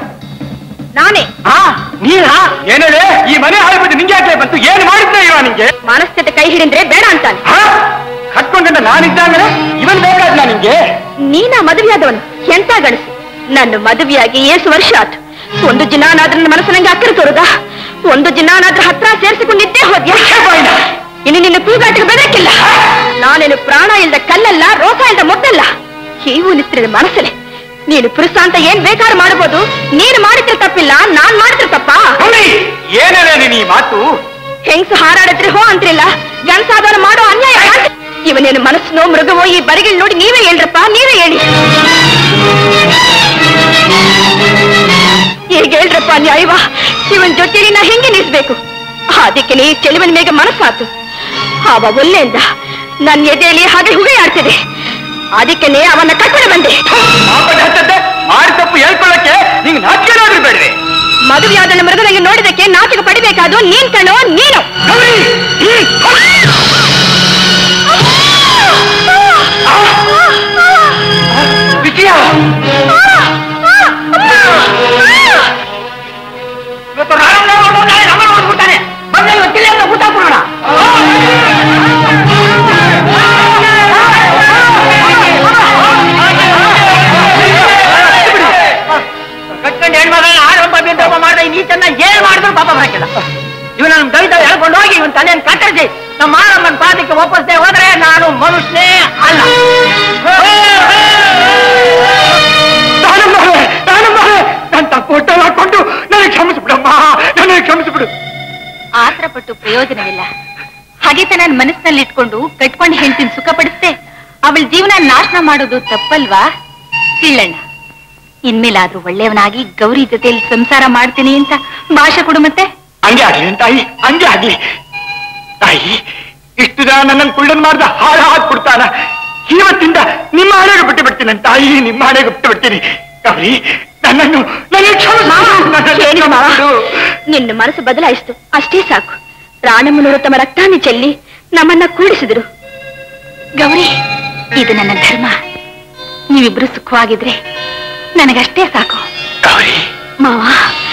ನಾನೇ. ನೀನಾ? ಏನೇಳೆ ಈ ಮನೆ ಹಾಳ್ಬಿಟ್ಟು ನಿಂಗೆ ಯಾಕೆ ಬಂತು? ಏನು ಮಾಡಿದ್ದೆ ಇವ ನಿಂಗೆ? ಮಾನಸ್ಥಿತ ಕೈ ಹಿಡಿದ್ರೆ ಬೇಡ ಅಂತಾನೆ. ಕಟ್ಕೊಂಡ ನಾನಿದ್ದಾದ್ರೆ ಇವನ್ ಬೇಕಾದ್ನ ನಿಂಗೆ? ನೀನ ಮದುವೆಯಾದವನು ಎಂತ ಗಣಸು. ನನ್ನ ಮದುವೆಯಾಗಿ 7 ವರ್ಷ ಆತು. ಒಂದು ದಿನಾನಾದ್ರೂ ನನ್ನ ಮನಸ್ಸು ನಂಗೆ ಅಕ್ಕರೆ ತೋರುದ? ಒಂದು ದಿನಾನಾದ್ರೂ ಹತ್ರ ಸೇರಿಸಿಕೊಂಡಿದ್ದೇ ಹೋದ್ಯಾ? ಇನ್ನು ನಿನ್ನ ಕೂಗಾಟಿಗೆ ಬೆದರಿಕಿಲ್ಲ. ನಾನೇನು ಪ್ರಾಣ ಇಲ್ಲದ ಕಲ್ಲಲ್ಲ, ರೋಸ ಇಲ್ಲದ ಮುದ್ದಲ್ಲ. ಹೀಗೂ ನಿಸ್ತ್ರದ ಮನಸ್ಸಲ್ಲಿ ನೀನು ಪುರುಷ ಅಂತ ಏನ್ ಬೇಕಾದ್ರೂ ಮಾಡಬಹುದು. ನೀನು ಮಾಡಿದ್ರೆ ತಪ್ಪಿಲ್ಲ, ನಾನ್ ಮಾಡಿದ್ರೆ ತಪ್ಪಾ? ಏನೇನೇ ನೀನು ಈ ಮಾತು? ಹೆಂಗ್ಸು ಹಾರಾಡಿದ್ರೆ ಹೋ ಅಂತಿಲ್ಲ, ಗಂಡಸಾದವನು ಮಾಡೋ ಅನ್ಯಾಯ. ಇವನೇನು ಮನಸ್ಸನೋ ಮೃಗವೋ ಈ ಬರಿಗಳು ನೋಡಿ ನೀವೇ ಹೇಳ್ರಪ್ಪ, ನೀವೇ ಹೇಳಿ. ಈಗ ಹೇಳ್ರಪ್ಪ ನ್ಯಾಯವಾ, ಇವನ್ ಜೊತೆಲಿ ನಾ ಹೆಂಗೆ ನಿಲ್ಸ್ಬೇಕು? ಅದಕ್ಕೆ ನೀ ಚೆಲುವನ ಮೇಗ ಮನಸ್ಸಾತು. ಅವ ಒಲ್ಲೆಯಿಂದ ನನ್ನ ಎದೆಯಲ್ಲಿ ಹಾಗೆ ಹುಗಿಯಾಡ್ತಿದೆ. ಅದಕ್ಕೆ ಅವನ್ನ ಕಟ್ಟಡ ಬಂದೆ. ಮಾಡಿ ತಪ್ಪು ಹೇಳ್ಕೊಳ್ಳಕ್ಕೆ ನಿಂಗೆ ನಾಚಿಕೆ ಬೇಡ್ರಿ. ಮದುವೆಯಾದ ಮೃಗನಿಗೆ ನೋಡಿದಕ್ಕೆ ನಾಚಿಕೆ ಪಡಿಬೇಕಾದು ನೀನ್ ಕಣೋ ನೀನು. ವಿಜಯ ಇವತ್ತು ನೋಡ್ಬಿಡ್ತಾನೆ. ಬಂದ ಗೊತ್ತಿಲ್ಲ ಅಂತ ಊಟ ಕಟ್ಕೊಂಡು ಹೆಣ್ಮಗಳನ್ನ ಆರಂಭ ಬಿಂದೋಪ ಮಾಡಿದ ಈ ಚೆನ್ನ ಏನ್ ಮಾಡಿದ್ರು ಪಾಪ ಬರಕಿಲ್ಲ. ಇವನ ದೈತ ಹೇಳ್ಕೊಂಡು ಹೋಗಿ ಇವನ್ ತಲೆಯನ್ನು ಕತ್ತರಿಸಿ ನಮ್ಮ ಮಾರಮ್ಮನ ಪಾದಕ್ಕೆ ಒಪ್ಪಿಸದೆ ಹೋದ್ರೆ ನಾನು ಮನುಷ್ಯನೇ ಅಲ್ಲ. ನಾನು ತಪ್ಪು ಹೊಟ್ಟೆ ಹಾಕೊಂಡು ನನಗೆ ಕ್ಷಮಿಸ್ಬಿಡಮ್ಮ, ನನಗೆ ಕ್ಷಮಿಸ್ಬಿಡು. ಆತರ ಪಟ್ಟು ಪ್ರಯೋಜನವಿಲ್ಲ. ಹಾಗೆ ನನ್ನ ಮನಸ್ಸಿನಲ್ಲಿ ಇಟ್ಕೊಂಡು ಕಟ್ಕೊಂಡು ಹೆಂಡತಿನ ಸುಖ ಪಡಿಸ್ತೆ ಅವಳ ಜೀವನ ನಾಶನ ಮಾಡೋದು ತಪ್ಪಲ್ವಾ? ಸಿಳ್ಳಣ್ಣ, ಇನ್ಮೇಲಾದ್ರೂ ಒಳ್ಳೆಯವನಾಗಿ ಗೌರಿ ಜೊತೆಯಲ್ಲಿ ಸಂಸಾರ ಮಾಡ್ತೀನಿ ಅಂತ ಭಾಷೆ ಕೊಡು. ಮತ್ತೆ ಹಂಗೆ ಆಗ್ಲಿ ತಾಯಿ, ಹಂಗೆ ಆಗ್ಲಿ ತಾಯಿ. ಇಷ್ಟು ಜನ ನನ್ನನ್ನು ಕುಳ್ಳನ್ ಮಾಡ್ದ ಹಾಳು ಹಾಕ್ಬಿಡ್ತಾನ. ಇವತ್ತಿಂದ ನಿಮ್ಮ ಹಣೆಗೆ ಬಿಟ್ಟು ಬಿಡ್ತೀನಿ ತಾಯಿ, ನಿಮ್ಮ ಹಣೆಗೆ ಬಿಟ್ಟು ಬಿಡ್ತೀನಿ. ಗೌರಿ, ನನ್ನನ್ನು ನಿನ್ನ ಮನಸ್ಸು ಬದಲಾಯಿಸ್ತು ಅಷ್ಟೇ ಸಾಕು. ರಾಣಮ್ಮನವರು ತಮ್ಮ ರಕ್ತಾన్ని ಚೆಲ್ಲಿ ನಮ್ಮನ್ನ ಕೂಡಿಸಿದ್ರು. ಗೌರಿ, ಇದು ನನ್ನ ಧರ್ಮ. ನೀವಿಬ್ರು ಸುಖವಾಗಿದ್ರೆ ನನಗಷ್ಟೇ ಸಾಕು. ಗೌರಿ ಮಾವ,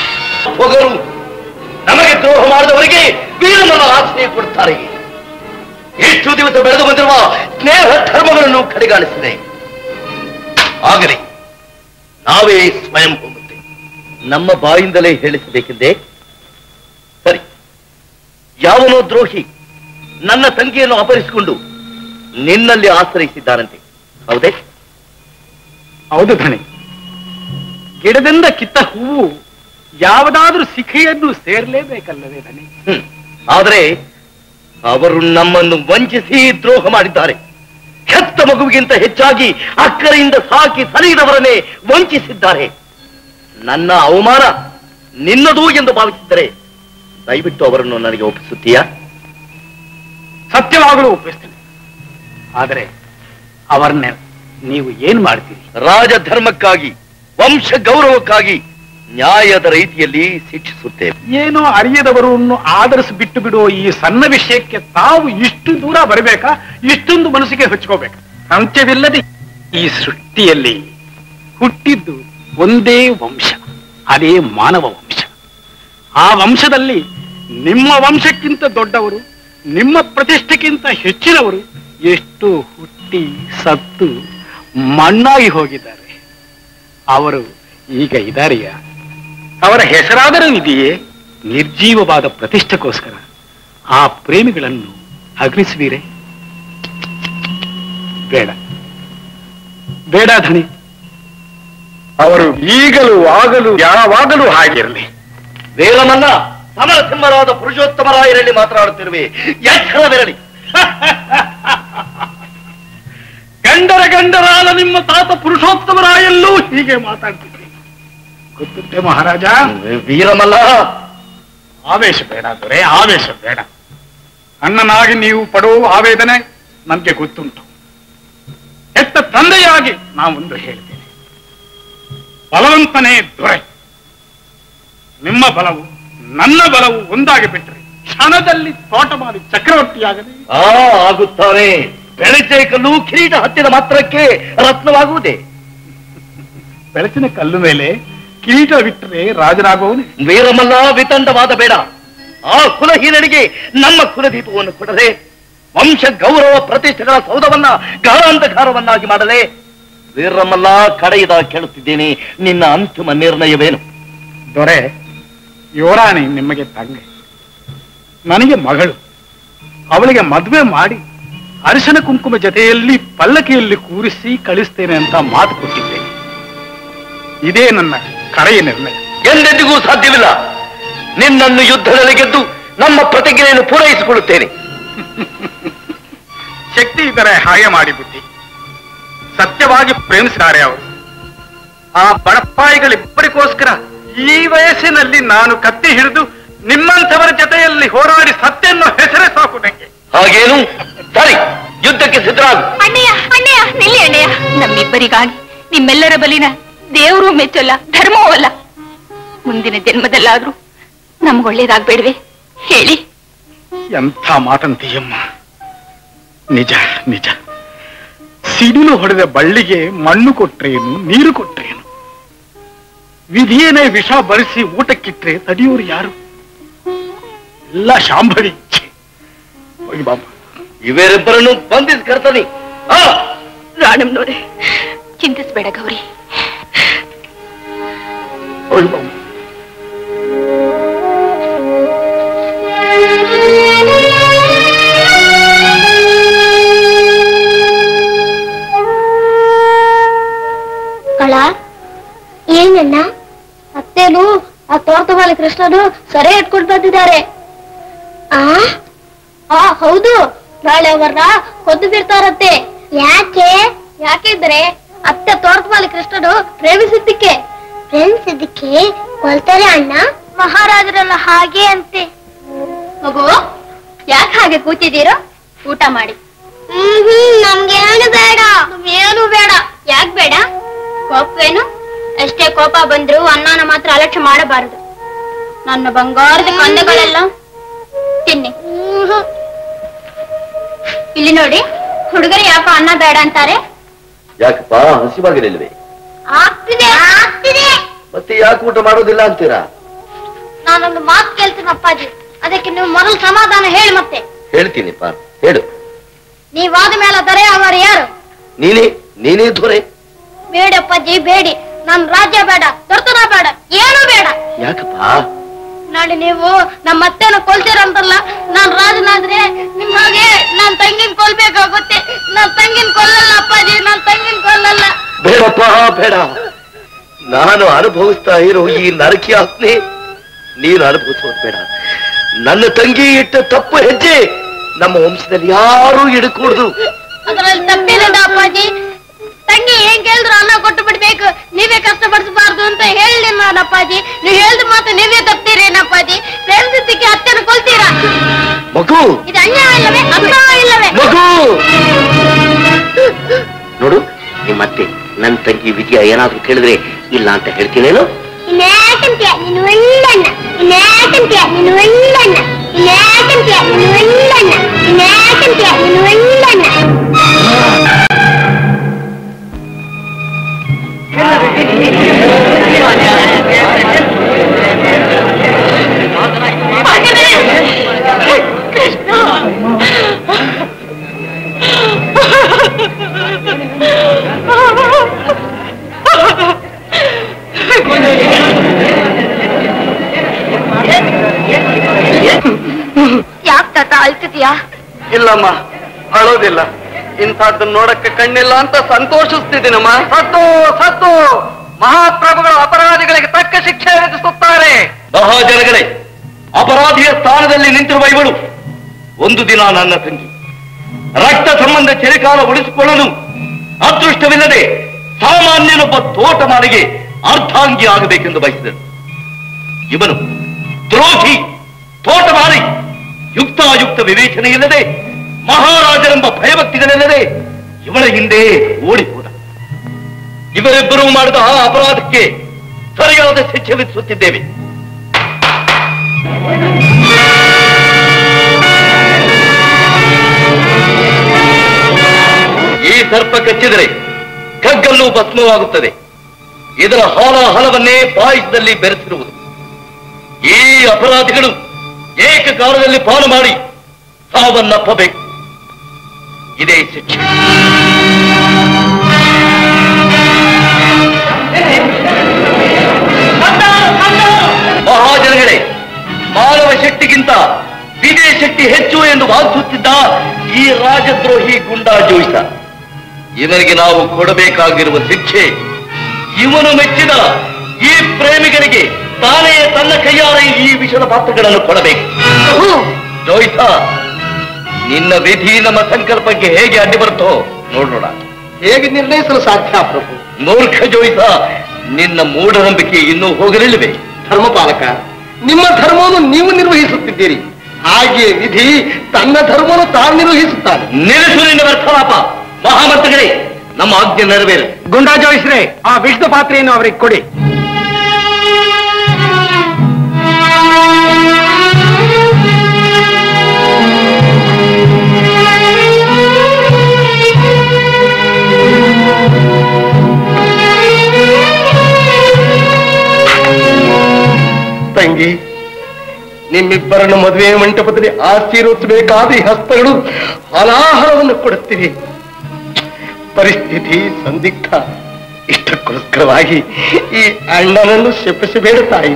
ನಮಗೆ ದ್ರೋಹ ಮಾಡಿದವರಿಗೆ ವೀರಮನ್ನ ಆಶ್ರಯ ಕೊಡುತ್ತಾರೆ. ಎಷ್ಟು ದಿವಸ ಬೆಳೆದು ಬಂದಿರುವ ಸ್ನೇಹ ಧರ್ಮಗಳನ್ನು ಕಡೆಗಾಣಿಸಿದೆ. ಆಗಲಿ, ನಾವೇ ಸ್ವಯಂ ಹೋಗುತ್ತೆ. ನಮ್ಮ ಬಾಯಿಂದಲೇ ಹೇಳಿಸಬೇಕೆಂದೇ. ಸರಿ, ಯಾವನೋ ದ್ರೋಹಿ ನನ್ನ ತಂಗಿಯನ್ನು ಅಪಹರಿಸಿಕೊಂಡು ನಿನ್ನಲ್ಲಿ ಆಶ್ರಯಿಸಿದ್ದಾರಂತೆ, ಹೌದೇ? ಹೌದು ಧಣಿ. ಗಿಡದಿಂದ ಕಿತ್ತ ಹೂವು ಯಾವುದಾದ್ರೂ ಶಿಖೆಯನ್ನು ಸೇರಲೇಬೇಕಲ್ಲವೇ ಧಣಿ? ಆದರೆ ಅವರು ನಮ್ಮನ್ನು ವಂಚಿಸಿ ದ್ರೋಹ ಮಾಡಿದ್ದಾರೆ. ಹೆತ್ತ ಮಗುವಿಗಿಂತ ಹೆಚ್ಚಾಗಿ ಅಕ್ಕರೆಯಿಂದ ಸಾಕಿ ಸರಿದವರನ್ನೇ ವಂಚಿಸಿದ್ದಾರೆ. ನನ್ನ ಅವಮಾನ ನಿನ್ನದು ಎಂದು ಭಾವಿಸಿದ್ದರೆ ದಯವಿಟ್ಟು ಅವರನ್ನು ನನಗೆ ಒಪ್ಪಿಸುತ್ತೀಯಾ? ಸತ್ಯವಾಗಲೂ ಒಪ್ಪಿಸ್ತೇನೆ. ಆದರೆ ಅವರನ್ನೇ ನೀವು ಏನ್ ಮಾಡ್ತೀರಿ? ರಾಜಧರ್ಮಕ್ಕಾಗಿ, ವಂಶ ಗೌರವಕ್ಕಾಗಿ ನ್ಯಾಯದ ರೀತಿಯಲ್ಲಿ ಶಿಕ್ಷಿಸುತ್ತೇವೆ. ಏನೋ ಅರಿಯದವರನ್ನು ಆಧರಿಸಿ ಬಿಟ್ಟು ಬಿಡುವ ಈ ಸಣ್ಣ ವಿಷಯಕ್ಕೆ ತಾವು ಇಷ್ಟು ದೂರ ಬರಬೇಕಾ? ಇಷ್ಟೊಂದು ಮನಸ್ಸಿಗೆ ಹಚ್ಕೋಬೇಕಾ? ಅಂತ್ಯವಿಲ್ಲದೆ ಈ ಸೃಷ್ಟಿಯಲ್ಲಿ ಹುಟ್ಟಿದ್ದು ಒಂದೇ ವಂಶ, ಅದೇ ಮಾನವ ವಂಶ. ಆ ವಂಶದಲ್ಲಿ ನಿಮ್ಮ ವಂಶಕ್ಕಿಂತ ದೊಡ್ಡವರು, ನಿಮ್ಮ ಪ್ರತಿಷ್ಠೆಗಿಂತ ಹೆಚ್ಚಿನವರು ಎಷ್ಟು ಹುಟ್ಟಿ ಸತ್ತು ಮಣ್ಣಾಗಿ ಹೋಗಿದ್ದಾರೆ. ಅವರು ಈಗ ಇದಾರೆಯಾ? ಅವರ ಹೆಸರಾದರೂ ಇದೆಯೇ? ನಿರ್ಜೀವವಾದ ಪ್ರತಿಷ್ಠೆಗೋಸ್ಕರ ಆ ಪ್ರೇಮಿಗಳನ್ನು ಅಗ್ನಿಸುವೀರೆ? ಬೇಡ ಬೇಡ ಧಣಿ. ಅವರು ಈಗಲೂ ಆಗಲು ಯಾವಾಗಲೂ ಹಾಗಿರಲಿ. ವೇಲಮನ್ನ ಸಮರಸಿಂಹರಾದ ಪುರುಷೋತ್ತಮರಾಯರಲ್ಲಿ ಮಾತನಾಡುತ್ತಿರುವೆ. ಎಚ್ಚರವಿರಲಿ. ಗಂಡರಾದ ನಿಮ್ಮ ತಾತ ಪುರುಷೋತ್ತಮರಾಯಲ್ಲೂ ಹೀಗೆ ಮಾತಾಡ್ತಿದ್ರಿ ಗೊತ್ತುಂಟೆ ಮಹಾರಾಜ? ವೀರಮಲ್ಲ, ಆವೇಶ ಬೇಡ ದೊರೆ, ಆವೇಶ ಬೇಡ. ಅಣ್ಣನಾಗಿ ನೀವು ಪಡುವ ಆವೇದನೆ ನನ್ಗೆ ಗೊತ್ತುಂಟು. ಹೆತ್ತ ತಂದೆಯಾಗಿ ನಾವೊಂದು ಹೇಳ್ತೇನೆ, ಬಲವಂತನೇ ದೊರೆ. ನಿಮ್ಮ ಬಲವು ನನ್ನ ಬಲವು ಒಂದಾಗಿ ಬಿಟ್ಟರೆ ಕ್ಷಣದಲ್ಲಿ ತೋಟ ಮಾಡಿ ಚಕ್ರವರ್ತಿಯಾಗದೆ ಆಗುತ್ತಾನೆ. ಬೆಳಚೆ ಕಲ್ಲು ಕಿರೀಟ ಹತ್ತಿದ ಮಾತ್ರಕ್ಕೆ ರತ್ನವಾಗುವುದೇ? ಬೆಳಚಿನ ಕಲ್ಲು ಮೇಲೆ ಕಿರೀಟ ಬಿಟ್ಟರೆ ರಾಜನಾಗುವವನೇ. ವೀರಮಲ್ಲ, ವಿತಂಡವಾದ ಬೇಡ. ಆ ಕುಲಹೀನರಿಗೆ ನಮ್ಮ ಕುಲದೀಪವನ್ನು ಕೊಡದೆ, ವಂಶ ಗೌರವ ಪ್ರತಿಷ್ಠೆಗಳ ಸೌಧವನ್ನ ಗಾಢಾಂಧಕಾರವನ್ನಾಗಿ ಮಾಡದೆ. ವೀರಮಲ್ಲ, ಕಡೆಯಿಂದ ಕೇಳುತ್ತಿದ್ದೇನೆ, ನಿನ್ನ ಅಂತಿಮ ನಿರ್ಣಯವೇನು? ದೊರೆ, ಯುವರಾಣಿ ನಿಮಗೆ ತಂದೆ, ನನಗೆ ಮಗಳು. ಅವಳಿಗೆ ಮದುವೆ ಮಾಡಿ ಅರಿಶಿನ ಕುಂಕುಮ ಜೊತೆಯಲ್ಲಿ ಪಲ್ಲಕ್ಕಿಯಲ್ಲಿ ಕೂರಿಸಿ ಕಳಿಸ್ತೇನೆ ಅಂತ ಮಾತು ಕೊಟ್ಟಿದ್ದೇನೆ. ಇದೇ ನನ್ನ ಕಡೆಯ ನಿರ್ಣಯ. ಎಂದೆಂದಿಗೂ ಸಾಧ್ಯವಿಲ್ಲ. ನಿನ್ನನ್ನು ಯುದ್ಧದಲ್ಲಿ ಗೆದ್ದು ನಮ್ಮ ಪ್ರತಿಜ್ಞೆಯನ್ನು ಪೂರೈಸಿಕೊಳ್ಳುತ್ತೇನೆ. ಶಕ್ತಿ ಇದ್ದರೆ ಹಾಗೆ ಮಾಡಿ ಬುದ್ಧಿ. ಸತ್ಯವಾಗಿ ಪ್ರೇಮಿಸಿದ್ದಾರೆ ಅವರು. ಆ ಬಡಪಾಯಿಗಳಿಬ್ಬರಿಗೋಸ್ಕರ ಈ ವಯಸ್ಸಿನಲ್ಲಿ ನಾನು ಕತ್ತಿ ಹಿಡಿದು ನಿಮ್ಮಂಥವರ ಜೊತೆಯಲ್ಲಿ ಹೋರಾಡಿ ಸತ್ಯನ್ನು ಹೆಸರೇ ಸಾಕು ನನಗೆ. ಹಾಗೇನು? ಸರಿ, ಯುದ್ಧಕ್ಕೆ ಸಿದ್ಧರಾಗು. ಅಣ್ಣಯ್ಯ ಅಣ್ಣಯ್ಯ ನಿಲ್ಲಿ ಅಣ್ಣಯ್ಯ. ನಮ್ಮಿಬ್ಬರಿಗಾಗಿ ನಿಮ್ಮೆಲ್ಲರ ಬಲಿನ ದೇವರು ಮೆಚ್ಚಲ್ಲ, ಧರ್ಮವೂ ಅಲ್ಲ. ಮುಂದಿನ ಜನ್ಮದಲ್ಲಾದ್ರೂ ನಮ್ಗೊಳ್ಳೇದಾಗ್ಬೇಡ್ವೆ ಹೇಳಿ. ಎಂಥ ಮಾತಂತೀಯಮ್ಮ. ನಿಜ ನಿಜ. ಸಿಡಿಲು ಹೊಡೆದ ಬಳ್ಳಿಗೆ ಮಣ್ಣು ಕೊಟ್ರೇನು, ನೀರು ಕೊಟ್ರೇನು? ವಿಧಿಯೇನೇ ವಿಷ ಬರಿಸಿ ಊಟಕ್ಕಿಟ್ರೆ ತಡೆಯೋರು ಯಾರು? ಎಲ್ಲ ಶಾಂಭವಿ ಇಚ್ಛೆ. ಹೋಗಿ ಬಾಬಾ, ಇವೆರಿಬ್ಬರನ್ನು ಬಂಧಿಸಿ ಕರ್ತಾನೆ. ರಾಣಮ್ನೋರೆ, ಚಿಂತಿಸ್ಬೇಡ ಗೌರಿ. ಹೋಗಿ ಬಾಬಾ. ಕಳ ಏನಣ್ಣ? ಅತ್ತೇನು ಆ ತೋರ್ತಮಾಲಿ ಕೃಷ್ಣನು ಸರಿ ಇಟ್ಕೊಂಡು ಬಂದಿದ್ದಾರೆ. ಹೌದು, ನಾಳೆ ಅವರನ್ನ ಕೊಂದು ಬಿಡ್ತಾರಂತೆ. ಯಾಕೆ? ಯಾಕೆಂದ್ರೆ ಅತ್ತೆ ತೋರ್ತಮಾಲಿ ಕೃಷ್ಣನು ಪ್ರೇಮಿಸಿದ್ದಕ್ಕೆ ಕೊಲ್ತಾರೆ ಅಣ್ಣ. ಮಹಾರಾಜರೆಲ್ಲ ಹಾಗೆ ಅಂತೆ. ಮಗು, ಯಾಕೆ ಹಾಗೆ ಕೂತಿದ್ದೀರೋ? ಊಟ ಮಾಡಿ. ನಮ್ಗೇನು ಬೇಡ. ಏನು ಬೇಡ. ಯಾಕೆ ಬೇಡ? ಕೋಪವೇನು? ಎಷ್ಟೇ ಕೋಪ ಬಂದ್ರು ಅನ್ನನ ಮಾತ್ರ ಅಲಕ್ಷ್ಯ ಮಾಡಬಾರದು. ನನ್ನ ಬಂಗಾರದ ಕಂದಗಳೆಲ್ಲ ತಿನ್ನಿ. ಇಲ್ಲಿ ನೋಡಿ, ಹುಡುಗರು ಯಾಕೋ ಅನ್ನ ಬೇಡ ಅಂತಾರೆ. ಯಾಕಪ್ಪ, ಹಸಿವಾಗಿರಲಿಲ್ವೇ? ಆಗ್ತಿದೆ ಆಗ್ತಿದೆ. ಮತ್ತೆ ಯಾಕೆ ಊಟ ಮಾಡೋದಿಲ್ಲ ಅಂತೀರಾ? ನಾನೊಂದು ಮಾತು ಕೇಳ್ತೀನಿ ಅಪ್ಪಾಜಿ, ಅದಕ್ಕೆ ನೀವು ಮೊದಲು ಸಮಾಧಾನ ಹೇಳಿ. ಮತ್ತೆ ಹೇಳ್ತೀನಿಪ್ಪ, ಹೇಳು. ನೀವಾದ ಮೇಲೆ ದೊರೆ ಅವರು ಯಾರು? ನೀನೇ ದೊರೆ. ಬೇಡ ಅಪ್ಪಾಜಿ, ಬೇಡಿ. ನನ್ ರಾಜ್ಯ ಬೇಡ, ದೊರೆತನ ಬೇಡ, ಏನೂ ಬೇಡ. ಯಾಕಪ್ಪ? ನಾಳೆ ನೀವು ನಮ್ಮ ಅತ್ತೆನ ಕೊಲ್ತೀರಂತಲ್ಲ, ನಾನ್ ರಾಜನಾದ್ರೆ ನಿಮ್ ಹಾಗೆ ನಾನ್ ತಂಗಿನ ಕೊಲ್ಬೇಕಾಗುತ್ತೆ. ನಾನ್ ತಂಗಿನ ಕೊಲ್ಲಲ್ಲ ಅಪ್ಪಾಜಿ, ನಾನ್ ತಂಗಿನ ಕೊಲ್ಲಲ್ಲ. ಬೇಡಪ್ಪ, ಬೇಡ. ನಾನು ಅನುಭವಿಸ್ತಾ ಇರೋ ಈ ನರಕಿ ಆತ್ಮೆ ನೀನು ಅನುಭವಿಸೋದು ಬೇಡ. ನನ್ನ ತಂಗಿ ಇಟ್ಟ ತಪ್ಪು ಹೆಜ್ಜೆ ನಮ್ಮ ವಂಶದಲ್ಲಿ ಯಾರೂ ಇಡಕೂಡ್ದು. ಅದ್ರಲ್ಲಿ ತಪ್ಪೇನಿಲ್ಲ ಅಪ್ಪಾಜಿ. ತಂಗಿ ಏನ್ ಕೇಳಿದ್ರು ಅನ್ನ ಕೊಟ್ಟು ಬಿಡ್ಬೇಕು, ನೀವೇ ಕಷ್ಟಪಡಿಸಬಾರ್ದು ಅಂತ ಹೇಳಿ ನಾನು ಅಪ್ಪಾಜಿ. ನೀವು ಹೇಳಿದ ಮಾತು ನೀವೇ ತಪ್ತೀರೇನಪ್ಪಾಜಿ? ಪ್ರೇಮಿಸಿದ್ದಕ್ಕೆ ಅತ್ತೆನ ಕೊಲ್ತೀರಾ? ಮಗು, ಇದು ಅನ್ಯಾಯ ಇಲ್ಲವೇ? ಅನ್ಯಾಯ ಇಲ್ಲವೇ? ಮಗು ನೋಡು, ನಿಮ್ಮತ್ತೆ ನನ್ನ ತಂಗಿ ವಿಜಯ ಏನಾದ್ರೂ ಕೇಳಿದ್ರೆ ಇಲ್ಲ ಅಂತ ಹೇಳ್ತೀನೇನು? ನೀನು ಒಳ್ಳಣ್ಣ, ನೀನು ಒಳ್ಳಣ್ಣ, ನೀನು ಒಳ್ಳಣ್ಣ, ನೀನು ಒಳ್ಳಣ್ಣ. ಯಾಕೆ ತಾತ ಅಳ್ತಿದ್ಯಾ? ಇಲ್ಲಮ್ಮ, ಅಳೋದಿಲ್ಲ. ಇಂಥದ್ದನ್ನು ನೋಡಕ್ಕೆ ಕಣ್ಣಿಲ್ಲ ಅಂತ ಸಂತೋಷಿಸ್ತಿದ್ದೀನಮ್ಮ. ಸತ್ತು ಮಹಾಪ್ರಭುಗಳು ಅಪರಾಧಿಗಳಿಗೆ ತಕ್ಕ ಶಿಕ್ಷೆ ವಿಧಿಸುತ್ತಾರೆ. ಮಹಾಜನಗಳೇ, ಅಪರಾಧಿಯ ಸ್ಥಾನದಲ್ಲಿ ನಿಂತಿರುವ ಇವಳು ಒಂದು ದಿನ ನನ್ನ ತಂಗಿ. ರಕ್ತ ಸಂಬಂಧ ಚಿರಕಾಲ ಉಳಿಸಿಕೊಳ್ಳಲು ಅದೃಷ್ಟವಿಲ್ಲದೆ ಸಾಮಾನ್ಯನೊಬ್ಬ ತೋಟಮಾಲಿಗೆ ಅರ್ಧಾಂಗಿ ಆಗಬೇಕೆಂದು ಬಯಸಿದನು. ಇವನು ದ್ರೋಹಿ, ತೋಟಮಾಲಿ, ಯುಕ್ತಾಯುಕ್ತ ವಿವೇಚನೆ ಇಲ್ಲದೆ, ಮಹಾರಾಜರೆಂಬ ಭಯಭಕ್ತಿಗಳಿಲ್ಲದೆ ಇವಳ ಹಿಂದೆ ಓಡಿ ಹೋದ. ಇವರಿಬ್ಬರೂ ಮಾಡಿದ ಆ ಅಪರಾಧಕ್ಕೆ ಸರಿಯಾದ ಶಿಕ್ಷೆ ವಿಧಿಸುತ್ತಿದ್ದೇವೆ. ಈ ಸರ್ಪ ಕಚ್ಚಿದರೆ ಕಗ್ಗಲ್ಲೂ ಭಸ್ಮವಾಗುತ್ತದೆ. ಇದರ ಹಾಲಾಹಲವನ್ನೇ ಪಾಯಸದಲ್ಲಿ ಬೆರೆಸಿರುವುದು. ಈ ಅಪರಾಧಿಗಳು ಏಕಕಾಲದಲ್ಲಿ ಪಾಲು ಮಾಡಿ ಸಾವನ್ನಪ್ಪಬೇಕು. ಇದೇ ಶಿಕ್ಷೆ. ಮಹಾಜನಗಳೇ, ಮಾನವ ಶಕ್ತಿಗಿಂತ ವಿಜಯ ಶಕ್ತಿ ಹೆಚ್ಚು ಎಂದು ವಾದಿಸುತ್ತಿದ್ದ ಈ ರಾಜದ್ರೋಹಿ ಗುಂಡಾ ಜೋಯಿಸ. ಇವನಿಗೆ ನಾವು ಕೊಡಬೇಕಾಗಿರುವ ಶಿಕ್ಷೆ ಇವನು ಮೆಚ್ಚಿದ ಈ ಪ್ರೇಮಿಗಳಿಗೆ ತಾನೇ ತನ್ನ ಕೈಯಾರೆ ಈ ವಿಷದ ಪಾತ್ರಗಳನ್ನು ಕೊಡಬೇಕು. ಜೋಯಿಸ, ನಿನ್ನ ವಿಧಿ ನಮ್ಮ ಸಂಕಲ್ಪಕ್ಕೆ ಹೇಗೆ ಅಡ್ಡಿ ಬರುತ್ತೋ ನೋಡೋಣ. ಹೇಗೆ ನಿರ್ಣಯಿಸಲು ಸಾಧ್ಯ ಪ್ರಭು? ಮೂರ್ಖ ಜೋಯಿಸ, ನಿನ್ನ ಮೂಢನಂಬಿಕೆ ಇನ್ನೂ ಹೋಗಲಿಲ್ಲವೇ? ಧರ್ಮಪಾಲಕ, ನಿಮ್ಮ ಧರ್ಮವನ್ನು ನೀವು ನಿರ್ವಹಿಸುತ್ತಿದ್ದೀರಿ, ಹಾಗೆಯೇ ವಿಧಿ ತನ್ನ ಧರ್ಮವನ್ನು ತಾನು ನಿರ್ವಹಿಸುತ್ತಾನೆ. ನಿಲ್ಲಿಸು ನಿನ್ನ ವ್ಯರ್ಥಲಾಪ. ಮಹಾಮಂತ್ರಿಗಳೇ, ನಮ್ಮ ಆಜ್ಞೆ ನೆರವೇರು. ಗುಂಡಾ ಜೋಯಿಸ್ರೆ, ಆ ವಿಷ್ಣು ಪಾತ್ರೆಯನ್ನು ಅವರಿಗೆ ಕೊಡಿ. ತಂಗಿ, ನಿಮ್ಮಿಬ್ಬರನ್ನು ಮದುವೆ ಮಂಟಪದಲ್ಲಿ ಆಶೀರ್ವದಿಸಬೇಕಾದ ಈ ಹಸ್ತಗಳು ಹಲಾಹಲವನ್ನು ಕೊಡುತ್ತಿವೆ. ಪರಿಸ್ಥಿತಿ ಸಂದಿಗ್ಧ. ಇಷ್ಟಕ್ಕೋಸ್ಕರವಾಗಿ ಈ ಅಣ್ಣನನ್ನು ಶಪಿಸಬೇಡ ತಾಯಿ.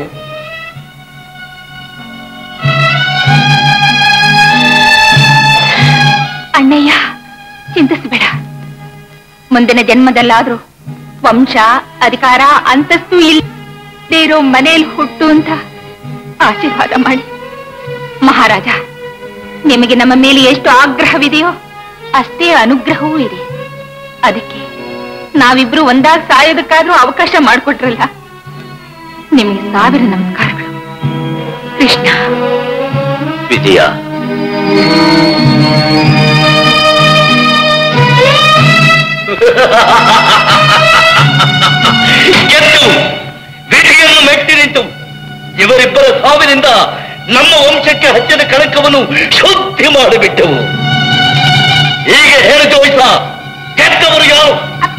ಅಣ್ಣಯ್ಯ, ಚಿಂತಿಸಬೇಡ. ಮುಂದಿನ ಜನ್ಮದಲ್ಲಾದ್ರೂ ವಂಶ ಅಧಿಕಾರ ಅಂತಸ್ತು ಇಲ್ಲದೆ ಇರೋ ಮನೆಯಲ್ಲಿ ಹುಟ್ಟು ಅಂತ ಆಶೀರ್ವಾದ ಮಾಡಿ. ಮಹಾರಾಜ, ನಿಮಗೆ ನಮ್ಮ ಮೇಲೆ ಎಷ್ಟು ಆಗ್ರಹವಿದೆಯೋ ಅಷ್ಟೇ ಅನುಗ್ರಹವೂ ಇದೆ. ಅದಕ್ಕೆ ನಾವಿಬ್ರು ಒಂದಾಗಿ ಸಾಯೋದಕ್ಕಾದ್ರೂ ಅವಕಾಶ ಮಾಡಿಕೊಟ್ರಲ್ಲ, ನಿಮಗೆ 1000 ನಮಸ್ಕಾರಗಳು. ಕೃಷ್ಣ. ವಿಜಯ, ಗೆದ್ದು ವಿಧಿಯನ್ನು ಮೆಟ್ಟಿ ನಿಂತು ಇವರಿಬ್ಬರ ಸಾವಿನಿಂದ ನಮ್ಮ ವಂಶಕ್ಕೆ ಹಚ್ಚಿದ ಕಳಂಕವನ್ನು ಶುದ್ಧಿ ಮಾಡಿಬಿಟ್ಟೆವು. ಹೀಗೆ ಹೇಳು ಜೋಯಿಸ, ಗೆದ್ದವರು ಯಾರು?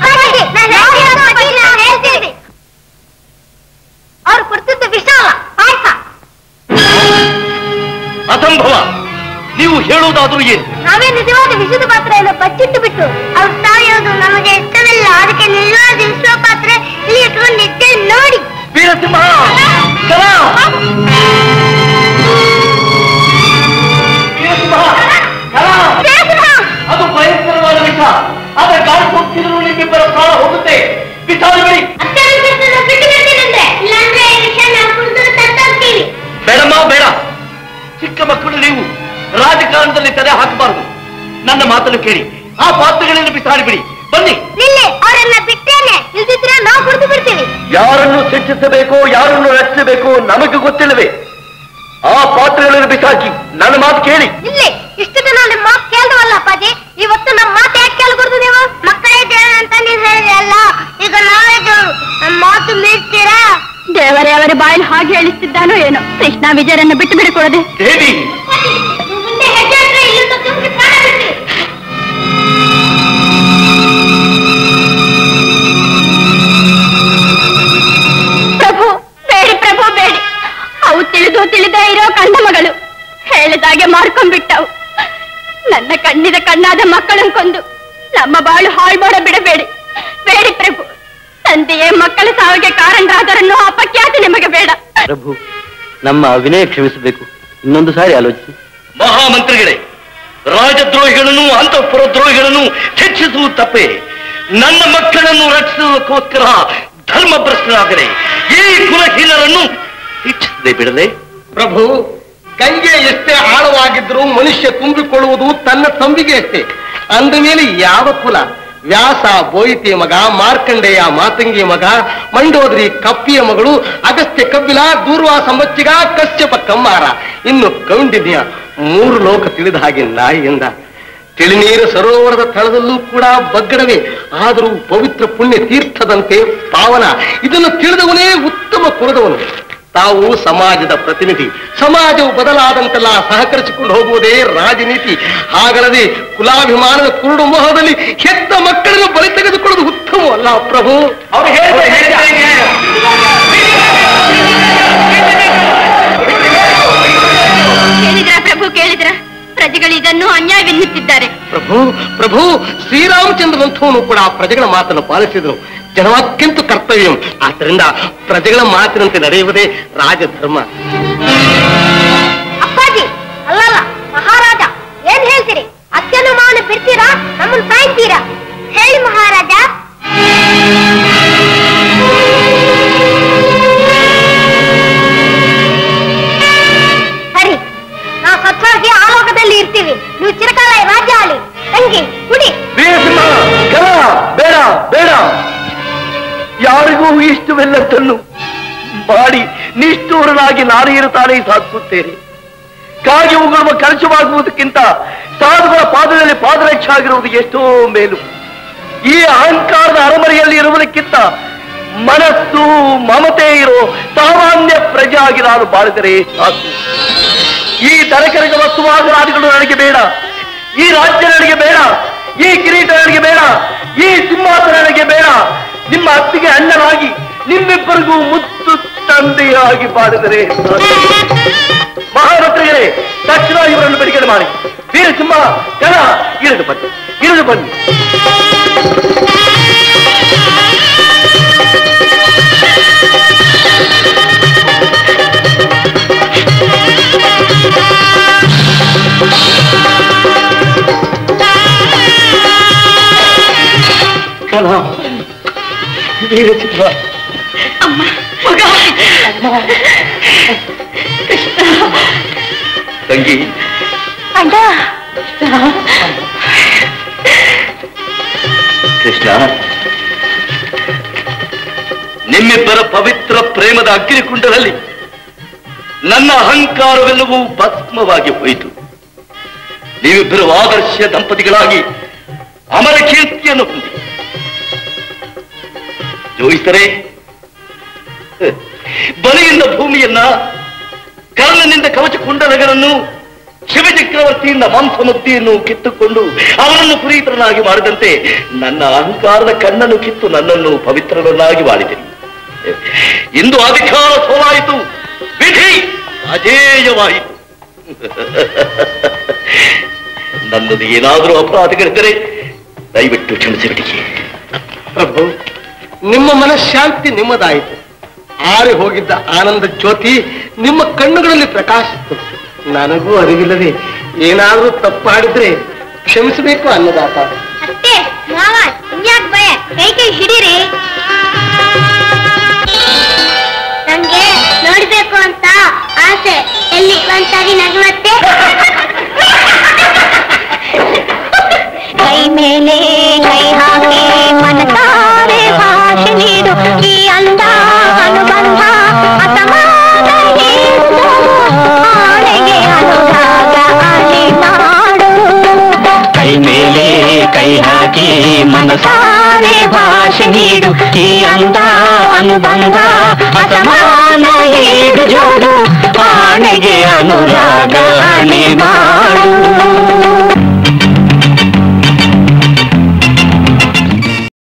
ಅವ್ರು ಕೊಡ್ತಿದ್ದು ವಿಶಾಲ ಪಾಯಸ. ಅಸಂಭವ. ನೀವು ಹೇಳುವುದಾದ್ರೂ ಏನು? ನಾವೇ ನಿಜವಾದ ವಿಷದ ಪಾತ್ರೆಯನ್ನು ಬಚ್ಚಿಟ್ಟು ಬಿಟ್ಟು ಅವ್ರು ಸಾಯೋದು ನಮಗೆ ಇಷ್ಟವಿಲ್ಲ. ಅದಕ್ಕೆ ನಿಜವಾದ ವಿಶ್ವ ಪಾತ್ರೆ ಇಲ್ಲಿ ಇಟ್ಕೊಂಡಿದ್ದೆ ನೋಡಿ. ವೀರಸಿಂಹ, ಅದು ಭಯಂಕರವಾದ ವಿಷ. ಅದರ ಗಾಳಿ ಹೋಗ್ತಿದ್ರು ನಿಮ್ಮಿಬ್ಬರ ಪ್ರಾಣ ಹೋಗುತ್ತೆ. ವಿಚಾರಬೇಡಿ. ಬೇಡಮ್ಮ, ಬೇಡ. ಚಿಕ್ಕ ಮಕ್ಕಳು ನೀವು ರಾಜಕಾರಣದಲ್ಲಿ ತಲೆ ಹಾಕಬಾರದು. ನನ್ನ ಮಾತನ್ನು ಕೇಳಿ ಆ ಪಾತ್ರಗಳನ್ನು ಬಿಸಾಡಿಬಿಡಿ. ಬನ್ನಿ. ಅವರನ್ನ ಬಿಟ್ಟೇನೆ, ಇಲ್ದಿದ್ರೆ ನಾವು ಕುಡಿದು ಬಿಡ್ತೀವಿ. ಯಾರನ್ನು ಶಿಕ್ಷಿಸಬೇಕು, ಯಾರನ್ನು ರಕ್ಷಿಸಬೇಕು ನಮಗೆ ಗೊತ್ತಿಲ್ಲವೇ? ಆ ಪಾತ್ರಗಳನ್ನು ಬಿಸಾಕಿ ನನ್ನ ಮಾತು ಕೇಳಿ. ಇಲ್ಲಿ ಇಷ್ಟು ದಿನ ನಿಮ್ಮ ಮಾತು ಕೇಳ್ದವಲ್ಲ ಅಪ್ಪಾಜಿ, ಇವತ್ತು ನಮ್ಮ ಮಾತು ಯಾಕೆ ಕೇಳ್ಕೊಡ್ದು ನೀವು? ಮಕ್ಕಳೇ ದೇವರು ಅಂತ ನೀವು ಹೇಳಿದ್ರಲ್ಲ, ಈಗ ನಾವೇ ದೇವರು. ನಮ್ಮ ಮಾತು ಮೀರ್ತೀರಾ? ದೇವರೇ ಅವರ ಬಾಯಲ್ಲಿ ಹಾಗೆ ಹೇಳಿಸ್ತಿದ್ದಾನೋ ಏನೋ. ಕೃಷ್ಣ ವಿಜಯರನ್ನು ಬಿಟ್ಟು ಬಿಡಿಕೊಡದೆ. ದೇವಿ, ಮುಂದೆ ಹೆಜ್ಜೆ ಇಟ್ಟರೆ ಇಲ್ಲಿ ತಪ್ಪಿ ಪ್ರಾಣ ಬಿಡ್ತೀವಿ. ಪ್ರಭು ಬೇಡಿ, ಪ್ರಭು ಬೇಡಿ. ಅವು ತಿಳಿದೇ ಇರೋ ಕಂದ ಮಗಳು ಹೇಳಿದಾಗೆ ಮಾರ್ಕೊಂಡ್ಬಿಟ್ಟವು. ನನ್ನ ಕಣ್ಣಿದ ಕಣ್ಣಾದ ಮಕ್ಕಳನ್ನು ಕೊಂದು ನಮ್ಮ ಬಾಳು ಹಾಳು ಮಾಡ ಬಿಡಬೇಡಿ. ಬೇಡಿ ಪ್ರಭು. ತಂದೆಯೇ ಮಕ್ಕಳ ಸಾವಿಗೆ ಕಾರಣರಾದರನ್ನು ಅಪಖ್ಯಾತಿ ನಿಮಗೆ ಬೇಡ. ಪ್ರಭು, ನಮ್ಮ ಅವಿನಯ ಕ್ಷಮಿಸಬೇಕು. ಇನ್ನೊಂದು ಸಾರಿ ಆಲೋಚಿಸಿ. ಮಹಾಮಂತ್ರಿಗಳೇ, ರಾಜದ್ರೋಹಿಗಳನ್ನು ಅಂತಃಪುರದ್ರೋಹಿಗಳನ್ನು ಶಿಕ್ಷಿಸುವುದು ತಪ್ಪೇ. ನನ್ನ ಮಕ್ಕಳನ್ನು ರಕ್ಷಿಸುವುದಕ್ಕೋಸ್ಕರ ಧರ್ಮಭ್ರಷ್ಟರಾದರೆ ಈ ಕುಲಹೀನರನ್ನು ಶಿಕ್ಷಿಸದೆ ಬಿಡದೆ. ಪ್ರಭು, ಗಂಗೆ ಎಷ್ಟೇ ಆಳವಾಗಿದ್ರೂ ಮನುಷ್ಯ ತುಂಬಿಕೊಳ್ಳುವುದು ತನ್ನ ತಂಬಿಗೆ ಅಷ್ಟೇ. ಅಂದ ಮೇಲೆ ಯಾವ ಕುಲ? ವ್ಯಾಸ ಬೋಯಿತಿಯ ಮಗ, ಮಾರ್ಕಂಡೇಯ ಮಾತಂಗಿಯ ಮಗ, ಮಂಡೋದರಿ ಕಪ್ಪಿಯ ಮಗಳು, ಅಗಸ್ತ್ಯ ಕಬ್ಬಿಲ, ದೂರ್ವಾಸ ಮಚ್ಚಿಗ, ಕಶ್ಯಪ ಕಮ್ಮಾರ, ಇನ್ನು ಕೌಂಡಿನ್ಯ 3 ಲೋಕ ತಿಳಿದ ಹಾಗೆ ನಾಯಿಯಿಂದ. ತಿಳಿನೀರು ಸರೋವರದ ತಳದಲ್ಲೂ ಕೂಡ ಬಗ್ಗಡವೇ, ಆದರೂ ಪವಿತ್ರ ಪುಣ್ಯ ತೀರ್ಥದಂತೆ ಪಾವನ. ಇದನ್ನು ತಿಳಿದವನೇ ಉತ್ತಮ ಕುಲದವನು. ತಾವು ಸಮಾಜದ ಪ್ರತಿನಿಧಿ. ಸಮಾಜವು ಬದಲಾದಂತೆಲ್ಲ ಸಹಕರಿಸಿಕೊಂಡು ಹೋಗುವುದೇ ರಾಜನೀತಿ. ಹಾಗಲ್ಲದೆ ಕುಲಾಭಿಮಾನದ ಕುರುಡು ಮೋಹದಲ್ಲಿ ಹೆತ್ತ ಮಕ್ಕಳನ್ನು ಬಲಿ ತೆಗೆದುಕೊಳ್ಳುವುದು ಉತ್ತಮವಲ್ಲ ಪ್ರಭು. ಅವರು ಕೇಳಿದ್ರ ಪ್ರಭು, ಕೇಳಿದ್ರ? ಪ್ರಜೆಗಳು ಇದನ್ನು ಅನ್ಯಾಯವೆನ್ನುತ್ತಿದ್ದಾರೆ. ಪ್ರಭು, ಪ್ರಭು, ಶ್ರೀರಾಮಚಂದ್ರನಂಥವನು ಕೂಡ ಪ್ರಜೆಗಳ ಮಾತನ್ನು ಪಾಲಿಸಿದರು. ಜನವಾಕ್ಯಂತೂ ಕರ್ತವ್ಯಂ. ಆದ್ದರಿಂದ ಪ್ರಜೆಗಳ ಮಾತಿನಂತೆ ನಡೆಯುವುದೇ ರಾಜಧರ್ಮ. ಅಪ್ಪಾಜಿ, ಅಲ್ಲಲ್ಲ ಮಹಾರಾಜ, ನಮ್ಮನ್ನು ಕಾಯ್ತೀರಾ? ಹೇಳಿ ಮಹಾರಾಜ. ಸರಿ, ನಾವು ಸತ್ವಾಗಿ ಆಲೋಕದಲ್ಲಿ ಇರ್ತೀವಿ. ನೀವು ಚಿರಕಾಲ ರಾಜ್ಯ ಆಳಿ. ತಂಗಿ ಕುಡಿ. ಬೇಡ ಬೇಡ, ಯಾರಿಗೂ ಇಷ್ಟವೆಲ್ಲದನ್ನು ಮಾಡಿ ನಿಷ್ಠೂರನಾಗಿ ನಾನು ಇರುತ್ತಾನೆ ಸಾಧಿಸುತ್ತೇನೆ. ಕಾಗಿ ಉಗುಳುವ ಕಲಶವಾಗುವುದಕ್ಕಿಂತ ಸಾಧುಗಳ ಪಾದದಲ್ಲಿ ಪಾದರಕ್ಷೆ ಆಗಿರುವುದು ಎಷ್ಟೋ ಮೇಲು. ಈ ಅಹಂಕಾರದ ಅರಮನೆಯಲ್ಲಿ ಇರುವುದಕ್ಕಿಂತ ಮನಸ್ಸು ಮಮತೆ ಇರೋ ಸಾಮಾನ್ಯ ಪ್ರಜೆ ಆಗಿ ನಾನು ಬಾಳಿದರೆ ಸಾಕು. ಈ ದರಕರಗ ವಸ್ತುವಾಗರಾದಿಗಳು ನನಗೆ ಬೇಡ, ಈ ರಾಜ್ಯ ನನಗೆ ಬೇಡ, ಈ ಕಿರೀಟ ನನಗೆ ಬೇಡ, ಈ ಸಿಂಹಾಸನ ನನಗೆ ಬೇಡ. ನಿಮ್ಮ ಅತ್ತಿಗೆ ಅಣ್ಣನಾಗಿ ನಿಮ್ಮಿಬ್ಬರಿಗೂ ಮುದ್ದು ತಂದೆಯಾಗಿ ಬಾಳಿದರೆ ಮಹಾರಥಿಗಳೇ, ತಕ್ಷಣ ಇವರನ್ನು ಬಿಡುಗಡೆ ಮಾಡಿ. ವೀರಸಿಂಹ ಜನ ಇಳಿದು ಬನ್ನಿ, ಇಳಿದು ಬನ್ನಿ. ವೀರಸಿಂಹ ತಂಗಿ ಅಣ್ಣ. ಕೃಷ್ಣ, ನಿಮ್ಮಿಬ್ಬರ ಪವಿತ್ರ ಪ್ರೇಮದ ಅಗ್ನಿಕುಂಡದಲ್ಲಿ ನನ್ನ ಅಹಂಕಾರವೆಲ್ಲವೂ ಭಸ್ಮವಾಗಿ ಹೋಯಿತು. ನೀವಿಬ್ಬರು ಆದರ್ಶ ದಂಪತಿಗಳಾಗಿ ಅಮರ ಕೀರ್ತಿಯನ್ನು ಹೊಂದಿ ಜೋಯಿಸರೇ, ಬಲಿಯಿಂದ ಭೂಮಿಯನ್ನ, ಕರ್ಣನಿಂದ ಕವಚ ಕುಂಡಲಗಳನ್ನು, ಶಿವಚಕ್ರವರ್ತಿಯಿಂದ ಮಾಂಸಮುಕ್ತಿಯನ್ನು ಕಿತ್ತುಕೊಂಡು ಅವನನ್ನು ಪುನೀತರನಾಗಿ ಮಾಡಿದಂತೆ ನನ್ನ ಅಹಂಕಾರದ ಕಣ್ಣನ್ನು ಕಿತ್ತು ನನ್ನನ್ನು ಪವಿತ್ರರನ್ನಾಗಿ ಮಾಡಿದೆನು. ಇಂದು ಅಧಿಕಾರ ಸೋಲಾಯಿತು, ವಿಧಿ ಅಜೇಯವಾಯಿತು. ನನ್ನದು ಏನಾದರೂ ಅಪರಾಧಗಳಿದ್ದರೆ ದಯವಿಟ್ಟು ಕ್ಷಮಿಸಿಬಿಡಿ. ಪ್ರಭು, ನಿಮ್ಮ ಮನಃಶಾಂತಿ ನಿಮ್ಮದಾಯಿತು. ಆರಿ ಹೋಗಿದ್ದ ಆನಂದ ಜ್ಯೋತಿ ನಿಮ್ಮ ಕಣ್ಣುಗಳಲ್ಲಿ ಪ್ರಕಾಶಿತ್ತು. ನನಗೂ ಅರಿವಿಲ್ಲದೆ ಏನಾದ್ರೂ ತಪ್ಪಾಡಿದ್ರೆ ಕ್ಷಮಿಸಬೇಕು ಅನ್ನದಾತ. ಅಷ್ಟೇ ಮಾವ, ಇನ್ಯಾಕ್ ಭಯ? ಕೈ ಹಿಡೀರಿ. ನಂಗೆ ನೋಡ್ಬೇಕು ಅಂತ ಆಸೆ. ಎಲ್ಲಿ ಒಂದ್ಸಾರಿ ನಗುವತ್ತೆ. ಕೈ ಮೇಲೆ ಕೈ ಹಾಕಿ ಮನಸಾರೆ ಭಾಷೆ ನೀಡು. ಈ ಅಂದ ಅನುಬಂಧ ಅಸಮಾನ ಆಣೆಗೆ ಅನುರಾಗ ಅಣಿ ಮಾಡು. ಕೈ ಮೇಲೆ ಕೈ ಹಾಕಿ ಮನಸಾರೆ ಭಾಷೆ ನೀಡು. ಈ ಅಂದ ಅನುಬಂಧ ಅಸಮಾನ ಈಡು ಜೋಡು ಆಣೆಗೆ ಅನುರಾಗ ಅಣಿ ಮಾಡು.